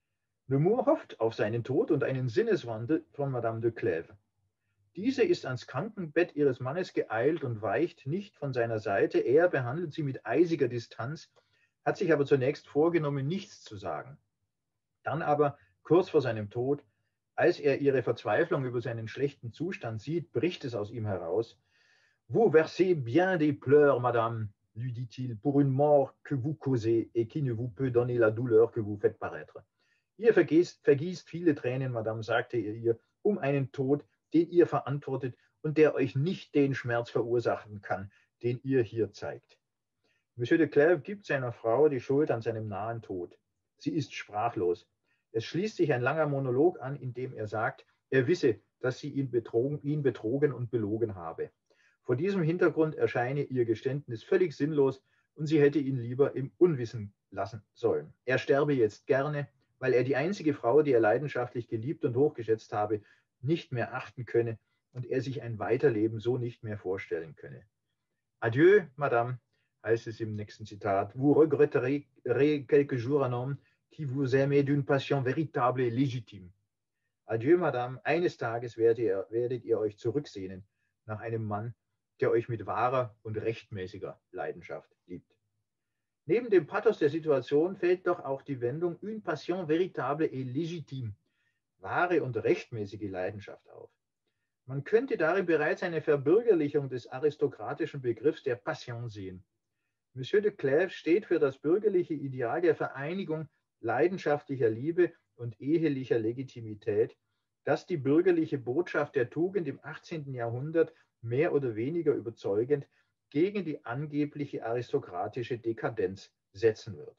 Nemours hofft auf seinen Tod und einen Sinneswandel von Madame de Clèves. Diese ist ans Krankenbett ihres Mannes geeilt und weicht nicht von seiner Seite. Er behandelt sie mit eisiger Distanz, hat sich aber zunächst vorgenommen, nichts zu sagen. Dann aber, kurz vor seinem Tod, als er ihre Verzweiflung über seinen schlechten Zustand sieht, bricht es aus ihm heraus. Vous versez bien des pleurs, Madame, lui dit-il, pour une mort que vous causez et qui ne vous peut donner la douleur que vous faites paraître. Ihr vergießt, vergießt viele Tränen, Madame, sagte er ihr, um einen Tod, den ihr verantwortet und der euch nicht den Schmerz verursachen kann, den ihr hier zeigt. Monsieur de Clèves gibt seiner Frau die Schuld an seinem nahen Tod. Sie ist sprachlos. Es schließt sich ein langer Monolog an, in dem er sagt, er wisse, dass sie ihn betrogen, ihn betrogen und belogen habe. Vor diesem Hintergrund erscheine ihr Geständnis völlig sinnlos und sie hätte ihn lieber im Unwissen lassen sollen. Er sterbe jetzt gerne, weil er die einzige Frau, die er leidenschaftlich geliebt und hochgeschätzt habe, nicht mehr achten könne und er sich ein Weiterleben so nicht mehr vorstellen könne. Adieu, Madame, heißt es im nächsten Zitat. Vous regretterez quelques jours un homme qui vous aimait d'une passion véritable et légitime. Adieu, Madame, eines Tages werdet ihr, werdet ihr euch zurücksehnen nach einem Mann, der euch mit wahrer und rechtmäßiger Leidenschaft liebt. Neben dem Pathos der Situation fällt doch auch die Wendung une passion véritable et légitime, wahre und rechtmäßige Leidenschaft auf. Man könnte darin bereits eine Verbürgerlichung des aristokratischen Begriffs der Passion sehen. Monsieur de Clèves steht für das bürgerliche Ideal der Vereinigung leidenschaftlicher Liebe und ehelicher Legitimität, das die bürgerliche Botschaft der Tugend im achtzehnten Jahrhundert mehr oder weniger überzeugend gegen die angebliche aristokratische Dekadenz setzen wird.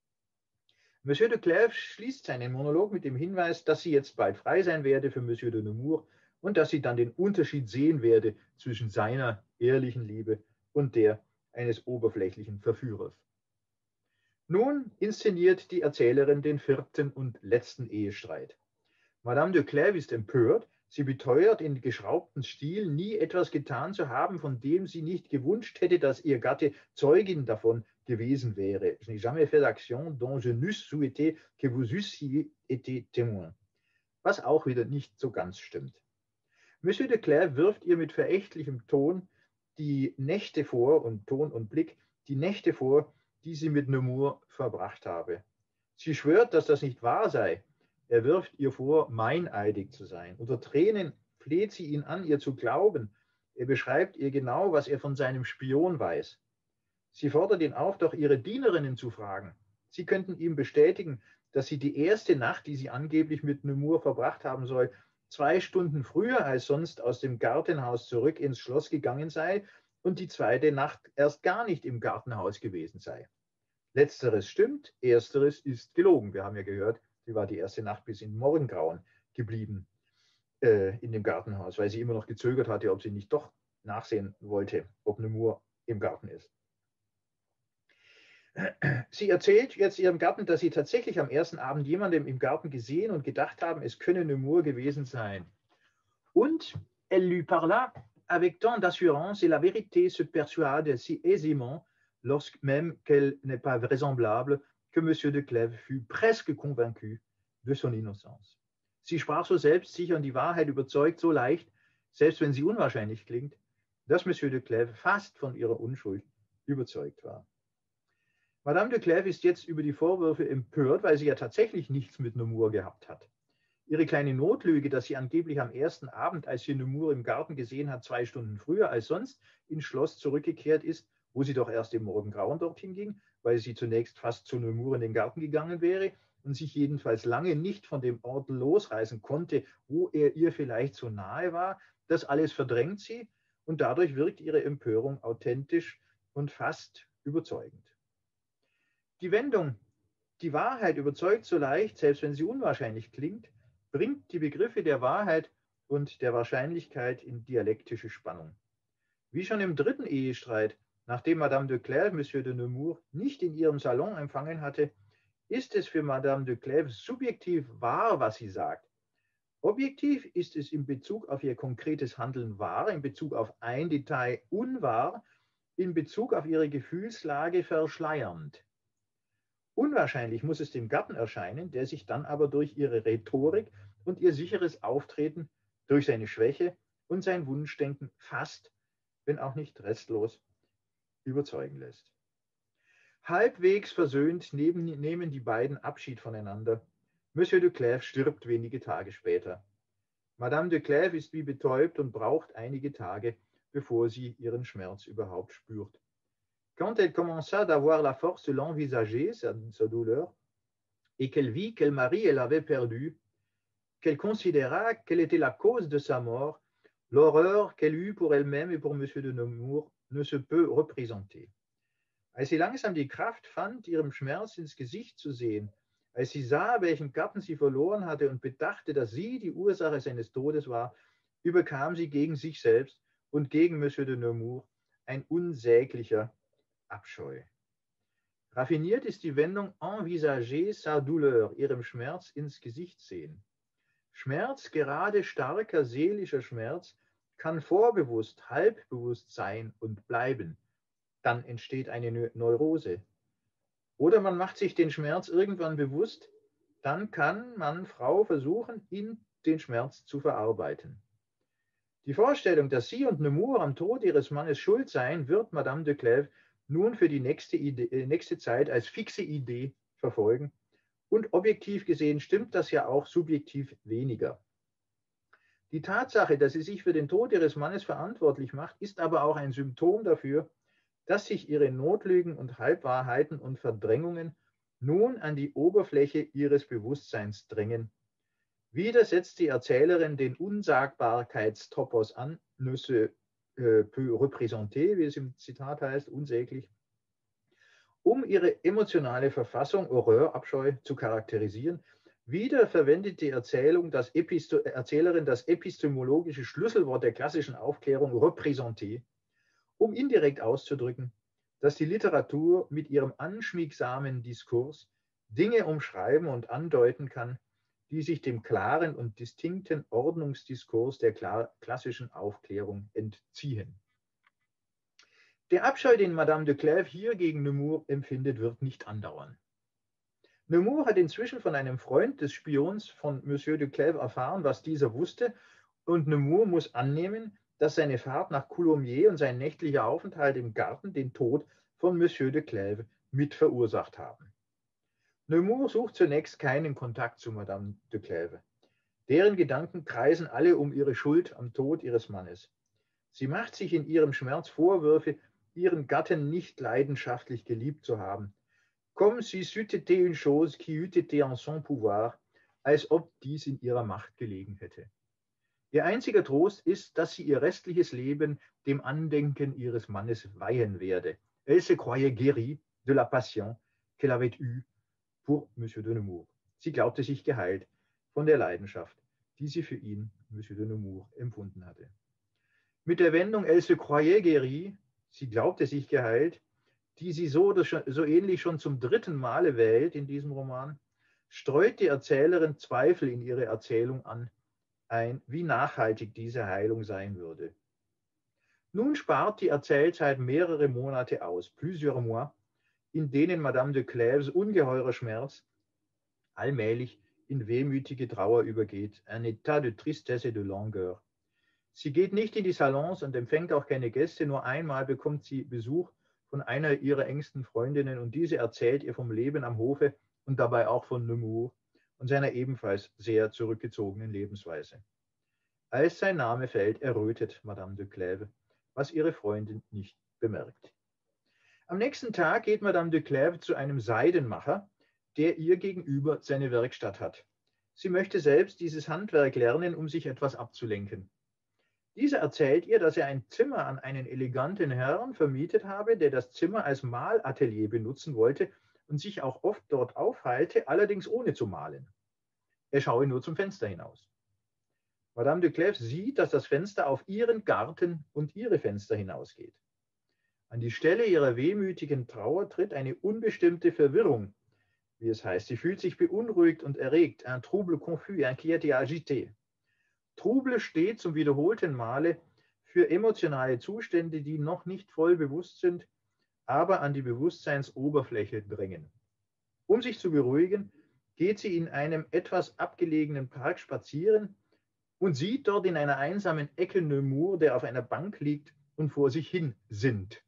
Monsieur de Clèves schließt seinen Monolog mit dem Hinweis, dass sie jetzt bald frei sein werde für Monsieur de Nemours und dass sie dann den Unterschied sehen werde zwischen seiner ehrlichen Liebe und der eines oberflächlichen Verführers. Nun inszeniert die Erzählerin den vierten und letzten Ehestreit. Madame de Clèves ist empört. Sie beteuert in geschraubtem Stil, nie etwas getan zu haben, von dem sie nicht gewünscht hätte, dass ihr Gatte Zeugin davon gewesen wäre. Je n'ai jamais fait d'action dont je n'eusse souhaité que vous eussiez été témoin. Was auch wieder nicht so ganz stimmt. Monsieur de Clèves wirft ihr mit verächtlichem Ton die Nächte vor, und Ton und Blick, die Nächte vor, die sie mit Nemours verbracht habe. Sie schwört, dass das nicht wahr sei. Er wirft ihr vor, meineidig zu sein. Unter Tränen fleht sie ihn an, ihr zu glauben. Er beschreibt ihr genau, was er von seinem Spion weiß. Sie fordert ihn auf, doch ihre Dienerinnen zu fragen. Sie könnten ihm bestätigen, dass sie die erste Nacht, die sie angeblich mit Nemours verbracht haben soll, zwei Stunden früher als sonst aus dem Gartenhaus zurück ins Schloss gegangen sei und die zweite Nacht erst gar nicht im Gartenhaus gewesen sei. Letzteres stimmt, ersteres ist gelogen. Wir haben ja gehört, sie war die erste Nacht bis in Morgengrauen geblieben äh, in dem Gartenhaus, weil sie immer noch gezögert hatte, ob sie nicht doch nachsehen wollte, ob Nemours im Garten ist. Sie erzählt jetzt ihrem Gatten, dass sie tatsächlich am ersten Abend jemandem im Garten gesehen und gedacht haben, es könne Nemours gewesen sein. Und elle lui parla avec tant d'assurance et la vérité se persuade si aisément, lorsque même qu'elle n'est pas vraisemblable, que Monsieur de Clèves fut presque convaincu de son innocence. Sie sprach so selbstsicher und die Wahrheit überzeugt so leicht, selbst wenn sie unwahrscheinlich klingt, dass Monsieur de Clèves fast von ihrer Unschuld überzeugt war. Madame de Clèves ist jetzt über die Vorwürfe empört, weil sie ja tatsächlich nichts mit Nemours gehabt hat. Ihre kleine Notlüge, dass sie angeblich am ersten Abend, als sie Nemours im Garten gesehen hat, zwei Stunden früher als sonst ins Schloss zurückgekehrt ist, wo sie doch erst im Morgengrauen dorthin ging, weil sie zunächst fast zu Nemours in den Garten gegangen wäre und sich jedenfalls lange nicht von dem Ort losreißen konnte, wo er ihr vielleicht so nahe war, das alles verdrängt sie und dadurch wirkt ihre Empörung authentisch und fast überzeugend. Die Wendung, die Wahrheit überzeugt so leicht, selbst wenn sie unwahrscheinlich klingt, bringt die Begriffe der Wahrheit und der Wahrscheinlichkeit in dialektische Spannung. Wie schon im dritten Ehestreit, nachdem Madame de Clèves Monsieur de Nemours nicht in ihrem Salon empfangen hatte, ist es für Madame de Clèves subjektiv wahr, was sie sagt. Objektiv ist es in Bezug auf ihr konkretes Handeln wahr, in Bezug auf ein Detail unwahr, in Bezug auf ihre Gefühlslage verschleiernd. Unwahrscheinlich muss es dem Gatten erscheinen, der sich dann aber durch ihre Rhetorik und ihr sicheres Auftreten, durch seine Schwäche und sein Wunschdenken fast, wenn auch nicht restlos, überzeugen lässt. Halbwegs versöhnt nehmen, nehmen die beiden Abschied voneinander. Monsieur de Clèves stirbt wenige Tage später. Madame de Clèves ist wie betäubt und braucht einige Tage, bevor sie ihren Schmerz überhaupt spürt. Quand elle commença d'avoir la force de l'envisager, sa, sa douleur, et qu'elle vit quel mari elle avait perdu, qu'elle considéra quelle était la cause de sa mort, l'horreur qu'elle eut pour elle-même et pour Monsieur de Nemours ne se peut représenter. Als sie langsam die Kraft fand, ihrem Schmerz ins Gesicht zu sehen, als sie sah, welchen Gatten sie verloren hatte und bedachte, dass sie die Ursache seines Todes war, überkam sie gegen sich selbst und gegen Monsieur de Nemours ein unsäglicher Abscheu. Raffiniert ist die Wendung envisager sa douleur, ihrem Schmerz ins Gesicht sehen. Schmerz, gerade starker seelischer Schmerz, kann vorbewusst, halbbewusst sein und bleiben. Dann entsteht eine Neurose. Oder man macht sich den Schmerz irgendwann bewusst, dann kann man Frau versuchen, ihn, den Schmerz zu verarbeiten. Die Vorstellung, dass sie und Nemours am Tod ihres Mannes schuld seien, wird Madame de Clèves nun für die nächste, Idee, nächste Zeit als fixe Idee verfolgen. Und objektiv gesehen stimmt das ja auch subjektiv weniger. Die Tatsache, dass sie sich für den Tod ihres Mannes verantwortlich macht, ist aber auch ein Symptom dafür, dass sich ihre Notlügen und Halbwahrheiten und Verdrängungen nun an die Oberfläche ihres Bewusstseins drängen. Wieder setzt die Erzählerin den Unsagbarkeitstopos an, ne se peut représenter, wie es im Zitat heißt, unsäglich, um ihre emotionale Verfassung, Horreur, Abscheu, zu charakterisieren. Wieder verwendet die Erzählung, das Episto- Erzählerin das epistemologische Schlüsselwort der klassischen Aufklärung, représenter, um indirekt auszudrücken, dass die Literatur mit ihrem anschmiegsamen Diskurs Dinge umschreiben und andeuten kann, die sich dem klaren und distinkten Ordnungsdiskurs der klassischen Aufklärung entziehen. Der Abscheu, den Madame de Clèves hier gegen Nemours empfindet, wird nicht andauern. Nemours hat inzwischen von einem Freund des Spions von Monsieur de Clèves erfahren, was dieser wusste, und Nemours muss annehmen, dass seine Fahrt nach Coulommiers und sein nächtlicher Aufenthalt im Garten den Tod von Monsieur de Clèves mit verursacht haben. Nemours sucht zunächst keinen Kontakt zu Madame de Clèves. Deren Gedanken kreisen alle um ihre Schuld am Tod ihres Mannes. Sie macht sich in ihrem Schmerz Vorwürfe, ihren Gatten nicht leidenschaftlich geliebt zu haben. Comme si c'eût été une chose qui eût été en son pouvoir, als ob dies in ihrer Macht gelegen hätte. Ihr einziger Trost ist, dass sie ihr restliches Leben dem Andenken ihres Mannes weihen werde. Elle se croyait guérie de la passion qu'elle avait eue pour Monsieur de Nemours. Sie glaubte sich geheilt von der Leidenschaft, die sie für ihn, Monsieur de Nemours, empfunden hatte. Mit der Wendung Elle se croyait guérie, sie glaubte sich geheilt, die sie so, so ähnlich schon zum dritten Male wählt in diesem Roman, streut die Erzählerin Zweifel in ihre Erzählung an, ein, wie nachhaltig diese Heilung sein würde. Nun spart die Erzählzeit mehrere Monate aus, plusieurs mois, in denen Madame de Clèves ungeheurer Schmerz allmählich in wehmütige Trauer übergeht, un état de tristesse et de langueur. Sie geht nicht in die Salons und empfängt auch keine Gäste, nur einmal bekommt sie Besuch von einer ihrer engsten Freundinnen und diese erzählt ihr vom Leben am Hofe und dabei auch von Nemours und seiner ebenfalls sehr zurückgezogenen Lebensweise. Als sein Name fällt, errötet Madame de Clèves, was ihre Freundin nicht bemerkt. Am nächsten Tag geht Madame de Clèves zu einem Seidenmacher, der ihr gegenüber seine Werkstatt hat. Sie möchte selbst dieses Handwerk lernen, um sich etwas abzulenken. Dieser erzählt ihr, dass er ein Zimmer an einen eleganten Herrn vermietet habe, der das Zimmer als Malatelier benutzen wollte und sich auch oft dort aufhalte, allerdings ohne zu malen. Er schaue nur zum Fenster hinaus. Madame de Clèves sieht, dass das Fenster auf ihren Garten und ihre Fenster hinausgeht. An die Stelle ihrer wehmütigen Trauer tritt eine unbestimmte Verwirrung, wie es heißt. Sie fühlt sich beunruhigt und erregt, un trouble confus, inquiet et agité. Trouble steht zum wiederholten Male für emotionale Zustände, die noch nicht voll bewusst sind, aber an die Bewusstseinsoberfläche drängen. Um sich zu beruhigen, geht sie in einem etwas abgelegenen Park spazieren und sieht dort in einer einsamen Ecke Nemours, der auf einer Bank liegt und vor sich hin sinnt.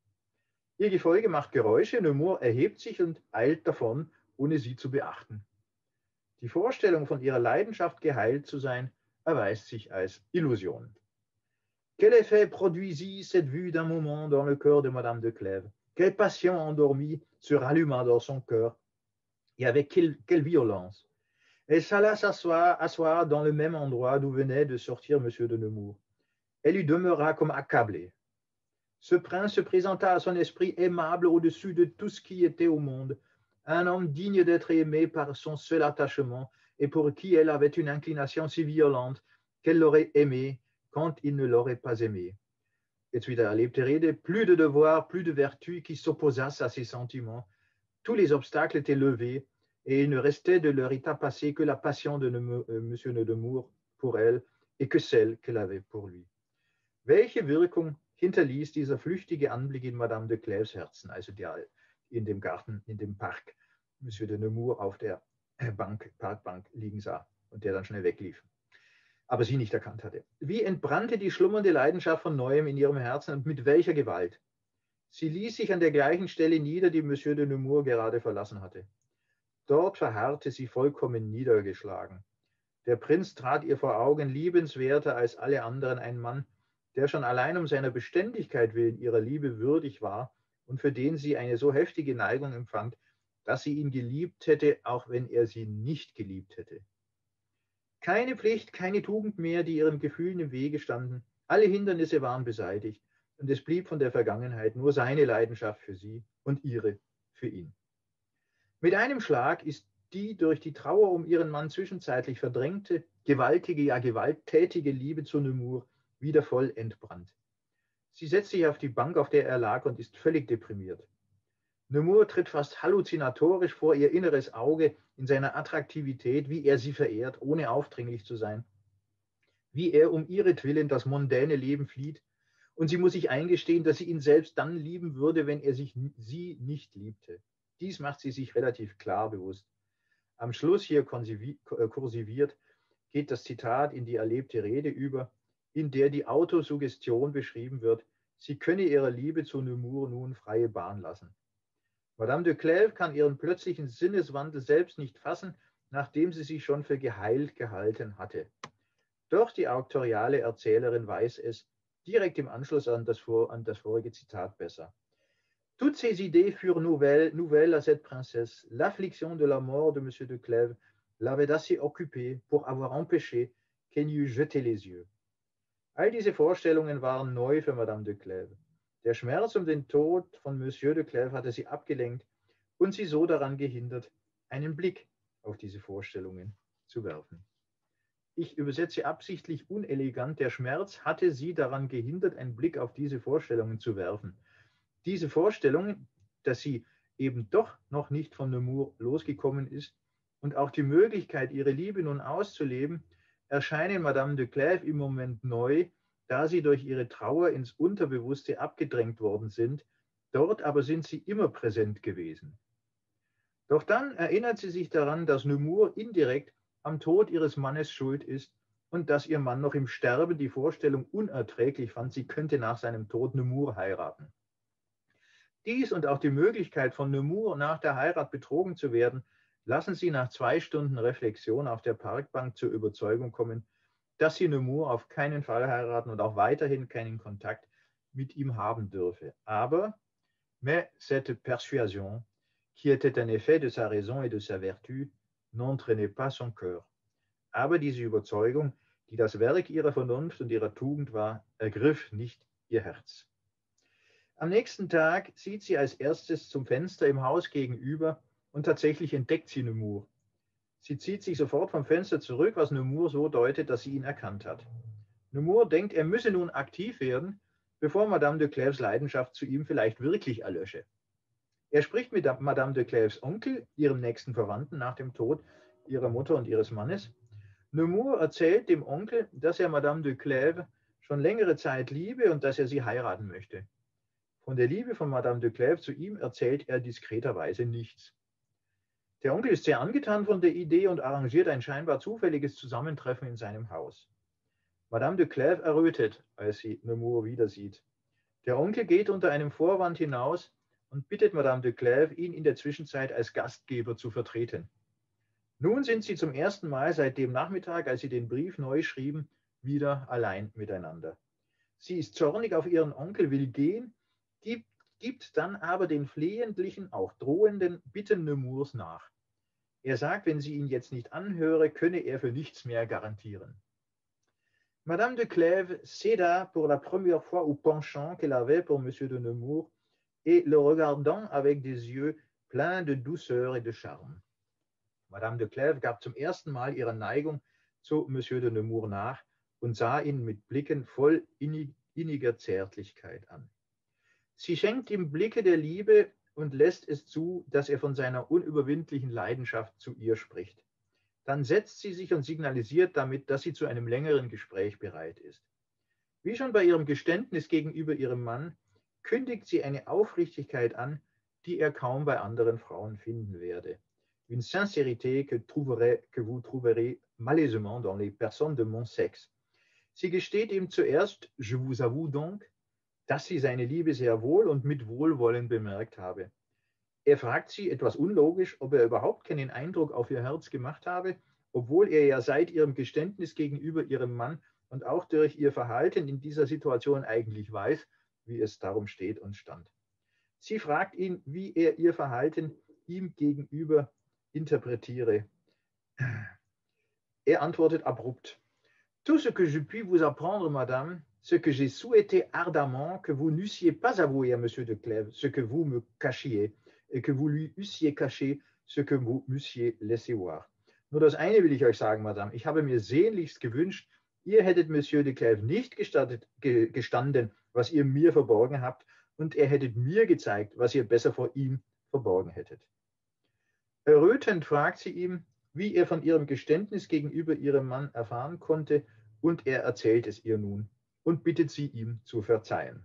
Ihr Gefolge macht Geräusche, Nemours erhebt sich und eilt davon, ohne sie zu beachten. Die Vorstellung, von ihrer Leidenschaft geheilt zu sein, erweist sich als Illusion. Quel effet produisit cette vue d'un moment dans le cœur de Madame de Clèves? Quelle passion endormie se ralluma dans son cœur? Et avec quelle, quelle violence? Elle s'alla s'asseoir asseoir dans le même endroit d'où venait de sortir Monsieur de Nemours. Elle y demeura comme accablée. Ce prince se présenta à son esprit aimable au-dessus de tout ce qui était au monde, un homme digne d'être aimé par son seul attachement et pour qui elle avait une inclination si violente qu'elle l'aurait aimé quand il ne l'aurait pas aimé. Jetzt wieder erlebte Rede, plus de devoir, plus de vertu qui s'opposassent à ses sentiments. Tous les obstacles étaient levés et il ne restait de leur état passé que la passion de Monsieur de Nemours pour elle et que celle qu'elle avait pour lui. Welche Wirkung hinterließ dieser flüchtige Anblick in Madame de Clèves Herzen, also der in dem Garten, in dem Park, Monsieur de Nemours auf der Bank, Parkbank liegen sah und der dann schnell weglief, aber sie nicht erkannt hatte. Wie entbrannte die schlummernde Leidenschaft von Neuem in ihrem Herzen und mit welcher Gewalt? Sie ließ sich an der gleichen Stelle nieder, die Monsieur de Nemours gerade verlassen hatte. Dort verharrte sie vollkommen niedergeschlagen. Der Prinz trat ihr vor Augen, liebenswerter als alle anderen, ein Mann, der schon allein um seiner Beständigkeit willen ihrer Liebe würdig war und für den sie eine so heftige Neigung empfand, dass sie ihn geliebt hätte, auch wenn er sie nicht geliebt hätte. Keine Pflicht, keine Tugend mehr, die ihren Gefühlen im Wege standen. Alle Hindernisse waren beseitigt und es blieb von der Vergangenheit nur seine Leidenschaft für sie und ihre für ihn. Mit einem Schlag ist die durch die Trauer um ihren Mann zwischenzeitlich verdrängte, gewaltige, ja gewalttätige Liebe zu Nemours wieder voll entbrannt. Sie setzt sich auf die Bank, auf der er lag, und ist völlig deprimiert. Nemours tritt fast halluzinatorisch vor ihr inneres Auge in seiner Attraktivität, wie er sie verehrt, ohne aufdringlich zu sein, wie er um ihretwillen das mondäne Leben flieht, und sie muss sich eingestehen, dass sie ihn selbst dann lieben würde, wenn er sich, sie nicht liebte. Dies macht sie sich relativ klar bewusst. Am Schluss hier kursiviert geht das Zitat in die erlebte Rede über, in der die Autosuggestion beschrieben wird, sie könne ihrer Liebe zu Nemours nun freie Bahn lassen. Madame de Clèves kann ihren plötzlichen Sinneswandel selbst nicht fassen, nachdem sie sich schon für geheilt gehalten hatte. Doch die auktoriale Erzählerin weiß es direkt im Anschluss an das, vor, an das vorige Zitat besser. Toutes ces idées furent nouvelles, nouvelles à cette princesse. L'affliction de la mort de Monsieur de Clèves l'avait assez occupée pour avoir empêché qu'elle n'y eût jeté les yeux. All diese Vorstellungen waren neu für Madame de Clèves. Der Schmerz um den Tod von Monsieur de Clèves hatte sie abgelenkt und sie so daran gehindert, einen Blick auf diese Vorstellungen zu werfen. Ich übersetze absichtlich unelegant, der Schmerz hatte sie daran gehindert, einen Blick auf diese Vorstellungen zu werfen. Diese Vorstellungen, dass sie eben doch noch nicht von Nemours losgekommen ist und auch die Möglichkeit, ihre Liebe nun auszuleben, erscheinen Madame de Clèves im Moment neu, da sie durch ihre Trauer ins Unterbewusste abgedrängt worden sind. Dort aber sind sie immer präsent gewesen. Doch dann erinnert sie sich daran, dass Nemours indirekt am Tod ihres Mannes schuld ist und dass ihr Mann noch im Sterben die Vorstellung unerträglich fand, sie könnte nach seinem Tod Nemours heiraten. Dies und auch die Möglichkeit von Nemours nach der Heirat betrogen zu werden, lassen sie nach zwei Stunden Reflexion auf der Parkbank zur Überzeugung kommen, dass sie Nemours auf keinen Fall heiraten und auch weiterhin keinen Kontakt mit ihm haben dürfe. Aber, mais cette persuasion, qui était un effet de sa raison et de sa vertu, n'entraînait pas son cœur. Aber diese Überzeugung, die das Werk ihrer Vernunft und ihrer Tugend war, ergriff nicht ihr Herz. Am nächsten Tag zieht sie als erstes zum Fenster im Haus gegenüber und tatsächlich entdeckt sie Nemours. Sie zieht sich sofort vom Fenster zurück, was Nemours so deutet, dass sie ihn erkannt hat. Nemours denkt, er müsse nun aktiv werden, bevor Madame de Clèves Leidenschaft zu ihm vielleicht wirklich erlösche. Er spricht mit Madame de Clèves Onkel, ihrem nächsten Verwandten nach dem Tod ihrer Mutter und ihres Mannes. Nemours erzählt dem Onkel, dass er Madame de Clèves schon längere Zeit liebe und dass er sie heiraten möchte. Von der Liebe von Madame de Clèves zu ihm erzählt er diskreterweise nichts. Der Onkel ist sehr angetan von der Idee und arrangiert ein scheinbar zufälliges Zusammentreffen in seinem Haus. Madame de Clèves errötet, als sie Nemours wieder sieht. Der Onkel geht unter einem Vorwand hinaus und bittet Madame de Clèves, ihn in der Zwischenzeit als Gastgeber zu vertreten. Nun sind sie zum ersten Mal seit dem Nachmittag, als sie den Brief neu schrieben, wieder allein miteinander. Sie ist zornig auf ihren Onkel, will gehen, gibt, gibt dann aber den flehentlichen, auch drohenden Bitten Nemours nach. Er sagt, wenn sie ihn jetzt nicht anhöre, könne er für nichts mehr garantieren. Madame de Clèves céda pour la première fois au penchant qu'elle avait pour Monsieur de Nemours et le regardant avec des yeux pleins de douceur et de charme. Madame de Clèves gab zum ersten Mal ihrer Neigung zu Monsieur de Nemours nach und sah ihn mit Blicken voll innig, inniger Zärtlichkeit an. Sie schenkt ihm Blicke der Liebe und lässt es zu, dass er von seiner unüberwindlichen Leidenschaft zu ihr spricht. Dann setzt sie sich und signalisiert damit, dass sie zu einem längeren Gespräch bereit ist. Wie schon bei ihrem Geständnis gegenüber ihrem Mann, kündigt sie eine Aufrichtigkeit an, die er kaum bei anderen Frauen finden werde. Une sincérité que, trouverez, que vous trouverez malaisément dans les personnes de mon sexe. Sie gesteht ihm zuerst, je vous avoue donc, dass sie seine Liebe sehr wohl und mit Wohlwollen bemerkt habe. Er fragt sie, etwas unlogisch, ob er überhaupt keinen Eindruck auf ihr Herz gemacht habe, obwohl er ja seit ihrem Geständnis gegenüber ihrem Mann und auch durch ihr Verhalten in dieser Situation eigentlich weiß, wie es darum steht und stand. Sie fragt ihn, wie er ihr Verhalten ihm gegenüber interpretiere. Er antwortet abrupt. Tout ce que je puis vous apprendre, madame, ce que j'ai souhaité ardemment que vous n'eussiez pas avoué à Monsieur de Clèves, ce que vous me cachiez, et que vous lui eussiez caché, ce que vous m'eussiez laissé voir. Nur das eine will ich euch sagen, madame. Ich habe mir sehnlichst gewünscht, ihr hättet Monsieur de Clèves nicht gestattet, ge, gestanden, was ihr mir verborgen habt, und er hättet mir gezeigt, was ihr besser vor ihm verborgen hättet. Errötend fragt sie ihm, wie er von ihrem Geständnis gegenüber ihrem Mann erfahren konnte, und er erzählt es ihr nun und bittet sie, ihm zu verzeihen.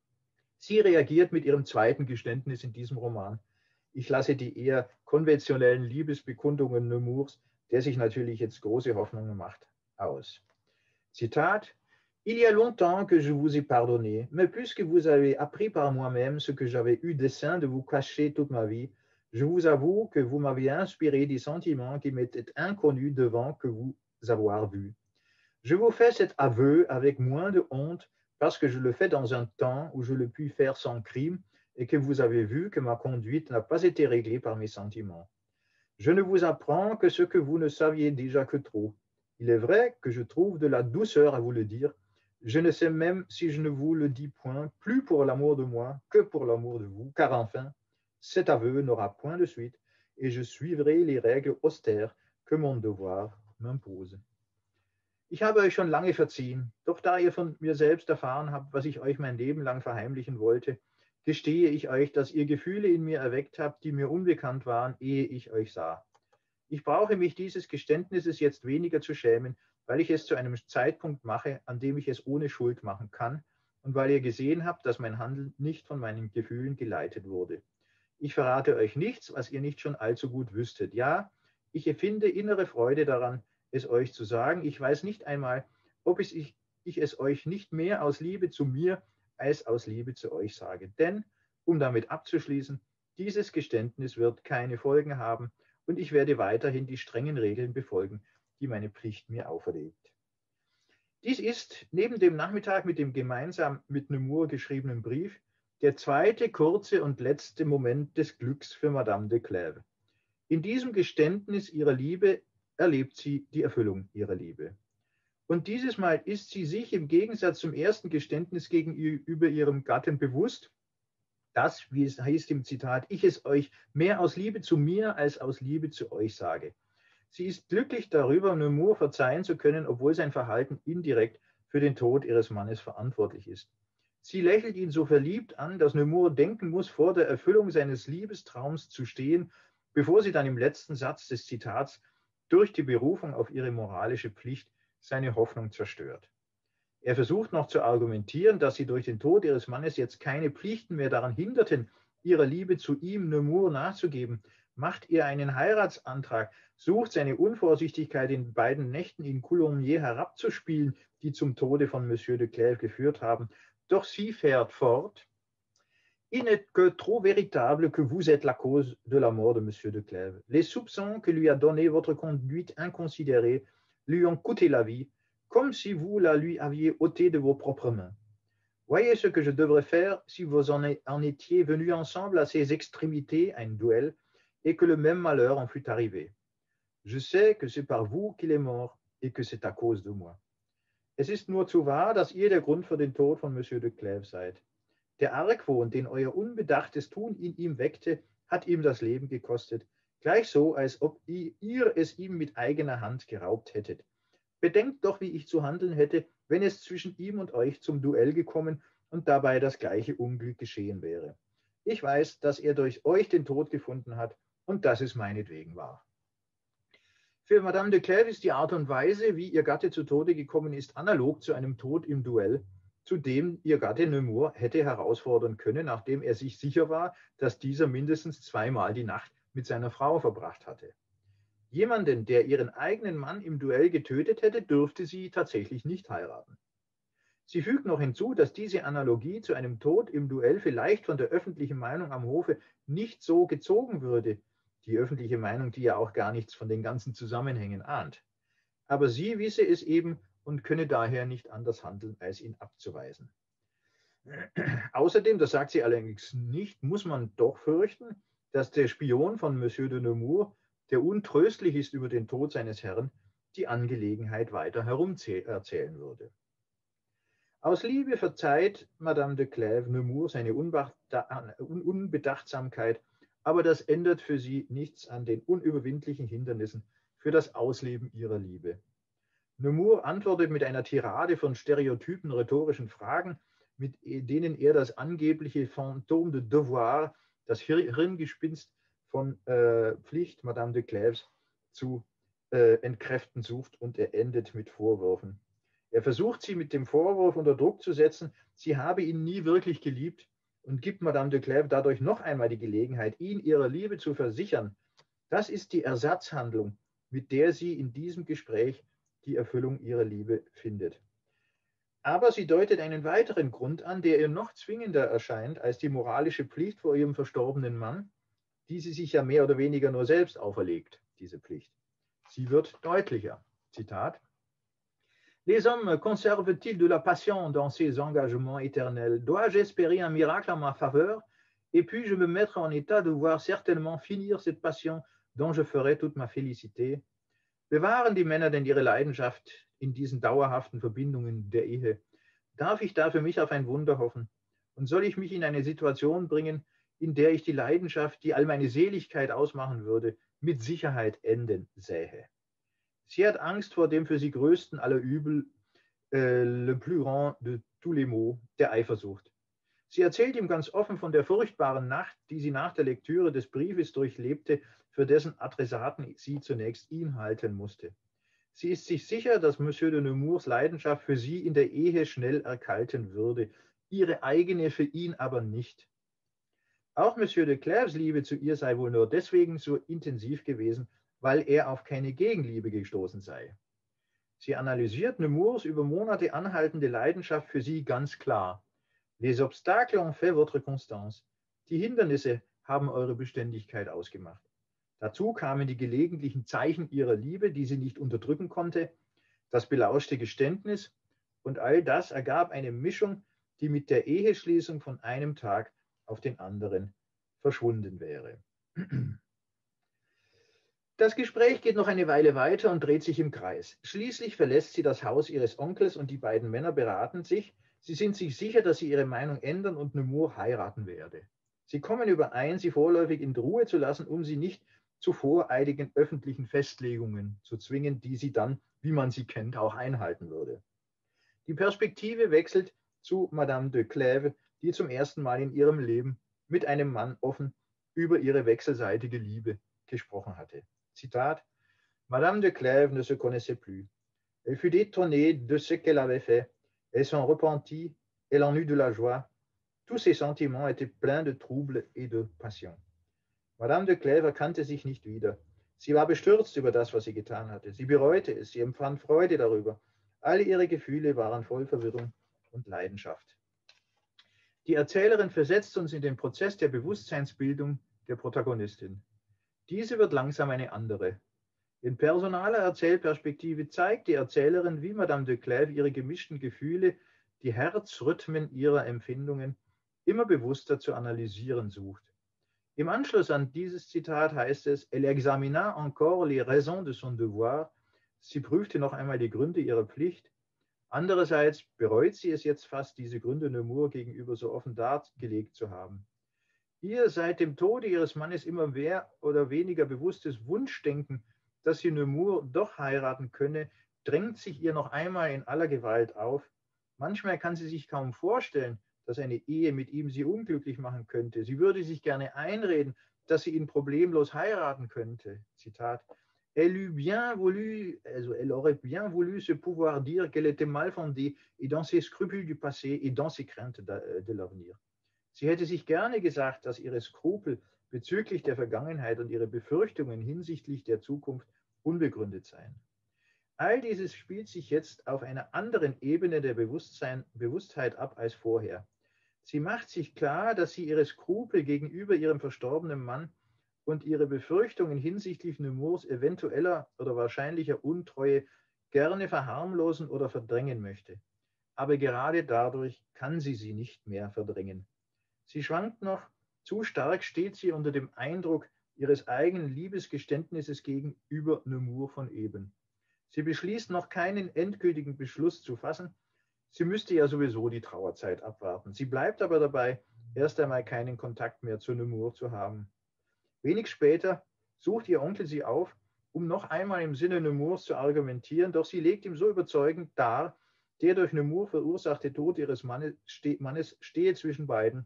Sie reagiert mit ihrem zweiten Geständnis in diesem Roman. Ich lasse die eher konventionellen Liebesbekundungen Nemours, der sich natürlich jetzt große Hoffnungen macht, aus. Zitat: Il y a longtemps que je vous ai pardonné, mais puisque vous avez appris par moi-même ce que j'avais eu dessein de vous cacher toute ma vie, je vous avoue que vous m'aviez inspiré des sentiments qui m'étaient inconnus devant que vous avoir vu. Je vous fais cet aveu avec moins de honte parce que je le fais dans un temps où je le puis faire sans crime et que vous avez vu que ma conduite n'a pas été réglée par mes sentiments. Je ne vous apprends que ce que vous ne saviez déjà que trop. Il est vrai que je trouve de la douceur à vous le dire. Je ne sais même si je ne vous le dis point, plus pour l'amour de moi que pour l'amour de vous, car enfin, cet aveu n'aura point de suite et je suivrai les règles austères que mon devoir m'impose. Ich habe euch schon lange verziehen, doch da ihr von mir selbst erfahren habt, was ich euch mein Leben lang verheimlichen wollte, gestehe ich euch, dass ihr Gefühle in mir erweckt habt, die mir unbekannt waren, ehe ich euch sah. Ich brauche mich dieses Geständnisses jetzt weniger zu schämen, weil ich es zu einem Zeitpunkt mache, an dem ich es ohne Schuld machen kann und weil ihr gesehen habt, dass mein Handeln nicht von meinen Gefühlen geleitet wurde. Ich verrate euch nichts, was ihr nicht schon allzu gut wüsstet. Ja, ich empfinde innere Freude daran, es euch zu sagen. Ich weiß nicht einmal, ob ich, ich es euch nicht mehr aus Liebe zu mir als aus Liebe zu euch sage. Denn, um damit abzuschließen, dieses Geständnis wird keine Folgen haben und ich werde weiterhin die strengen Regeln befolgen, die meine Pflicht mir auferlegt. Dies ist, neben dem Nachmittag mit dem gemeinsam mit Nemours geschriebenen Brief, der zweite kurze und letzte Moment des Glücks für Madame de Clèves. In diesem Geständnis ihrer Liebe erlebt sie die Erfüllung ihrer Liebe. Und dieses Mal ist sie sich im Gegensatz zum ersten Geständnis gegenüber ihrem Gatten bewusst, dass, wie es heißt im Zitat, ich es euch mehr aus Liebe zu mir als aus Liebe zu euch sage. Sie ist glücklich darüber, Nemours verzeihen zu können, obwohl sein Verhalten indirekt für den Tod ihres Mannes verantwortlich ist. Sie lächelt ihn so verliebt an, dass Nemours denken muss, vor der Erfüllung seines Liebestraums zu stehen, bevor sie dann im letzten Satz des Zitats durch die Berufung auf ihre moralische Pflicht seine Hoffnung zerstört. Er versucht noch zu argumentieren, dass sie durch den Tod ihres Mannes jetzt keine Pflichten mehr daran hinderten, ihrer Liebe zu ihm, Nemours, nachzugeben, macht ihr einen Heiratsantrag, sucht seine Unvorsichtigkeit in beiden Nächten in Coulommiers herabzuspielen, die zum Tode von Monsieur de Clèves geführt haben. Doch sie fährt fort. Il n'est que trop véritable que vous êtes la cause de la mort de Monsieur de Clèves. Les soupçons que lui a donnés votre conduite inconsidérée lui ont coûté la vie, comme si vous la lui aviez ôtée de vos propres mains. Voyez ce que je devrais faire si vous en, en étiez venus ensemble à ces extrémités, à un duel, et que le même malheur en fût arrivé. Je sais que c'est par vous qu'il est mort et que c'est à cause de moi. Es ist nur zu wahr, dass ihr der Grund für den Tod von Monsieur de Clèves seid. Der Argwohn, den euer unbedachtes Tun in ihm weckte, hat ihm das Leben gekostet, gleich so, als ob ihr es ihm mit eigener Hand geraubt hättet. Bedenkt doch, wie ich zu handeln hätte, wenn es zwischen ihm und euch zum Duell gekommen und dabei das gleiche Unglück geschehen wäre. Ich weiß, dass er durch euch den Tod gefunden hat und dass es meinetwegen war. Für Madame de Clèves ist die Art und Weise, wie ihr Gatte zu Tode gekommen ist, analog zu einem Tod im Duell, zu dem ihr Gatte Nemours hätte herausfordern können, nachdem er sich sicher war, dass dieser mindestens zweimal die Nacht mit seiner Frau verbracht hatte. Jemanden, der ihren eigenen Mann im Duell getötet hätte, dürfte sie tatsächlich nicht heiraten. Sie fügt noch hinzu, dass diese Analogie zu einem Tod im Duell vielleicht von der öffentlichen Meinung am Hofe nicht so gezogen würde, die öffentliche Meinung, die ja auch gar nichts von den ganzen Zusammenhängen ahnt. Aber sie wisse es eben und könne daher nicht anders handeln, als ihn abzuweisen. Außerdem, das sagt sie allerdings nicht, muss man doch fürchten, dass der Spion von Monsieur de Nemours, der untröstlich ist über den Tod seines Herrn, die Angelegenheit weiter herumerzählen würde. Aus Liebe verzeiht Madame de Clèves Nemours seine Unbedachtsamkeit, aber das ändert für sie nichts an den unüberwindlichen Hindernissen für das Ausleben ihrer Liebe. Nemours antwortet mit einer Tirade von stereotypen rhetorischen Fragen, mit denen er das angebliche Fantôme de Devoir, das Hirngespinst von äh, Pflicht, Madame de Clèves, zu äh, entkräften sucht, und er endet mit Vorwürfen. Er versucht sie mit dem Vorwurf unter Druck zu setzen, sie habe ihn nie wirklich geliebt, und gibt Madame de Clèves dadurch noch einmal die Gelegenheit, ihn ihrer Liebe zu versichern. Das ist die Ersatzhandlung, mit der sie in diesem Gespräch die Erfüllung ihrer Liebe findet. Aber sie deutet einen weiteren Grund an, der ihr noch zwingender erscheint als die moralische Pflicht vor ihrem verstorbenen Mann, die sie sich ja mehr oder weniger nur selbst auferlegt, diese Pflicht. Sie wird deutlicher. Zitat: Les hommes conservent-ils de la passion dans ces engagements éternels? Dois-je espérer un miracle en ma faveur? Et puis-je me mettre en état de voir certainement finir cette passion dont je ferai toute ma félicité? Bewahren die Männer denn ihre Leidenschaft in diesen dauerhaften Verbindungen der Ehe? Darf ich da für mich auf ein Wunder hoffen? Und soll ich mich in eine Situation bringen, in der ich die Leidenschaft, die all meine Seligkeit ausmachen würde, mit Sicherheit enden sähe? Sie hat Angst vor dem für sie größten aller Übel, äh, le plus grand de tous les maux, der Eifersucht. Sie erzählt ihm ganz offen von der furchtbaren Nacht, die sie nach der Lektüre des Briefes durchlebte, für dessen Adressaten sie zunächst ihn halten musste. Sie ist sich sicher, dass Monsieur de Nemours Leidenschaft für sie in der Ehe schnell erkalten würde, ihre eigene für ihn aber nicht. Auch Monsieur de Clèves Liebe zu ihr sei wohl nur deswegen so intensiv gewesen, weil er auf keine Gegenliebe gestoßen sei. Sie analysiert Nemours über Monate anhaltende Leidenschaft für sie ganz klar. Les obstacles ont fait votre constance. Die Hindernisse haben eure Beständigkeit ausgemacht. Dazu kamen die gelegentlichen Zeichen ihrer Liebe, die sie nicht unterdrücken konnte, das belauschte Geständnis, und all das ergab eine Mischung, die mit der Eheschließung von einem Tag auf den anderen verschwunden wäre. Das Gespräch geht noch eine Weile weiter und dreht sich im Kreis. Schließlich verlässt sie das Haus ihres Onkels und die beiden Männer beraten sich. Sie sind sich sicher, dass sie ihre Meinung ändern und Nemours heiraten werde. Sie kommen überein, sie vorläufig in Ruhe zu lassen, um sie nicht zu voreiligen öffentlichen Festlegungen zu zwingen, die sie dann, wie man sie kennt, auch einhalten würde. Die Perspektive wechselt zu Madame de Clèves, die zum ersten Mal in ihrem Leben mit einem Mann offen über ihre wechselseitige Liebe gesprochen hatte. Zitat: Madame de Clèves ne se connaissait plus. Elle fut étonnée de ce qu'elle avait fait. Elle s'en repentit, elle en eut de la joie. Tous ses sentiments étaient pleins de trouble et de passion. Madame de Clèves erkannte sich nicht wieder. Sie war bestürzt über das, was sie getan hatte. Sie bereute es, sie empfand Freude darüber. Alle ihre Gefühle waren voll Verwirrung und Leidenschaft. Die Erzählerin versetzt uns in den Prozess der Bewusstseinsbildung der Protagonistin. Diese wird langsam eine andere. In personaler Erzählperspektive zeigt die Erzählerin, wie Madame de Clèves ihre gemischten Gefühle, die Herzrhythmen ihrer Empfindungen, immer bewusster zu analysieren sucht. Im Anschluss an dieses Zitat heißt es, Elle examina encore les raisons de son devoir. Sie prüfte noch einmal die Gründe ihrer Pflicht. Andererseits bereut sie es jetzt fast, diese Gründe Nemours gegenüber so offen dargelegt zu haben. Ihr seit dem Tode ihres Mannes immer mehr oder weniger bewusstes Wunschdenken, dass sie Nemours doch heiraten könne, drängt sich ihr noch einmal in aller Gewalt auf. Manchmal kann sie sich kaum vorstellen, dass eine Ehe mit ihm sie unglücklich machen könnte. Sie würde sich gerne einreden, dass sie ihn problemlos heiraten könnte. Zitat. Elle eût bien voulu, also elle aurait bien voulu se pouvoir dire qu'elle était mal fondée et dans ses scrupules du passé et dans ses craintes de, de l'avenir. Sie hätte sich gerne gesagt, dass ihre Skrupel bezüglich der Vergangenheit und ihre Befürchtungen hinsichtlich der Zukunft unbegründet seien. All dieses spielt sich jetzt auf einer anderen Ebene der Bewusstsein, Bewusstheit ab als vorher. Sie macht sich klar, dass sie ihre Skrupel gegenüber ihrem verstorbenen Mann und ihre Befürchtungen hinsichtlich Nemours eventueller oder wahrscheinlicher Untreue gerne verharmlosen oder verdrängen möchte. Aber gerade dadurch kann sie sie nicht mehr verdrängen. Sie schwankt noch, zu stark steht sie unter dem Eindruck ihres eigenen Liebesgeständnisses gegenüber Nemours von eben. Sie beschließt noch keinen endgültigen Beschluss zu fassen. Sie müsste ja sowieso die Trauerzeit abwarten. Sie bleibt aber dabei, erst einmal keinen Kontakt mehr zu Nemours zu haben. Wenig später sucht ihr Onkel sie auf, um noch einmal im Sinne Nemours zu argumentieren, doch sie legt ihm so überzeugend dar, der durch Nemours verursachte Tod ihres Mannes stehe zwischen beiden,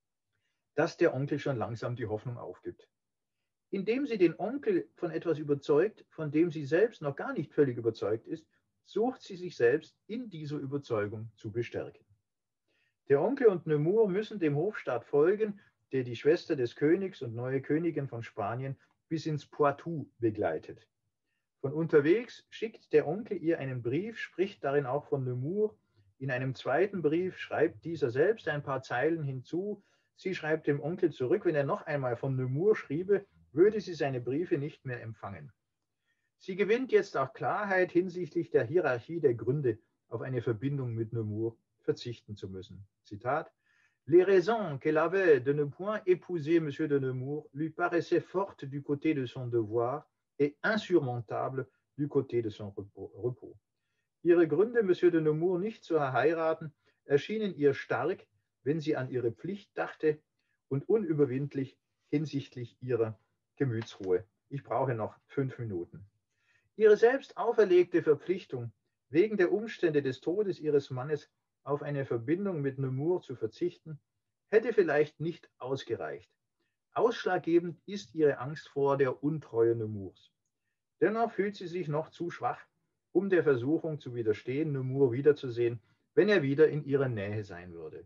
dass der Onkel schon langsam die Hoffnung aufgibt. Indem sie den Onkel von etwas überzeugt, von dem sie selbst noch gar nicht völlig überzeugt ist, sucht sie sich selbst in dieser Überzeugung zu bestärken. Der Onkel und Nemours müssen dem Hofstaat folgen, der die Schwester des Königs und neue Königin von Spanien bis ins Poitou begleitet. Von unterwegs schickt der Onkel ihr einen Brief, spricht darin auch von Nemours. In einem zweiten Brief schreibt dieser selbst ein paar Zeilen hinzu. Sie schreibt dem Onkel zurück, wenn er noch einmal von Nemours schriebe, würde sie seine Briefe nicht mehr empfangen. Sie gewinnt jetzt auch Klarheit hinsichtlich der Hierarchie der Gründe, auf eine Verbindung mit Nemours verzichten zu müssen. Zitat. Les raisons qu'elle avait de ne point épouser Monsieur de Nemours lui paraissaient fortes du côté de son devoir et insurmontables du côté de son repos. Ihre Gründe, Monsieur de Nemours nicht zu heiraten, erschienen ihr stark, wenn sie an ihre Pflicht dachte, und unüberwindlich hinsichtlich ihrer Gemütsruhe. Ich brauche noch fünf Minuten. Ihre selbst auferlegte Verpflichtung, wegen der Umstände des Todes ihres Mannes auf eine Verbindung mit Nemours zu verzichten, hätte vielleicht nicht ausgereicht. Ausschlaggebend ist ihre Angst vor der Untreue Nemours. Dennoch fühlt sie sich noch zu schwach, um der Versuchung zu widerstehen, Nemours wiederzusehen, wenn er wieder in ihrer Nähe sein würde.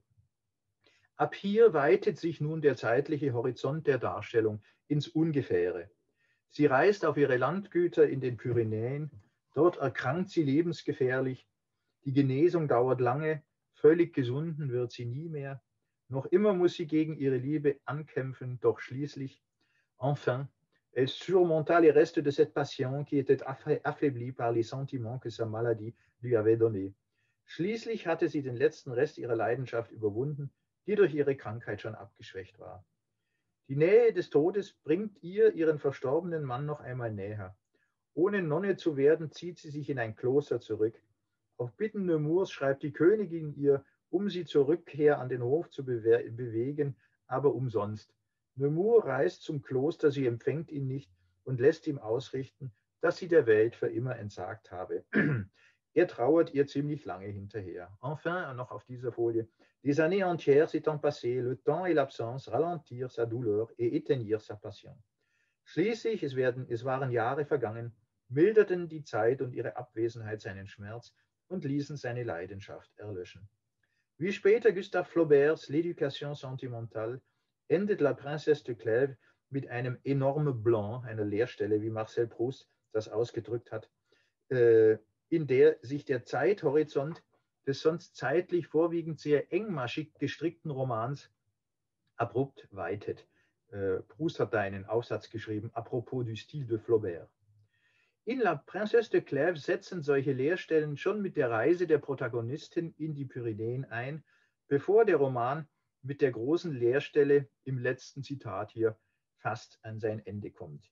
Ab hier weitet sich nun der zeitliche Horizont der Darstellung ins Ungefähre. Sie reist auf ihre Landgüter in den Pyrenäen, dort erkrankt sie lebensgefährlich, die Genesung dauert lange, völlig gesunden wird sie nie mehr, noch immer muss sie gegen ihre Liebe ankämpfen, doch schließlich, enfin, elle surmonta les restes de cette passion qui était affaiblie par les sentiments que sa maladie lui avait donnés. Schließlich hatte sie den letzten Rest ihrer Leidenschaft überwunden, die durch ihre Krankheit schon abgeschwächt war. Die Nähe des Todes bringt ihr ihren verstorbenen Mann noch einmal näher. Ohne Nonne zu werden, zieht sie sich in ein Kloster zurück. Auf Bitten Nemours schreibt die Königin ihr, um sie zur Rückkehr an den Hof zu bewe bewegen, aber umsonst. Nemours reist zum Kloster, sie empfängt ihn nicht und lässt ihm ausrichten, dass sie der Welt für immer entsagt habe. Er trauert ihr ziemlich lange hinterher. Enfin, noch auf dieser Folie. Des années entières s'étant passées, le temps et l'absence ralentirent sa douleur et éteignirent sa passion. Schließlich, es, werden, es waren Jahre vergangen, milderten die Zeit und ihre Abwesenheit seinen Schmerz und ließen seine Leidenschaft erlöschen. Wie später Gustave Flauberts L'Éducation sentimentale endet La Princesse de Clèves mit einem enorme Blanc, einer Leerstelle, wie Marcel Proust das ausgedrückt hat, äh, in der sich der Zeithorizont des sonst zeitlich vorwiegend sehr engmaschig gestrickten Romans abrupt weitet. Äh, Proust hat da einen Aufsatz geschrieben, apropos du style de Flaubert. In La Princesse de Clèves setzen solche Leerstellen schon mit der Reise der Protagonistin in die Pyrenäen ein, bevor der Roman mit der großen Leerstelle im letzten Zitat hier fast an sein Ende kommt.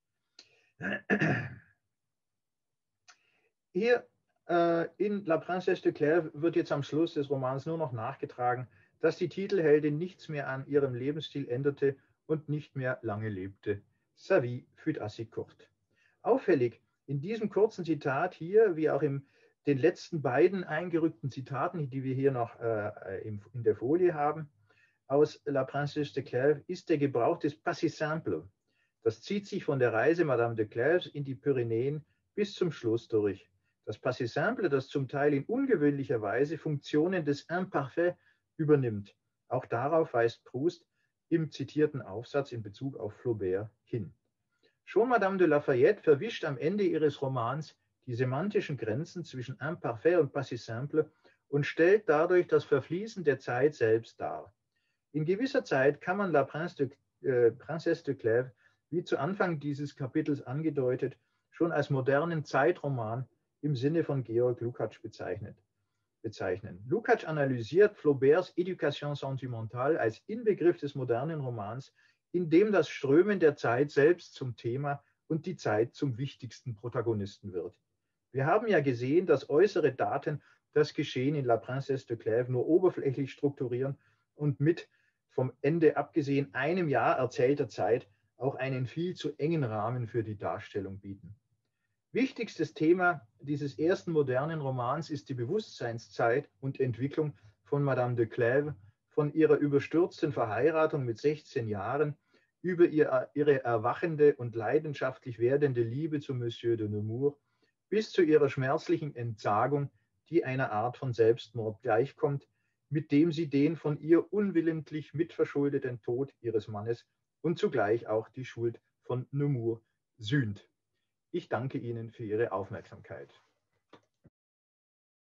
Hier äh, in La Princesse de Clèves wird jetzt am Schluss des Romans nur noch nachgetragen, dass die Titelheldin nichts mehr an ihrem Lebensstil änderte und nicht mehr lange lebte. Sa vie fut assez courte. Auffällig in diesem kurzen Zitat hier, wie auch in den letzten beiden eingerückten Zitaten, die wir hier noch äh, in, in der Folie haben, aus La Princesse de Clèves, ist der Gebrauch des Passé simple. Das zieht sich von der Reise Madame de Clèves in die Pyrenäen bis zum Schluss durch. Das Passé simple, das zum Teil in ungewöhnlicher Weise Funktionen des Imparfait übernimmt. Auch darauf weist Proust im zitierten Aufsatz in Bezug auf Flaubert hin. Schon Madame de Lafayette verwischt am Ende ihres Romans die semantischen Grenzen zwischen Imparfait und Passé simple und stellt dadurch das Verfließen der Zeit selbst dar. In gewisser Zeit kann man La Prince de, äh, Princesse de Clèves, wie zu Anfang dieses Kapitels angedeutet, schon als modernen Zeitroman im Sinne von Georg Lukács bezeichnet, bezeichnen. Lukács analysiert Flauberts Éducation sentimentale als Inbegriff des modernen Romans, in dem das Strömen der Zeit selbst zum Thema und die Zeit zum wichtigsten Protagonisten wird. Wir haben ja gesehen, dass äußere Daten das Geschehen in La Princesse de Clèves nur oberflächlich strukturieren und mit, vom Ende abgesehen, einem Jahr erzählter Zeit auch einen viel zu engen Rahmen für die Darstellung bieten. Wichtigstes Thema dieses ersten modernen Romans ist die Bewusstseinszeit und Entwicklung von Madame de Clèves, von ihrer überstürzten Verheiratung mit sechzehn Jahren über ihr, ihre erwachende und leidenschaftlich werdende Liebe zu Monsieur de Nemours bis zu ihrer schmerzlichen Entsagung, die einer Art von Selbstmord gleichkommt, mit dem sie den von ihr unwillentlich mitverschuldeten Tod ihres Mannes und zugleich auch die Schuld von Nemours sühnt. Ich danke Ihnen für Ihre Aufmerksamkeit.